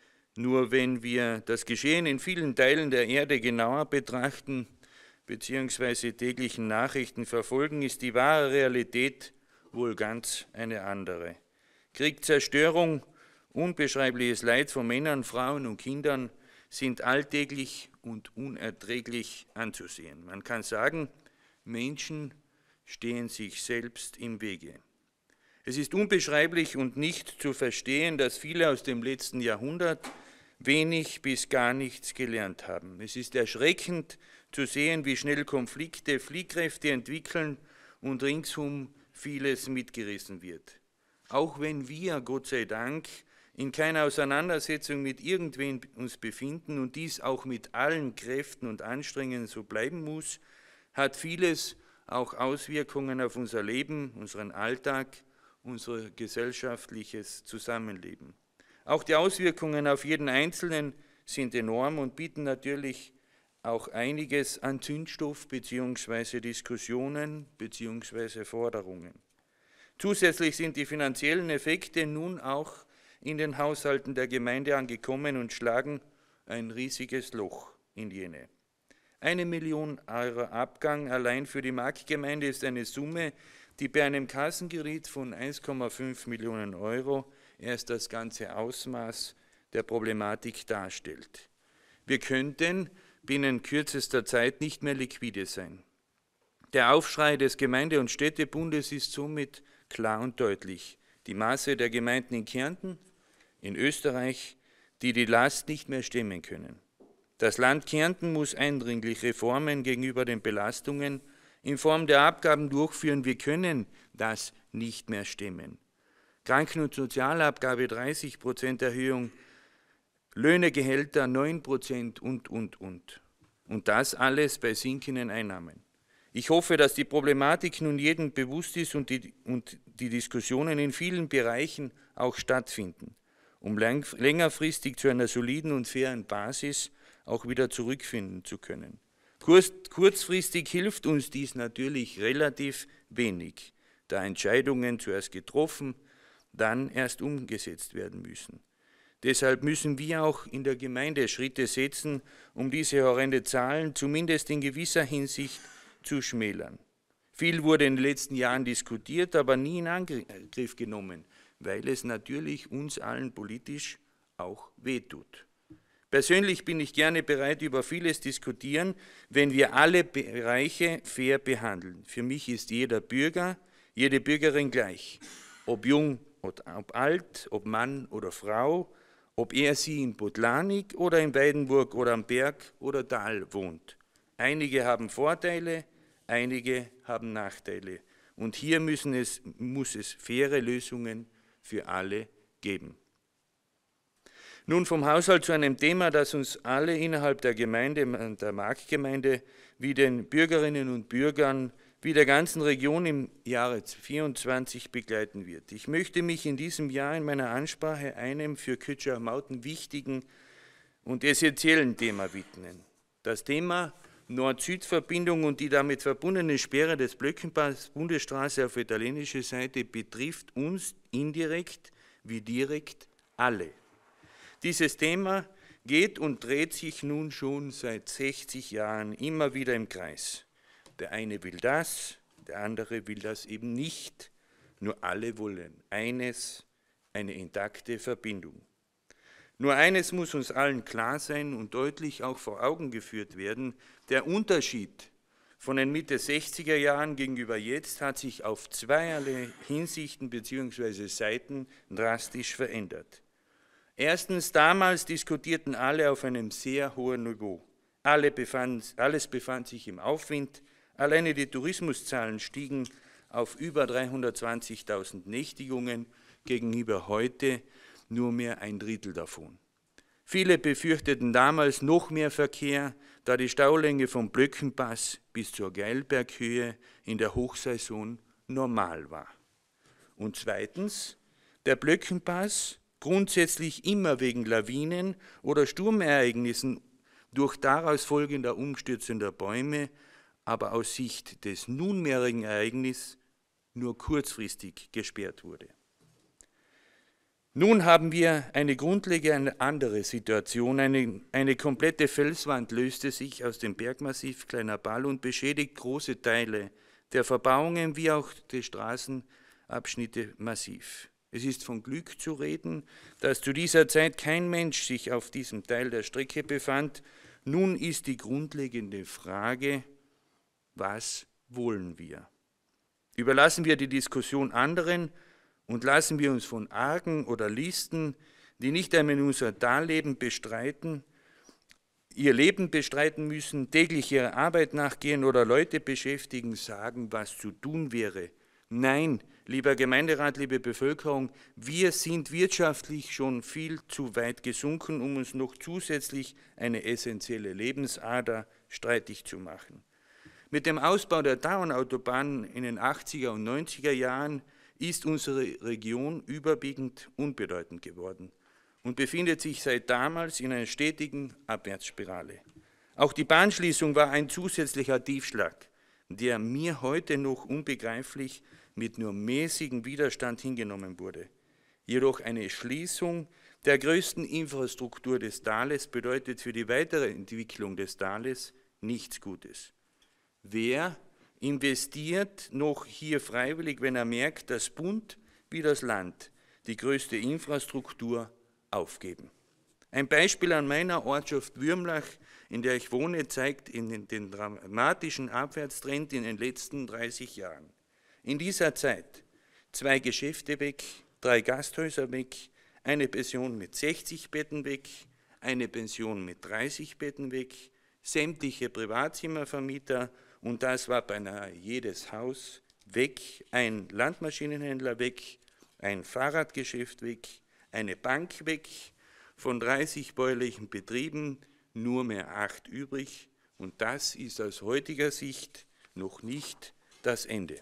Nur wenn wir das Geschehen in vielen Teilen der Erde genauer betrachten, beziehungsweise täglichen Nachrichten verfolgen, ist die wahre Realität wohl ganz eine andere. Krieg, Zerstörung, unbeschreibliches Leid von Männern, Frauen und Kindern sind alltäglich und unerträglich anzusehen. Man kann sagen, Menschen stehen sich selbst im Wege. Es ist unbeschreiblich und nicht zu verstehen, dass viele aus dem letzten Jahrhundert wenig bis gar nichts gelernt haben. Es ist erschreckend zu sehen, wie schnell Konflikte Fliehkräfte entwickeln und ringsum vieles mitgerissen wird. Auch wenn wir, Gott sei Dank, in keiner Auseinandersetzung mit irgendwem uns befinden und dies auch mit allen Kräften und Anstrengungen so bleiben muss, hat vieles auch Auswirkungen auf unser Leben, unseren Alltag, unser gesellschaftliches Zusammenleben. Auch die Auswirkungen auf jeden Einzelnen sind enorm und bieten natürlich auch einiges an Zündstoff bzw. Diskussionen bzw. Forderungen. Zusätzlich sind die finanziellen Effekte nun auch in den Haushalten der Gemeinde angekommen und schlagen ein riesiges Loch in jene. Eine Million Euro Abgang allein für die Marktgemeinde ist eine Summe, die bei einem Kassengericht von eins Komma fünf Millionen Euro erst das ganze Ausmaß der Problematik darstellt. Wir könnten binnen kürzester Zeit nicht mehr liquide sein. Der Aufschrei des Gemeinde- und Städtebundes ist somit klar und deutlich. Die Masse der Gemeinden in Kärnten, in Österreich, die die Last nicht mehr stemmen können. Das Land Kärnten muss eindringlich Reformen gegenüber den Belastungen in Form der Abgaben durchführen. Wir können das nicht mehr stemmen. Kranken- und Sozialabgabe dreißig Prozent Erhöhung, Löhne, Gehälter neun Prozent und, und, und. Und das alles bei sinkenden Einnahmen. Ich hoffe, dass die Problematik nun jedem bewusst ist und die, und die Diskussionen in vielen Bereichen auch stattfinden, um lang, längerfristig zu einer soliden und fairen Basis auch wieder zurückfinden zu können. Kurz, kurzfristig hilft uns dies natürlich relativ wenig, da Entscheidungen zuerst getroffen, dann erst umgesetzt werden müssen. Deshalb müssen wir auch in der Gemeinde Schritte setzen, um diese horrende Zahlen zumindest in gewisser Hinsicht zu schmälern. Viel wurde in den letzten Jahren diskutiert, aber nie in Angriff genommen, weil es natürlich uns allen politisch auch wehtut. Persönlich bin ich gerne bereit, über vieles diskutieren, wenn wir alle Bereiche fair behandeln. Für mich ist jeder Bürger, jede Bürgerin gleich, ob jung oder ob alt, ob Mann oder Frau, ob er sie in Botlanik oder in Weidenburg oder am Berg oder Tal wohnt. Einige haben Vorteile, einige haben Nachteile. Und hier müssen es, muss es faire Lösungen für alle geben. Nun vom Haushalt zu einem Thema, das uns alle innerhalb der Gemeinde, der Marktgemeinde, wie den Bürgerinnen und Bürgern, wie der ganzen Region im Jahre vierundzwanzig begleiten wird. Ich möchte mich in diesem Jahr in meiner Ansprache einem für Kütschach-Mauten wichtigen und essentiellen Thema widmen. Das Thema Nord-Süd-Verbindung und die damit verbundene Sperre des Blöckenpass-Bundesstraße auf italienischer Seite betrifft uns indirekt wie direkt alle. Dieses Thema geht und dreht sich nun schon seit sechzig Jahren immer wieder im Kreis. Der eine will das, der andere will das eben nicht. Nur alle wollen eines, eine intakte Verbindung. Nur eines muss uns allen klar sein und deutlich auch vor Augen geführt werden: Der Unterschied von den Mitte sechziger Jahren gegenüber jetzt hat sich auf zweierlei Hinsichten bzw. Seiten drastisch verändert. Erstens, damals diskutierten alle auf einem sehr hohen Niveau. Alle befand, alles befand sich im Aufwind. Alleine die Tourismuszahlen stiegen auf über dreihundertzwanzigtausend Nächtigungen, gegenüber heute nur mehr ein Drittel davon. Viele befürchteten damals noch mehr Verkehr, da die Staulänge vom Blöckenpass bis zur Geilberghöhe in der Hochsaison normal war. Und zweitens, der Blöckenpass, grundsätzlich immer wegen Lawinen oder Sturmereignissen durch daraus folgender umstürzender Bäume, aber aus Sicht des nunmehrigen Ereignisses nur kurzfristig gesperrt wurde. Nun haben wir eine grundlegend andere Situation. Eine, eine komplette Felswand löste sich aus dem Bergmassiv Kleiner Ball und beschädigt große Teile der Verbauungen wie auch der Straßenabschnitte massiv. Es ist von Glück zu reden, dass zu dieser Zeit kein Mensch sich auf diesem Teil der Strecke befand. Nun ist die grundlegende Frage: Was wollen wir? Überlassen wir die Diskussion anderen und lassen wir uns von Argen oder Listen, die nicht einmal unser Darleben bestreiten, ihr Leben bestreiten müssen, täglich ihrer Arbeit nachgehen oder Leute beschäftigen, sagen, was zu tun wäre. Nein, lieber Gemeinderat, liebe Bevölkerung, wir sind wirtschaftlich schon viel zu weit gesunken, um uns noch zusätzlich eine essentielle Lebensader streitig zu machen. Mit dem Ausbau der Dauerautobahnen in den achtziger und neunziger Jahren ist unsere Region überwiegend unbedeutend geworden und befindet sich seit damals in einer stetigen Abwärtsspirale. Auch die Bahnschließung war ein zusätzlicher Tiefschlag, der mir heute noch unbegreiflich mit nur mäßigem Widerstand hingenommen wurde. Jedoch eine Schließung der größten Infrastruktur des Tales bedeutet für die weitere Entwicklung des Tales nichts Gutes. Wer investiert noch hier freiwillig, wenn er merkt, dass Bund wie das Land die größte Infrastruktur aufgeben? Ein Beispiel an meiner Ortschaft Würmlach, in der ich wohne, zeigt in den dramatischen Abwärtstrend in den letzten dreißig Jahren. In dieser Zeit zwei Geschäfte weg, drei Gasthäuser weg, eine Pension mit sechzig Betten weg, eine Pension mit dreißig Betten weg, sämtliche Privatzimmervermieter, und das war beinahe jedes Haus weg, ein Landmaschinenhändler weg, ein Fahrradgeschäft weg, eine Bank weg, von dreißig bäuerlichen Betrieben nur mehr acht übrig, und das ist aus heutiger Sicht noch nicht das Ende.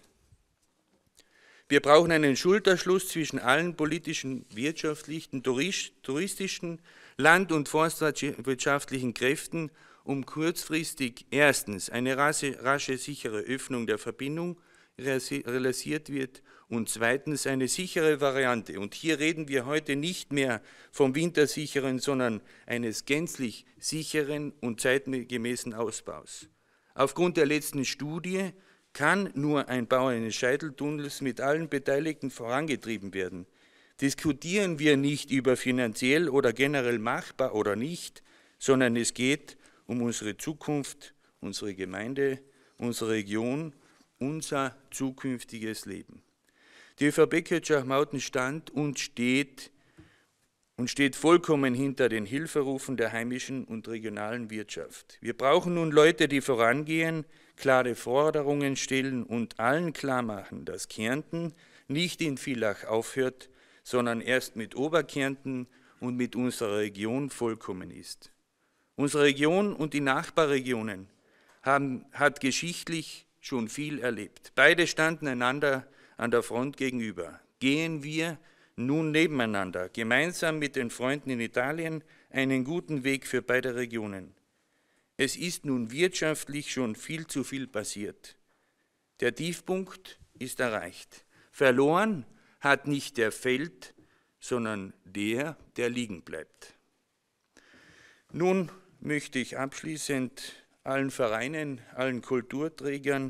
Wir brauchen einen Schulterschluss zwischen allen politischen, wirtschaftlichen, touristischen, land- und forstwirtschaftlichen Kräften, um kurzfristig erstens eine rasche, rasche, sichere Öffnung der Verbindung realisiert wird und zweitens eine sichere Variante. Und hier reden wir heute nicht mehr vom wintersicheren, sondern eines gänzlich sicheren und zeitgemäßen Ausbaus. Aufgrund der letzten Studie kann nur ein Bau eines Scheiteltunnels mit allen Beteiligten vorangetrieben werden. Diskutieren wir nicht über finanziell oder generell machbar oder nicht, sondern es geht um unsere Zukunft, unsere Gemeinde, unsere Region, unser zukünftiges Leben. Die ÖVP Kirchach-Mauten stand und steht und steht vollkommen hinter den Hilferufen der heimischen und regionalen Wirtschaft. Wir brauchen nun Leute, die vorangehen, klare Forderungen stellen und allen klar machen, dass Kärnten nicht in Villach aufhört, sondern erst mit Oberkärnten und mit unserer Region vollkommen ist. Unsere Region und die Nachbarregionen haben hat geschichtlich schon viel erlebt. Beide standen einander an der Front gegenüber. Gehen wir nun nebeneinander, gemeinsam mit den Freunden in Italien, einen guten Weg für beide Regionen. Es ist nun wirtschaftlich schon viel zu viel passiert. Der Tiefpunkt ist erreicht. Verloren hat nicht der fällt, sondern der, der liegen bleibt. Nun möchte ich abschließend allen Vereinen, allen Kulturträgern,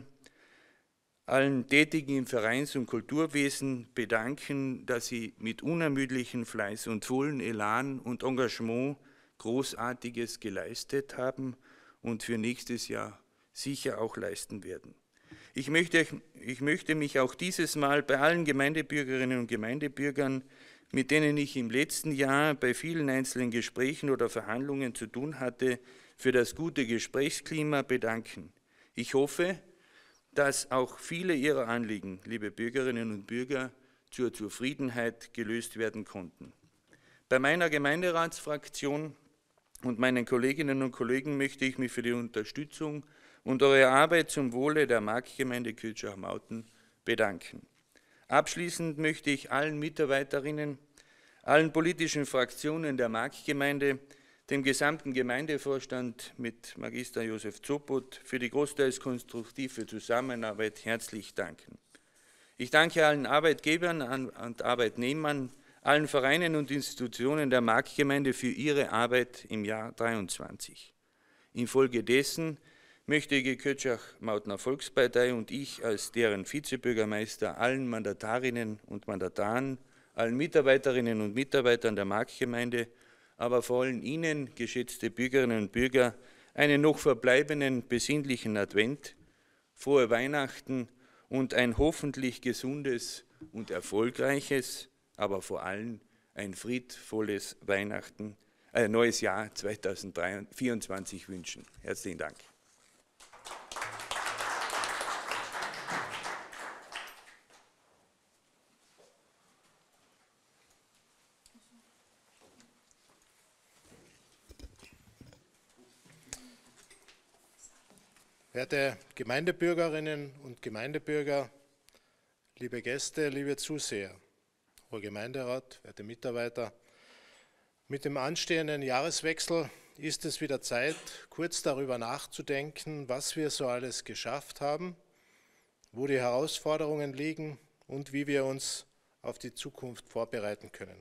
allen Tätigen im Vereins- und Kulturwesen bedanken, dass sie mit unermüdlichem Fleiß und vollem Elan und Engagement Großartiges geleistet haben und für nächstes Jahr sicher auch leisten werden. Ich möchte, ich möchte mich auch dieses Mal bei allen Gemeindebürgerinnen und Gemeindebürgern, mit denen ich im letzten Jahr bei vielen einzelnen Gesprächen oder Verhandlungen zu tun hatte, für das gute Gesprächsklima bedanken. Ich hoffe, dass auch viele Ihrer Anliegen, liebe Bürgerinnen und Bürger, zur Zufriedenheit gelöst werden konnten. Bei meiner Gemeinderatsfraktion und meinen Kolleginnen und Kollegen möchte ich mich für die Unterstützung und eure Arbeit zum Wohle der Marktgemeinde Kütschach-Mauten bedanken. Abschließend möchte ich allen Mitarbeiterinnen, allen politischen Fraktionen der Marktgemeinde, dem gesamten Gemeindevorstand mit Magister Josef Zopot für die großteils konstruktive Zusammenarbeit herzlich danken. Ich danke allen Arbeitgebern und Arbeitnehmern, allen Vereinen und Institutionen der Marktgemeinde für ihre Arbeit im Jahr dreiundzwanzig. Infolgedessen möchte die Kütschach-Mautener Volkspartei und ich als deren Vizebürgermeister allen Mandatarinnen und Mandataren, allen Mitarbeiterinnen und Mitarbeitern der Marktgemeinde, aber vor allem Ihnen, geschätzte Bürgerinnen und Bürger, einen noch verbleibenden besinnlichen Advent, frohe Weihnachten und ein hoffentlich gesundes und erfolgreiches, aber vor allem ein friedvolles Weihnachten, äh, neues Jahr zweitausendvierundzwanzig wünschen. Herzlichen Dank. Werte Gemeindebürgerinnen und Gemeindebürger, liebe Gäste, liebe Zuseher, hoher Gemeinderat, werte Mitarbeiter, mit dem anstehenden Jahreswechsel ist es wieder Zeit, kurz darüber nachzudenken, was wir so alles geschafft haben, wo die Herausforderungen liegen und wie wir uns auf die Zukunft vorbereiten können.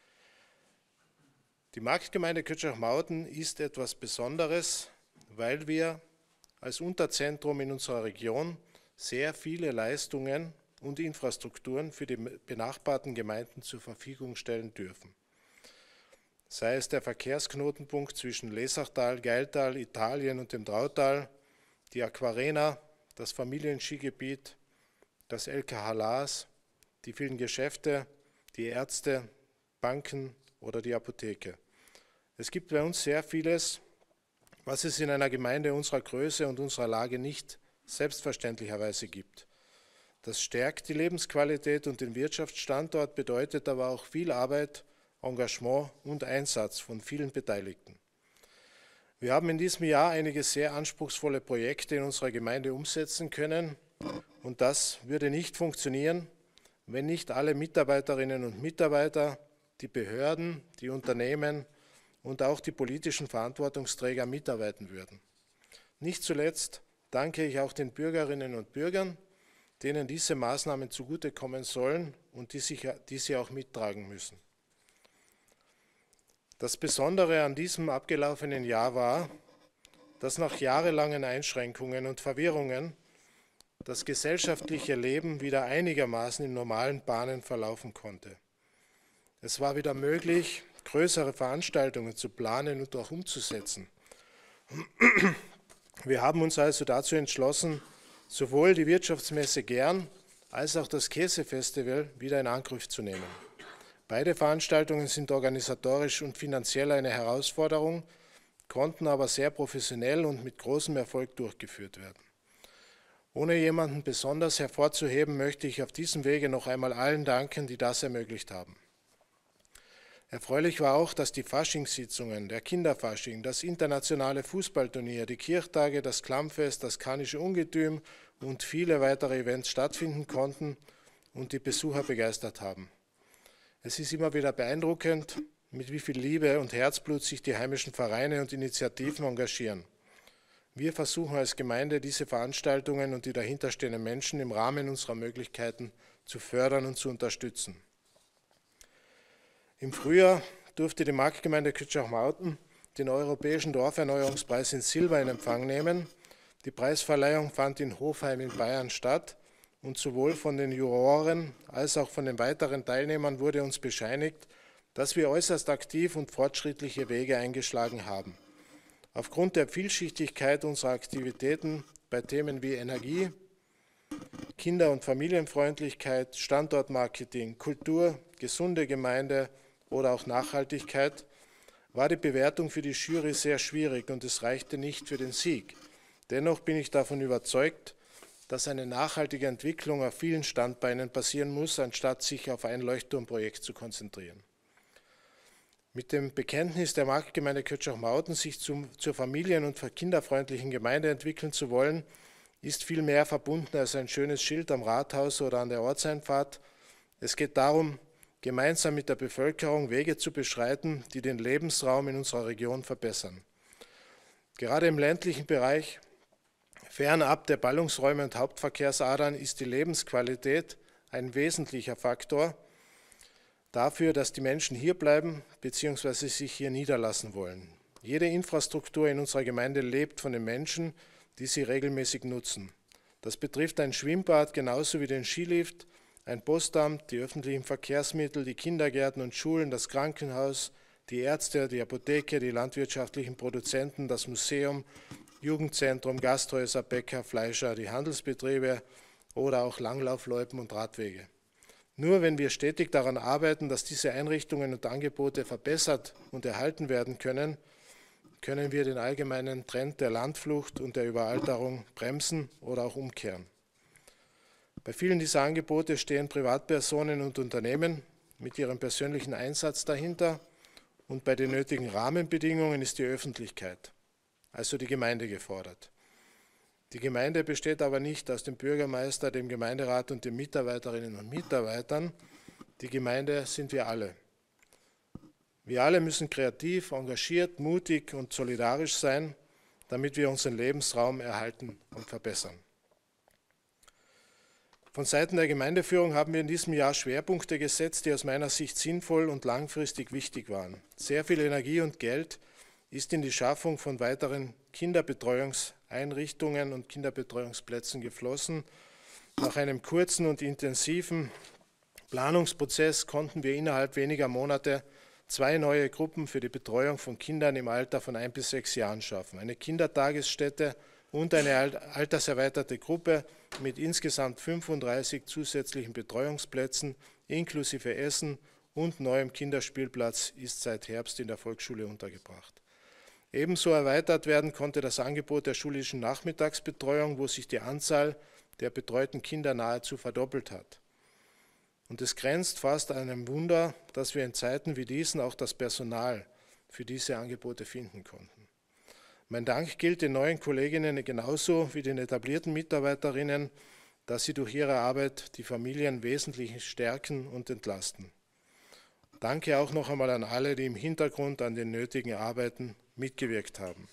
Die Marktgemeinde Kütschach-Mauten ist etwas Besonderes, weil wir als Unterzentrum in unserer Region sehr viele Leistungen und Infrastrukturen für die benachbarten Gemeinden zur Verfügung stellen dürfen. Sei es der Verkehrsknotenpunkt zwischen Lesachtal, Geiltal, Italien und dem Drautal, die Aquarena, das Familienskigebiet, das L K H Lars, die vielen Geschäfte, die Ärzte, Banken oder die Apotheke. Es gibt bei uns sehr vieles, was es in einer Gemeinde unserer Größe und unserer Lage nicht selbstverständlicherweise gibt. Das stärkt die Lebensqualität und den Wirtschaftsstandort, bedeutet aber auch viel Arbeit, Engagement und Einsatz von vielen Beteiligten. Wir haben in diesem Jahr einige sehr anspruchsvolle Projekte in unserer Gemeinde umsetzen können und das würde nicht funktionieren, wenn nicht alle Mitarbeiterinnen und Mitarbeiter, die Behörden, die Unternehmen und auch die politischen Verantwortungsträger mitarbeiten würden. Nicht zuletzt danke ich auch den Bürgerinnen und Bürgern, denen diese Maßnahmen zugutekommen sollen und die, sich, die sie auch mittragen müssen. Das Besondere an diesem abgelaufenen Jahr war, dass nach jahrelangen Einschränkungen und Verwirrungen das gesellschaftliche Leben wieder einigermaßen in normalen Bahnen verlaufen konnte. Es war wieder möglich, größere Veranstaltungen zu planen und auch umzusetzen. Wir haben uns also dazu entschlossen, sowohl die Wirtschaftsmesse Gern als auch das Käsefestival wieder in Angriff zu nehmen. Beide Veranstaltungen sind organisatorisch und finanziell eine Herausforderung, konnten aber sehr professionell und mit großem Erfolg durchgeführt werden. Ohne jemanden besonders hervorzuheben, möchte ich auf diesem Wege noch einmal allen danken, die das ermöglicht haben. Erfreulich war auch, dass die Faschingssitzungen, der Kinderfasching, das internationale Fußballturnier, die Kirchtage, das Klammfest, das Karnische Ungetüm und viele weitere Events stattfinden konnten und die Besucher begeistert haben. Es ist immer wieder beeindruckend, mit wie viel Liebe und Herzblut sich die heimischen Vereine und Initiativen engagieren. Wir versuchen als Gemeinde, diese Veranstaltungen und die dahinterstehenden Menschen im Rahmen unserer Möglichkeiten zu fördern und zu unterstützen. Im Frühjahr durfte die Marktgemeinde Kütschach-Mauten den Europäischen Dorferneuerungspreis in Silber in Empfang nehmen. Die Preisverleihung fand in Hofheim in Bayern statt und sowohl von den Juroren als auch von den weiteren Teilnehmern wurde uns bescheinigt, dass wir äußerst aktiv und fortschrittliche Wege eingeschlagen haben. Aufgrund der Vielschichtigkeit unserer Aktivitäten bei Themen wie Energie, Kinder- und Familienfreundlichkeit, Standortmarketing, Kultur, gesunde Gemeinde oder auch Nachhaltigkeit war die Bewertung für die Jury sehr schwierig und es reichte nicht für den Sieg. Dennoch bin ich davon überzeugt, dass eine nachhaltige Entwicklung auf vielen Standbeinen passieren muss, anstatt sich auf ein Leuchtturmprojekt zu konzentrieren. Mit dem Bekenntnis der Marktgemeinde Kütschach-Mauten, sich zum, zur familien- und kinderfreundlichen Gemeinde entwickeln zu wollen, ist viel mehr verbunden als ein schönes Schild am Rathaus oder an der Ortseinfahrt. Es geht darum, gemeinsam mit der Bevölkerung Wege zu beschreiten, die den Lebensraum in unserer Region verbessern. Gerade im ländlichen Bereich, fernab der Ballungsräume und Hauptverkehrsadern, ist die Lebensqualität ein wesentlicher Faktor dafür, dass die Menschen hier bleiben bzw. sich hier niederlassen wollen. Jede Infrastruktur in unserer Gemeinde lebt von den Menschen, die sie regelmäßig nutzen. Das betrifft ein Schwimmbad genauso wie den Skilift, ein Postamt, die öffentlichen Verkehrsmittel, die Kindergärten und Schulen, das Krankenhaus, die Ärzte, die Apotheke, die landwirtschaftlichen Produzenten, das Museum, Jugendzentrum, Gasthäuser, Bäcker, Fleischer, die Handelsbetriebe oder auch Langlaufloipen und Radwege. Nur wenn wir stetig daran arbeiten, dass diese Einrichtungen und Angebote verbessert und erhalten werden können, können wir den allgemeinen Trend der Landflucht und der Überalterung bremsen oder auch umkehren. Bei vielen dieser Angebote stehen Privatpersonen und Unternehmen mit ihrem persönlichen Einsatz dahinter und bei den nötigen Rahmenbedingungen ist die Öffentlichkeit, also die Gemeinde, gefordert. Die Gemeinde besteht aber nicht aus dem Bürgermeister, dem Gemeinderat und den Mitarbeiterinnen und Mitarbeitern. Die Gemeinde sind wir alle. Wir alle müssen kreativ, engagiert, mutig und solidarisch sein, damit wir unseren Lebensraum erhalten und verbessern. Von Seiten der Gemeindeführung haben wir in diesem Jahr Schwerpunkte gesetzt, die aus meiner Sicht sinnvoll und langfristig wichtig waren. Sehr viel Energie und Geld ist in die Schaffung von weiteren Kinderbetreuungseinrichtungen und Kinderbetreuungsplätzen geflossen. Nach einem kurzen und intensiven Planungsprozess konnten wir innerhalb weniger Monate zwei neue Gruppen für die Betreuung von Kindern im Alter von ein bis sechs Jahren schaffen. Eine Kindertagesstätte und eine alterserweiterte Gruppe mit insgesamt fünfunddreißig zusätzlichen Betreuungsplätzen inklusive Essen und neuem Kinderspielplatz ist seit Herbst in der Volksschule untergebracht. Ebenso erweitert werden konnte das Angebot der schulischen Nachmittagsbetreuung, wo sich die Anzahl der betreuten Kinder nahezu verdoppelt hat. Und es grenzt fast an einem Wunder, dass wir in Zeiten wie diesen auch das Personal für diese Angebote finden konnten. Mein Dank gilt den neuen Kolleginnen genauso wie den etablierten Mitarbeiterinnen, dass sie durch ihre Arbeit die Familien wesentlich stärken und entlasten. Danke auch noch einmal an alle, die im Hintergrund an den nötigen Arbeiten mitgewirkt haben.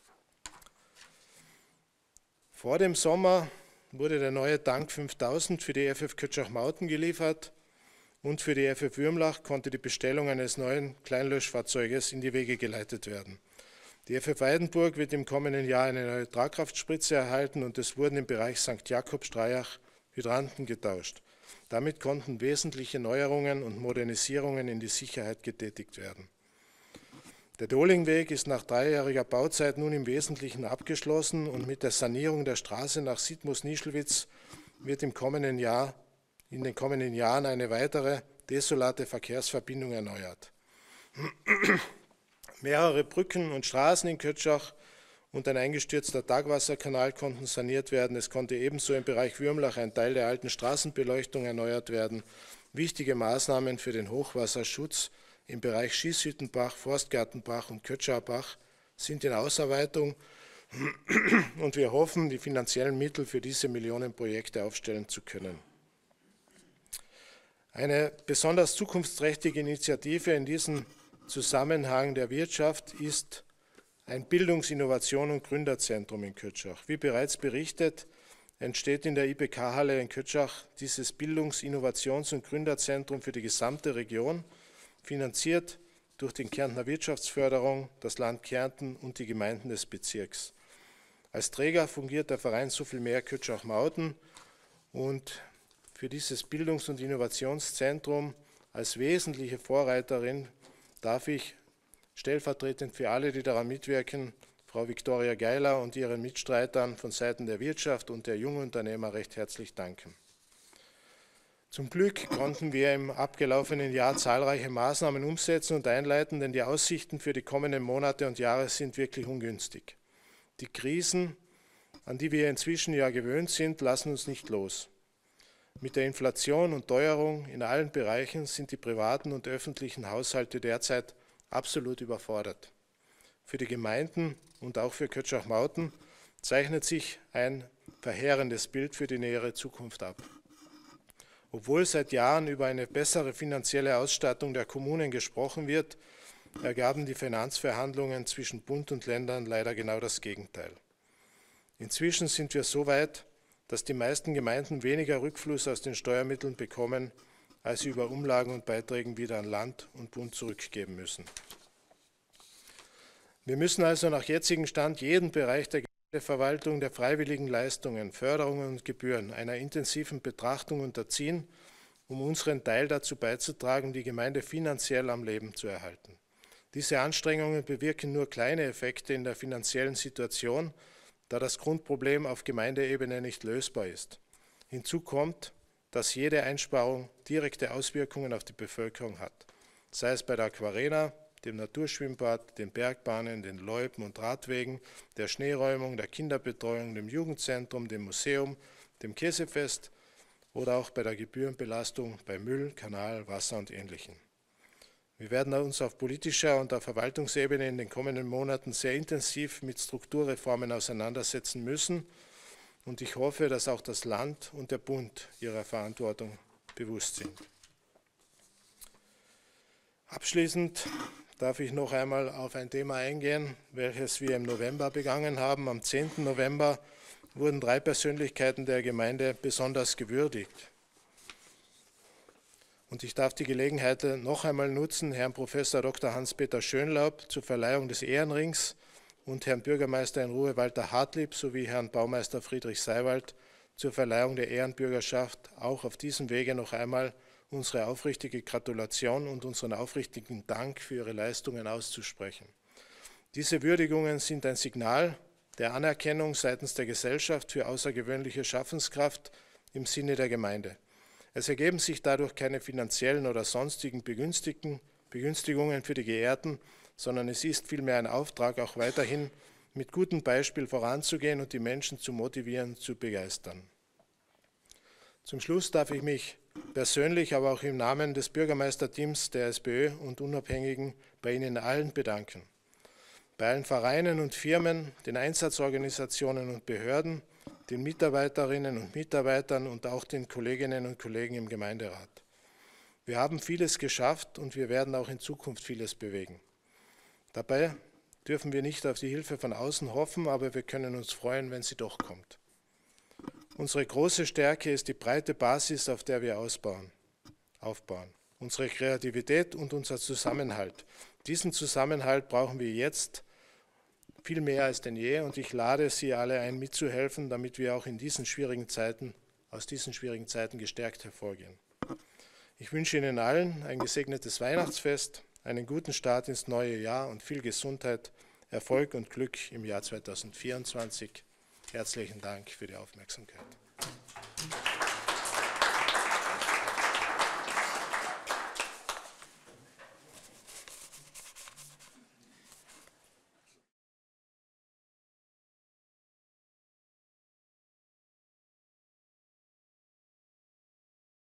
Vor dem Sommer wurde der neue Tank fünftausend für die F F Kütschach-Mauten geliefert und für die F F Würmlach konnte die Bestellung eines neuen Kleinlöschfahrzeuges in die Wege geleitet werden. Die F F Weidenburg wird im kommenden Jahr eine neue Tragkraftspritze erhalten und es wurden im Bereich Sankt Jakob-Streyach Hydranten getauscht. Damit konnten wesentliche Neuerungen und Modernisierungen in die Sicherheit getätigt werden. Der Dohlingweg ist nach dreijähriger Bauzeit nun im Wesentlichen abgeschlossen und mit der Sanierung der Straße nach Siedmus-Nischlwitz wird im kommenden Jahr, in den kommenden Jahren eine weitere desolate Verkehrsverbindung erneuert. Mehrere Brücken und Straßen in Kütschach und ein eingestürzter Tagwasserkanal konnten saniert werden. Es konnte ebenso im Bereich Würmlach ein Teil der alten Straßenbeleuchtung erneuert werden. Wichtige Maßnahmen für den Hochwasserschutz im Bereich Schießhüttenbach, Forstgartenbach und Kötscharbach sind in Ausarbeitung und wir hoffen, die finanziellen Mittel für diese Millionenprojekte aufstellen zu können. Eine besonders zukunftsträchtige Initiative in diesem Zusammenhang der Wirtschaft ist ein Bildungs-, Innovation- und Gründerzentrum in Kötschach. Wie bereits berichtet, entsteht in der I B K-Halle in Kötschach dieses Bildungs-, Innovations- und Gründerzentrum für die gesamte Region, finanziert durch die Kärntner Wirtschaftsförderung, das Land Kärnten und die Gemeinden des Bezirks. Als Träger fungiert der Verein So viel mehr Kötschach-Mauten und für dieses Bildungs- und Innovationszentrum als wesentliche Vorreiterin darf ich stellvertretend für alle, die daran mitwirken, Frau Viktoria Geiler und ihren Mitstreitern von Seiten der Wirtschaft und der Jungunternehmer recht herzlich danken. Zum Glück konnten wir im abgelaufenen Jahr zahlreiche Maßnahmen umsetzen und einleiten, denn die Aussichten für die kommenden Monate und Jahre sind wirklich ungünstig. Die Krisen, an die wir inzwischen ja gewöhnt sind, lassen uns nicht los. Mit der Inflation und Teuerung in allen Bereichen sind die privaten und öffentlichen Haushalte derzeit absolut überfordert. Für die Gemeinden und auch für Kötschach-Mauten zeichnet sich ein verheerendes Bild für die nähere Zukunft ab. Obwohl seit Jahren über eine bessere finanzielle Ausstattung der Kommunen gesprochen wird, ergaben die Finanzverhandlungen zwischen Bund und Ländern leider genau das Gegenteil. Inzwischen sind wir so weit, dass die meisten Gemeinden weniger Rückfluss aus den Steuermitteln bekommen, als sie über Umlagen und Beiträgen wieder an Land und Bund zurückgeben müssen. Wir müssen also nach jetzigem Stand jeden Bereich der Verwaltung der freiwilligen Leistungen, Förderungen und Gebühren einer intensiven Betrachtung unterziehen, um unseren Teil dazu beizutragen, die Gemeinde finanziell am Leben zu erhalten. Diese Anstrengungen bewirken nur kleine Effekte in der finanziellen Situation, da das Grundproblem auf Gemeindeebene nicht lösbar ist. Hinzu kommt, dass jede Einsparung direkte Auswirkungen auf die Bevölkerung hat, sei es bei der Aquarena, dem Naturschwimmbad, den Bergbahnen, den Loipen und Radwegen, der Schneeräumung, der Kinderbetreuung, dem Jugendzentrum, dem Museum, dem Käsefest oder auch bei der Gebührenbelastung bei Müll, Kanal, Wasser und Ähnlichem. Wir werden uns auf politischer und auf Verwaltungsebene in den kommenden Monaten sehr intensiv mit Strukturreformen auseinandersetzen müssen und ich hoffe, dass auch das Land und der Bund ihrer Verantwortung bewusst sind. Abschließend darf ich noch einmal auf ein Thema eingehen, welches wir im November begangen haben. Am zehnten November wurden drei Persönlichkeiten der Gemeinde besonders gewürdigt. Und ich darf die Gelegenheit noch einmal nutzen, Herrn Professor Doktor Hans-Peter Schönlaub zur Verleihung des Ehrenrings und Herrn Bürgermeister in Ruhe Walter Hartlieb sowie Herrn Baumeister Friedrich Seiwald zur Verleihung der Ehrenbürgerschaft auch auf diesem Wege noch einmal unsere aufrichtige Gratulation und unseren aufrichtigen Dank für ihre Leistungen auszusprechen. Diese Würdigungen sind ein Signal der Anerkennung seitens der Gesellschaft für außergewöhnliche Schaffenskraft im Sinne der Gemeinde. Es ergeben sich dadurch keine finanziellen oder sonstigen Begünstigungen für die Geehrten, sondern es ist vielmehr ein Auftrag, auch weiterhin mit gutem Beispiel voranzugehen und die Menschen zu motivieren, zu begeistern. Zum Schluss darf ich mich persönlich, aber auch im Namen des Bürgermeisterteams der SPÖ und Unabhängigen bei Ihnen allen bedanken. Bei allen Vereinen und Firmen, den Einsatzorganisationen und Behörden, den Mitarbeiterinnen und Mitarbeitern und auch den Kolleginnen und Kollegen im Gemeinderat. Wir haben vieles geschafft und wir werden auch in Zukunft vieles bewegen. Dabei dürfen wir nicht auf die Hilfe von außen hoffen, aber wir können uns freuen, wenn sie doch kommt. Unsere große Stärke ist die breite Basis, auf der wir ausbauen, aufbauen. Unsere Kreativität und unser Zusammenhalt. Diesen Zusammenhalt brauchen wir jetzt viel mehr als denn je und ich lade Sie alle ein, mitzuhelfen, damit wir auch in diesen schwierigen Zeiten, aus diesen schwierigen Zeiten gestärkt hervorgehen. Ich wünsche Ihnen allen ein gesegnetes Weihnachtsfest, einen guten Start ins neue Jahr und viel Gesundheit, Erfolg und Glück im Jahr zweitausendvierundzwanzig. Herzlichen Dank für die Aufmerksamkeit.